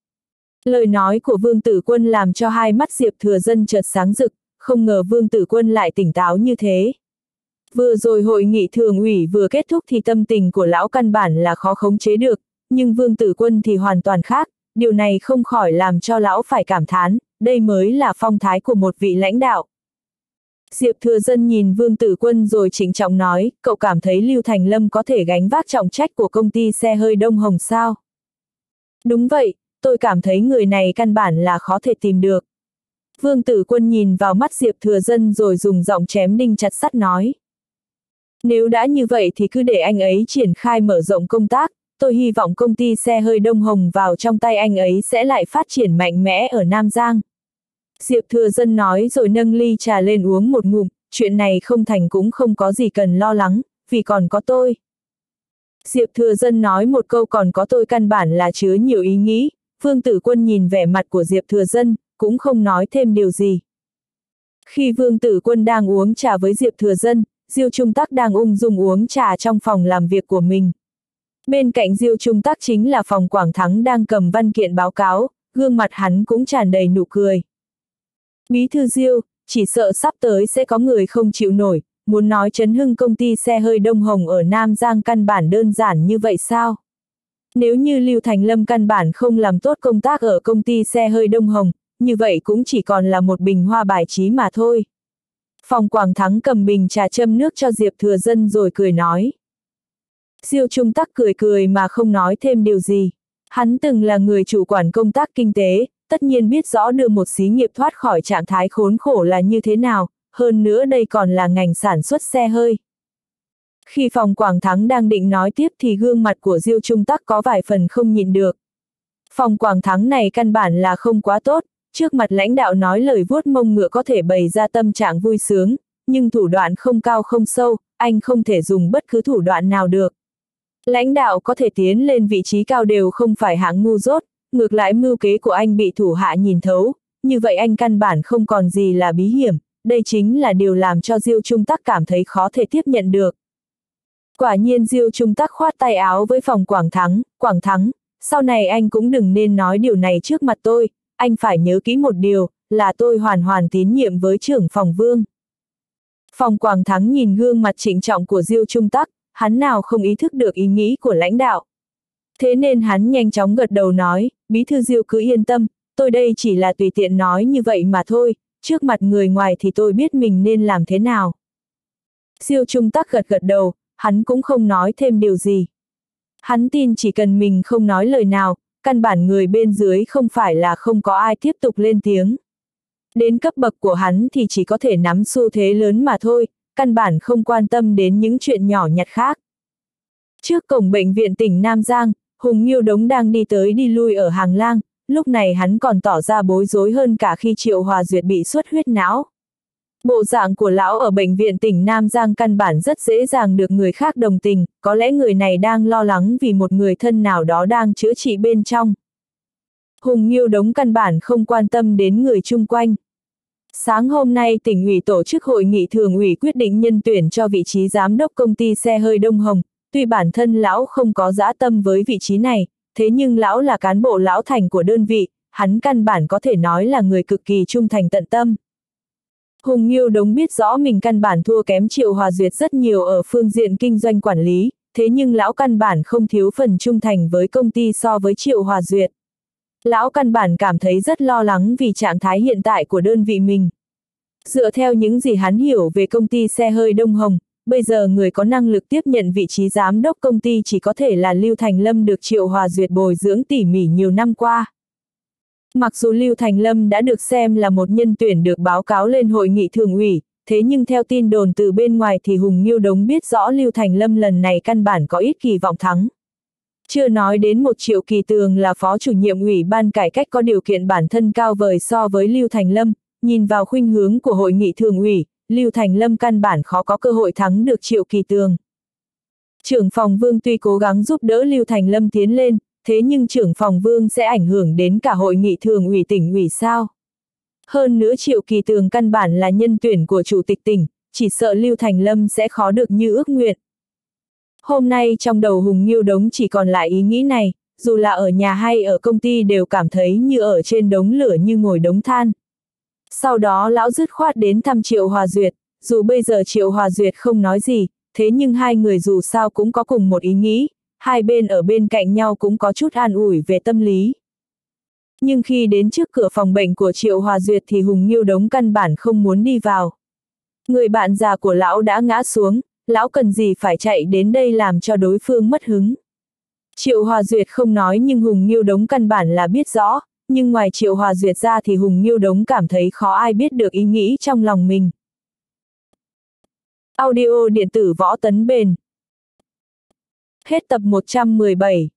Lời nói của Vương Tử Quân làm cho hai mắt Diệp Thừa Dân chợt sáng rực, không ngờ Vương Tử Quân lại tỉnh táo như thế. Vừa rồi hội nghị thường ủy vừa kết thúc thì tâm tình của lão căn bản là khó khống chế được, nhưng Vương Tử Quân thì hoàn toàn khác, điều này không khỏi làm cho lão phải cảm thán, đây mới là phong thái của một vị lãnh đạo. Diệp Thừa Dân nhìn Vương Tử Quân rồi trịnh trọng nói, cậu cảm thấy Lưu Thành Lâm có thể gánh vác trọng trách của công ty xe hơi Đông Hồng sao? Đúng vậy, tôi cảm thấy người này căn bản là khó thể tìm được. Vương Tử Quân nhìn vào mắt Diệp Thừa Dân rồi dùng giọng chém đinh chặt sắt nói. Nếu đã như vậy thì cứ để anh ấy triển khai mở rộng công tác, tôi hy vọng công ty xe hơi Đông Hồng vào trong tay anh ấy sẽ lại phát triển mạnh mẽ ở Nam Giang. Diệp Thừa Dân nói rồi nâng ly trà lên uống một ngụm, chuyện này không thành cũng không có gì cần lo lắng, vì còn có tôi. Diệp Thừa Dân nói một câu còn có tôi căn bản là chứa nhiều ý nghĩ, Vương Tử Quân nhìn vẻ mặt của Diệp Thừa Dân, cũng không nói thêm điều gì. Khi Vương Tử Quân đang uống trà với Diệp Thừa Dân, Diêu Trung Tắc đang ung dung uống trà trong phòng làm việc của mình. Bên cạnh Diêu Trung Tắc chính là Phòng Quảng Thắng đang cầm văn kiện báo cáo, gương mặt hắn cũng tràn đầy nụ cười. Bí thư Diêu, chỉ sợ sắp tới sẽ có người không chịu nổi, muốn nói chấn hưng công ty xe hơi Đông Hồng ở Nam Giang căn bản đơn giản như vậy sao? Nếu như Lưu Thành Lâm căn bản không làm tốt công tác ở công ty xe hơi Đông Hồng, như vậy cũng chỉ còn là một bình hoa bài trí mà thôi. Phòng Quảng Thắng cầm bình trà châm nước cho Diệp Thừa Dân rồi cười nói. Diêu Trung Tắc cười cười mà không nói thêm điều gì. Hắn từng là người chủ quản công tác kinh tế, tất nhiên biết rõ đưa một xí nghiệp thoát khỏi trạng thái khốn khổ là như thế nào, hơn nữa đây còn là ngành sản xuất xe hơi. Khi Phòng Quảng Thắng đang định nói tiếp thì gương mặt của Diêu Trung Tắc có vài phần không nhịn được. Phòng Quảng Thắng này căn bản là không quá tốt, trước mặt lãnh đạo nói lời vuốt mông ngựa có thể bày ra tâm trạng vui sướng, nhưng thủ đoạn không cao không sâu, anh không thể dùng bất cứ thủ đoạn nào được. Lãnh đạo có thể tiến lên vị trí cao đều không phải hạng ngu dốt, ngược lại mưu kế của anh bị thủ hạ nhìn thấu, như vậy anh căn bản không còn gì là bí hiểm, đây chính là điều làm cho Diêu Trung Tắc cảm thấy khó thể tiếp nhận được. Quả nhiên Diêu Trung Tắc khoát tay áo với Phòng Quảng Thắng, Quảng Thắng, sau này anh cũng đừng nên nói điều này trước mặt tôi, anh phải nhớ kỹ một điều, là tôi hoàn hoàn tín nhiệm với trưởng phòng Vương. Phòng Quảng Thắng nhìn gương mặt trịnh trọng của Diêu Trung Tắc, hắn nào không ý thức được ý nghĩ của lãnh đạo. Thế nên hắn nhanh chóng gật đầu nói, bí thư Diêu cứ yên tâm, tôi đây chỉ là tùy tiện nói như vậy mà thôi, trước mặt người ngoài thì tôi biết mình nên làm thế nào. Diêu Trung Tắc gật gật đầu, hắn cũng không nói thêm điều gì. Hắn tin chỉ cần mình không nói lời nào, căn bản người bên dưới không phải là không có ai tiếp tục lên tiếng. Đến cấp bậc của hắn thì chỉ có thể nắm xu thế lớn mà thôi, căn bản không quan tâm đến những chuyện nhỏ nhặt khác. Trước cổng bệnh viện tỉnh Nam Giang, Hùng Nghiêu Đống đang đi tới đi lui ở hàng lang, lúc này hắn còn tỏ ra bối rối hơn cả khi Triệu Hòa Duyệt bị xuất huyết não. Bộ dạng của lão ở bệnh viện tỉnh Nam Giang căn bản rất dễ dàng được người khác đồng tình, có lẽ người này đang lo lắng vì một người thân nào đó đang chữa trị bên trong. Hùng Nghiêu Đống căn bản không quan tâm đến người chung quanh. Sáng hôm nay tỉnh ủy tổ chức hội nghị thường ủy quyết định nhân tuyển cho vị trí giám đốc công ty xe hơi Đông Hồng, tuy bản thân lão không có dã tâm với vị trí này, thế nhưng lão là cán bộ lão thành của đơn vị, hắn căn bản có thể nói là người cực kỳ trung thành tận tâm. Hùng Nghiêu Đống biết rõ mình căn bản thua kém Triệu Hòa Duyệt rất nhiều ở phương diện kinh doanh quản lý, thế nhưng lão căn bản không thiếu phần trung thành với công ty so với Triệu Hòa Duyệt. Lão căn bản cảm thấy rất lo lắng vì trạng thái hiện tại của đơn vị mình. Dựa theo những gì hắn hiểu về công ty xe hơi Đông Hồng, bây giờ người có năng lực tiếp nhận vị trí giám đốc công ty chỉ có thể là Lưu Thành Lâm được Triệu Hòa Duyệt bồi dưỡng tỉ mỉ nhiều năm qua. Mặc dù Lưu Thành Lâm đã được xem là một nhân tuyển được báo cáo lên hội nghị thường ủy, thế nhưng theo tin đồn từ bên ngoài thì Hùng Nghiêu Đống biết rõ Lưu Thành Lâm lần này căn bản có ít kỳ vọng thắng. Chưa nói đến một Triệu Kỳ Tường là phó chủ nhiệm ủy ban cải cách có điều kiện bản thân cao vời so với Lưu Thành Lâm, nhìn vào khuynh hướng của hội nghị thường ủy, Lưu Thành Lâm căn bản khó có cơ hội thắng được Triệu Kỳ Tường. Trưởng phòng Vương tuy cố gắng giúp đỡ Lưu Thành Lâm tiến lên, thế nhưng trưởng phòng Vương sẽ ảnh hưởng đến cả hội nghị thường ủy tỉnh ủy sao? Hơn nữa Triệu Kỳ Tường căn bản là nhân tuyển của chủ tịch tỉnh, chỉ sợ Lưu Thành Lâm sẽ khó được như ước nguyện. Hôm nay trong đầu Hùng Nghiêu Đống chỉ còn lại ý nghĩ này, dù là ở nhà hay ở công ty đều cảm thấy như ở trên đống lửa như ngồi đống than. Sau đó lão dứt khoát đến thăm Triệu Hòa Duyệt, dù bây giờ Triệu Hòa Duyệt không nói gì, thế nhưng hai người dù sao cũng có cùng một ý nghĩ, hai bên ở bên cạnh nhau cũng có chút an ủi về tâm lý. Nhưng khi đến trước cửa phòng bệnh của Triệu Hòa Duyệt thì Hùng Nghiêu Đống căn bản không muốn đi vào. Người bạn già của lão đã ngã xuống, lão cần gì phải chạy đến đây làm cho đối phương mất hứng. Triệu Hòa Duyệt không nói nhưng Hùng Nghiêu Đống căn bản là biết rõ, nhưng ngoài Triệu Hòa Duyệt ra thì Hùng Nghiêu Đống cảm thấy khó ai biết được ý nghĩ trong lòng mình. Audio điện tử Võ Tấn Bền. Hết tập một trăm mười bảy.